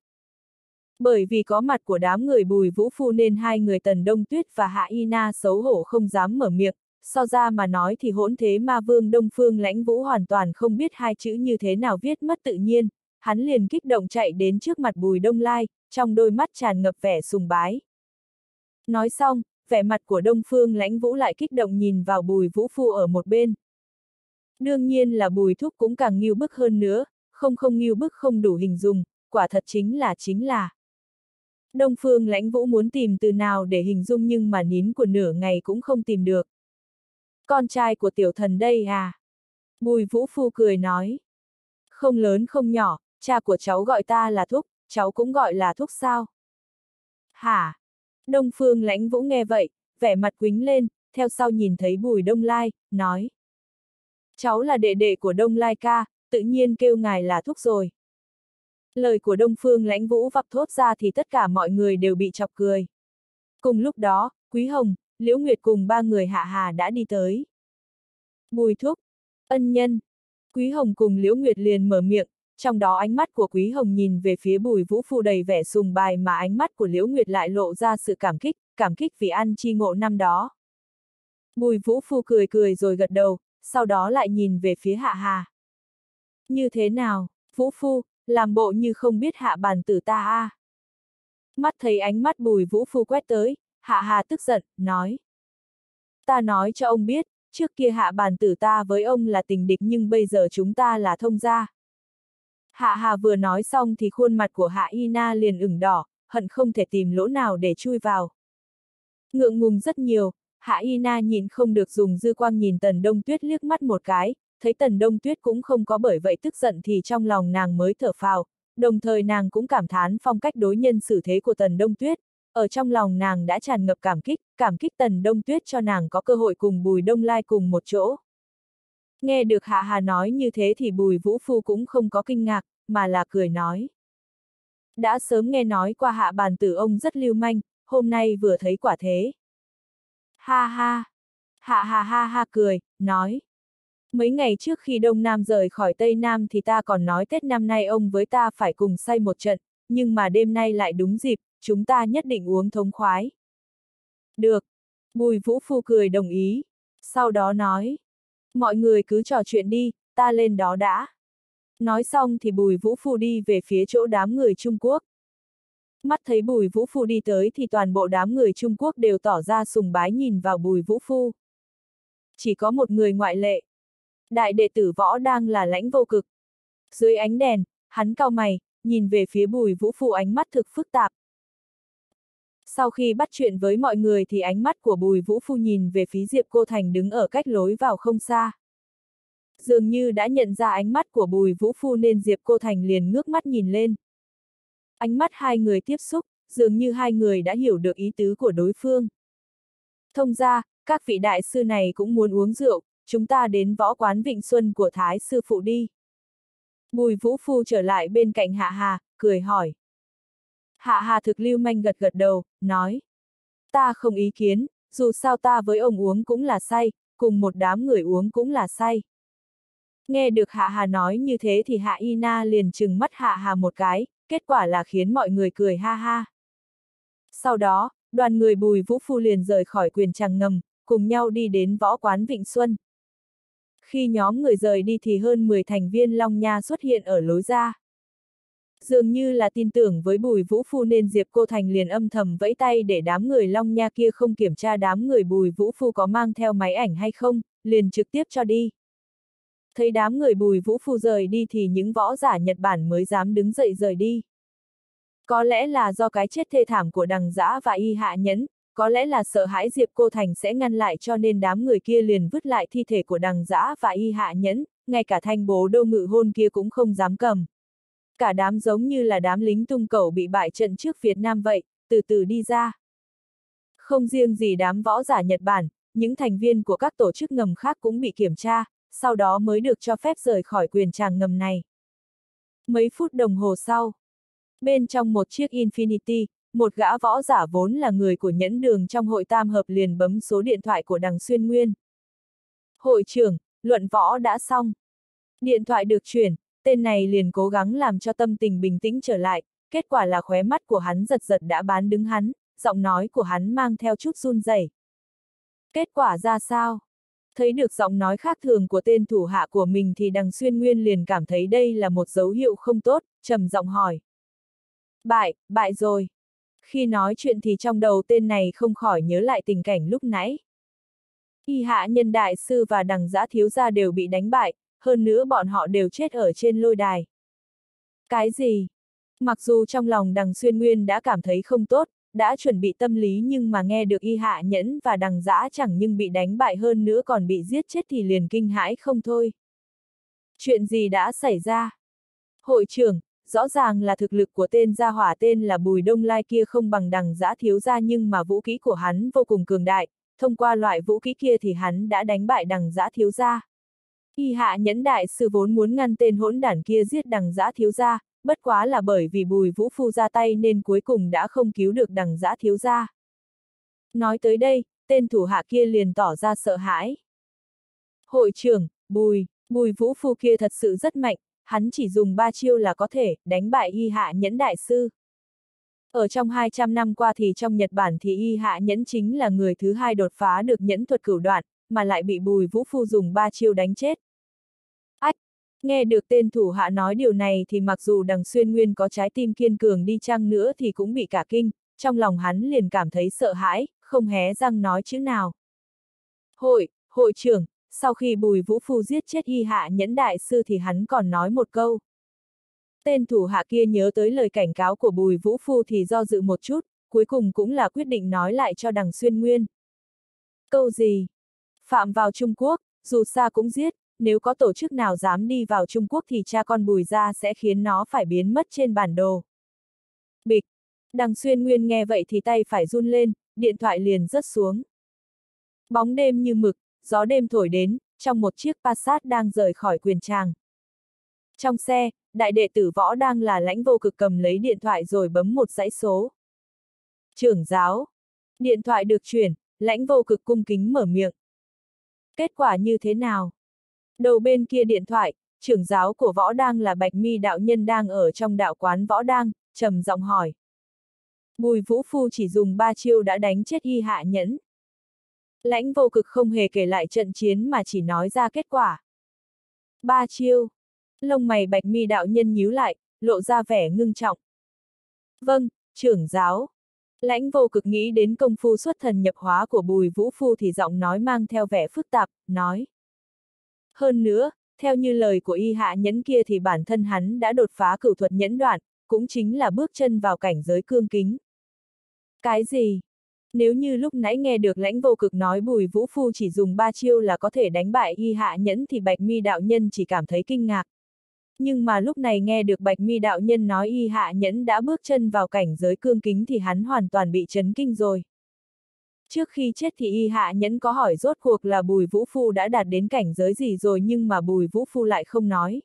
Bởi vì có mặt của đám người Bùi Vũ Phu nên hai người Tần Đông Tuyết và Hạ Y Na xấu hổ không dám mở miệng, so ra mà nói thì hỗn thế ma vương Đông Phương Lãnh Vũ hoàn toàn không biết hai chữ như thế nào viết mất tự nhiên, hắn liền kích động chạy đến trước mặt Bùi Đông Lai, trong đôi mắt tràn ngập vẻ sùng bái. Nói xong, vẻ mặt của Đông Phương Lãnh Vũ lại kích động nhìn vào Bùi Vũ Phu ở một bên. Đương nhiên là Bùi thúc cũng càng ngưu bức hơn nữa, không ngưu bức không đủ hình dung, quả thật chính là. Đông Phương Lãnh Vũ muốn tìm từ nào để hình dung nhưng mà nín của nửa ngày cũng không tìm được. Con trai của tiểu thần đây à? Bùi Vũ Phu cười nói. Không lớn không nhỏ, cha của cháu gọi ta là thúc, cháu cũng gọi là thúc sao? Hả? Đông Phương Lãnh Vũ nghe vậy, vẻ mặt quính lên, theo sau nhìn thấy Bùi Đông Lai, nói. Cháu là đệ đệ của Đông Lai ca, tự nhiên kêu ngài là thúc rồi. Lời của Đông Phương Lãnh Vũ vập thốt ra thì tất cả mọi người đều bị chọc cười. Cùng lúc đó, Quý Hồng, Liễu Nguyệt cùng ba người Hạ Hà đã đi tới. Bùi thúc, ân nhân. Quý Hồng cùng Liễu Nguyệt liền mở miệng, trong đó ánh mắt của Quý Hồng nhìn về phía Bùi Vũ Phu đầy vẻ sùng bài mà ánh mắt của Liễu Nguyệt lại lộ ra sự cảm kích vì ăn chi ngộ năm đó. Bùi Vũ Phu cười rồi gật đầu, sau đó lại nhìn về phía Hạ Hà. Như thế nào, Vũ Phu, làm bộ như không biết Hạ bàn tử ta à? Mắt thấy ánh mắt Bùi Vũ Phu quét tới, Hạ Hà tức giận, nói. Ta nói cho ông biết, trước kia Hạ bàn tử ta với ông là tình địch nhưng bây giờ chúng ta là thông gia. Hạ Hà vừa nói xong thì khuôn mặt của Hạ Y Na liền ửng đỏ, hận không thể tìm lỗ nào để chui vào. Ngượng ngùng rất nhiều, Hạ Y Na nhìn không được dùng dư quang nhìn Tần Đông Tuyết liếc mắt một cái, thấy Tần Đông Tuyết cũng không có bởi vậy tức giận thì trong lòng nàng mới thở phào, đồng thời nàng cũng cảm thán phong cách đối nhân xử thế của Tần Đông Tuyết, ở trong lòng nàng đã tràn ngập cảm kích Tần Đông Tuyết cho nàng có cơ hội cùng Bùi Đông Lai cùng một chỗ. Nghe được Hạ Hà nói như thế thì Bùi Vũ Phu cũng không có kinh ngạc, mà là cười nói. Đã sớm nghe nói qua Hạ bàn tử ông rất lưu manh, hôm nay vừa thấy quả thế. Ha ha! Hạ ha cười, nói. Mấy ngày trước khi Đông Nam rời khỏi Tây Nam thì ta còn nói Tết năm nay ông với ta phải cùng say một trận, nhưng mà đêm nay lại đúng dịp, chúng ta nhất định uống thống khoái. Được. Bùi Vũ Phu cười đồng ý. Sau đó nói. Mọi người cứ trò chuyện đi, ta lên đó đã. Nói xong thì Bùi Vũ Phu đi về phía chỗ đám người Trung Quốc. Mắt thấy Bùi Vũ Phu đi tới thì toàn bộ đám người Trung Quốc đều tỏ ra sùng bái nhìn vào Bùi Vũ Phu. Chỉ có một người ngoại lệ. Đại đệ tử Võ đang là Lãnh Vô Cực. Dưới ánh đèn, hắn cau mày, nhìn về phía Bùi Vũ Phu ánh mắt thực phức tạp. Sau khi bắt chuyện với mọi người thì ánh mắt của Bùi Vũ Phu nhìn về phía Diệp Cô Thành đứng ở cách lối vào không xa. Dường như đã nhận ra ánh mắt của Bùi Vũ Phu nên Diệp Cô Thành liền ngước mắt nhìn lên. Ánh mắt hai người tiếp xúc, dường như hai người đã hiểu được ý tứ của đối phương. Thông ra, các vị đại sư này cũng muốn uống rượu, chúng ta đến võ quán Vịnh Xuân của Thái sư phụ đi. Bùi Vũ Phu trở lại bên cạnh Hạ Hà, cười hỏi. Hạ Hà thực lưu manh gật đầu, nói. Ta không ý kiến, dù sao ta với ông uống cũng là say, cùng một đám người uống cũng là say. Nghe được Hạ Hà nói như thế thì Hạ Y Na liền trừng mắt Hạ Hà một cái, kết quả là khiến mọi người cười ha ha. Sau đó, đoàn người Bùi Vũ Phu liền rời khỏi quyền tràng ngầm, cùng nhau đi đến võ quán Vịnh Xuân. Khi nhóm người rời đi thì hơn 10 thành viên Long Nha xuất hiện ở lối ra. Dường như là tin tưởng với Bùi Vũ Phu nên Diệp Cô Thành liền âm thầm vẫy tay để đám người Long Nha kia không kiểm tra đám người Bùi Vũ Phu có mang theo máy ảnh hay không, liền trực tiếp cho đi. Thấy đám người Bùi Vũ Phu rời đi thì những võ giả Nhật Bản mới dám đứng dậy rời đi. Có lẽ là do cái chết thê thảm của Đằng Dã và Y Hạ Nhẫn, có lẽ là sợ hãi Diệp Cô Thành sẽ ngăn lại cho nên đám người kia liền vứt lại thi thể của Đằng Dã và Y Hạ Nhẫn, ngay cả thanh bố đô ngự hôn kia cũng không dám cầm. Cả đám giống như là đám lính tung cẩu bị bại trận trước Việt Nam vậy, từ từ đi ra. Không riêng gì đám võ giả Nhật Bản, những thành viên của các tổ chức ngầm khác cũng bị kiểm tra, sau đó mới được cho phép rời khỏi quyền tràng ngầm này. Mấy phút đồng hồ sau, bên trong một chiếc Infinity, một gã võ giả vốn là người của nhẫn đường trong hội tam hợp liền bấm số điện thoại của Đằng Xuyên Nguyên. Hội trưởng, luận võ đã xong. Điện thoại được chuyển, tên này liền cố gắng làm cho tâm tình bình tĩnh trở lại, kết quả là khóe mắt của hắn giật giật đã bán đứng hắn, giọng nói của hắn mang theo chút run rẩy. Kết quả ra sao? Thấy được giọng nói khác thường của tên thủ hạ của mình thì Đằng Xuyên Nguyên liền cảm thấy đây là một dấu hiệu không tốt, trầm giọng hỏi. Bại rồi. Khi nói chuyện thì trong đầu tên này không khỏi nhớ lại tình cảnh lúc nãy. Y Hạ Nhân đại sư và Đằng Giã thiếu gia đều bị đánh bại, hơn nữa bọn họ đều chết ở trên lôi đài. Cái gì? Mặc dù trong lòng Đằng Xuyên Nguyên đã cảm thấy không tốt, đã chuẩn bị tâm lý nhưng mà nghe được Y Hạ Nhẫn và Đằng Giã chẳng nhưng bị đánh bại hơn nữa còn bị giết chết thì liền kinh hãi không thôi. Chuyện gì đã xảy ra? Hội trưởng, rõ ràng là thực lực của tên gia hỏa tên là Bùi Đông Lai kia không bằng Đằng Giã thiếu gia nhưng mà vũ khí của hắn vô cùng cường đại, thông qua loại vũ khí kia thì hắn đã đánh bại Đằng Giã thiếu gia. Y Hạ Nhẫn đại sư vốn muốn ngăn tên hỗn đản kia giết Đằng Giã thiếu gia, bất quá là bởi vì Bùi Vũ Phu ra tay nên cuối cùng đã không cứu được Đằng Giã thiếu gia. Nói tới đây, tên thủ hạ kia liền tỏ ra sợ hãi. Hội trưởng, Bùi Vũ Phu kia thật sự rất mạnh, hắn chỉ dùng 3 chiêu là có thể đánh bại Y Hạ Nhẫn đại sư. Ở trong 200 năm qua thì trong Nhật Bản thì Y Hạ Nhẫn chính là người thứ hai đột phá được nhẫn thuật cửu đoạn, mà lại bị Bùi Vũ Phu dùng 3 chiêu đánh chết. Ách! Nghe được tên thủ hạ nói điều này thì mặc dù Đằng Xuyên Nguyên có trái tim kiên cường đi chăng nữa thì cũng bị cả kinh, trong lòng hắn liền cảm thấy sợ hãi, không hé răng nói chữ nào. Hội trưởng, sau khi Bùi Vũ Phu giết chết Y Hạ Nhẫn đại sư thì hắn còn nói một câu. Tên thủ hạ kia nhớ tới lời cảnh cáo của Bùi Vũ Phu thì do dự một chút, cuối cùng cũng là quyết định nói lại cho Đằng Xuyên Nguyên. Câu gì? Phạm vào Trung Quốc, dù xa cũng giết, nếu có tổ chức nào dám đi vào Trung Quốc thì cha con Bùi gia sẽ khiến nó phải biến mất trên bản đồ. Bịch! Đằng Xuyên Nguyên nghe vậy thì tay phải run lên, điện thoại liền rớt xuống. Bóng đêm như mực, gió đêm thổi đến, trong một chiếc Passat đang rời khỏi quyền tràng. Trong xe, đại đệ tử Võ đang là Lãnh Vô Cực cầm lấy điện thoại rồi bấm một dãy số. Trưởng giáo. Điện thoại được chuyển, Lãnh Vô Cực cung kính mở miệng. Kết quả như thế nào? Đầu bên kia điện thoại, trưởng giáo của Võ đang là Bạch Mi đạo nhân đang ở trong đạo quán Võ đang, trầm giọng hỏi. Bùi Vũ Phu chỉ dùng 3 chiêu đã đánh chết Y Hạ Nhẫn. Lãnh Vô Cực không hề kể lại trận chiến mà chỉ nói ra kết quả. 3 chiêu. Lông mày Bạch Mi đạo nhân nhíu lại, lộ ra vẻ ngưng trọng. Vâng, trưởng giáo. Lãnh Vô Cực nghĩ đến công phu xuất thần nhập hóa của Bùi Vũ Phu thì giọng nói mang theo vẻ phức tạp, nói. Hơn nữa, theo như lời của Y Hạ Nhẫn kia thì bản thân hắn đã đột phá cửu thuật nhẫn đoạn, cũng chính là bước chân vào cảnh giới cương kính. Cái gì? Nếu như lúc nãy nghe được Lãnh Vô Cực nói Bùi Vũ Phu chỉ dùng 3 chiêu là có thể đánh bại Y Hạ Nhẫn thì Bạch Mi đạo nhân chỉ cảm thấy kinh ngạc. Nhưng mà lúc này nghe được Bạch Mi đạo nhân nói Y Hạ Nhẫn đã bước chân vào cảnh giới cương kính thì hắn hoàn toàn bị chấn kinh rồi. Trước khi chết thì Y Hạ Nhẫn có hỏi rốt cuộc là Bùi Vũ Phu đã đạt đến cảnh giới gì rồi nhưng mà Bùi Vũ Phu lại không nói.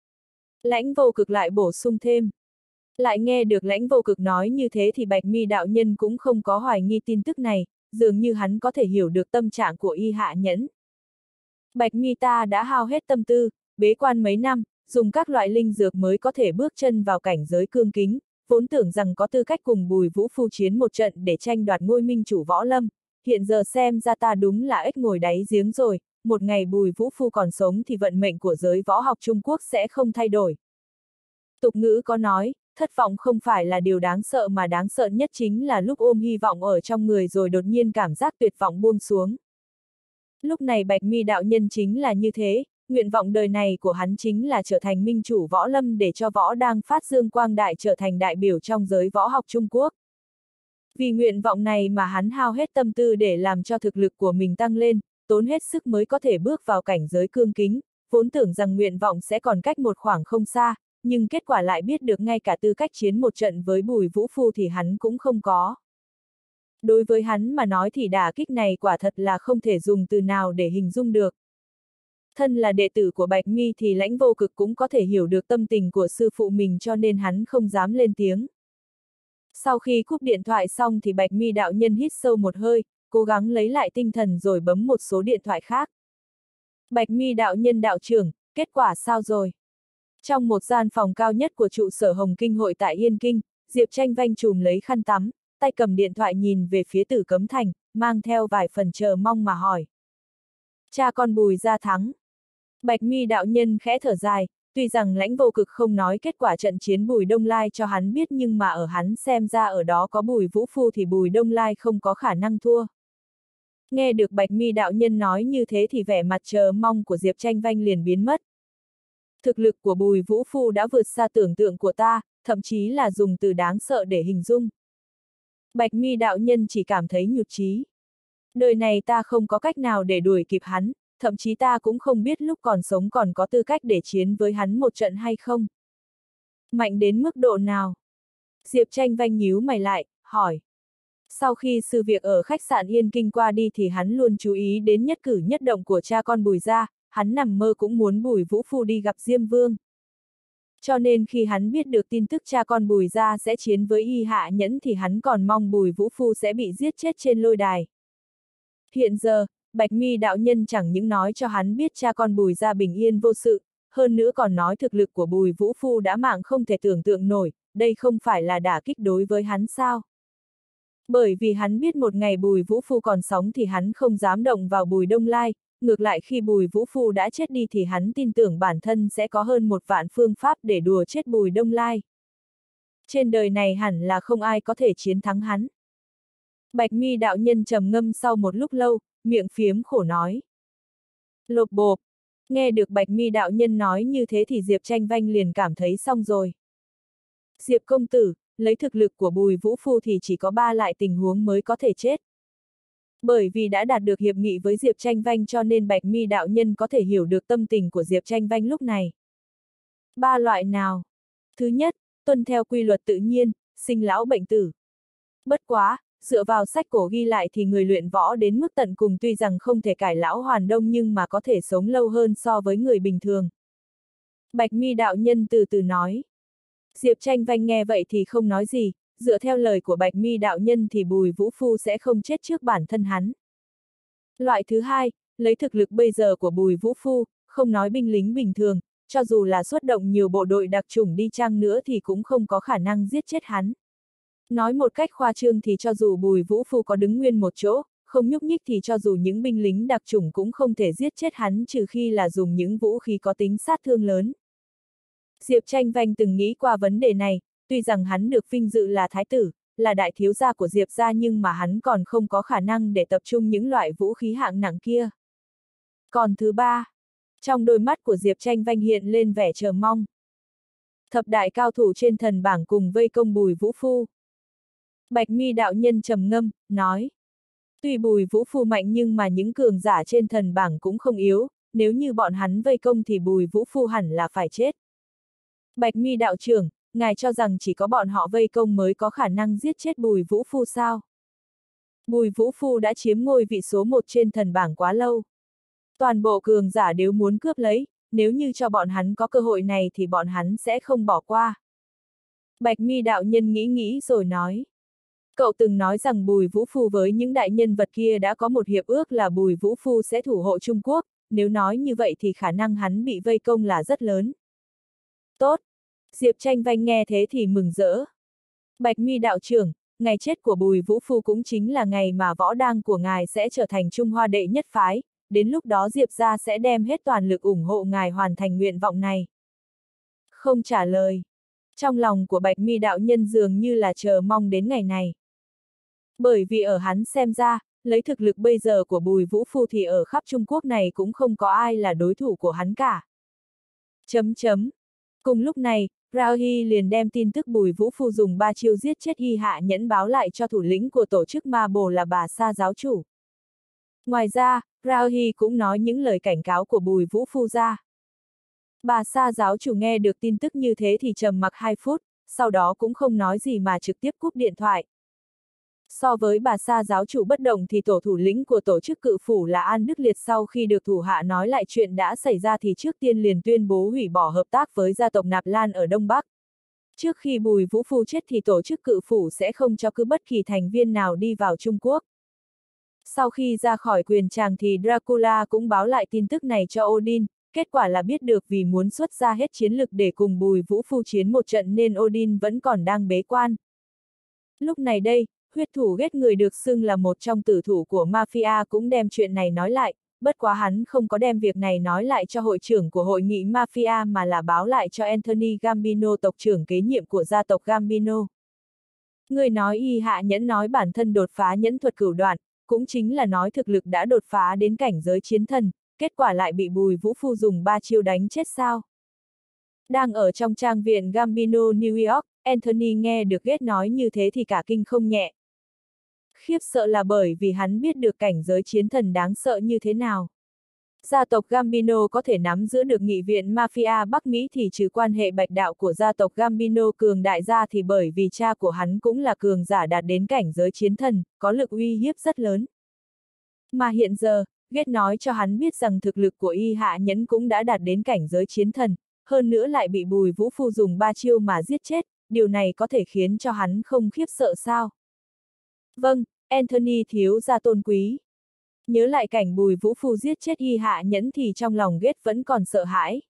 Lãnh Vô Cực lại bổ sung thêm. Lại nghe được Lãnh Vô Cực nói như thế thì Bạch Mi đạo nhân cũng không có hoài nghi tin tức này, dường như hắn có thể hiểu được tâm trạng của Y Hạ Nhẫn. Bạch Mi ta đã hao hết tâm tư, bế quan mấy năm, dùng các loại linh dược mới có thể bước chân vào cảnh giới cương kính, vốn tưởng rằng có tư cách cùng Bùi Vũ Phu chiến một trận để tranh đoạt ngôi minh chủ võ lâm, hiện giờ xem ra ta đúng là ếch ngồi đáy giếng rồi, một ngày Bùi Vũ Phu còn sống thì vận mệnh của giới võ học Trung Quốc sẽ không thay đổi. Tục ngữ có nói, thất vọng không phải là điều đáng sợ mà đáng sợ nhất chính là lúc ôm hy vọng ở trong người rồi đột nhiên cảm giác tuyệt vọng buông xuống. Lúc này Bạch Mi đạo nhân chính là như thế, nguyện vọng đời này của hắn chính là trở thành minh chủ võ lâm để cho võ đang phát dương quang đại trở thành đại biểu trong giới võ học Trung Quốc. Vì nguyện vọng này mà hắn hao hết tâm tư để làm cho thực lực của mình tăng lên, tốn hết sức mới có thể bước vào cảnh giới cương kính, vốn tưởng rằng nguyện vọng sẽ còn cách một khoảng không xa, nhưng kết quả lại biết được ngay cả tư cách chiến một trận với Bùi Vũ Phu thì hắn cũng không có. Đối với hắn mà nói thì đả kích này quả thật là không thể dùng từ nào để hình dung được. Thân là đệ tử của Bạch Mi thì Lãnh Vô Cực cũng có thể hiểu được tâm tình của sư phụ mình cho nên hắn không dám lên tiếng. Sau khi cúp điện thoại xong thì Bạch Mi đạo nhân hít sâu một hơi, cố gắng lấy lại tinh thần rồi bấm một số điện thoại khác. Bạch Mi đạo nhân đạo trưởng, kết quả sao rồi? Trong một gian phòng cao nhất của trụ sở Hồng Kinh hội tại Yên Kinh, Diệp Tranh Vanh trùm lấy khăn tắm, tay cầm điện thoại nhìn về phía Tử Cấm Thành, mang theo vài phần chờ mong mà hỏi. Cha con Bùi gia thắng. Bạch Mi đạo nhân khẽ thở dài, tuy rằng Lãnh Vô Cực không nói kết quả trận chiến Bùi Đông Lai cho hắn biết nhưng mà ở hắn xem ra ở đó có Bùi Vũ Phu thì Bùi Đông Lai không có khả năng thua. Nghe được Bạch Mi đạo nhân nói như thế thì vẻ mặt chờ mong của Diệp Tranh Vanh liền biến mất. Thực lực của Bùi Vũ Phu đã vượt xa tưởng tượng của ta, thậm chí là dùng từ đáng sợ để hình dung. Bạch Mi đạo nhân chỉ cảm thấy nhụt chí. Đời này ta không có cách nào để đuổi kịp hắn, thậm chí ta cũng không biết lúc còn sống còn có tư cách để chiến với hắn một trận hay không. Mạnh đến mức độ nào? Diệp Tranh Vanh nhíu mày lại, hỏi. Sau khi sự việc ở khách sạn Yên Kinh qua đi thì hắn luôn chú ý đến nhất cử nhất động của cha con Bùi gia, hắn nằm mơ cũng muốn Bùi Vũ Phu đi gặp Diêm Vương. Cho nên khi hắn biết được tin tức cha con Bùi gia sẽ chiến với Y Hạ Nhẫn thì hắn còn mong Bùi Vũ Phu sẽ bị giết chết trên lôi đài. Hiện giờ, Bạch Mi đạo nhân chẳng những nói cho hắn biết cha con Bùi gia bình yên vô sự, hơn nữa còn nói thực lực của Bùi Vũ Phu đã mạng không thể tưởng tượng nổi, đây không phải là đả kích đối với hắn sao? Bởi vì hắn biết một ngày Bùi Vũ Phu còn sống thì hắn không dám động vào Bùi Đông Lai, ngược lại khi Bùi Vũ Phu đã chết đi thì hắn tin tưởng bản thân sẽ có hơn 1.000 phương pháp để đùa chết Bùi Đông Lai. Trên đời này hẳn là không ai có thể chiến thắng hắn. Bạch Mi đạo nhân trầm ngâm sau một lúc lâu, miệng phiếm khổ nói. Lộp bộp, nghe được Bạch Mi đạo nhân nói như thế thì Diệp Tranh Vanh liền cảm thấy xong rồi. Diệp công tử, lấy thực lực của Bùi Vũ Phu thì chỉ có 3 loại tình huống mới có thể chết. Bởi vì đã đạt được hiệp nghị với Diệp Tranh Vanh cho nên Bạch Mi đạo nhân có thể hiểu được tâm tình của Diệp Tranh Vanh lúc này. 3 loại nào? Thứ nhất, tuân theo quy luật tự nhiên, sinh lão bệnh tử. Bất quá, dựa vào sách cổ ghi lại thì người luyện võ đến mức tận cùng tuy rằng không thể cải lão hoàn đông nhưng mà có thể sống lâu hơn so với người bình thường. Bạch Mi đạo nhân từ từ nói. Diệp Tranh Vanh nghe vậy thì không nói gì, dựa theo lời của Bạch Mi đạo nhân thì Bùi Vũ Phu sẽ không chết trước bản thân hắn. Loại thứ hai, lấy thực lực bây giờ của Bùi Vũ Phu, không nói binh lính bình thường, cho dù là xuất động nhiều bộ đội đặc chủng đi chăng nữa thì cũng không có khả năng giết chết hắn. Nói một cách khoa trương thì cho dù Bùi Vũ Phu có đứng nguyên một chỗ, không nhúc nhích thì cho dù những binh lính đặc chủng cũng không thể giết chết hắn trừ khi là dùng những vũ khí có tính sát thương lớn. Diệp Tranh Vanh từng nghĩ qua vấn đề này, tuy rằng hắn được vinh dự là thái tử, là đại thiếu gia của Diệp gia nhưng mà hắn còn không có khả năng để tập trung những loại vũ khí hạng nặng kia. Còn thứ ba, trong đôi mắt của Diệp Tranh Vanh hiện lên vẻ chờ mong. Thập đại cao thủ trên thần bảng cùng vây công Bùi Vũ Phu. Bạch Mi đạo nhân trầm ngâm, nói. Tuy Bùi Vũ Phu mạnh nhưng mà những cường giả trên thần bảng cũng không yếu, nếu như bọn hắn vây công thì Bùi Vũ Phu hẳn là phải chết. Bạch Mi đạo trưởng, ngài cho rằng chỉ có bọn họ vây công mới có khả năng giết chết Bùi Vũ Phu sao? Bùi Vũ Phu đã chiếm ngôi vị số 1 trên thần bảng quá lâu. Toàn bộ cường giả đều muốn cướp lấy, nếu như cho bọn hắn có cơ hội này thì bọn hắn sẽ không bỏ qua. Bạch Mi đạo nhân nghĩ nghĩ rồi nói. Cậu từng nói rằng Bùi Vũ Phu với những đại nhân vật kia đã có một hiệp ước là Bùi Vũ Phu sẽ thủ hộ Trung Quốc, nếu nói như vậy thì khả năng hắn bị vây công là rất lớn. Tốt! Diệp Tranh Vanh nghe thế thì mừng rỡ. Bạch Mi đạo trưởng, ngày chết của Bùi Vũ Phu cũng chính là ngày mà võ đăng của ngài sẽ trở thành Trung Hoa đệ nhất phái, đến lúc đó Diệp gia sẽ đem hết toàn lực ủng hộ ngài hoàn thành nguyện vọng này. Không trả lời. Trong lòng của Bạch Mi đạo nhân dường như là chờ mong đến ngày này. Bởi vì ở hắn xem ra, lấy thực lực bây giờ của Bùi Vũ Phu thì ở khắp Trung Quốc này cũng không có ai là đối thủ của hắn cả. Cùng lúc này, Rao Hy liền đem tin tức Bùi Vũ Phu dùng 3 chiêu giết chết Y Hạ Nhẫn báo lại cho thủ lĩnh của tổ chức Ma Bồ là bà Sa giáo chủ. Ngoài ra, Rao Hy cũng nói những lời cảnh cáo của Bùi Vũ Phu ra. Bà Sa giáo chủ nghe được tin tức như thế thì trầm mặc 2 phút, sau đó cũng không nói gì mà trực tiếp cúp điện thoại. So với bà Sa giáo chủ bất động thì tổ thủ lĩnh của tổ chức cự phủ là An Đức Liệt sau khi được thủ hạ nói lại chuyện đã xảy ra thì trước tiên liền tuyên bố hủy bỏ hợp tác với gia tộc Nạp Lan ở Đông Bắc. Trước khi Bùi Vũ Phu chết thì tổ chức cự phủ sẽ không cho cứ bất kỳ thành viên nào đi vào Trung Quốc. Sau khi ra khỏi quyền tràng thì Dracula cũng báo lại tin tức này cho Odin, kết quả là biết được vì muốn xuất ra hết chiến lực để cùng Bùi Vũ Phu chiến một trận nên Odin vẫn còn đang bế quan. Lúc này đây, huyết thủ ghét người được xưng là một trong tử thủ của mafia cũng đem chuyện này nói lại, bất quá hắn không có đem việc này nói lại cho hội trưởng của hội nghị mafia mà là báo lại cho Anthony Gambino, tộc trưởng kế nhiệm của gia tộc Gambino. Người nói y hạ nhẫn nói bản thân đột phá nhẫn thuật cửu đoạn, cũng chính là nói thực lực đã đột phá đến cảnh giới chiến thần, kết quả lại bị Bùi Vũ Phu dùng 3 chiêu đánh chết sao. Đang ở trong trang viện Gambino New York, Anthony nghe được ghét nói như thế thì cả kinh không nhẹ. Khiếp sợ là bởi vì hắn biết được cảnh giới chiến thần đáng sợ như thế nào. Gia tộc Gambino có thể nắm giữ được nghị viện mafia Bắc Mỹ thì trừ quan hệ bạch đạo của gia tộc Gambino cường đại ra thì bởi vì cha của hắn cũng là cường giả đạt đến cảnh giới chiến thần, có lực uy hiếp rất lớn. Mà hiện giờ, ghét nói cho hắn biết rằng thực lực của y hạ nhẫn cũng đã đạt đến cảnh giới chiến thần, hơn nữa lại bị Bùi Vũ Phu dùng 3 chiêu mà giết chết, điều này có thể khiến cho hắn không khiếp sợ sao? Vâng, Anthony thiếu gia tôn quý. Nhớ lại cảnh Bùi Vũ Phu giết chết y hạ nhẫn thì trong lòng ghét vẫn còn sợ hãi.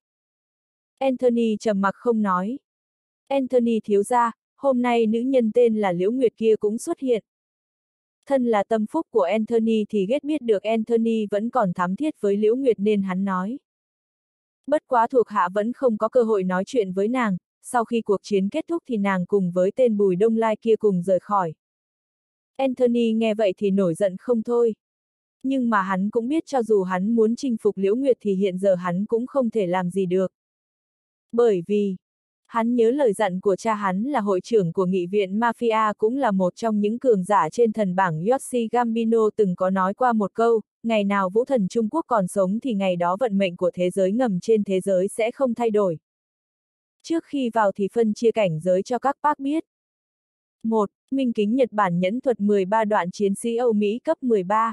Anthony trầm mặc không nói. Anthony thiếu gia, hôm nay nữ nhân tên là Liễu Nguyệt kia cũng xuất hiện. Thân là tâm phúc của Anthony thì ghét biết được Anthony vẫn còn thắm thiết với Liễu Nguyệt nên hắn nói. Bất quá thuộc hạ vẫn không có cơ hội nói chuyện với nàng, sau khi cuộc chiến kết thúc thì nàng cùng với tên Bùi Đông Lai kia cùng rời khỏi. Anthony nghe vậy thì nổi giận không thôi. Nhưng mà hắn cũng biết cho dù hắn muốn chinh phục Liễu Nguyệt thì hiện giờ hắn cũng không thể làm gì được. Bởi vì, hắn nhớ lời dặn của cha hắn là hội trưởng của nghị viện mafia cũng là một trong những cường giả trên thần bảng Yoshi Gambino từng có nói qua một câu, ngày nào vũ thần Trung Quốc còn sống thì ngày đó vận mệnh của thế giới ngầm trên thế giới sẽ không thay đổi. Trước khi vào thì phân chia cảnh giới cho các bác biết. 1. Minh kính Nhật Bản nhẫn thuật 13 đoạn chiến sĩ Âu Mỹ cấp 13.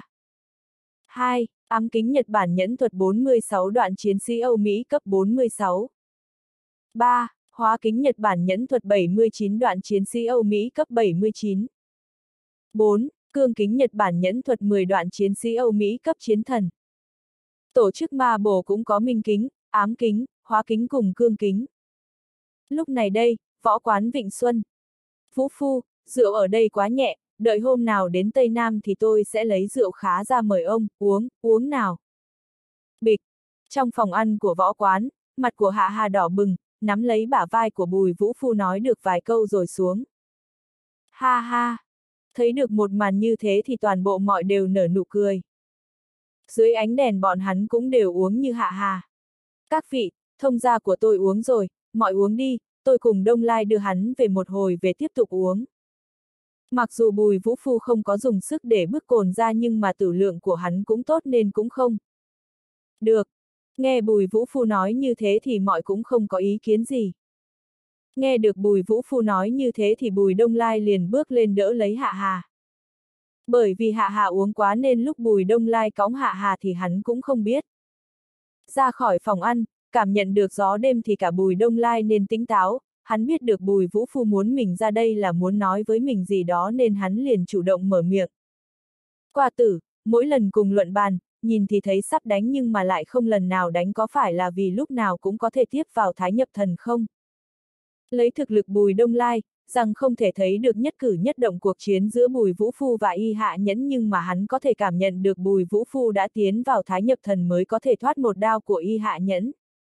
2. Ám kính Nhật Bản nhẫn thuật 46 đoạn chiến sĩ Âu Mỹ cấp 46. 3. Hóa kính Nhật Bản nhẫn thuật 79 đoạn chiến sĩ Âu Mỹ cấp 79. 4. Cương kính Nhật Bản nhẫn thuật 10 đoạn chiến sĩ Âu Mỹ cấp chiến thần. Tổ chức ma bồ cũng có minh kính, ám kính, hóa kính cùng cương kính. Lúc này đây, võ quán Vịnh Xuân. Vũ Phu, rượu ở đây quá nhẹ, đợi hôm nào đến Tây Nam thì tôi sẽ lấy rượu khá ra mời ông, uống nào. Bịch. Trong phòng ăn của võ quán, mặt của Hạ Hà đỏ bừng, nắm lấy bả vai của Bùi Vũ Phu nói được vài câu rồi xuống. Ha ha. Thấy được một màn như thế thì toàn bộ mọi đều nở nụ cười. Dưới ánh đèn bọn hắn cũng đều uống như Hạ Hà. Các vị, thông gia của tôi uống rồi, mọi uống đi, tôi cùng Đông Lai đưa hắn về một hồi về tiếp tục uống. Mặc dù Bùi Vũ Phu không có dùng sức để bước cồn ra nhưng mà tử lượng của hắn cũng tốt nên cũng không. Được. Nghe Bùi Vũ Phu nói như thế thì mọi cũng không có ý kiến gì. Nghe được Bùi Vũ Phu nói như thế thì Bùi Đông Lai liền bước lên đỡ lấy Hạ Hà. Bởi vì Hạ Hà uống quá nên lúc Bùi Đông Lai cõng Hạ Hà thì hắn cũng không biết. Ra khỏi phòng ăn, cảm nhận được gió đêm thì cả Bùi Đông Lai nên tỉnh táo, hắn biết được Bùi Vũ Phu muốn mình ra đây là muốn nói với mình gì đó nên hắn liền chủ động mở miệng. Quả tử, mỗi lần cùng luận bàn, nhìn thì thấy sắp đánh nhưng mà lại không lần nào đánh có phải là vì lúc nào cũng có thể tiếp vào Thái Nhập Thần không? Lấy thực lực Bùi Đông Lai, rằng không thể thấy được nhất cử nhất động cuộc chiến giữa Bùi Vũ Phu và Y Hạ Nhẫn nhưng mà hắn có thể cảm nhận được Bùi Vũ Phu đã tiến vào Thái Nhập Thần mới có thể thoát một đao của Y Hạ Nhẫn.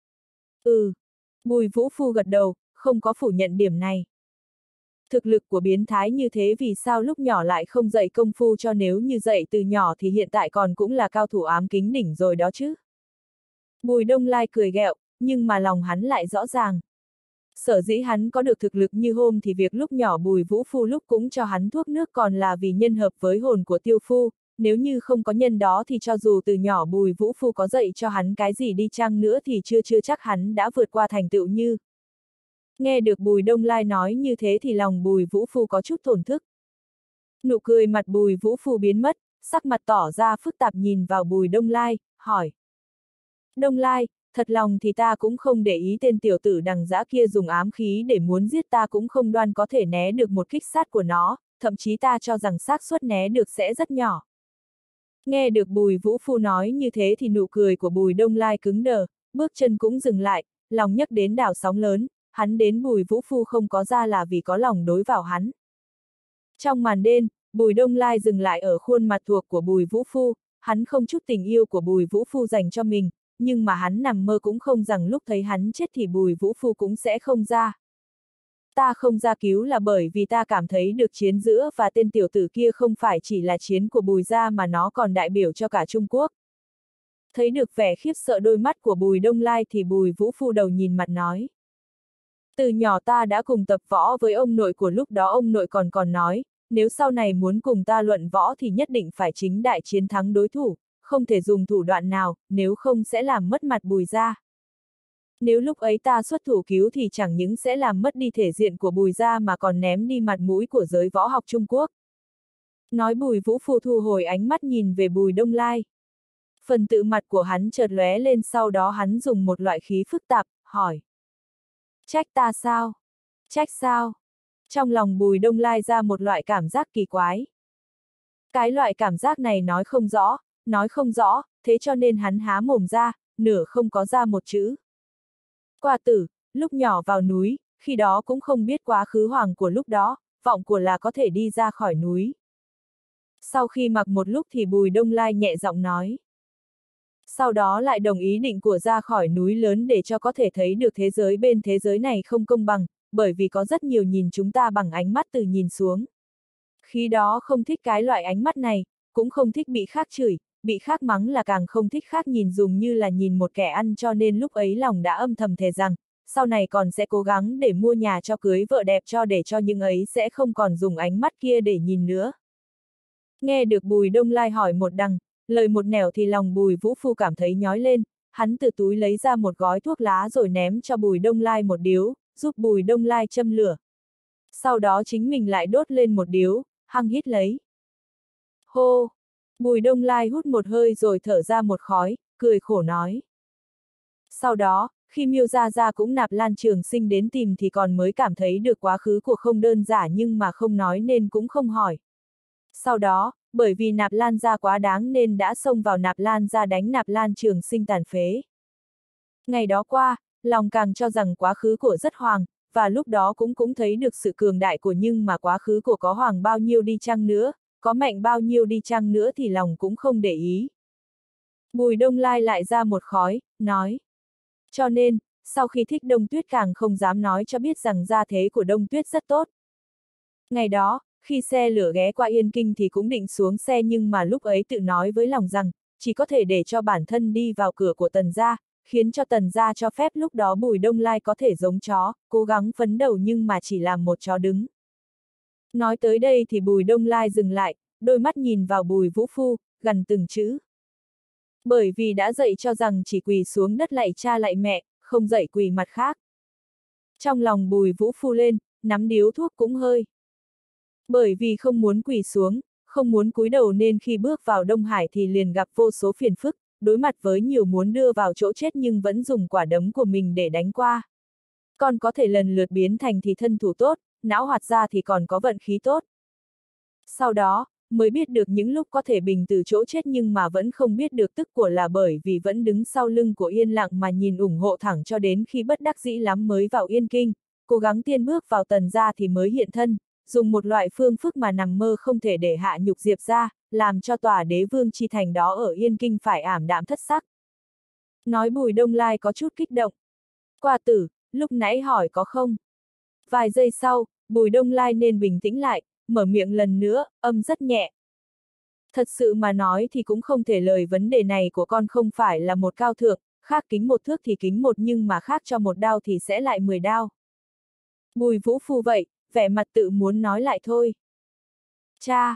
Bùi Vũ Phu gật đầu, không có phủ nhận điểm này. Thực lực của biến thái như thế vì sao lúc nhỏ lại không dạy công phu cho, nếu như dạy từ nhỏ thì hiện tại còn cũng là cao thủ ám kính đỉnh rồi đó chứ. Bùi Đông Lai cười ghẹo, nhưng mà lòng hắn lại rõ ràng. Sở dĩ hắn có được thực lực như hôm thì việc lúc nhỏ Bùi Vũ Phu lúc cũng cho hắn thuốc nước còn là vì nhân hợp với hồn của Tiêu Phu, nếu như không có nhân đó thì cho dù từ nhỏ Bùi Vũ Phu có dạy cho hắn cái gì đi chăng nữa thì chưa chắc hắn đã vượt qua thành tựu như. Nghe được Bùi Đông Lai nói như thế thì lòng Bùi Vũ Phu có chút thổn thức. Nụ cười mặt Bùi Vũ Phu biến mất, sắc mặt tỏ ra phức tạp nhìn vào Bùi Đông Lai, hỏi. Đông Lai, thật lòng thì ta cũng không để ý tên tiểu tử đằng dã kia dùng ám khí để muốn giết ta cũng không đoan có thể né được một kích sát của nó, thậm chí ta cho rằng xác suất né được sẽ rất nhỏ. Nghe được Bùi Vũ Phu nói như thế thì nụ cười của Bùi Đông Lai cứng đờ, bước chân cũng dừng lại, lòng nhấc đến đảo sóng lớn, hắn đến Bùi Vũ Phu không có ra là vì có lòng đối vào hắn. Trong màn đêm, Bùi Đông Lai dừng lại ở khuôn mặt thuộc của Bùi Vũ Phu, hắn không chút tình yêu của Bùi Vũ Phu dành cho mình, nhưng mà hắn nằm mơ cũng không rằng lúc thấy hắn chết thì Bùi Vũ Phu cũng sẽ không ra. Ta không ra cứu là bởi vì ta cảm thấy được chiến giữa và tên tiểu tử kia không phải chỉ là chiến của Bùi gia mà nó còn đại biểu cho cả Trung Quốc. Thấy được vẻ khiếp sợ đôi mắt của Bùi Đông Lai thì Bùi Vũ Phu đầu nhìn mặt nói. Từ nhỏ ta đã cùng tập võ với ông nội của lúc đó ông nội còn nói, nếu sau này muốn cùng ta luận võ thì nhất định phải chính đại chiến thắng đối thủ, không thể dùng thủ đoạn nào, nếu không sẽ làm mất mặt Bùi gia. Nếu lúc ấy ta xuất thủ cứu thì chẳng những sẽ làm mất đi thể diện của Bùi gia mà còn ném đi mặt mũi của giới võ học Trung Quốc. Nói Bùi Vũ Phu thu hồi ánh mắt nhìn về Bùi Đông Lai. Phần tự mặt của hắn chợt lóe lên sau đó hắn dùng một loại khí phức tạp, hỏi. Trách ta sao? Trách sao? Trong lòng Bùi Đông Lai ra một loại cảm giác kỳ quái. Cái loại cảm giác này nói không rõ, thế cho nên hắn há mồm ra, nửa không có ra một chữ. Quả tử, lúc nhỏ vào núi, khi đó cũng không biết quá khứ hoàng của lúc đó, vọng của là có thể đi ra khỏi núi. Sau khi mặc một lúc thì Bùi Đông Lai nhẹ giọng nói. Sau đó lại đồng ý định của ra khỏi núi lớn để cho có thể thấy được thế giới bên thế giới này không công bằng, bởi vì có rất nhiều nhìn chúng ta bằng ánh mắt từ nhìn xuống. Khi đó không thích cái loại ánh mắt này, cũng không thích bị khác chửi, bị khác mắng là càng không thích khác nhìn dùng như là nhìn một kẻ ăn cho nên lúc ấy lòng đã âm thầm thề rằng, sau này còn sẽ cố gắng để mua nhà cho cưới vợ đẹp cho để cho những ấy sẽ không còn dùng ánh mắt kia để nhìn nữa. Nghe được Bùi Đông Lai hỏi một đằng, lời một nẻo thì lòng Bùi Vũ Phu cảm thấy nhói lên, hắn từ túi lấy ra một gói thuốc lá rồi ném cho Bùi Đông Lai một điếu, giúp Bùi Đông Lai châm lửa. Sau đó chính mình lại đốt lên một điếu, hăng hít lấy. Hô! Bùi Đông Lai hút một hơi rồi thở ra một khói, cười khổ nói. Sau đó, khi Miêu Gia Gia cũng nạp Lan Trường Sinh đến tìm thì còn mới cảm thấy được quá khứ của không đơn giản nhưng mà không nói nên cũng không hỏi. Sau đó, bởi vì Nạp Lan Gia quá đáng nên đã xông vào Nạp Lan Gia đánh Nạp Lan Trường Sinh tàn phế. Ngày đó qua, lòng càng cho rằng quá khứ của rất hoàng, và lúc đó cũng thấy được sự cường đại của nhưng mà quá khứ của có hoàng bao nhiêu đi chăng nữa, có mạnh bao nhiêu đi chăng nữa thì lòng cũng không để ý. Bùi Đông Lai lại ra một khói, nói. Cho nên, sau khi thích Đông Tuyết càng không dám nói cho biết rằng gia thế của Đông Tuyết rất tốt. Ngày đó, khi xe lửa ghé qua Yên Kinh thì cũng định xuống xe nhưng mà lúc ấy tự nói với lòng rằng, chỉ có thể để cho bản thân đi vào cửa của Tần gia, khiến cho Tần gia cho phép lúc đó Bùi Đông Lai có thể giống chó, cố gắng phấn đầu nhưng mà chỉ làm một chó đứng. Nói tới đây thì Bùi Đông Lai dừng lại, đôi mắt nhìn vào Bùi Vũ Phu, gần từng chữ. Bởi vì đã dạy cho rằng chỉ quỳ xuống đất lạy cha lạy mẹ, không dạy quỳ mặt khác. Trong lòng Bùi Vũ Phu lên, nắm điếu thuốc cũng hơi. Bởi vì không muốn quỳ xuống, không muốn cúi đầu nên khi bước vào Đông Hải thì liền gặp vô số phiền phức, đối mặt với nhiều muốn đưa vào chỗ chết nhưng vẫn dùng quả đấm của mình để đánh qua. Còn có thể lần lượt biến thành thì thân thủ tốt, não hoạt ra thì còn có vận khí tốt. Sau đó, mới biết được những lúc có thể bình từ chỗ chết nhưng mà vẫn không biết được tức của là bởi vì vẫn đứng sau lưng của Yên Lặng mà nhìn ủng hộ thẳng cho đến khi bất đắc dĩ lắm mới vào Yên Kinh, cố gắng tiên bước vào Tần gia thì mới hiện thân, dùng một loại phương phức mà nằm mơ không thể để hạ nhục Diệp gia, làm cho tòa đế vương chi thành đó ở Yên Kinh phải ảm đạm thất sắc. Nói Bùi Đông Lai có chút kích động. Quả tử, lúc nãy hỏi có không? Vài giây sau, Bùi Đông Lai nên bình tĩnh lại, mở miệng lần nữa, âm rất nhẹ. Thật sự mà nói thì cũng không thể lời vấn đề này của con không phải là một cao thượng, khác kính một thước thì kính một nhưng mà khác cho một đao thì sẽ lại 10 đao. Bùi Vũ Phu vậy, vẻ mặt tự muốn nói lại thôi. Cha!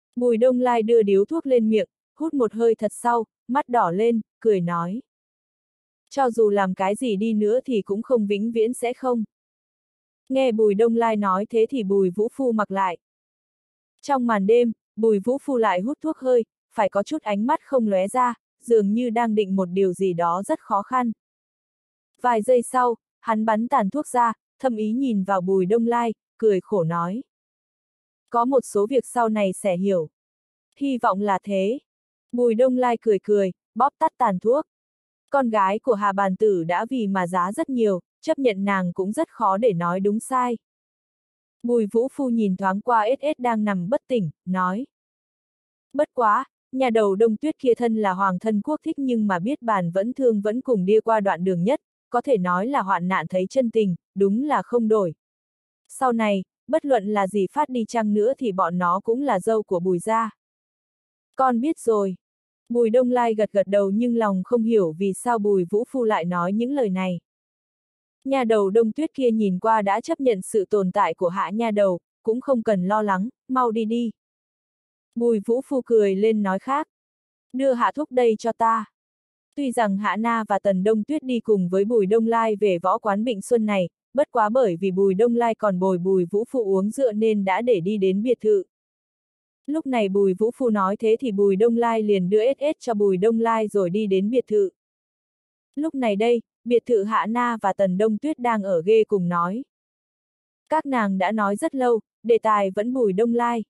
Bùi Đông Lai đưa điếu thuốc lên miệng, hút một hơi thật sau, mắt đỏ lên, cười nói. Cho dù làm cái gì đi nữa thì cũng không vĩnh viễn sẽ không. Nghe Bùi Đông Lai nói thế thì Bùi Vũ Phu mặc lại. Trong màn đêm, Bùi Vũ Phu lại hút thuốc hơi, phải có chút ánh mắt không lóe ra, dường như đang định một điều gì đó rất khó khăn. Vài giây sau, hắn bắn tàn thuốc ra, thâm ý nhìn vào Bùi Đông Lai, cười khổ nói. Có một số việc sau này sẽ hiểu. Hy vọng là thế. Bùi Đông Lai cười cười, bóp tắt tàn thuốc. Con gái của Hà Bàn Tử đã vì mà giá rất nhiều, chấp nhận nàng cũng rất khó để nói đúng sai. Bùi Vũ Phu nhìn thoáng qua SS đang nằm bất tỉnh, nói. Bất quá, nhà đầu Đông Tuyết kia thân là hoàng thân quốc thích nhưng mà biết bàn vẫn thương vẫn cùng đi qua đoạn đường nhất, có thể nói là hoạn nạn thấy chân tình, đúng là không đổi. Sau này, bất luận là gì phát đi chăng nữa thì bọn nó cũng là dâu của Bùi gia. Con biết rồi. Bùi Đông Lai gật gật đầu nhưng lòng không hiểu vì sao Bùi Vũ Phu lại nói những lời này. Nhà đầu Đông Tuyết kia nhìn qua đã chấp nhận sự tồn tại của Hạ nha đầu, cũng không cần lo lắng, mau đi đi. Bùi Vũ Phu cười lên nói khác. Đưa Hạ Thúc đây cho ta. Tuy rằng Hạ Na và Tần Đông Tuyết đi cùng với Bùi Đông Lai về võ quán Bịnh Xuân này, bất quá bởi vì Bùi Đông Lai còn bồi Bùi Vũ Phu uống rượu nên đã để đi đến biệt thự. Lúc này Bùi Vũ Phu nói thế thì Bùi Đông Lai liền đưa SS cho Bùi Đông Lai rồi đi đến biệt thự. Lúc này đây, biệt thự Hạ Na và Tần Đông Tuyết đang ở ghê cùng nói. Các nàng đã nói rất lâu, đề tài vẫn Bùi Đông Lai.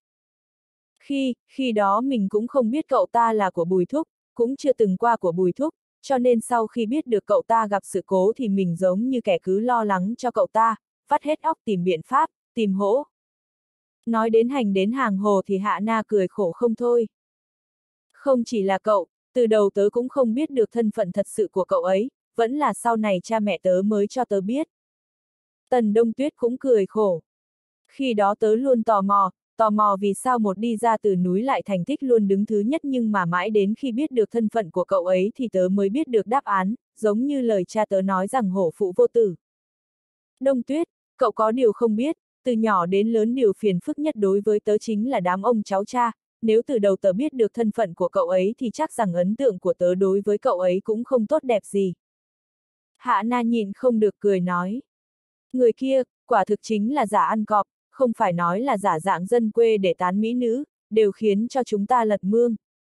Khi đó mình cũng không biết cậu ta là của Bùi Thúc, cũng chưa từng qua của Bùi Thúc, cho nên sau khi biết được cậu ta gặp sự cố thì mình giống như kẻ cứ lo lắng cho cậu ta, vắt hết óc tìm biện pháp, tìm hỗ. Nói đến hành đến hàng hồ thì Hạ Na cười khổ không thôi. Không chỉ là cậu, từ đầu tớ cũng không biết được thân phận thật sự của cậu ấy, vẫn là sau này cha mẹ tớ mới cho tớ biết. Tần Đông Tuyết cũng cười khổ. Khi đó tớ luôn tò mò vì sao một đi ra từ núi lại thành tích luôn đứng thứ nhất nhưng mà mãi đến khi biết được thân phận của cậu ấy thì tớ mới biết được đáp án, giống như lời cha tớ nói rằng hổ phụ vô tử. Đông Tuyết, cậu có điều không biết, từ nhỏ đến lớn điều phiền phức nhất đối với tớ chính là đám ông cháu cha, nếu từ đầu tớ biết được thân phận của cậu ấy thì chắc rằng ấn tượng của tớ đối với cậu ấy cũng không tốt đẹp gì. Hạ Na nhìn không được cười nói. Người kia, quả thực chính là giả ăn cọp, không phải nói là giả dạng dân quê để tán mỹ nữ, đều khiến cho chúng ta lật mương.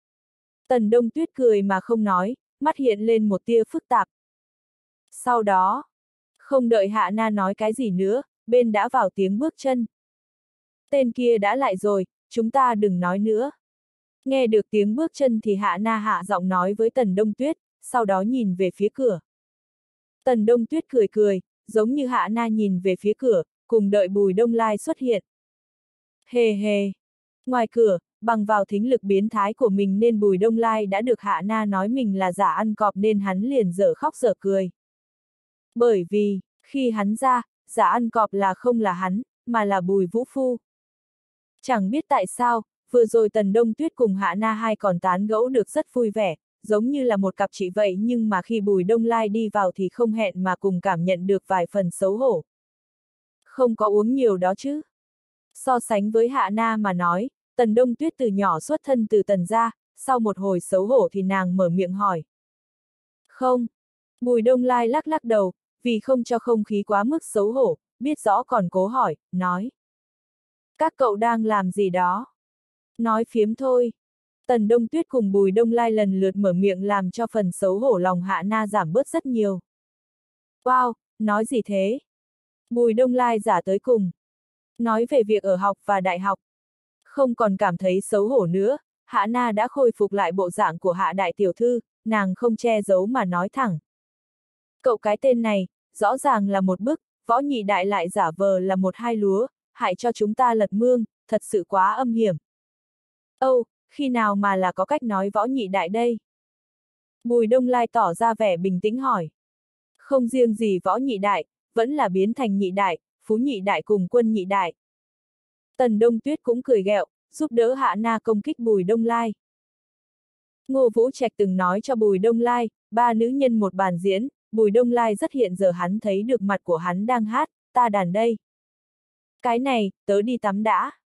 Tần Đông Tuyết cười mà không nói, mắt hiện lên một tia phức tạp. Sau đó, không đợi Hạ Na nói cái gì nữa, bên đã vào tiếng bước chân. Tên kia đã lại rồi, chúng ta đừng nói nữa. Nghe được tiếng bước chân thì Hạ Na hạ giọng nói với Tần Đông Tuyết, sau đó nhìn về phía cửa. Tần Đông Tuyết cười cười, giống như Hạ Na nhìn về phía cửa, cùng đợi Bùi Đông Lai xuất hiện. Hề hề. Ngoài cửa, bằng vào thính lực biến thái của mình nên Bùi Đông Lai đã được Hạ Na nói mình là giả ăn cọp nên hắn liền dở khóc dở cười. Bởi vì, khi hắn ra, giả ăn cọp là không là hắn, mà là Bùi Vũ Phu. Chẳng biết tại sao, vừa rồi Tần Đông Tuyết cùng Hạ Na hai còn tán gẫu được rất vui vẻ, giống như là một cặp chị vậy nhưng mà khi Bùi Đông Lai đi vào thì không hẹn mà cùng cảm nhận được vài phần xấu hổ. Không có uống nhiều đó chứ. So sánh với Hạ Na mà nói, Tần Đông Tuyết từ nhỏ xuất thân từ Tần gia, sau một hồi xấu hổ thì nàng mở miệng hỏi. Không. Bùi Đông Lai lắc lắc đầu, vì không cho không khí quá mức xấu hổ, biết rõ còn cố hỏi, nói. Các cậu đang làm gì đó? Nói phiếm thôi. Tần Đông Tuyết cùng Bùi Đông Lai lần lượt mở miệng làm cho phần xấu hổ lòng Hạ Na giảm bớt rất nhiều. Wow, nói gì thế? Bùi Đông Lai giả tới cùng. Nói về việc ở học và đại học. Không còn cảm thấy xấu hổ nữa, Hạ Na đã khôi phục lại bộ dạng của Hạ đại tiểu thư, nàng không che giấu mà nói thẳng. Cậu cái tên này, rõ ràng là một bức, võ nhị đại lại giả vờ là một hai lúa, hại cho chúng ta lật mương, thật sự quá âm hiểm. Âu, khi nào mà là có cách nói võ nhị đại đây? Bùi Đông Lai tỏ ra vẻ bình tĩnh hỏi. Không riêng gì võ nhị đại, vẫn là biến thành nhị đại, phú nhị đại cùng quân nhị đại. Tần Đông Tuyết cũng cười ghẹo, giúp đỡ Hạ Na công kích Bùi Đông Lai. Ngô Vũ Trạch từng nói cho Bùi Đông Lai, ba nữ nhân một bàn diễn, Bùi Đông Lai rất hiện giờ hắn thấy được mặt của hắn đang hát, ta đàn đây. Cái này, tớ đi tắm đã.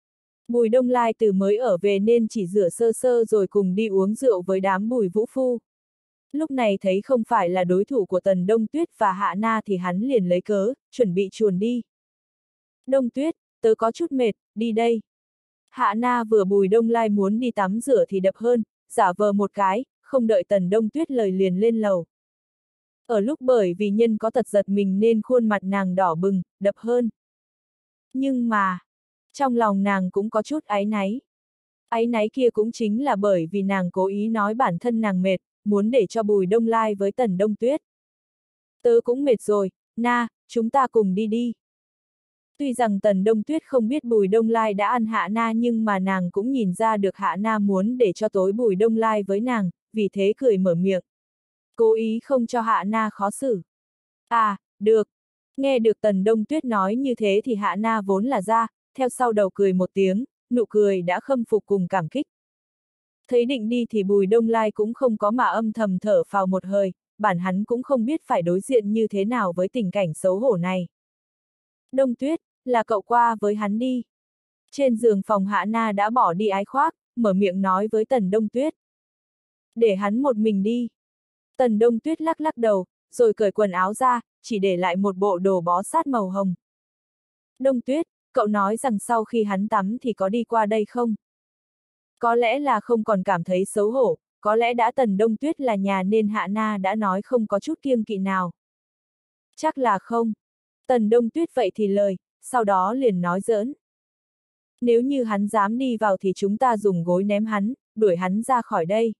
Bùi Đông Lai từ mới ở về nên chỉ rửa sơ sơ rồi cùng đi uống rượu với đám Bùi Vũ Phu. Lúc này thấy không phải là đối thủ của Tần Đông Tuyết và Hạ Na thì hắn liền lấy cớ, chuẩn bị chuồn đi. Đông Tuyết, tớ có chút mệt, đi đây. Hạ Na vừa Bùi Đông Lai muốn đi tắm rửa thì đập hơn, giả vờ một cái, không đợi Tần Đông Tuyết lời liền lên lầu. Ở lúc bởi vì nhân có tật giật mình nên khuôn mặt nàng đỏ bừng, đập hơn. Nhưng mà, trong lòng nàng cũng có chút áy náy. Áy náy kia cũng chính là bởi vì nàng cố ý nói bản thân nàng mệt, muốn để cho Bùi Đông Lai với Tần Đông Tuyết. Tớ cũng mệt rồi, Na, chúng ta cùng đi đi. Tuy rằng Tần Đông Tuyết không biết Bùi Đông Lai đã ăn Hạ Na nhưng mà nàng cũng nhìn ra được Hạ Na muốn để cho tối Bùi Đông Lai với nàng, vì thế cười mở miệng. Cố ý không cho Hạ Na khó xử. À, được. Nghe được Tần Đông Tuyết nói như thế thì Hạ Na vốn là ra, theo sau đầu cười một tiếng, nụ cười đã khâm phục cùng cảm kích. Thấy định đi thì Bùi Đông Lai cũng không có mà âm thầm thở phào một hơi, bản hắn cũng không biết phải đối diện như thế nào với tình cảnh xấu hổ này. Đông Tuyết, là cậu qua với hắn đi. Trên giường phòng Hạ Na đã bỏ đi ái khoác, mở miệng nói với Tần Đông Tuyết. Để hắn một mình đi. Tần Đông Tuyết lắc lắc đầu, rồi cởi quần áo ra, chỉ để lại một bộ đồ bó sát màu hồng. Đông Tuyết, cậu nói rằng sau khi hắn tắm thì có đi qua đây không? Có lẽ là không còn cảm thấy xấu hổ, có lẽ đã Tần Đông Tuyết là nhà nên Hạ Na đã nói không có chút kiêng kỵ nào. Chắc là không. Tần Đông Tuyết vậy thì lời, sau đó liền nói giỡn. Nếu như hắn dám đi vào thì chúng ta dùng gối ném hắn, đuổi hắn ra khỏi đây.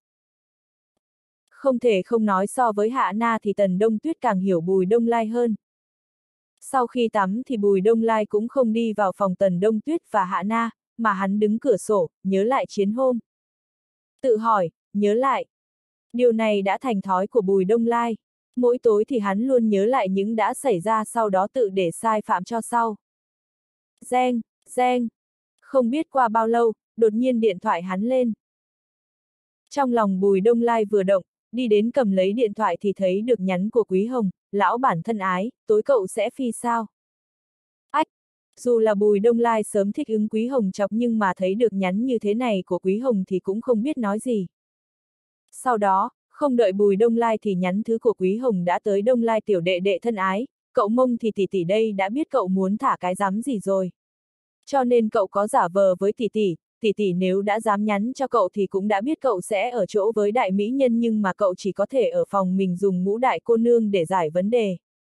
Không thể không nói so với Hạ Na thì Tần Đông Tuyết càng hiểu Bùi Đông Lai hơn. Sau khi tắm thì Bùi Đông Lai cũng không đi vào phòng Tần Đông Tuyết và Hạ Na, mà hắn đứng cửa sổ, nhớ lại chiến hôm. Tự hỏi, nhớ lại. Điều này đã thành thói của Bùi Đông Lai. Mỗi tối thì hắn luôn nhớ lại những đã xảy ra sau đó tự để sai phạm cho sau. Reng, reng. Không biết qua bao lâu, đột nhiên điện thoại hắn lên. Trong lòng Bùi Đông Lai vừa động, đi đến cầm lấy điện thoại thì thấy được nhắn của Quý Hồng, lão bản thân ái, tối cậu sẽ phi sao? Ách! Dù là Bùi Đông Lai sớm thích ứng Quý Hồng chọc nhưng mà thấy được nhắn như thế này của Quý Hồng thì cũng không biết nói gì. Sau đó, không đợi Bùi Đông Lai thì nhắn thứ của Quý Hồng đã tới. Đông Lai tiểu đệ đệ thân ái, cậu Mông thì tỷ tỷ đây đã biết cậu muốn thả cái dám gì rồi. Cho nên cậu có giả vờ với tỷ tỷ nếu đã dám nhắn cho cậu thì cũng đã biết cậu sẽ ở chỗ với đại mỹ nhân nhưng mà cậu chỉ có thể ở phòng mình dùng mũ đại cô nương để giải vấn đề.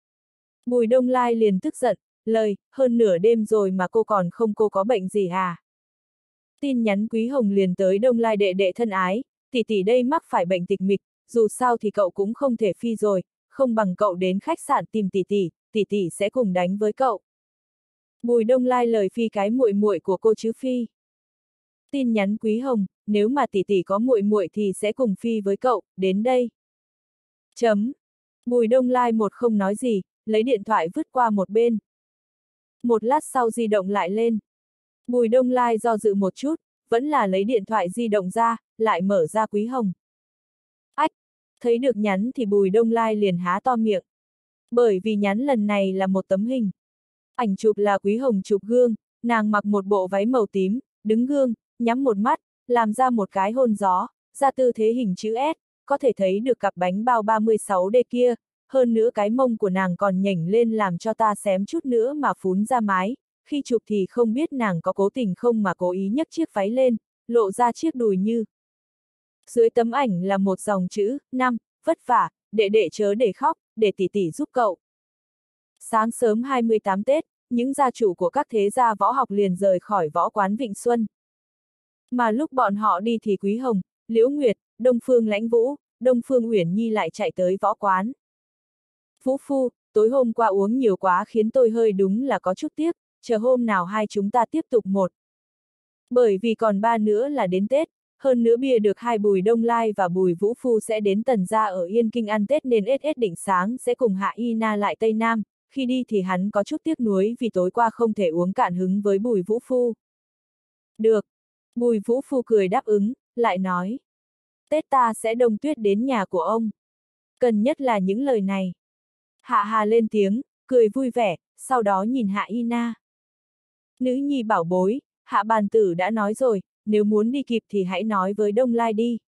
Bùi Đông Lai liền tức giận, lời, hơn nửa đêm rồi mà cô còn không, cô có bệnh gì à? Tin nhắn Quý Hồng liền tới. Đông Lai đệ đệ thân ái, tỷ tỷ đây mắc phải bệnh tịch mịch, dù sao thì cậu cũng không thể phi rồi, không bằng cậu đến khách sạn tìm tỷ tỷ sẽ cùng đánh với cậu. Bùi Đông Lai lời phi cái muội muội của cô chứ phi. Tin nhắn Quý Hồng, nếu mà tỷ tỷ có muội muội thì sẽ cùng phi với cậu, đến đây. Chấm. Bùi Đông Lai một không nói gì, lấy điện thoại vứt qua một bên. Một lát sau di động lại lên. Bùi Đông Lai do dự một chút, vẫn là lấy điện thoại di động ra, lại mở ra Quý Hồng. Ách! Thấy được nhắn thì Bùi Đông Lai liền há to miệng. Bởi vì nhắn lần này là một tấm hình. Ảnh chụp là Quý Hồng chụp gương, nàng mặc một bộ váy màu tím, đứng gương, nhắm một mắt, làm ra một cái hôn gió, ra tư thế hình chữ S, có thể thấy được cặp bánh bao 36D kia, hơn nữa cái mông của nàng còn nhảnh lên làm cho ta xém chút nữa mà phún ra mái, khi chụp thì không biết nàng có cố tình không mà cố ý nhấc chiếc váy lên, lộ ra chiếc đùi như. Dưới tấm ảnh là một dòng chữ, 5, vất vả, đệ đệ chớ để khóc, để tỷ tỷ giúp cậu. Sáng sớm 28 Tết, những gia chủ của các thế gia võ học liền rời khỏi võ quán Vịnh Xuân. Mà lúc bọn họ đi thì Quý Hồng, Liễu Nguyệt, Đông Phương Lãnh Vũ, Đông Phương Uyển Nhi lại chạy tới võ quán. Vũ Phu, tối hôm qua uống nhiều quá khiến tôi hơi đúng là có chút tiếc, chờ hôm nào hai chúng ta tiếp tục một. Bởi vì còn 3 nữa là đến Tết, hơn nữa bia được hai Bùi Đông Lai và Bùi Vũ Phu sẽ đến Tần gia ở Yên Kinh ăn Tết nên SS định sáng sẽ cùng Hạ Y Na lại Tây Nam, khi đi thì hắn có chút tiếc nuối vì tối qua không thể uống cạn hứng với Bùi Vũ Phu. Được. Bùi Vũ Phu cười đáp ứng, lại nói. Tết ta sẽ Đông Tuyết đến nhà của ông. Cần nhất là những lời này. Hạ Hà lên tiếng, cười vui vẻ, sau đó nhìn Hạ Y Na. Nữ nhi bảo bối, Hạ bàn tử đã nói rồi, nếu muốn đi kịp thì hãy nói với Đông Lai đi.